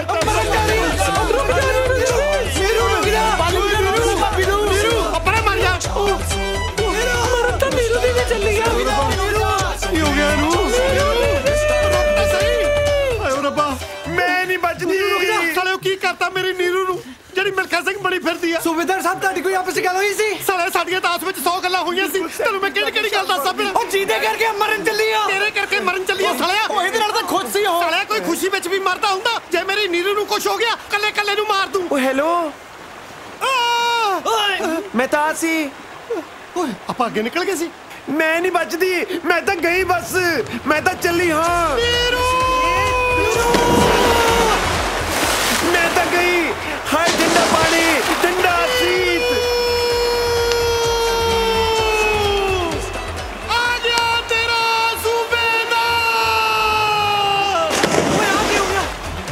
ਕੀ ਕਰਤਾ ਮੇਰੀ ਨੀਰੂ ਨੂੰ ਜਿਹੜੀ ਮਿਲਖਾ ਸਿੰਘ ਬੜੀ ਫਿਰਦੀ ਆ ਸੂਬੇਦਾਰ ਸਾਹਿਬ ਤੁਹਾਡੀ ਕੋਈ ਆਪਸ ਵਿੱਚ ਗੱਲ ਹੋਈ ਸੀ ਸਾਲੇ ਸਾਡੀਆਂ ਤਾਂ ਆਪਸ ਵਿੱਚ 100 ਗੱਲਾਂ ਹੋਈਆਂ ਸੀ ਤੈਨੂੰ ਮੈਂ ਕਿਹੜੀ ਗੱਲ ਦੱਸਾਂ ਫਿਰ ਉਹ ਜੀਦੇ ਕਰਕੇ ਮਰਨ ਚੱਲੀ ਆ ਤੇਰੇ ਕਰਕੇ ਮਰਨ ਚੱਲੀ ਆ ਸਾਲਿਆ ਉਹ ਇਹਦੇ ਨਾਲ ਤਾਂ ਖੁਸ਼ ਸੀ ਉਹ ਸਾਲਿਆ ਕੋਈ ਖੁਸ਼ੀ ਵਿੱਚ ਵੀ ਮਰਦਾ ਹੁੰਦਾ ਜੇ ਮੇਰੀ ਨੀਰੂ ਨੂੰ ਕੁਝ ਹੋ ਗਿਆ ਕੱਲੇ ਕੱਲੇ ਨੂੰ ਮਾਰ ਦੂੰ ਓ ਹੈਲੋ ਮੈਂ ਤਾਂ ਸੀ ਓਏ ਆਪਾਂ ਅੱਗੇ ਨਿਕਲ ਗਏ ਸੀ ਮੈਂ ਨਹੀਂ ਬਚਦੀ ਮੈਂ ਤਾਂ ਗਈ ਬਸ ਮੈਂ ਤਾਂ ਚੱਲੀ ਹਾਂ ਮੈਂ ਤਾਂ ਗਈ ਹਾਏ ਠੰਡਾ ਪਾਣੀ ਠੰਡਾ ਸੀਤ ਆ ਗਿਆ ਤੇਰਾ ਸੂਬੇਦਾਰ ਓਏ ਆ ਗਿਆ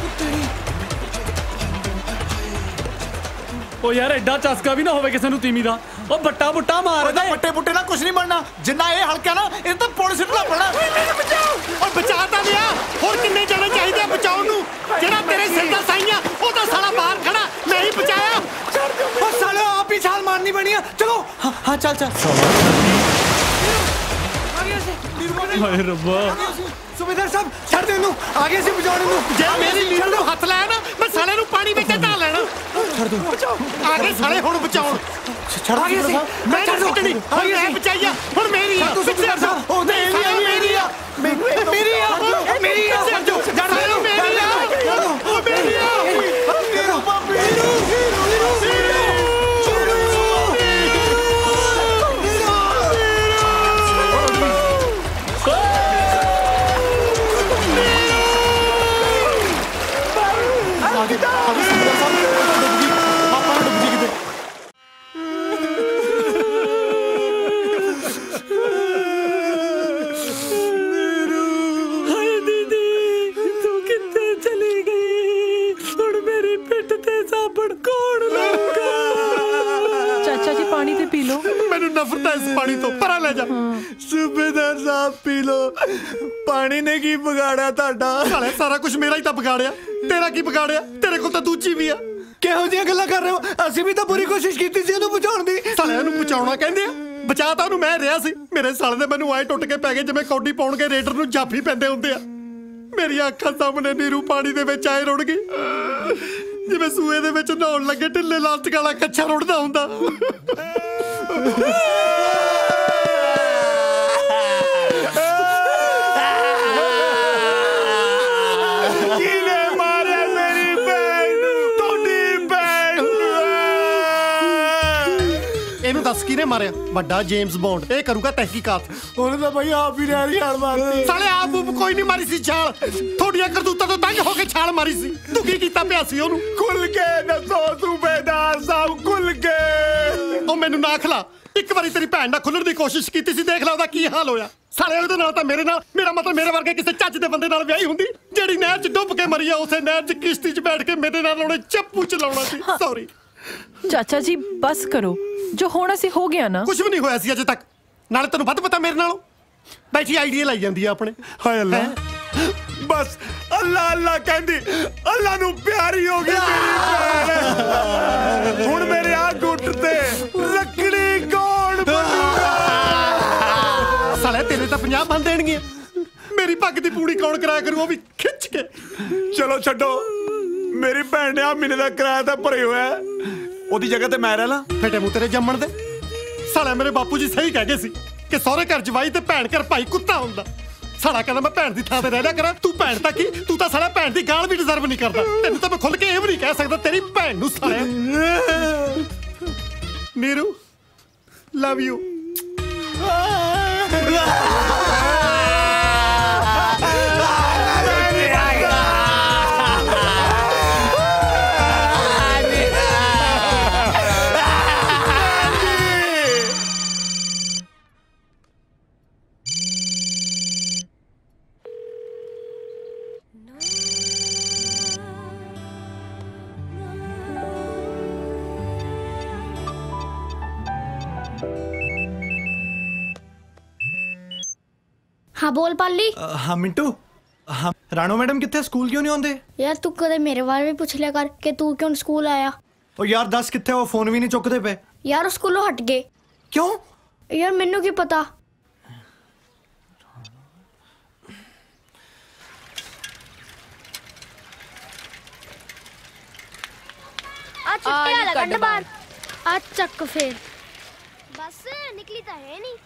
ਉਹ ਯਾਰ ਐਡਾ ਚਸਕਾ ਵੀ ਨਾ ਹੋਵੇ ਕਿਸੇ ਨੂੰ ਤੀਮੀ ਦਾ ਉਹ ਬੱਟਾ ਬੁੱਟਾ ਮਾਰ ਦੇ ਬੱਟੇ ਬੁੱਟੇ ਨਾਲ ਕੁਝ ਨਹੀਂ ਬਣਨਾ ਜਿੰਨਾ ਇਹ ਹਲਕਾ ਨਾ ਇਹ ਤਾਂ ਪੁਲਿਸ ਨੂੰ ਪੜਨਾ ਬਚਾਓ ਓ ਬਚਾ ਤਾਂ ਲਿਆ ਹੋਰ ਕਿੰਨੇ ਜਾਣੇ ਚਾਹੀਦੇ ਬਚਾਉਣ ਨੂੰ ਜਿਹੜਾ ਤੇਰੇ ਸਿਰ ਦਾ ਸਾਈਆਂ ਉਹ ਤਾਂ ਸਾਲਾ ਬਾਹਰ ਖੜਾ ਮੈਂ ਹੀ ਬਚਾਇਆ ਉਹ ਸਾਲੇ ਆਪ ਹੀ ਛਾਲ ਮਾਰਨੀ ਬਣੀ ਆ ਚਲੋ ਹਾਂ ਚੱਲ ਚੱਲ ਹਾਏ ਰੱਬਾ ਸੂਬੇਦਾਰ ਸਾਹਿਬ ਛੱਡ ਦੇ ਇਹਨੂੰ ਆ ਗਏ ਸੀ ਬਚਾਉਣ ਨੂੰ ਜੇ ਮੇਰੀ ਨੀਰੂ ਨੂੰ ਹੱਥ ਲਾਇਆ ਨਾ ਮੈਂ ਸਾਲੇ ਨੂੰ ਪਾਣੀ ਵਿੱਚ ਢਾ ਲੈਣਾ ਛੱਡ ਦੋ ਆ ਗਏ ਸਾਲੇ ਹੁਣ ਬਚਾਉਣ ਛੱਡ ਆ ਗਏ ਸੀ ਮੈਂ ਛੱਡਣੀ ਹੁਣ ਮੈਂ ਬਚਾਈਆ ਹੁਣ ਮੇਰੀ ਆ ਸੂਬੇਦਾਰ ਸਾਹਿਬ ਉਹ ਮੇਰੀ ਆ ਮੇਰੀ ਆ ਮੇਰੀ ਆ ਮੇਰੀ ਆ ਛੱਡ ਦੋ ਮੇਰੀ ਆ ਉਹ ਮੇਰੀ ਆ ਪੀ ਲਓ। ਮੈਨੂੰ ਨਫ਼ਰਤ ਹੈ ਇਸ ਪਾਣੀ ਤੋਂ, ਪਰਾਂ ਲੈ ਜਾ। सूबेदार साहब पी लो। पानी ने की बिगाड़ा ਤੁਹਾਡਾ? ਸਾਲੇ ਸਾਰਾ ਕੁਝ ਮੇਰਾ ਹੀ ਤਾਂ ਵਿਗਾੜਿਆ, ਤੇਰਾ ਕੀ ਵਿਗਾੜਿਆ? ਤੇਰੇ ਕੋਲ ਤਾਂ ਦੂਜੀ ਵੀ ਆ। ਕਿਹੋ ਜਿਹੀਆਂ ਗੱਲਾਂ ਕਰ ਰਹੇ ਹੋ? ਅਸੀਂ ਵੀ ਤਾਂ ਪੂਰੀ ਕੋਸ਼ਿਸ਼ ਕੀਤੀ ਸੀ ਉਹਨੂੰ ਬਚਾਉਣ ਦੀ। ਸਾਲਿਆਂ ਨੂੰ ਬਚਾਉਣਾ ਕਹਿੰਦੇ ਆ, ਬਚਾ ਤਾਂ ਉਹਨੂੰ ਮੈਂ ਰਿਹਾ ਸੀ। ਮੇਰੇ ਸਾਲੇ ਦੇ ਮੈਨੂੰ ਆਏ ਟੁੱਟ ਕੇ ਪੈ ਗਏ ਜਿਵੇਂ ਕੌਡੀ ਪਾਉਣ ਕੇ ਰੇਡਰ ਨੂੰ ਜਾਫੀ ਪੈਂਦੇ ਹੁੰਦੇ ਆ। ਮੇਰੀਆਂ ਅੱਖਾਂ ਸਾਹਮਣੇ ਨੀਰੂ ਪਾਣੀ ਦੇ ਵਿੱਚ ਆਏ ਰੁੜ ਗਈ, ਜਿਵੇਂ ਸੂਏ ਦੇ ਵਿੱਚ ਨਹਾਉਣ ਲੱਗੇ ਢਿੱਲੇ ਲਾਸਟਿਕ ਵਾਲਾ ਕੱਛਾ ਰੁੜਦਾ ਹੁੰਦਾ। ਇਹਨੂੰ ਦੱਸ ਕਿਹਨੇ ਮਾਰਿਆ? ਵੱਡਾ ਜੇਮਸ ਬੌਂਡ, ਇਹ ਕਰੂਗਾ ਤਹਿਕੀਕਾਤ। ਉਹਨੇ ਤਾਂ ਬਈ ਆਪ ਹੀ ਰਹਿ ਛਾਲ ਮਾਰਤੀ। ਸਾਲੇ ਆਪ ਕੋਈ ਨਹੀਂ ਮਾਰੀ ਸੀ ਛਾਲ, ਤੁਹਾਡੀਆਂ ਕਰਤੂਤਾਂ ਤੋਂ ਤੰਗ ਹੋ ਕੇ ਛਾਲ ਮਾਰੀ ਸੀ। ਤੂੰ ਕੀ ਕੀਤਾ ਪਿਆ ਸੀ ਉਹਨੂੰ? ਖੁੱਲ ਕੇ ਦੱਸੋ ਸੂਬੇਦਾਰ ਸਾਹਿਬ, ਖੁੱਲ ਕੇ। ਉਹ ਮੈਨੂੰ ਨਾ ਖਿਲਾ। ਇੱਕ ਵਾਰੀ ਤੇਰੀ ਭੈਣ ਨਾਲ ਖੁੱਲਣ ਦੀ ਕੋਸ਼ਿਸ਼ ਕੀਤੀ ਸੀ, ਦੇਖ ਲਾ ਉਹਦਾ ਕੀ ਹਾਲ ਹੋਇਆ। ਸਾਲੇ ਉਹਦੇ ਨਾਲ ਤਾਂ ਮੇਰੇ ਨਾਲ, ਮੇਰਾ ਮਤਲਬ ਮੇਰੇ ਵਰਗੇ ਕਿਸੇ ਚੱਜ ਦੇ ਬੰਦੇ ਨਾਲ ਵਿਆਹੀ ਹੁੰਦੀ। ਜਿਹੜੀ ਨਹਿਰ 'ਚ ਡੁੱਬ ਕੇ ਮਰੀ ਆ, ਉਸੇ ਨਹਿਰ 'ਚ ਕਿਸ਼ਤੀ 'ਚ ਬੈਠ ਕੇ ਮੇਰੇ ਨਾਲ ਉਹਨੇ ਚੱਪੂ ਚਲਾਉਣਾ ਸੀ। ਸੌਰੀ ਚਾਚਾ ਜੀ, ਬਸ ਕਰੋ। ਜੋ ਹੋਣਾ ਸੀ ਹੋ ਗਿਆ ਨਾ। ਕੁਝ ਵੀ ਨਹੀਂ ਹੋਇਆ ਸੀ ਅਜੇ ਤੱਕ। ਨਾਲੇ ਤੈਨੂੰ ਵੱਧ ਪਤਾ ਮੇਰੇ ਨਾਲੋਂ। ਬੈਠੀ ਆਈਡੀਆ ਲਾਈ ਜਾਂਦੀ ਆ ਆਪਣੇ। ਹਾਏ ਅੱਲਾ, ਬਸ ਅੱਲਾ ਅੱਲਾ ਕਹਿੰਦੀ, ਅੱਲਾ ਨੂੰ ਪਿਆਰੀ ਹੋ ਗਈ ਮੇਰੀ ਭੈਣ। ਹੁਣ ਮੇਰੇ ਆ ਗੁੱਟ ਤੇ ਲੱਕੜੀ ਕੌਣ ਬਣੂਗਾ? ਸਾਲੇ ਤੇਰੇ ਤਾਂ 50 ਬੰਨ ਦੇਣਗੇ। ਮੇਰੀ ਪੱਗ ਦੀ ਪੂੜੀ ਕੌਣ ਕਰਾਇਆ ਕਰੂ, ਉਹ ਵੀ ਖਿੱਚ ਕੇ। ਚਲੋ ਛੱਡੋ, ਮੇਰੀ ਭੈਣ ਨੇ ਆ ਮਹੀਨੇ ਦਾ ਕਿਰਾਇਆ ਤਾਂ ਭਰੇ ਹੋਇਆ, ਉਹਦੀ ਜਗ੍ਹਾ ਤੇ ਮੈਂ ਰਹਿ ਲਾਂ। ਫੇਟੇ ਮੂੰਹ ਤੇਰੇ ਜੰਮਣ ਦੇ। ਸਾਲੇ ਮੇਰੇ ਬਾਪੂ ਜੀ ਸਹੀ ਕਹਿ ਗਏ ਸੀ ਕਿ ਸਹੁਰੇ ਘਰ ਜਵਾਈ ਤੇ ਭੈਣ ਘਰ ਭਾਈ ਕੁੱਤਾ ਹੁੰਦਾ। ਸਾਲਾ ਕਹਿੰਦਾ ਮੈਂ ਭੈਣ ਦੀ ਥਾਂ ਤੇ ਰਹਿ ਲਿਆ ਕਰਾਂ। ਤੂੰ ਭੈਣ ਤਾਂ ਕੀ, ਤੂੰ ਤਾਂ ਸਾਲਾ ਭੈਣ ਦੀ ਗਾਲ ਵੀ ਡਿਜ਼ਰਵ ਨਹੀਂ ਕਰਦਾ। ਤੈਨੂੰ ਤਾਂ ਮੈਂ ਖੁੱਲ ਕੇ ਇਹ ਵੀ ਨਹੀਂ ਕਹਿ ਸਕਦਾ ਤੇਰੀ ਭੈਣ ਨੂੰ। ਸਾਲਿਆ ਨੀਰੂ, ਲਵ ਯੂ। हाँ बोल पाली। हाँ मिंटू, हाँ राणो मैडम कितने? स्कूल क्यों नहीं आते? यार तू कदे मेरे बारे में पूछ लिया कर कि तू क्यों स्कूल आया। ओ यार दस कितने? वो फोन भी नहीं चुकते पे। यार स्कूलों हट गए। क्यों? यार मैनू की पता। आज छुट्टी वाला गड्ढ बाहर आज चक फिर बस निकली तो है नहीं।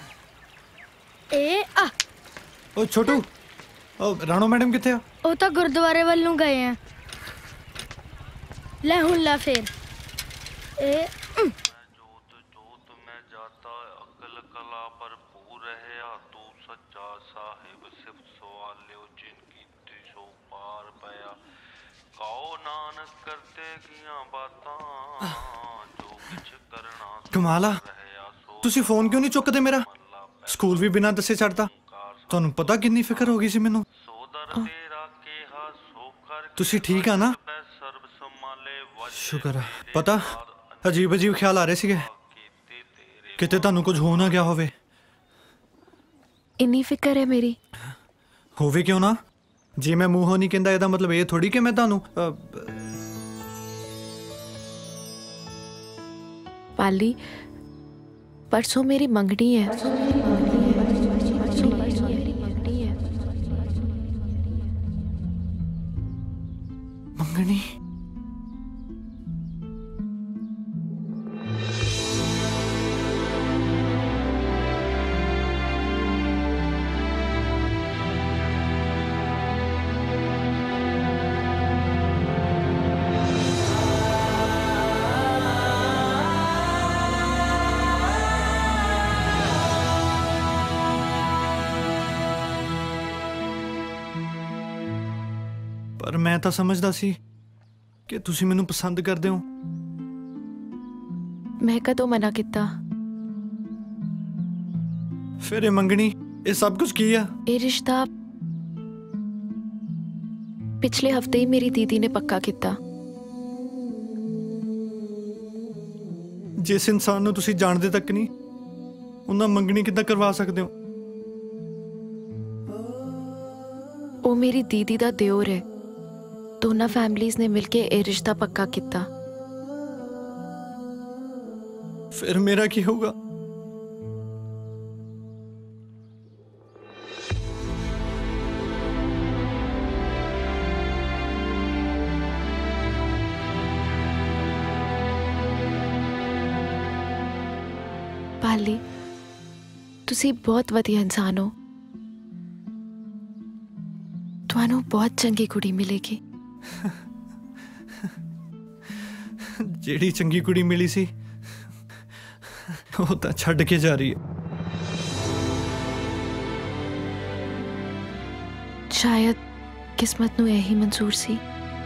ए आ ओ छोटू, ओ राणो मैडम कितने? वो तो गुरुद्वारे वालों गए हैं। ले हुन ला फिर ए कमाला, तुसी फोन क्यों नहीं चुकते मेरा? स्कूल भी बिना दसे छड़ता। ਤੁਹਾਨੂੰ ਪਤਾ ਕਿੰਨੀ ਫਿਕਰ ਹੋ ਗਈ ਸੀ ਮੈਨੂੰ। ਤੁਸੀਂ ਠੀਕ ਆ ਨਾ? ਸ਼ੁਕਰ ਹੈ। ਪਤਾ ਅਜੀਬ ਅਜੀਬ ਖਿਆਲ ਆ ਰਹੇ ਸੀਗੇ, ਕਿਤੇ ਤੁਹਾਨੂੰ ਕੁਝ ਹੋ ਨਾ ਗਿਆ ਹੋਵੇ। ਇੰਨੀ ਫਿਕਰ ਹੈ ਮੇਰੀ। ਹੋਵੇ ਕਿਉਂ ਨਾ, ਜੇ ਮੈਂ ਮੂੰਹੋਂ ਨਹੀਂ ਕਹਿੰਦਾ ਇਹਦਾ ਮਤਲਬ ਇਹ ਥੋੜੀ ਕਿ ਮੈਂ ਤੁਹਾਨੂੰ पाली परसों मेरी मंगनी है। मंगनी? पर मैं तो समझदा सी कि तुसी मैनू पसंद करदे हो। मैं कदों मना किता? फिर ये मंगनी, ये सब कुछ की है? ये रिश्ता पिछले हफ्ते ही मेरी दीदी ने पक्का किता। ਜਿਸ ਇਨਸਾਨ ਨੂੰ ਤੁਸੀਂ ਜਾਣਦੇ ਤੱਕ ਨਹੀਂ, ਉਹਨਾਂ ਮੰਗਣੀ ਕਿੱਦਾਂ ਕਰਵਾ ਸਕਦੇ ਹੋ? ਉਹ ਮੇਰੀ ਦੀਦੀ ਦਾ ਦਿਓਰ ਹੈ। ਦੋਨਾਂ ਫੈਮਲੀਜ਼ ਨੇ ਮਿਲ ਕੇ ਇਹ ਰਿਸ਼ਤਾ ਪੱਕਾ ਕੀਤਾ। ਫਿਰ ਮੇਰਾ ਕੀ ਹੋਊਗਾ? ਪਾਲੀ, ਤੁਸੀਂ ਬਹੁਤ ਵਧੀਆ ਇਨਸਾਨ ਹੋ। ਤੁਹਾਨੂੰ ਬਹੁਤ ਚੰਗੀ ਕੁੜੀ ਮਿਲੇਗੀ। ਜਿਹੜੀ ਚੰਗੀ ਕੁੜੀ ਮਿਲੀ ਸੀ ਉਹ ਤਾਂ ਛੱਡ ਕੇ ਜਾ ਰਹੀ ਹੈ। ਸ਼ਾਇਦ ਕਿਸਮਤ ਨੂੰ ਇਹੀ ਮਨਜ਼ੂਰ ਸੀ।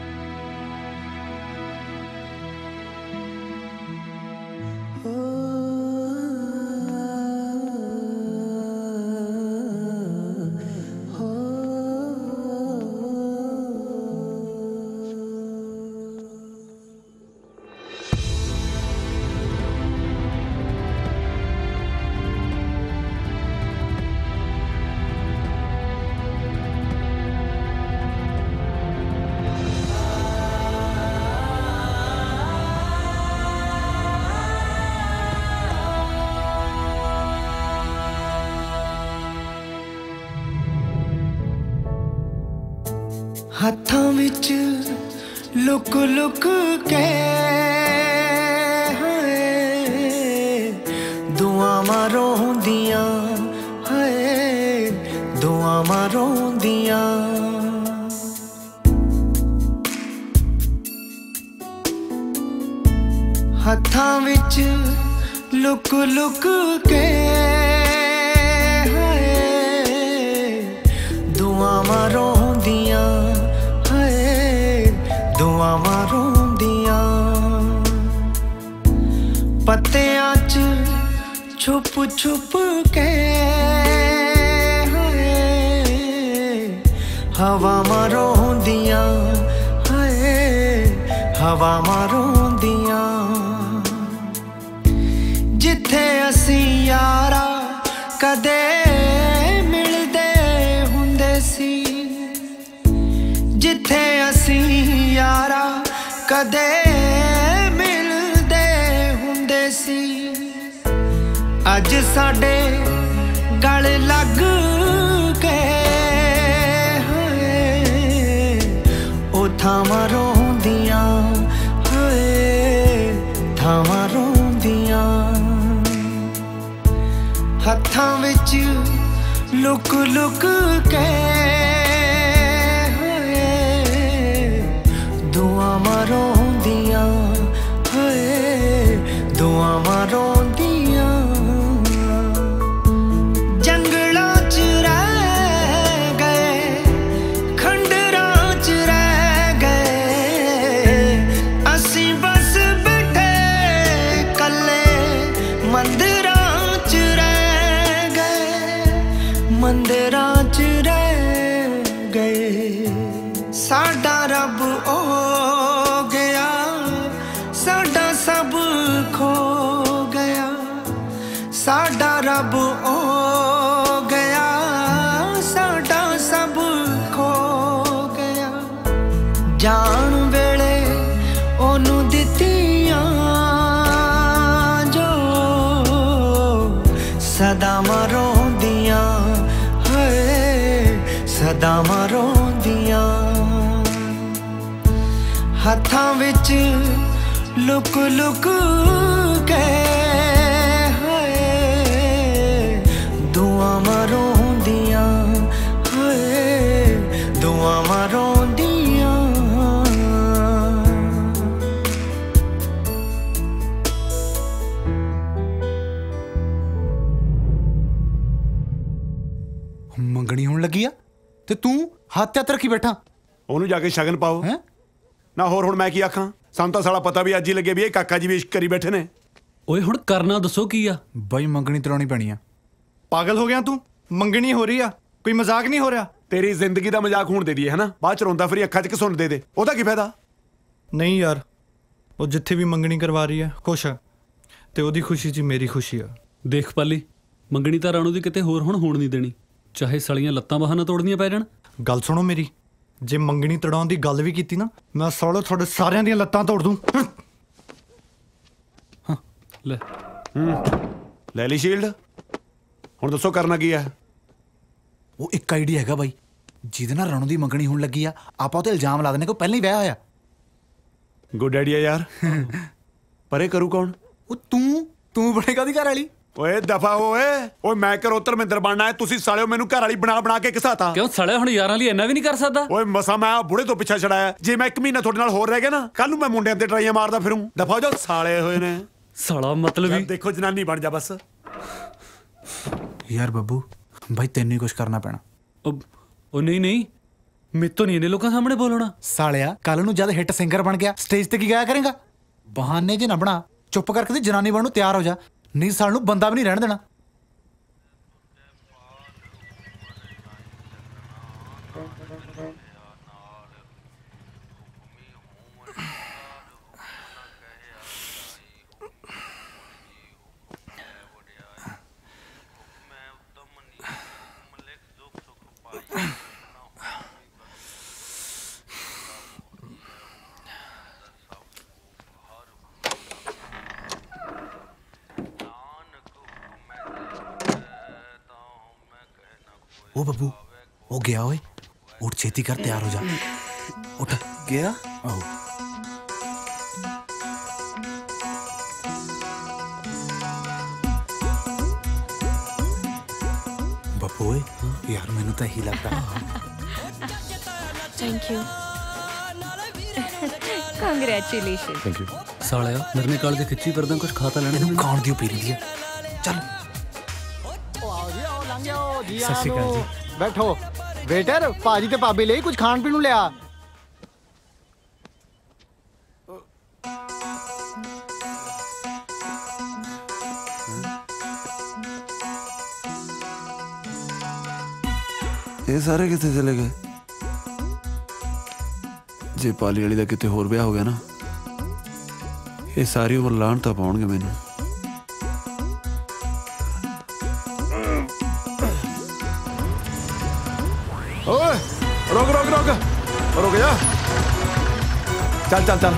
ਹੱਥਾਂ ਵਿੱਚ ਲੁਕ ਲੁਕ ਕੇ ਹਾਏ ਦੁਆਵਾਂ ਰੋਂਦੀਆਂ, ਹਾਏ ਦੁਆਵਾਂ ਰੋਂਦੀਆਂ। ਹੱਥਾਂ ਵਿੱਚ ਲੁਕ ਲੁਕ ਕੇ ਹਾਏ ਦੁਆਵਾਂ ਰੋਂਦੀਆਂ, ਦੁਆਵਾਂ ਰੋਂਦੀਆਂ। ਪੱਤਿਆਂ 'ਚ ਛੁਪ ਛੁਪ ਕੇ ਹਾਏ ਹਵਾਵਾਂ ਰੋਂਦੀਆਂ, ਹਾਏ ਹਵਾਵਾਂ ਰੋਂਦੀਆਂ। ਜਿੱਥੇ ਅਸੀਂ ਯਾਰਾ ਕਦੇ ਮਿਲਦੇ ਹੁੰਦੇ ਸੀ, ਜਿੱਥੇ ਅਸੀਂ ਯਾਰਾ ਕਦੇ ਮਿਲਦੇ ਹੁੰਦੇ ਸੀ, ਅੱਜ ਸਾਡੇ ਗਲ ਲੱਗ ਕੇ ਹਾਏ ਉਹ ਥਾਵਾਂ ਰੋਂਦੀਆਂ, ਹਾਏ ਥਾਵਾਂ ਰੋਂਦੀਆਂ। ਹੱਥਾਂ ਵਿੱਚ ਲੁਕ ਲੁਕ ਕੇ ਦੁਆਵਾਂ ਰੋਂਦੀਆਂ, ਹਾਏ ਦੁਆਵਾਂ ਰੋਂਦੀਆਂ। ਜੰਗਲਾਂ 'ਚ ਰਹਿ ਗਏ, ਖੰਡਰਾਂ 'ਚ ਰਹਿ ਗਏ, ਅਸੀਂ ਬਸ ਬੈਠੇ ਕੱਲੇ ਮੰਦਿਰਾਂ 'ਚ ਰਹਿ ਗਏ, ਮੰਦਿਰਾਂ 'ਚ ਰਹਿ ਗਏ। ਸਾਡਾ ਰੱਬ ਹੋ ਗਿਆ, ਸਾਡਾ ਸਭ ਖੋ ਗਿਆ, ਸਾਡਾ ਰੱਬ ਹੋ ਗਿਆ, ਸਾਡਾ ਸਭ ਖੋ ਗਿਆ। ਜਾਣ ਵੇਲੇ ਉਹਨੂੰ ਦਿੱਤੀਆਂ ਜੋ ਸਦਾਵਾਂ ਰੋਂਦੀਆਂ, ਹਾਏ ਸਦਾਵਾਂ ਰੋਂਦੀਆਂ। ਹੱਥਾਂ ਵਿੱਚ ਲੁਕ ਲੁਕ ਕੇ ਹਾਏ ਦੁਆਵਾਂ ਰੋਂਦੀਆਂ, ਹਾਏ ਦੁਆਵਾਂ ਰੋਂਦੀਆਂ। ਮੰਗਣੀ ਹੋਣ ਲੱਗੀ ਆ ਤੇ ਤੂੰ ਹੱਥ ਹੱਥ ਰੱਖੀ ਬੈਠਾ। ਉਹਨੂੰ ਜਾ ਕੇ ਸ਼ਗਨ ਪਾਓ ਨਾ। ਹੋਰ ਹੁਣ ਮੈਂ ਕੀ ਆਖਾਂ? ਸਾਨੂੰ ਤਾਂ ਸਾਲਾ ਪਤਾ ਵੀ ਅੱਜ ਹੀ ਲੱਗੇ ਵੀ ਇਹ ਕਾਕਾ ਜੀ ਵੀ ਇਸ਼ਕ ਕਰੀ ਬੈਠੇ ਨੇ। ਓਏ ਹੁਣ ਕਰਨਾ ਦੱਸੋ ਕੀ ਆ? ਬਾਈ ਮੰਗਣੀ ਤਰਾਉਣੀ ਪੈਣੀ ਆ। ਪਾਗਲ ਹੋ ਗਿਆ ਤੂੰ? ਮੰਗਣੀ ਹੋ ਰਹੀ ਆ, ਕੋਈ ਮਜ਼ਾਕ ਨਹੀਂ ਹੋ ਰਿਹਾ। ਤੇਰੀ ਜ਼ਿੰਦਗੀ ਦਾ ਮਜ਼ਾਕ ਹੋਣ ਦੇ ਦਈਏ ਹਨਾ, ਬਾਅਦ ਚ ਰੋਂਦਾ ਫਿਰੀ ਅੱਖਾਂ 'ਚ ਘਸੁੰਨ ਦੇ ਦੇ, ਉਹਦਾ ਕੀ ਫਾਇਦਾ? ਨਹੀਂ ਯਾਰ, ਉਹ ਜਿੱਥੇ ਵੀ ਮੰਗਣੀ ਕਰਵਾ ਰਹੀ ਹੈ ਖੁਸ਼ ਹੈ। ਤੇ ਉਹਦੀ ਖੁਸ਼ੀ 'ਚ ਮੇਰੀ ਖੁਸ਼ੀ ਆ। ਦੇਖ ਪਾਲੀ, ਮੰਗਣੀ ਤਾਂ ਰਾਣੋ ਦੀ ਕਿਤੇ ਹੋਰ ਹੁਣ ਹੋਣ ਨਹੀਂ ਦੇਣੀ, ਚਾਹੇ ਸਲੀਆਂ ਲੱਤਾਂ ਬਹਾਨਾ ਤੋੜਨੀਆਂ ਪੈ ਜਾਣ। ਗੱਲ ਸੁਣੋ ਮੇਰੀ, ਜੇ ਮੰਗਣੀ ਤੜਾਉਣ ਦੀ ਗੱਲ ਵੀ ਕੀਤੀ ਨਾ, ਮੈਂ ਸਾਲੇ ਤੁਹਾਡੇ ਸਾਰਿਆਂ ਦੀਆਂ ਲੱਤਾਂ ਤੋੜ ਦੂੰ। ਲੈ ਲੈ ਲਈ ਸ਼ੀਲਡ, ਹੁਣ ਦੱਸੋ ਕਰਨਾ ਕੀ ਹੈ? ਉਹ ਇੱਕ ਆਈਡੀਆ ਹੈਗਾ ਬਾਈ, ਜਿਹਦੇ ਨਾਲ ਰਾਣੋ ਦੀ ਮੰਗਣੀ ਹੋਣ ਲੱਗੀ ਆ, ਆਪਾਂ ਉਹ ਤੇ ਇਲਜ਼ਾਮ ਲਾ ਦਿੰਦੇ ਕਿ ਪਹਿਲਾਂ ਹੀ ਵਿਆਹ ਹੋਇਆ। ਗੁੱਡ ਆਈਡੀਆ ਯਾਰ। ਪਰ ਇਹ ਕਰੂ ਕੌਣ? ਉਹ ਤੂੰ ਬਣੇਗਾ ਉਹਦੀ ਘਰ ਵਾਲੀ। ਓਏ ਦਫਾ ਓਏ ਮੈਂ ਕਰੋ ਧਰਮਿੰਦਰ ਬਣਨਾ ਹੈ, ਤੁਸੀਂ ਸਾਲਿਓ ਮੈਨੂੰ ਘਰ ਵਾਲੀ ਬਣਾ ਕੇ ਘਸਾਤਾ। ਕਿਉਂ ਸਾਲਿਆ, ਹੁਣ ਯਾਰਾਂ ਲਈ ਇੰਨਾ ਵੀ ਨਹੀਂ ਕਰ ਸਕਦਾ? ਓਏ ਮਸਾ ਮੈਂ ਬੁੜੇ ਤੋਂ ਪਿੱਛਾ ਛੜਾਇਆ, ਜੇ ਮੈਂ 1 ਮਹੀਨਾ ਤੁਹਾਡੇ ਨਾਲ ਹੋਰ ਰਹਿ ਗਿਆ ਨਾ, ਕੱਲ ਨੂੰ ਮੈਂ ਮੁੰਡਿਆਂ ਤੇ ਟਰਾਈਆਂ ਮਾਰਦਾ ਫਿਰੂੰ। ਦਫਾ ਜੋ ਸਾਲੇ ਹੋਏ ਨੇ। ਸਾਲਾ ਮਤਲਬ ਹੀ ਦੇਖੋ ਜਨਾਨੀ ਬਣ ਜਾ ਬਸ। ਯਾਰ ਬੱਬੂ ਬਾਈ, ਤੈਨੂੰ ਹੀ ਕੁਝ ਕਰਨਾ ਪੈਣਾ। ਉਹ ਨਹੀਂ, ਮੇਰੇ ਤੋਂ ਨਹੀਂ ਇਹਨੇ ਲੋਕਾਂ ਸਾਹਮਣੇ ਬੋਲਣਾ। ਸਾਲਿਆ ਕੱਲ ਨੂੰ ਜਦ ਹਿੱਟ ਸਿੰਗਰ ਬਣ ਗਿਆ, ਸਟੇਜ ਤੇ ਕੀ ਗਾਇਆ ਕਰੇਗਾ? ਬਹਾਨੇ ਜੇ ਨਾ ਬਣਾ, ਚੁੱਪ ਕਰਕੇ ਤੇ ਜਨਾਨੀ ਬਣਨ ਨੂੰ ਤਿਆਰ ਹੋ ਜਾ, ਨਹੀਂ ਸਾਲ ਨੂੰ ਬੰਦਾ ਵੀ ਨਹੀਂ ਰਹਿਣ ਦੇਣਾ। ओ बब्बू, वो गया ओए, उठ छेती कर, तैयार हो जा। उठ गया। आओ बब्बू ओए, यार मैनू तो यही लगता। Thank you, congratulation. Thank you. सालिया मेरे काल के खिच्ची परदा कुछ खाता लेने कौन दी पी रही है। चल सत श्री अकाल जी। बैठो वेटर, भाजी ते भाभी ਲਈ ਕੁਝ ਖਾਣ ਪੀਣ ਨੂੰ ਲਿਆ। ਇਹ ਸਾਰੇ ਕਿੱਥੇ ਚਲੇ ਗਏ? ਜੇ ਪਾਲੀ ਵਾਲੀ ਦਾ ਕਿਤੇ ਹੋਰ ਵਿਆਹ ਹੋ ਗਿਆ ਨਾ, ਇਹ ਸਾਰੀ ਉਮਰ ਲਾਹਣ ਤਾਂ ਪਾਉਣਗੇ ਮੈਨੂੰ। ਓਏ ਰੁਕ ਜਾ। ਚੱਲ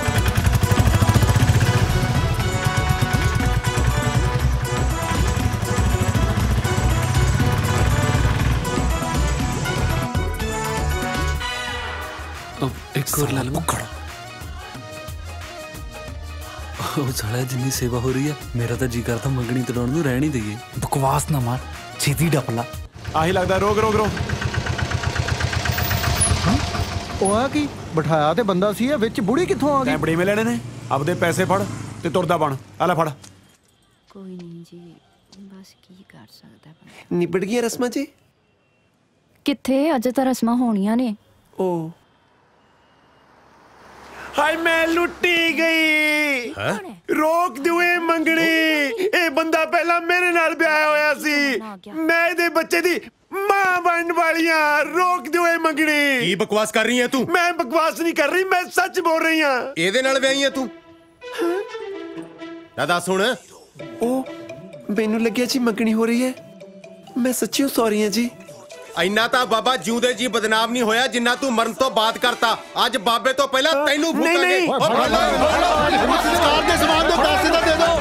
एक और ले लो। ਉਹ ਸਾਲਾ ਜਿੰਨੀ ਸੇਵਾ ਹੋ ਰਹੀ ਹੈ, ਮੇਰਾ ਤਾਂ ਜੀ ਕਰਦਾ ਮੰਗਣੀ ਤੜਾਉਣ ਨੂੰ ਰਹਿਣ ਹੀ ਦਈਏ। ਬਕਵਾਸ ਨਾ ਮਾਰ, ਛੇਤੀ ਡੱਪਲਾ। ਆਹੀ ਲੱਗਦਾ। ਰੋਕ। ਉਹ ਆ ਕੀ ਬਿਠਾਇਆ ਤੇ ਬੰਦਾ ਸੀ, ਵਿੱਚ ਬੁੜੀ ਕਿੱਥੋਂ ਆ ਗਈ? ਬੜੀ ਮੇ ਲੈਣੇ ਨੇ, ਆਪਦੇ ਪੈਸੇ ਫੜ ਤੇ ਤੁਰਦਾ ਬਣ। ਆ ਲੈ ਫੜ। ਕੋਈ ਨਹੀਂ ਜੀ, ਬਸ ਕੀ ਕਰ ਸਕਦਾ ਬੰਦਾ। ਨਿਬੜ ਗਈਆਂ ਰਸਮਾਂ ਜੀ? ਕਿੱਥੇ, ਅਜੇ ਤਾਂ ਰਸਮਾਂ ਹੋਣੀਆਂ ਨੇ। ਓ ਹਾਏ ਮੈਂ ਲੁੱਟੀ ਗਈ। ਰੋਕ ਦਿਓ ਇਹ ਮੰਗਣੀ। ਇਹ ਬੰਦਾ ਪਹਿਲਾਂ ਮੇਰੇ ਨਾਲ ਵਿਆਹਿਆ ਹੋਇਆ ਸੀ, ਮੈਂ ਇਹਦੇ ਬੱਚੇ ਦੀ ਮਾਂ ਬਣਨ ਵਾਲੀਆਂ। ਰੋਕ ਦਿਓ ਇਹ ਮੰਗਣੀ। ਕੀ ਬਕਵਾਸ ਕਰ ਰਹੀ ਹੈ ਤੂੰ? ਮੈਂ ਬਕਵਾਸ ਨਹੀਂ ਕਰ ਰਹੀ, ਮੈਂ ਸੱਚ ਬੋਲ ਰਹੀ ਹਾਂ। ਇਹਦੇ ਨਾਲ ਵਿਆਹੀ ਹੈ ਤੂੰ? ਦਾਦਾ ਸੁਣ, ਉਹ ਮੈਨੂੰ ਲੱਗਿਆ ਜੀ ਮੰਗਣੀ ਹੋ ਰਹੀ ਹੈ। ਮੈਂ ਸੱਚੀ ਸੌਰੀ ਹਾਂ ਜੀ। ਇੰਨਾ ਤਾਂ ਬਾਬਾ ਜਿਉਂਦੇ ਜੀ ਬਦਨਾਮ ਨਹੀਂ ਹੋਇਆ ਜਿੰਨਾ ਤੂੰ ਮਰਨ ਤੋਂ ਬਾਅਦ ਕਰਤਾ। ਅੱਜ ਬਾਬੇ ਤੋਂ ਪਹਿਲਾਂ ਤੈਨੂੰ ਫੂਕਾਂਗੇ। ਸਰਕਾਰ ਦੇ ਸਮਾਨ ਦੇ ਪੈਸੇ ਤਾਂ ਦੇ ਦਿਓ।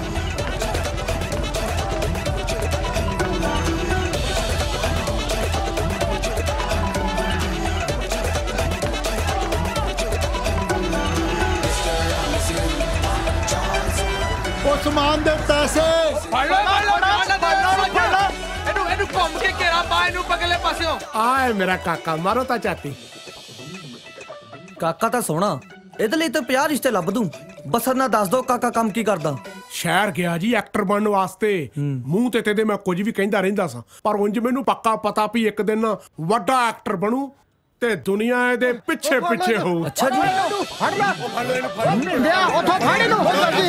ਉਹ ਸਮਾਨ ਦੇ ਪੈਸੇ ਇਹਨੂੰ ਘੁੰਮ ਕੇ ਘੇਰਾ ਪਾ, ਇਹਨੂੰ ਪਗਲੇ ਪਾਸਿਓਂ। ਆਏ ਮੇਰਾ ਕਾਕਾ, ਮਾਰੋ ਤਾਂ ਚਾਤੀ। ਕਾਕਾ ਤਾਂ ਸੋਹਣਾ, ਇਹਦੇ ਲਈ ਤਾਂ 50 ਰਿਸ਼ਤੇ ਲੱਭ ਦੂੰ। ਬਸ ਨਾ ਦੱਸ ਦੋ ਕਾਕਾ ਕੰਮ ਕੀ ਕਰਦਾ। ਸ਼ਹਿਰ ਗਿਆ ਜੀ ਐਕਟਰ ਬਣਨ ਵਾਸਤੇ। ਮੂੰਹ ਤੇ ਤੇ ਮੈਂ ਕੁਝ ਵੀ ਕਹਿੰਦਾ ਰਹਿੰਦਾ ਸਾਂ, ਪਰ ਉਂਝ ਮੈਨੂੰ ਪੱਕਾ ਪਤਾ ਵੀ ਇੱਕ ਦਿਨ ਵੱਡਾ ਐਕਟਰ ਬਣੂ ਤੇ ਦੁਨੀਆ ਇਹਦੇ ਪਿੱਛੇ ਹੋਊ। ਅੱਛਾ ਜੀ, ਫੜ ਲੈ ਉੱਥੋਂ ਫੜ ਇਹਨੂੰ।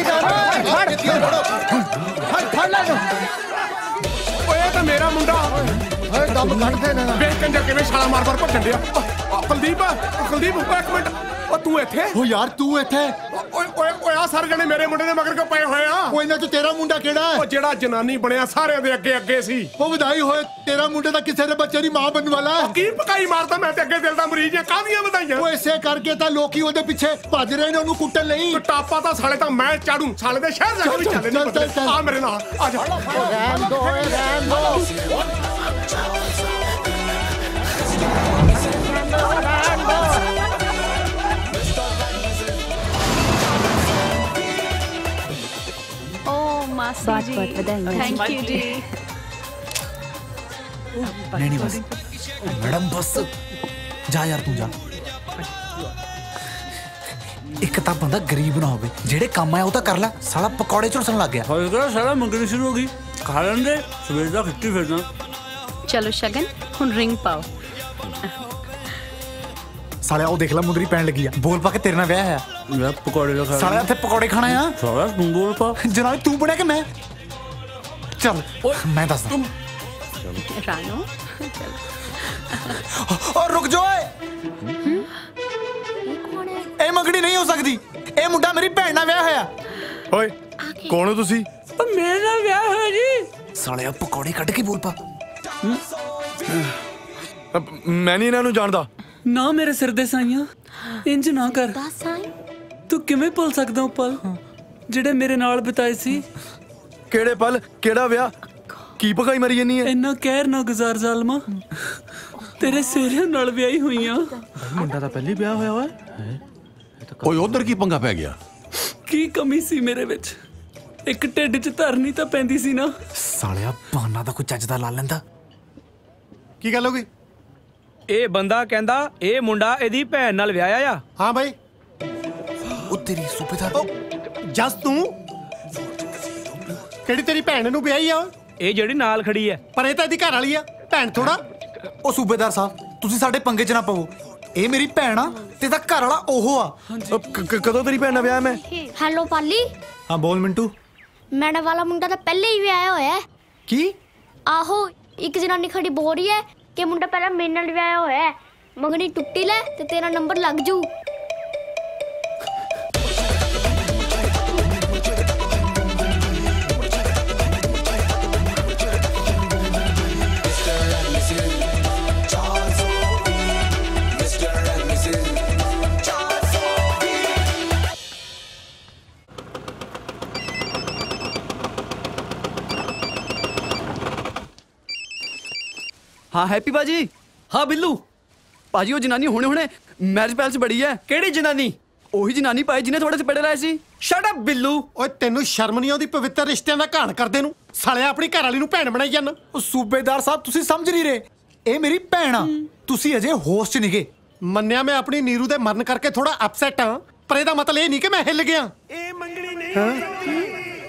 ਫੜ ਲੈ। ਓਏ ਤਾਂ ਮੇਰਾ ਮੁੰਡਾ। ਓਏ ਦਮ ਕੱਢਦੇ ਨੇ। ਵੇਖ ਕੰਜਰ ਕਿਵੇਂ ਛਾਲਾ ਮਾਰ ਭੱਜਣ ਡਿਆ। ਕੁਲਦੀਪ ਇੱਕ ਮਿੰਟ। ਉਹ ਤੂੰ ਇੱਥੇ? ਉਹ ਯਾਰ ਤੂੰ ਇੱਥੇ? ਓਏ ਆ ਸਾਰੇ ਜਣੇ ਮੇਰੇ ਮੁੰਡੇ ਦੇ ਮਗਰ ਕਿਉਂ ਪਏ ਹੋਏ ਆ? ਉਹ ਇਹਨਾਂ 'ਚ ਤੇਰਾ ਮੁੰਡਾ ਕਿਹੜਾ ਹੈ? ਉਹ ਜਿਹੜਾ ਜਨਾਨੀ ਬਣਿਆ ਸਾਰਿਆਂ ਦੇ ਅੱਗੇ ਅੱਗੇ ਸੀ। ਉਹ ਵਧਾਈ ਹੋਏ, ਤੇਰਾ ਮੁੰਡੇ ਦਾ ਕਿਸੇ ਦੇ ਬੱਚੇ ਦੀ ਮਾਂ ਬਣਨ ਵਾਲਾ ਹੈ। ਕੀ ਪਕਾਈ ਮਾਰਦਾ, ਮੈਂ ਤੇ ਅੱਗੇ ਦਿਲ ਦਾ ਮਰੀਜ਼ ਆ, ਕਾਹਦੀਆਂ ਵਧਾਈਆਂ? ਉਹ ਇਸੇ ਕਰਕੇ ਤਾਂ ਲੋਕੀ ਉਹਦੇ ਪਿੱਛੇ ਭੱਜ ਰਹੇ ਨੇ ਉਹਨੂੰ ਕੁੱਟਣ ਲਈ। ਟਾਪਾ ਤਾਂ ਸਾਲੇ ਤਾਂ ਮੈਂ ਚਾੜੂ, ਸਾਲੇ ਦੇ ਸ਼ਹਿਰ ਜਾ ਕੇ ਵੀ ਚੱਲੇ ਨਹੀਂ ਪਤਾ। ਆ ਮੇਰੇ ਨਾਲ ਆ ਜਾ। ਰਹਿਣ ਦੋ ਰਹਿਣ ਦੋ। बहुत बहुत बधाई। थैंक यू जी। नहीं बस मैडम बस जा यार तू जा। एक ਤਾਂ ਬੰਦਾ ਗਰੀਬ ਨਾ ਹੋਵੇ, ਜਿਹੜੇ ਕੰਮ ਆਇਆ ਉਹ ਤਾਂ ਕਰ ਲੈ। ਸਾਲਾ ਪਕੌੜੇ ਝੁਲਸਣ ਲੱਗ ਗਿਆ। ਹੋਏਗਾ ਸਾਲਾ ਮੰਗਣੀ ਸ਼ੁਰੂ ਹੋ ਗਈ। ਖਾ ਲੈਂਦੇ ਸਵੇਰ ਦਾ ਖਿੱਟੀ ਫਿਰਨਾ। ਚਲੋ ਸ਼ਗਨ ਹੁਣ ਰਿੰਗ ਪਾਓ। ਸਾਲਿਆ ਉਹ ਦੇਖ ਲੈ ਮੁੰਦਰੀ ਪੈਣ ਲੱਗੀ ਆ। ਬੋਲ ਪਾ ਕੇ ਤੇਰੇ ਨਾਲ ਵਿਆਹ ਹੈ ਯਾਰ ਪਕੌੜੇ ਦਾ ਖਾ। ਸਾਲਿਆ ਇੱਥੇ ਪਕੌੜੇ ਖਾਣਾ ਆ। ਸਾਲਾ ਤੂੰ ਬੋਲ ਪਾ। ਜਨਾਬ ਤੂੰ ਬਣਿਆ ਕਿ ਮੈਂ? ਚੱਲ ਮੈਂ ਦੱਸਦਾ। ਰਾਣੋ और रुक जाओ। ਇਹ ਮੰਗਣੀ ਨਹੀਂ ਹੋ ਸਕਦੀ। ਇਹ ਮੁੰਡਾ ਮੇਰੀ ਭੈਣ ਨਾਲ ਵਿਆਹ ਹੋਇਆ। ਓਏ ਕੌਣ ਹੋ ਤੁਸੀਂ? ਮੇਰੇ ਨਾਲ ਵਿਆਹ ਹੋਇਆ ਜੀ। ਸਾਲਿਆ ਪਕੌੜੇ ਕੱਢ ਕੇ ਬੋਲ ਪਾ। ਮੈਂ ਨਹੀਂ ਇਹਨਾਂ ਨੂੰ ਜਾਣਦਾ। ਨਾ ਮੇਰੇ ਸਿਰ ਦੇ ਸਾਈਆਂ ਇੰਜ ਨਾ ਕਰ। ਤੂੰ ਕਿਵੇਂ ਭੁੱਲ ਸਕਦਾ ਉਹ ਪਲ ਜਿਹੜੇ ਮੇਰੇ ਨਾਲ ਬਿਤਾਏ ਸੀ? ਕਿਹੜੇ ਪਲ, ਕਿਹੜਾ ਵਿਆਹ, ਕੀ ਭਗਾਈ ਮਰੀ ਜਾਨੀ ਹੈ? ਇੰਨਾ ਕਹਿਰ ਨਾ ਗੁਜ਼ਾਰ ਜ਼ਾਲਮਾ, ਤੇਰੇ ਸੇਰਿਆਂ ਨਾਲ ਵਿਆਹੀ ਹੋਈਆਂ। ਮੁੰਡਾ ਤਾਂ ਪਹਿਲੀ ਵਿਆਹ ਹੋਇਆ ਵਾ। ਓਏ ਉਧਰ ਕੀ ਪੰਗਾ ਪੈ ਗਿਆ? ਕੀ ਕਮੀ ਸੀ ਮੇਰੇ ਵਿੱਚ? ਇੱਕ ਢਿੱਡ 'ਚ ਧਰਨੀ ਤਾਂ ਪੈਂਦੀ ਸੀ ਨਾ। ਸਾਲਿਆ ਬਹਾਨਾ ਤਾਂ ਕੋਈ ਚੱਜ ਦਾ ਲਾ ਲੈਂਦਾ। ਕੀ ਗੱਲ ਹੋ ਗਈ? ਇਹ ਬੰਦਾ ਕਹਿੰਦਾ ਇਹ ਮੁੰਡਾ ਇਹਦੀ ਭੈਣ ਨਾਲ ਵਿਆਹਿਆ ਆ। ਹਾਂ ਬਾਈ। ਉਹ ਤੇਰੀ ਸੂਬੇਦਾਰ ਜਸ ਤੂੰ ਕਿਹੜੀ ਤੇਰੀ ਭੈਣ ਨੂੰ ਵਿਆਹੀ ਆ? ਇਹ ਜਿਹੜੀ ਨਾਲ ਖੜੀ ਹੈ। ਪਰ ਇਹ ਤਾਂ ਇਹਦੀ ਘਰ ਵਾਲੀ ਆ, ਭੈਣ ਥੋੜਾ। ਉਹ ਸੂਬੇਦਾਰ ਸਾਹਿਬ ਤੁਸੀਂ ਸਾਡੇ ਪੰਗੇ 'ਚ ਨਾ ਪਵੋ। ਇਹ ਮੇਰੀ ਭੈਣ ਆ ਤੇ ਇਹਦਾ ਘਰ ਵਾਲਾ ਉਹ ਆ। ਕਦੋਂ ਤੇਰੀ ਭੈਣ ਨਾਲ ਵਿਆਹ ਮੈਂ? ਹੈਲੋ ਪਾਲੀ। ਹਾਂ ਬੋਲ ਮਿੰਟੂ। ਮੈਡਮ ਵਾਲਾ ਮੁੰਡਾ ਤਾਂ ਪਹਿਲੇ ਹੀ ਵਿਆਹਿਆ ਹੋਇਆ ਹੈ। ਕੀ? ਆਹੋ, ਇੱਕ ਜਨਾਨੀ ਖੜੀ ਬੋਲ ਰਹੀ ਹੈ ਕਿ ਮੁੰਡਾ ਪਹਿਲਾਂ ਮੇਰੇ ਨਾਲ ਵਿਆਹਿਆ ਹੋਇਆ ਹੈ। ਮੰਗਣੀ ਟੁੱਟੀ ਲੈ ਤੇ ਤੇਰਾ ਨੰਬਰ ਲੱਗ ਜੂ। हाँ हैप्पी बाजी। हाँ बिल्लू भाजी वो जनानी हुणे हुणे मैरिज पैलेस बड़ी है। केड़ी जनानी? ਉਹੀ ਜਨਾਨੀ ਪਾਈ ਜਿਹਨੇ ਥੋੜੇ ਚਪੇੜੇ ਲਾਏ ਸੀ। Shut up Billu. ਓਏ ਤੈਨੂੰ ਸ਼ਰਮ ਨਹੀਂ ਆਉਂਦੀ ਪਵਿੱਤਰ ਰਿਸ਼ਤਿਆਂ ਦਾ ਘਾਣ ਕਰਦੇ ਨੂੰ? ਸਾਲਿਆ ਆਪਣੀ ਘਰ ਵਾਲੀ ਨੂੰ ਭੈਣ ਬਣਾਈ ਜਾਂਦਾ। ਉਹ ਸੂਬੇਦਾਰ ਸਾਹਿਬ ਤੁਸੀਂ ਸਮਝ ਨਹੀਂ ਰਹੇ, ਇਹ ਮੇਰੀ ਭੈਣ ਆ। ਤੁਸੀਂ ਅਜੇ ਹੋਸ਼ 'ਚ ਨਿਗੇ। ਮੰਨਿਆ ਮੈਂ ਆਪਣੀ ਨੀਰੂ ਦੇ ਮਰਨ ਕਰਕੇ ਥੋੜਾ ਅਪਸੈਟ ਆ, ਪਰ ਇਹਦਾ ਮਤਲਬ ਇਹ ਨਹੀਂ ਕਿ ਮੈਂ ਹਿੱਲ ਗਿਆ। ਇਹ ਮੰਗਣੀ ਨਹੀਂ।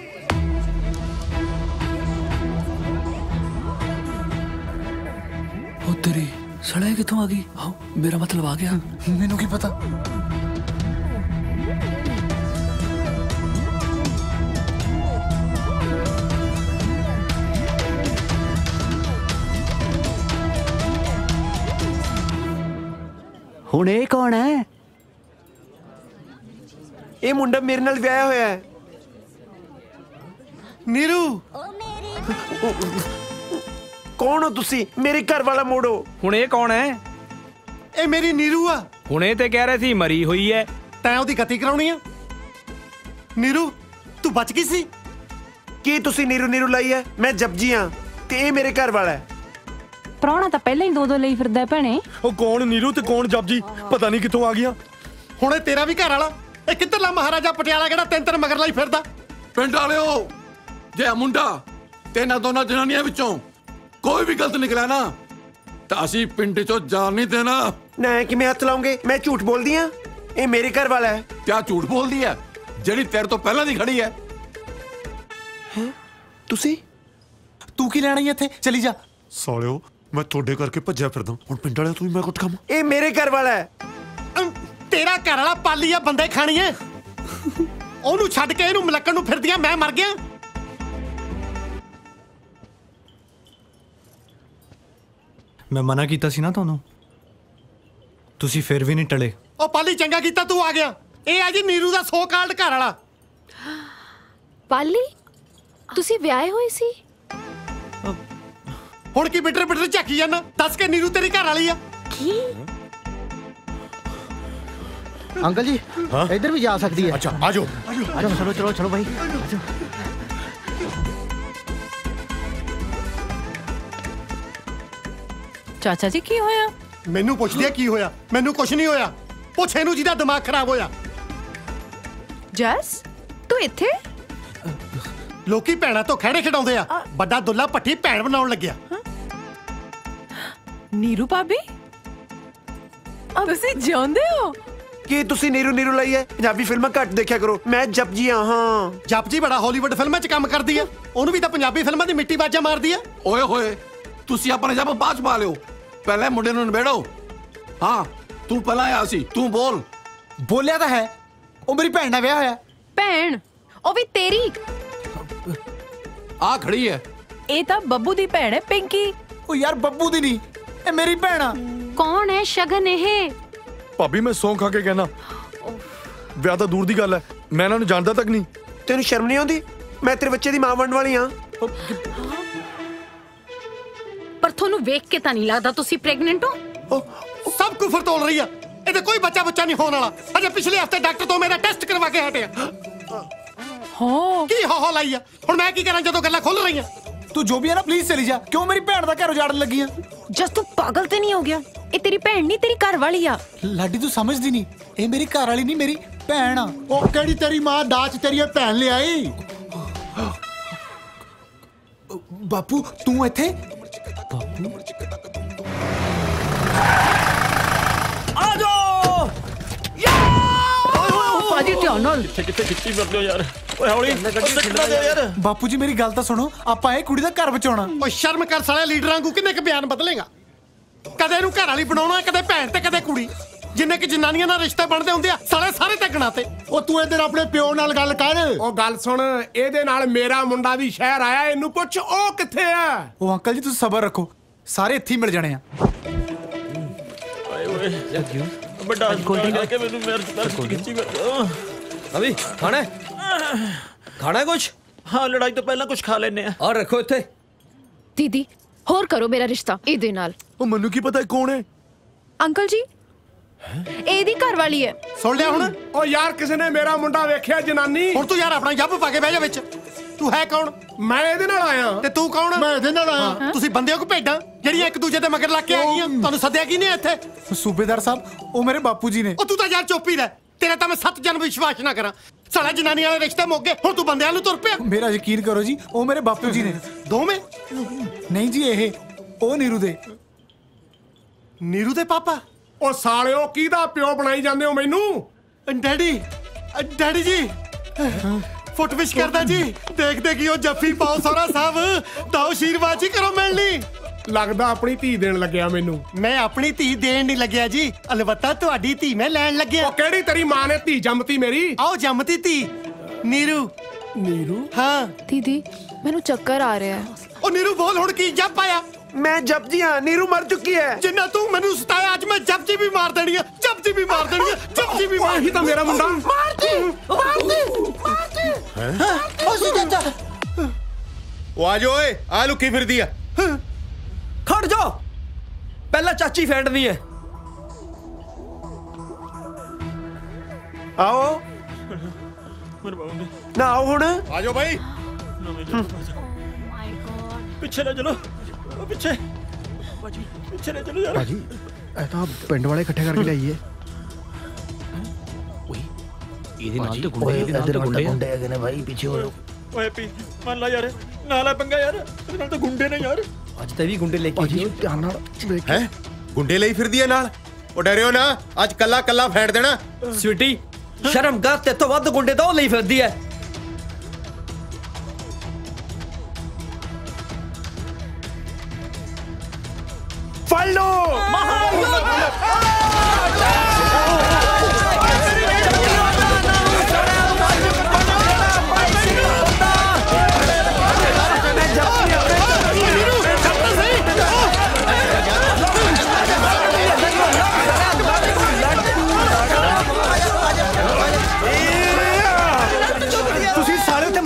ਉਹ ਤੇਰੀ ਸੜਾ ਕਿੱਥੋਂ ਆ ਗਈ? ਆਹ ਮੇਰਾ ਮਤਲਬ ਆ ਗਿਆ। ਮੈਨੂੰ ਕੀ ਪਤਾ। ਹੁਣ ਇਹ ਕੌਣ ਹੈ? ਇਹ ਮੁੰਡਾ ਮੇਰੇ ਨਾਲ ਵਿਆਹਿਆ ਹੋਇਆ ਹੈ। ਨੀਰੂ ਕੌਣ ਹੋ ਤੁਸੀਂ? ਮੇਰੇ ਘਰ ਵਾਲਾ ਮੋੜੋ। ਹੁਣ ਇਹ ਕੌਣ ਹੈ? ਇਹ ਮੇਰੀ ਨੀਰੂ ਆ। ਹੁਣੇ ਤੇ ਕਹਿ ਰਹੇ ਸੀ ਮਰੀ ਹੋਈ ਹੈ। ਤੈਂ ਉਹਦੀ ਗਤੀ ਕਰਾਉਣੀ ਆ? ਨੀਰੂ ਤੂੰ ਬਚ ਗਈ ਸੀ? ਕੀ ਤੁਸੀਂ ਨੀਰੂ ਨੀਰੂ ਲਾਈ ਹੈ? ਮੈਂ ਜਪਜੀ ਹਾਂ ਤੇ ਇਹ ਮੇਰੇ ਘਰ ਵਾਲਾ ਹੈ। ਪ੍ਰਾਹੁਣਾ ਤਾਂ ਪਹਿਲਾਂ ਹੀ ਦੋ ਲਈ ਫਿਰਦਾ ਭੈਣੇ। ਉਹ ਕੌਣ ਨੀਰੂ ਤੇ ਕੌਣ ਜਪਜੀ? ਪਤਾ ਨਹੀਂ ਕਿੱਥੋਂ ਆ ਗਿਆ। ਹੁਣ ਇਹ ਤੇਰਾ ਵੀ ਘਰ ਵਾਲਾ। ਇਹ ਕਿੱਧਰਲਾ ਮਹਾਰਾਜਾ ਪਟਿਆਲਾ ਕਿਹੜਾ ਤਿੰਨ ਮਗਰ ਲਈ ਫਿਰਦਾ? ਪਿੰਡ ਵਾਲਿਓ, ਜੇ ਮੁੰਡਾ ਤੇ ਇਹਨਾਂ ਦੋਨਾਂ ਜਨਾਨੀਆਂ ਵਿੱਚੋਂ ਕੋਈ ਵੀ ਗਲਤ ਨਿਕਲਿਆ ਨਾ ਤਾਂ ਅਸੀਂ ਪਿੰਡ ਚੋਂ ਜਾਣ ਨਹੀਂ ਦੇਣਾ। ਨਾ ਕਿਵੇਂ ਹੱਥ ਲਾਉਂਗੇ? ਮੈਂ ਝੂਠ ਬੋਲਦੀ ਆ? ਇਹ ਮੇਰੇ ਘਰ ਵਾਲਾ ਹੈ। ਕਿਆ ਝੂਠ ਬੋਲਦੀ ਹੈ? ਜਿਹੜੀ ਤੇਰੇ ਤੋਂ ਪਹਿਲਾਂ ਦੀ ਖੜੀ ਹੈ। ਤੁਸੀਂ ਤੂੰ ਕੀ ਲੈਣਾ ਇੱਥੇ? ਚਲੀ ਜਾ। ਸਾਲਿਓ ਮੈਂ ਤੁਹਾਡੇ ਕਰਕੇ ਭੱਜਿਆ ਫਿਰਦਾ। ਹੁਣ ਪਿੰਡ ਵਾਲਿਆਂ ਤੂੰ ਵੀ ਮੈਂ ਕੁੱਟ ਖਾਵਾਂ? ਇਹ ਮੇਰੇ ਘਰ ਵਾਲਾ ਹੈ। ਤੇਰਾ ਘਰ ਵਾਲਾ ਪਾਲੀ ਆ, ਬੰਦੇ ਖਾਣੀ ਐ। ਉਹਨੂੰ ਛੱਡ ਕੇ ਇਹਨੂੰ ਮਲੱਕਣ ਨੂੰ ਫਿਰਦੀਆਂ ਮੈਂ ਮਰ ਗਿਆ। ਮੈਂ ਮਨਾ ਕੀਤਾ ਸੀ ਨਾ ਤੁਹਾਨੂੰ, ਤੁਸੀਂ ਫਿਰ ਵੀ ਨਹੀਂ ਟਲੇ। ਉਹ ਪਾਲੀ ਚੰਗਾ ਕੀਤਾ ਤੂੰ ਆ ਗਿਆ। ਇਹ ਆ ਜੀ ਨੀਰੂ ਦਾ ਸੋ ਕਾਲਡ ਘਰ ਵਾਲਾ। ਪਾਲੀ ਤੁਸੀਂ ਵਿਆਹੇ ਹੋਏ ਸੀ? ਹੁਣ ਕੀ ਬਿਟਰ ਬਿਟਰ ਝਾਕੀ ਜਾਣਾ? ਦੱਸ ਕੇ ਨੀਰੂ ਤੇਰੀ ਘਰ ਵਾਲੀ ਆ? ਕੀ अंकल जी इधर भी जा सकती है। अच्छा आ जाओ चलो चलो चलो भाई। ਚਾਚਾ ਜੀ ਕੀ ਹੋਇਆ? ਮੈਨੂੰ ਪੁੱਛਦੀ ਆ ਕੀ ਹੋਇਆ? ਮੈਨੂੰ ਕੁਝ ਨਹੀਂ ਹੋਇਆ। ਪੁੱਛ ਇਹਨੂੰ ਜਿਹਦਾ ਦਿਮਾਗ ਖਰਾਬ ਹੋਇਆ। ਜਸ ਤੂੰ ਇੱਥੇ? ਲੋਕੀ ਭੈਣਾਂ ਤੋਂ ਖਹਿੜੇ ਖਿਡਾਉਂਦੇ ਆ, ਵੱਡਾ ਦੁੱਲਾ ਪੱਠੀ ਭੈਣ ਬਣਾਉਣ ਲੱਗਿਆ। ਨੀਰੂ ਭਾਬੀ ਤੁਸੀਂ ਜਿਉਂਦੇ ਹੋ? ਕੀ ਤੁਸੀਂ ਨੀਰੂ ਨੀਰੂ ਲਈ ਹੈ? ਪੰਜਾਬੀ ਫਿਲਮਾਂ ਘੱਟ ਦੇਖਿਆ ਕਰੋ। ਮੈਂ ਜਪਜੀ ਆ। ਹਾਂ ਜਪਜੀ ਬੜਾ ਹਾਲੀਵੁੱਡ ਫਿਲਮਾਂ 'ਚ ਕੰਮ ਕਰਦੀ ਆ, ਉਹਨੂੰ ਵੀ ਤਾਂ ਪੰਜਾਬੀ ਫਿਲਮਾਂ ਦੀ ਮਿੱਟੀ ਬਾਜਾ ਮਾਰਦੀ ਆ। ਓਏ ਹੋਏ ਤੁਸੀਂ ਆਪਣਾ ਜਪ ਬਾਅਦ 'ਚ ਪਾ ਲਿਓ, ਪਹਿਲੇ ਮੁੰਡੇ ਨੂੰ ਨਿਬੇੜੋ। ਹਾਂ ਤੂੰ ਪਹਿਲਾਂ ਆਇਆ ਸੀ, ਤੂੰ ਬੋਲ। ਬੋਲਿਆ ਤਾਂ ਹੈ, ਉਹ ਮੇਰੀ ਭੈਣ ਨਾਲ ਵਿਆਹ ਹੋਇਆ। ਭੈਣ? ਉਹ ਵੀ ਤੇਰੀ? ਆ ਖੜੀ ਹੈ। ਇਹ ਤਾਂ ਬੱਬੂ ਦੀ ਭੈਣ ਹੈ ਪਿੰਕੀ। ਉਹ ਯਾਰ ਬੱਬੂ ਦੀ ਨਹੀਂ, ਇਹ ਮੇਰੀ ਭੈਣ ਆ। ਕੌਣ ਹੈ ਸ਼ਗਨ ਇਹ? ਭਾਬੀ ਮੈਂ ਸੌਂ ਖਾ ਕੇ ਕਹਿਣਾ, ਵਿਆਹ ਤਾਂ ਦੂਰ ਦੀ ਗੱਲ ਹੈ, ਮੈਂ ਇਹਨਾਂ ਨੂੰ ਜਾਣਦਾ ਤੱਕ ਨਹੀਂ। ਤੈਨੂੰ ਸ਼ਰਮ ਨਹੀਂ ਆਉਂਦੀ? ਮੈਂ ਤੇਰੇ ਬੱਚੇ ਦੀ ਮਾਂ ਬਣਨ ਵਾਲੀ ਹਾਂ। ਪਰ ਤੁਹਾਨੂੰ ਵੇਖ ਕੇ ਤਾਂ ਨਹੀਂ ਲੱਗਦਾ ਤੁਸੀਂ ਪ੍ਰੈਗਨੈਂਟ ਹੋ। ਸਭ ਕੁਫਰ ਤੋਲ ਰਹੀ ਆ। ਇਹਦੇ ਕੋਈ ਬੱਚਾ ਨਹੀਂ ਹੋਣ ਵਾਲਾ। ਅਜੇ ਪਿਛਲੇ ਹਫਤੇ ਡਾਕਟਰ ਤੋਂ ਮੇਰਾ ਟੈਸਟ ਕਰਵਾ ਕੇ ਹਟਿਆ। ਹੋ ਕੀ ਹੋ ਲਾਈ ਆ? ਹੁਣ ਮੈਂ ਕੀ ਕਰਾਂ ਜਦੋਂ ਗੱਲਾਂ ਖੁੱਲ ਰਹੀਆਂ? ਤੂੰ ਜੋ ਵੀ ਹੈ ਨਾ ਪਲੀਜ਼ ਚਲੀ ਜਾ। ਕਿਉਂ ਮੇਰੀ ਭੈਣ ਦਾ ਘਰ ਉਜਾੜਨ ਲੱਗੀ ਆ? ਜਸ ਤੂੰ ਪਾਗਲ ਤੇ ਨਹੀਂ ਹੋ ਗਿਆ? ਇਹ ਤੇਰੀ ਭੈਣ ਨਹੀਂ, ਤੇਰੀ ਘਰ ਵਾਲੀ ਆ। ਲਾਡੀ ਤੂੰ ਸਮਝਦੀ ਨਹੀਂ, ਇਹ ਮੇਰੀ ਘਰ ਵਾਲੀ ਨਹੀਂ, ਮੇਰੀ ਭੈਣ ਆ। ਉਹ ਕਿਹੜੀ ਤੇਰੀ ਮਾਂ ਦਾਜ ਤੇਰੀ ਭੈਣ ਲਿਆਈ? ਬਾਪੂ ਤੂੰ ਇੱਥੇ? ਆ ਜਾਓ ਭਾਜੀ ਧਿਆਨ ਨਾਲ। ਕਿੱਥੇ ਖਿੱਚੀ ਫਿਰਦੇ ਹੋ ਯਾਰ? ਓਏ ਹੌਲੀ ਸਿੱਟਣਾ ਦੇ ਯਾਰ। ਬਾਪੂ ਜੀ ਮੇਰੀ ਗੱਲ ਤਾਂ ਸੁਣੋ, ਆਪਾਂ ਇਹ ਕੁੜੀ ਦਾ ਘਰ ਬਚਾਉਣਾ। ਓ ਸ਼ਰਮ ਕਰ ਸਾਲੇ, ਲੀਡਰਾਂ ਨੂੰ ਕਿੰਨੇ ਕ ਬਿਆਨ ਬਦਲੇਗਾ? ਕਦੇ ਇਹਨੂੰ ਘਰ ਵਾਲੀ ਬਣਾਉਣਾ, ਕਦੇ ਭੈਣ ਤੇ ਕਦੇ ਕੁੜੀ। ਜਿੰਨੇ ਕਿ ਜਨਾਨੀਆਂ ਨਾਲ ਰਿਸ਼ਤੇ ਬਣਦੇ ਹੁੰਦੇ ਆ ਸਾਲੇ ਸਾਰੇ ਤੱਕਣਾ ਤੇ। ਉਹ ਤੂੰ ਇਧਰ ਆਪਣੇ ਪਿਓ ਨਾਲ ਗੱਲ ਕਰ। ਉਹ ਗੱਲ ਸੁਣ, ਇਹਦੇ ਨਾਲ ਮੇਰਾ ਮੁੰਡਾ ਵੀ ਸ਼ਹਿਰ ਆਇਆ, ਇਹਨੂੰ ਪੁੱਛ ਉਹ ਕਿੱਥੇ ਆ। ਉਹ ਅੰਕਲ ਜੀ ਤੁਸੀਂ ਸਬਰ ਰੱਖੋ, ਸਾਰੇ ਇੱਥੇ ਹੀ ਮਿਲ ਜਾਣੇ ਆ। ਓਏ ਓਏ ਵੱਡਾ ਗੋਲਡੀ ਕਰਕੇ ਮੈਨੂੰ ਮੇਰੇ ਖਿੱਚੀ ਫਿਰਦੇ। ਅਭੀ ਖਾਣਾ ਖਾਣਾ ਕੁਛ? ਹਾਂ ਲੜਾਈ ਤੋਂ ਪਹਿਲਾਂ ਕੁਝ ਖਾ ਲੈਨੇ ਆ। ਔਰ ਰੱਖੋ ਇੱਥੇ। ਦੀਦੀ ਹੋਰ ਕਰੋ ਮੇਰਾ ਰਿਸ਼ਤਾ ਇਹਦੇ ਨਾਲ। ਉਹ ਮੈਨੂੰ ਕੀ ਪਤਾ ਕੌਣ ਹੈ? ਅੰਕਲ ਜੀ ਇਹਦੀ ਘਰ ਵਾਲੀ ਹੈ। ਸੁਣ ਲਿਆ ਹੁਣ? ਉਹ ਯਾਰ ਕਿਸੇ ਨੇ ਮੇਰਾ ਮੁੰਡਾ ਵੇਖਿਆ ਜਨਾਨੀ? ਹੁਣ ਤੂੰ ਯਾਰ ਆਪਣਾ ਜੱਬ ਪਾ ਕੇ ਬਹਿ ਜਾ ਵਿੱਚ। ਤੂੰ ਹੈ ਕੌਣ? ਮੈਂ ਇਹਦੇ ਨਾਲ ਆਇਆ। ਤੇ ਤੂੰ ਕੌਣ? ਮੈਂ ਇਹਦੇ ਨਾਲ ਆਇਆ। ਤੁਸੀਂ ਬੰਦੇ ਹੋ ਕਿ ਭੇਡਾਂ ਜਿਹੜੀਆਂ ਇੱਕ ਦੂਜੇ ਦੇ ਮਗਰ ਲੱਗ ਕੇ ਆ ਗਈਆਂ? ਤੁਹਾਨੂੰ ਸੱਦਿਆ ਕੀ ਨੇ ਇੱਥੇ? ਸੂਬੇਦਾਰ ਸਾਹਿਬ ਉਹ ਮੇਰੇ ਬਾਪੂ ਜੀ ਨੇ। ਉਹ ਤੂੰ ਤਾਂ ਯਾਰ ਚੁੱਪ ਹੀ ਰਹਿ, ਤੇਰਾ ਤਾਂ ਮੈਂ 7 ਜਨਮ ਵਿਸ਼ਵਾਸ ਨਾ ਕਰਾਂ। ਸਾਲਾ ਜਨਾਨੀ ਵਾਲੇ ਰਿਸ਼ਤੇ ਮੁੱਕ ਗਏ, ਹੁਣ ਤੂੰ ਬੰਦਿਆਂ ਨੂੰ ਤੁਰ ਪਿਆ। ਮੇਰਾ ਯਕੀਨ ਕਰੋ ਜੀ, ਉਹ ਮੇਰੇ ਬਾਪੂ ਜੀ ਨੇ। ਦੋਵੇਂ? ਨਹੀਂ ਜੀ, ਇਹ ਉਹ ਨੀਰੂ ਦੇ। ਨੀਰੂ ਦੇ ਪਾਪਾ? ਉਹ ਸਾਲਿਓ ਕਿਹਦਾ ਪਿਓ ਬਣਾਈ ਜਾਂਦੇ ਹੋ ਮੈਨੂੰ? ਡੈਡੀ, ਡੈਡੀ ਜੀ ਫੁੱਟ ਵਿਸ਼ ਕਰਦਾ ਜੀ। ਦੇਖਦੇ ਕਿ ਉਹ ਜੱਫੀ ਪਾਓ ਸੋਹਰਾ ਸਾਹਿਬ, ਤਾਂ ਆਸ਼ੀਰਵਾਦ ਜੀ ਕਰੋ ਮਿਲਣੀ। ਲੱਗਦਾ ਆਪਣੀ ਧੀ ਦੇਣ ਲੱਗਿਆ ਮੈਨੂੰ। ਮੈਂ ਆਪਣੀ ਧੀ ਦੇਣ ਨਹੀਂ ਲੱਗਿਆ ਜੀ, ਅਲਬੱਤਾ ਤੁਹਾਡੀ ਧੀ ਮੈਂ ਲੈਣ ਲੱਗਿਆ। ਉਹ ਕਿਹੜੀ ਤੇਰੀ ਮਾਂ ਨੇ ਧੀ ਜੰਮਤੀ ਮੇਰੀ? ਆਓ ਜੰਮਤੀ ਧੀ ਨੀਰੂ। ਨੀਰੂ? ਹਾਂ ਦੀਦੀ ਮੈਨੂੰ ਚੱਕਰ ਆ ਰਿਹਾ ਹੈ। ਉਹ ਨੀਰੂ ਬੋਲ ਹੁਣ ਕੀ ਜੱਪ ਆਇਆ? ਮੈਂ ਜਪਜੀ ਹਾਂ, ਨੀਰੂ ਮਰ ਚੁੱਕੀ ਹੈ। ਜਿੰਨਾ ਤੂੰ ਮੈਨੂੰ ਸਤਾਇਆ ਅੱਜ ਮੈਂ ਜਪਜੀ ਵੀ ਮਾਰ ਦੇਣੀ ਆ, ਜਪਜੀ ਵੀ ਮਾਰ ਦੇਣੀ ਆ, ਜਪਜੀ ਵੀ ਮਾਰ। ਇਹੀ ਤਾਂ ਮੇਰਾ ਮੁੰਡਾ। ਉਹ ਆ ਜਾ ਓਏ, ਆ ਲੁੱਕੀ ਫਿਰਦੀ ਆ। ਖੜ ਜਾ, ਪਹਿਲਾਂ ਚਾਚੀ ਫੈਂਡਣੀ ਹੈ। ਆਓ ਨਾ ਆਓ ਹੁਣ। ਆ ਜਾਓ ਭਾਈ। ਪਿੱਛੇ ਨਾ ਚਲੋ, ਪਿੱਛੇ ਭਾਜੀ, ਪਿੱਛੇ ਨਾ ਚਲੋ ਯਾਰ। ਭਾਜੀ ਇਹ ਤਾਂ ਪਿੰਡ ਵਾਲੇ ਇਕੱਠੇ ਕਰਕੇ ਲਿਆਈਏ। ਇਹਦੇ ਨਾਲ ਤੇ ਗੁੰਡੇ, ਇਹਦੇ ਨਾਲ ਤੇ ਗੁੰਡੇ ਹੈਗੇ ਨੇ ਭਾਈ, ਪਿੱਛੇ ਹੋ ਜਾਓ। ਓਏ ਪੀ ਮੰਨ ਲਾ ਯਾਰ, ਨਾਲ ਆ ਪੰਗਾ ਯਾਰ, ਇਹਦੇ ਨਾਲ ਤਾਂ ਗੁੰਡੇ ਨੇ ਯਾਰ। ਅੱਜ ਤਾਂ ਵੀ ਗੁੰਡੇ ਲੈ ਕੇ ਭਾਜੀ ਧਿਆਨ ਨਾਲ ਦੇਖ। ਹੈ ਗੁੰਡੇ ਲਈ ਫਿਰਦੀ ਆ ਨਾਲ? ਉਹ ਡਰਿਓ ਨਾ, ਅੱਜ ਕੱਲਾ ਕੱਲਾ ਫੈਂਡ ਦੇਣਾ। ਸਵੀਟੀ ਸ਼ਰਮ ਕਰ, ਤੇ ਤੋਂ ਵੱਧ ਗੁੰਡੇ ਤਾਂ ਉਹ ਲਈ ਫਿਰਦੀ ਹੈ। ਫੜ ਲੋ।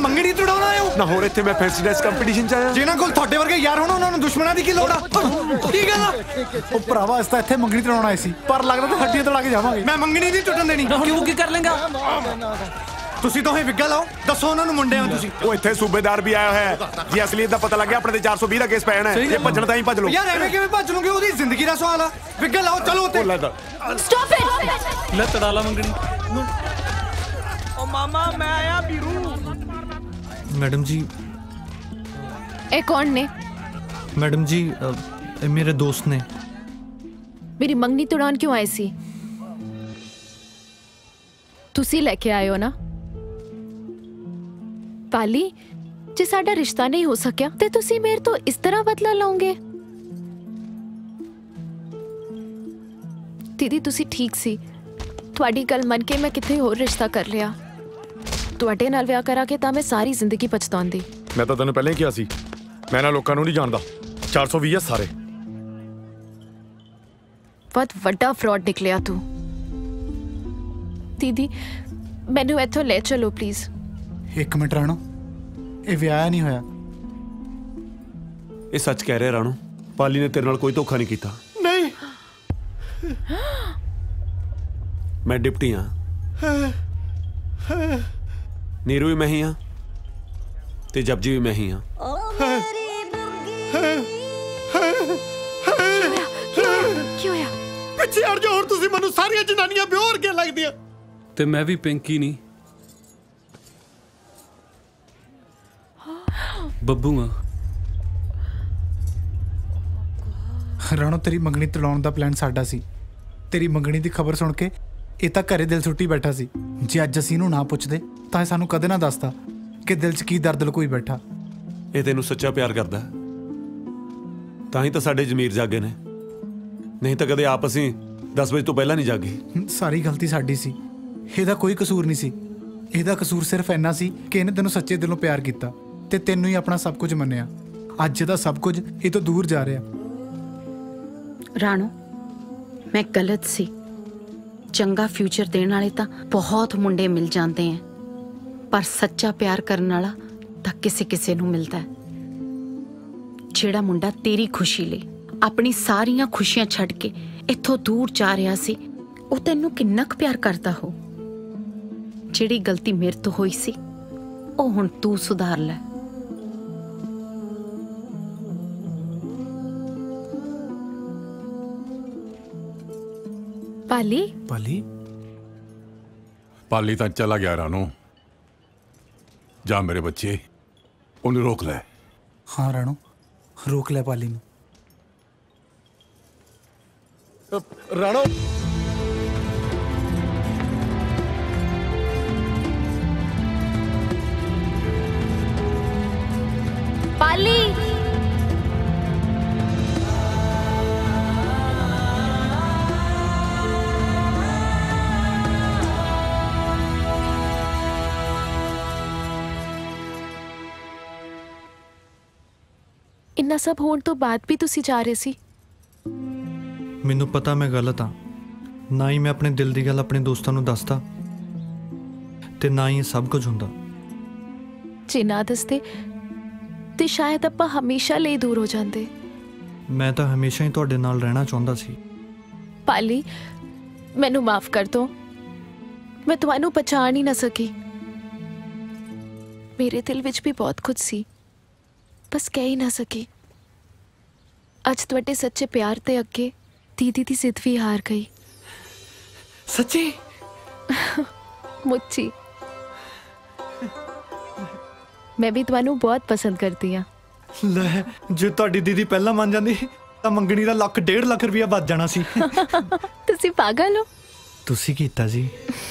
ਮੰਗਣੀ ਤੁੜਾਉਣ ਆਏ ਹੋ ਨਾ ਹੁਣ ਇੱਥੇ ਮੈਂ ਫੈਂਸੀ ਡਰੈਸ ਕੰਪੀਟੀਸ਼ਨ ਚ ਆਇਆ ਜਿਨ੍ਹਾਂ ਕੋਲ ਤੁਹਾਡੇ ਵਰਗੇ ਯਾਰ ਹੋਣ ਉਹਨਾਂ ਨੂੰ ਦੁਸ਼ਮਣਾਂ ਦੀ ਕੀ ਲੋੜ ਆ ਕੀ ਗੱਲ ਆ ਉਹ ਭਰਾਵਾ ਇਸ ਤਾਂ ਇੱਥੇ ਮੰਗਣੀ ਤੁੜਾਉਣ ਆਏ ਸੀ ਪਰ ਲੱਗਦਾ ਤਾਂ ਹੱਡੀਆਂ ਤੋੜਾ ਕੇ ਜਾਵਾਂਗੇ ਮੈਂ ਮੰਗਣੀ ਨਹੀਂ ਟੁੱਟਣ ਦੇਣੀ ਕਿਉਂ ਕੀ ਕਰ ਲੇਗਾ ਤੁਸੀਂ ਦੋਵੇਂ ਵਿੱਗਾ ਲਾਓ ਦੱਸੋ ਉਹਨਾਂ ਨੂੰ ਮੁੰਡੇ ਆ ਤੁਸੀਂ ਉਹ ਇੱਥੇ ਸੂਬੇਦਾਰ ਵੀ ਆਇਆ ਹੋਇਆ ਹੈ ਜੇ ਅਸਲੀਅਤ ਦਾ ਪਤਾ ਲੱਗਿਆ ਆਪਣੇ ਤੇ 420 ਦਾ ਕੇਸ ਪੈਣਾ ਹੈ ਜੇ ਭੱਜਣ ਤਾਂ ਹੀ ਭੱਜ ਲਓ ਯਾਰ ਐਵੇਂ ਕਿਵੇਂ ਭੱਜ ਲਓਗੇ ਉਹਦੀ ਜ਼ਿੰਦਗੀ ਦਾ ਸਵਾਲ ਆ ਵਿੱਗਾ ਲਾਓ ਚਲੋ ਉੱਤੇ ਸਟਾਪ ਇਟ ਲੈ ਤੜਾ ਲਾ ਮੰਗਣੀ ਓ ਮਾਮਾ ਮੈਂ ਆਇਆ ਵੀਰੂ ਮੈਡਮ ਜੀ ਇਹ ਕੌਣ ਨੇ ਮੈਡਮ ਜੀ ਇਹ ਮੇਰੇ ਦੋਸਤ ਨੇ ਮੇਰੀ ਮੰਗਣੀ ਤੁੜਾਉਣ ਕਿਉਂ ਆਏ ਸੀ ਤੁਸੀਂ ਲੈ ਕੇ ਆਏ ਹੋ ਨਾ ਪਾਲੀ ਜੇ ਸਾਡਾ ਰਿਸ਼ਤਾ ਨਹੀਂ ਹੋ ਸਕਿਆ ਤੇ ਤੁਸੀਂ ਮੇਰੇ ਤੋਂ ਇਸ ਤਰ੍ਹਾਂ ਬਦਲਾ ਲਓਗੇ ਦੀਦੀ ਤੁਸੀਂ ਠੀਕ ਸੀ ਤੁਹਾਡੀ ਗੱਲ ਮੰਨ ਕੇ ਮੈਂ ਕਿਤੇ ਹੋਰ ਰਿਸ਼ਤਾ ਕਰ ਲਿਆ ਤੁਹਾਡੇ ਨਾਲ ਵਿਆਹ ਕਰਾ ਕੇ ਤਾਂ ਮੈਂ ਸਾਰੀ ਜ਼ਿੰਦਗੀ ਪਛਤਾਉਂਦੀ ਮੈਂ ਤਾਂ ਤੈਨੂੰ ਪਹਿਲਾਂ ਹੀ ਕਿਹਾ ਸੀ ਮੈਂ ਨਾ ਲੋਕਾਂ ਨੂੰ ਨਹੀਂ ਜਾਣਦਾ 420 ਸਾਰੇ ਬਹੁਤ ਵੱਡਾ ਫਰਾਡ ਨਿਕਲਿਆ ਤੂੰ ਦੀਦੀ ਮੈਨੂੰ ਇੱਥੋਂ ਲੈ ਚਲੋ ਪਲੀਜ਼ ਇੱਕ ਮਿੰਟ ਰਾਣੋ ਇਹ ਵਿਆਹ ਨਹੀਂ ਹੋਇਆ ਇਹ ਸੱਚ ਕਹਿ ਰਿਹਾ ਰਾਣੋ ਪਾਲੀ ਨੇ ਤੇਰੇ ਨਾਲ ਕੋਈ ਧੋਖਾ ਨਹੀਂ ਕੀਤਾ ਨਹੀਂ ਮੈਂ ਡਿਪਟੀ ਹਾਂ ਨੀਰੂ ਵੀ ਮੈਂ ਹੀ ਹਾਂ ਤੇ ਜਪਜੀ ਵੀ ਮੈਂ ਹੀ ਹਾਂ ਕੀ ਹੋਇਆ ਪਿੱਛੇ ਹਟ ਜਾ ਹੋਰ ਤੁਸੀਂ ਮੈਨੂੰ ਸਾਰੀਆਂ ਜਨਾਨੀਆਂ ਬਿਓਰ ਕੇ ਲੱਗਦੀਆਂ ਤੇ ਮੈਂ ਵੀ ਪਿੰਕੀ ਨਹੀਂ ਬੱਬੂ ਆ ਰਾਣੋ ਤੇਰੀ ਮੰਗਣੀ ਤੁੜਾਉਣ ਦਾ ਪਲਾਨ ਸਾਡਾ ਸੀ ਤੇਰੀ ਮੰਗਣੀ ਦੀ ਖਬਰ ਸੁਣ ਕੇ ਇਹ ਤਾਂ ਘਰੇ ਦਿਲ ਸੁੱਟੀ ਬੈਠਾ ਸੀ ਜੇ ਅੱਜ ਅਸੀਂ ਇਹਨੂੰ ਨਾ ਪੁੱਛਦੇ ਤਾਂ ਇਹ ਸਾਨੂੰ ਕਦੇ ਨਾ ਦੱਸਦਾ ਕਿ ਦਿਲ 'ਚ ਕੀ ਦਰਦ ਲੁਕੋਈ ਬੈਠਾ ਇਹ ਤੈਨੂੰ ਸੱਚਾ ਪਿਆਰ ਕਰਦਾ ਤਾਂ ਹੀ ਤਾਂ ਸਾਡੇ ਜ਼ਮੀਰ ਜਾਗੇ ਨੇ ਨਹੀਂ ਤਾਂ ਕਦੇ ਆਪ ਅਸੀਂ 10 ਵਜੇ ਤੋਂ ਪਹਿਲਾਂ ਨਹੀਂ ਜਾਗੇ ਸਾਰੀ ਗਲਤੀ ਸਾਡੀ ਸੀ ਇਹਦਾ ਕੋਈ ਕਸੂਰ ਨਹੀਂ ਸੀ ਇਹਦਾ ਕਸੂਰ ਸਿਰਫ ਇੰਨਾ ਸੀ ਕਿ ਇਹਨੇ ਤੈਨੂੰ ਸੱਚੇ ਦਿਲੋਂ ਪਿਆਰ ਕੀਤਾ ਤੇ ਤੈਨੂੰ ਹੀ ਆਪਣਾ ਸਭ ਕੁਝ ਮੰਨਿਆ ਅੱਜ ਇਹਦਾ ਸਭ ਕੁਝ ਇਹ ਤੋਂ ਦੂਰ ਜਾ ਰਿਹਾ ਰਾਣੋ ਮੈਂ ਗਲਤ ਸੀ ਚੰਗਾ ਫਿਊਚਰ ਦੇਣ ਵਾਲੇ ਤਾਂ ਬਹੁਤ ਮੁੰਡੇ ਮਿਲ ਜਾਂਦੇ ਐ ਪਰ ਸੱਚਾ ਪਿਆਰ ਕਰਨ ਵਾਲਾ ਤਾਂ ਕਿਸੇ ਨੂੰ ਮਿਲਦਾ ਹੈ ਜਿਹੜਾ ਮੁੰਡਾ ਤੇਰੀ ਖੁਸ਼ੀ ਲਈ ਆਪਣੀ ਸਾਰੀਆਂ ਖੁਸ਼ੀਆਂ ਛੱਡ ਕੇ ਇੱਥੋਂ ਦੂਰ ਜਾ ਰਿਹਾ ਸੀ ਉਹ ਤੈਨੂੰ ਕਿੰਨਾ ਕੁ ਪਿਆਰ ਕਰਦਾ ਹੋ ਜਿਹੜੀ ਗਲਤੀ ਮੇਰੇ ਤੋਂ ਹੋਈ ਸੀ ਉਹ ਹੁਣ ਤੂੰ ਸੁਧਾਰ ਲੈ ਪਾਲੀ ਤਾਂ ਚਲਾ ਗਿਆ ਰਾਣੋ ਜਾ ਮੇਰੇ ਬੱਚੇ ਉਹਨੂੰ ਰੋਕ ਲੈ ਹਾਂ ਰਾਣੋ ਰੋਕ ਲੈ ਪਾਲੀ ਨੂੰ ਰਾਣੋ ਪਾਲੀ ਇੰਨਾ ਸਭ ਹੋਣ ਤੋਂ ਬਾਅਦ ਵੀ ਤੁਸੀਂ ਜਾ ਰਹੇ ਸੀ ਮੈਨੂੰ ਪਤਾ ਮੈਂ ਗਲਤ ਹਾਂ ਨਾ ਹੀ ਮੈਂ ਆਪਣੇ ਦਿਲ ਦੀ ਗੱਲ ਆਪਣੇ ਦੋਸਤਾਂ ਨੂੰ ਦੱਸਦਾ ਤੇ ਨਾ ਹੀ ਇਹ ਸਭ ਕੁਝ ਹੁੰਦਾ ਜੇ ਨਾ ਦੱਸਦੇ ਤੇ ਸ਼ਾਇਦ ਆਪਾਂ ਹਮੇਸ਼ਾ ਲਈ ਦੂਰ ਹੋ ਜਾਂਦੇ ਮੈਂ ਤਾਂ ਹਮੇਸ਼ਾ ਹੀ ਤੁਹਾਡੇ ਨਾਲ ਰਹਿਣਾ ਚਾਹੁੰਦਾ ਸੀ ਪਾਲੀ ਮੈਨੂੰ ਮਾਫ ਕਰ ਦੋ ਮੈਂ ਤੁਹਾਨੂੰ ਪਛਾਣ ਹੀ ਨਾ ਸਕੀ ਮੇਰੇ ਦਿਲ ਵਿੱਚ ਵੀ ਬਹੁਤ ਕੁਝ ਸੀ ਬਸ ਕਹਿ ਹੀ ਨਾ ਸਕੀ ਅੱਜ ਤੁਹਾਡੇ ਸੱਚੇ ਪਿਆਰ ਤੇ ਅੱਗੇ ਦੀਦੀ ਦੀ ਜ਼ਿੱਦ ਵੀ ਹਾਰ ਗਈ ਸੱਚੀ ਮੁੱਚੀ ਮੈਂ ਵੀ ਤੁਹਾਨੂੰ ਬਹੁਤ ਪਸੰਦ ਕਰਦੀ ਹਾਂ ਲੈ ਜੇ ਤੁਹਾਡੀ ਦੀਦੀ ਪਹਿਲਾਂ ਮੰਨ ਜਾਂਦੀ ਤਾਂ ਮੰਗਣੀ ਦਾ 1.5 ਲੱਖ ਰੁਪਇਆ ਬਚ ਜਾਣਾ ਸੀ ਤੁਸੀਂ ਪਾਗਲ ਹੋ ਤੁਸੀਂ ਕੀਤਾ ਜੀ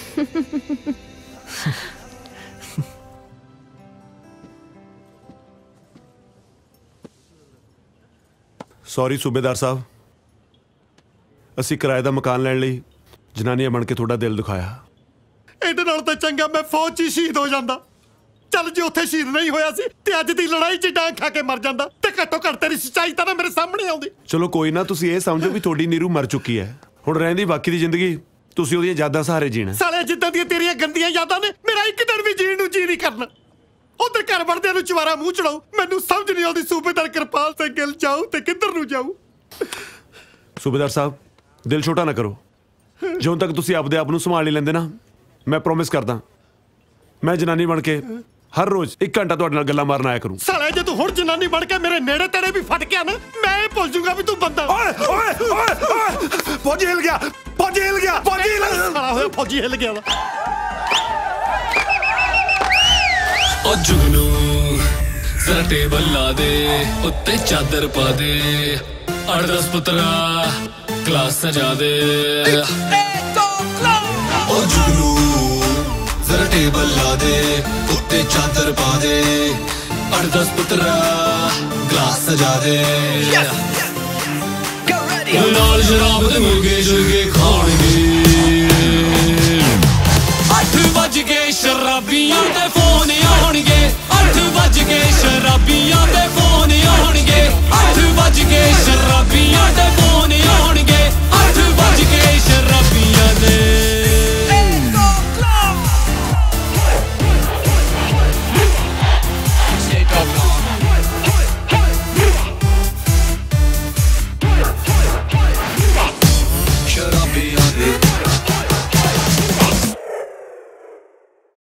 ਸੌਰੀ ਸੂਬੇਦਾਰ ਸਾਹਿਬ ਅਸੀਂ ਕਿਰਾਏ ਦਾ ਮਕਾਨ ਲੈਣ ਲਈ ਜਨਾਨੀਆਂ ਬਣ ਕੇ ਤੁਹਾਡਾ ਦਿਲ ਦੁਖਾਇਆ ਇਹਦੇ ਨਾਲ ਤਾਂ ਚੰਗਾ ਮੈਂ ਫੌਜ 'ਚ ਹੀ ਸ਼ਹੀਦ ਹੋ ਜਾਂਦਾ ਚੱਲ ਜੇ ਉੱਥੇ ਸ਼ਹੀਦ ਨਹੀਂ ਹੋਇਆ ਸੀ ਤੇ ਅੱਜ ਦੀ ਲੜਾਈ 'ਚ ਡਾਂਗ ਖਾ ਕੇ ਮਰ ਜਾਂਦਾ ਤੇ ਘੱਟੋ ਘੱਟ ਤੇਰੀ ਸੱਚਾਈ ਤਾਂ ਨਾ ਮੇਰੇ ਸਾਹਮਣੇ ਆਉਂਦੀ ਚਲੋ ਕੋਈ ਨਾ ਤੁਸੀਂ ਇਹ ਸਮਝੋ ਵੀ ਤੁਹਾਡੀ ਨੀਰੂ ਮਰ ਚੁੱਕੀ ਹੈ ਹੁਣ ਰਹਿੰਦੀ ਬਾਕੀ ਦੀ ਜ਼ਿੰਦਗੀ ਤੁਸੀਂ ਉਹਦੀਆਂ ਯਾਦਾਂ ਸਹਾਰੇ ਜੀਣਾ ਸਾਲੇ ਜਿੱਦਾਂ ਦੀਆਂ ਤੇਰੀਆਂ ਗੰਦੀਆਂ ਯਾਦਾਂ ਨੇ ਮੇਰਾ ਇੱਕ ਦਿਨ ਵੀ ਜੀਣ ਨੂੰ ਜੀ ਨਹੀਂ ਕਰਨਾ ਉਧਰ ਘਰ ਵੜਦਿਆਂ ਨੂੰ ਚਵਾਰਾ ਮੂੰਹ ਚੜਾਉ। ਮੈਨੂੰ ਸਮਝ ਨਹੀਂ ਆਉਂਦੀ ਸੂਬੇਦਾਰ ਕਿਰਪਾਲ ਸਿੰਘ ਗਿੱਲ ਜਾਊ ਤੇ ਕਿੱਧਰ ਨੂੰ ਜਾਊ। ਸੂਬੇਦਾਰ ਸਾਹਿਬ ਦਿਲ ਛੋਟਾ ਨਾ ਕਰੋ। ਜਦੋਂ ਤੱਕ ਤੁਸੀਂ ਆਪਦੇ ਆਪ ਨੂੰ ਸੰਭਾਲ ਨਹੀਂ ਲੈਂਦੇ ਨਾ, ਮੈਂ ਪ੍ਰੋਮਿਸ ਕਰਦਾ ਮੈਂ ਜਨਾਨੀ ਬਣ ਕੇ ਹਰ ਰੋਜ਼ 1 ਘੰਟਾ ਤੁਹਾਡੇ ਨਾਲ ਗੱਲਾਂ ਮਾਰਨ ਆਇਆ ਕਰੂੰ। ਸਾਲੇ ਜੇ ਤੂੰ ਹੁਣ ਜਨਾਨੀ ਬਣ ਕੇ ਮੇਰੇ ਨੇੜੇ ਤੇੜੇ ਵੀ ਫਟ ਗਿਆ ਨਾ, ਮੈਂ ਇਹ ਭੁੱਲ ਜੂਗਾ ਵੀ ਤੂੰ ਬੰਦਾ। ਓਏ ਓਏ ਓਏ ਫੌਜੀ ਹਿਲ ਗਿਆ, ਫੌਜੀ ਹਿਲ ਗਿਆ, ਫੌਜੀ ਹਿਲ ਗਿਆ। ਸਾਲਾ ਹੋਇਆ ਫੌਜੀ ਹਿਲ ਗਿਆ ਵਾ। ਓ ਜੁਗਨੂ ਜ਼ਰਾ ਟੇਬਲ ਲਾ ਦੇ, ਉੱਤੇ ਚਾਦਰ ਪਾ ਦੇ, 8-10 ਪੁੱਤਰਾ ਕਲਾਸ ਸਜਾ ਦੇ। ਓ ਜੁਗਨੂ ਜ਼ਰਾ ਟੇਬਲ ਲਾ ਦੇ, ਉੱਤੇ ਚਾਦਰ ਪਾ ਦੇ, 8-10 ਪੁੱਤਰਾ ਗਲਾਸ ਸਜਾ ਦੇ। ਨਾਲ ਸ਼ਰਾਬ ਦੇ ਮੁਰਗੇ ਸ਼ੁਰਗੇ ਖਾਣਗੇ,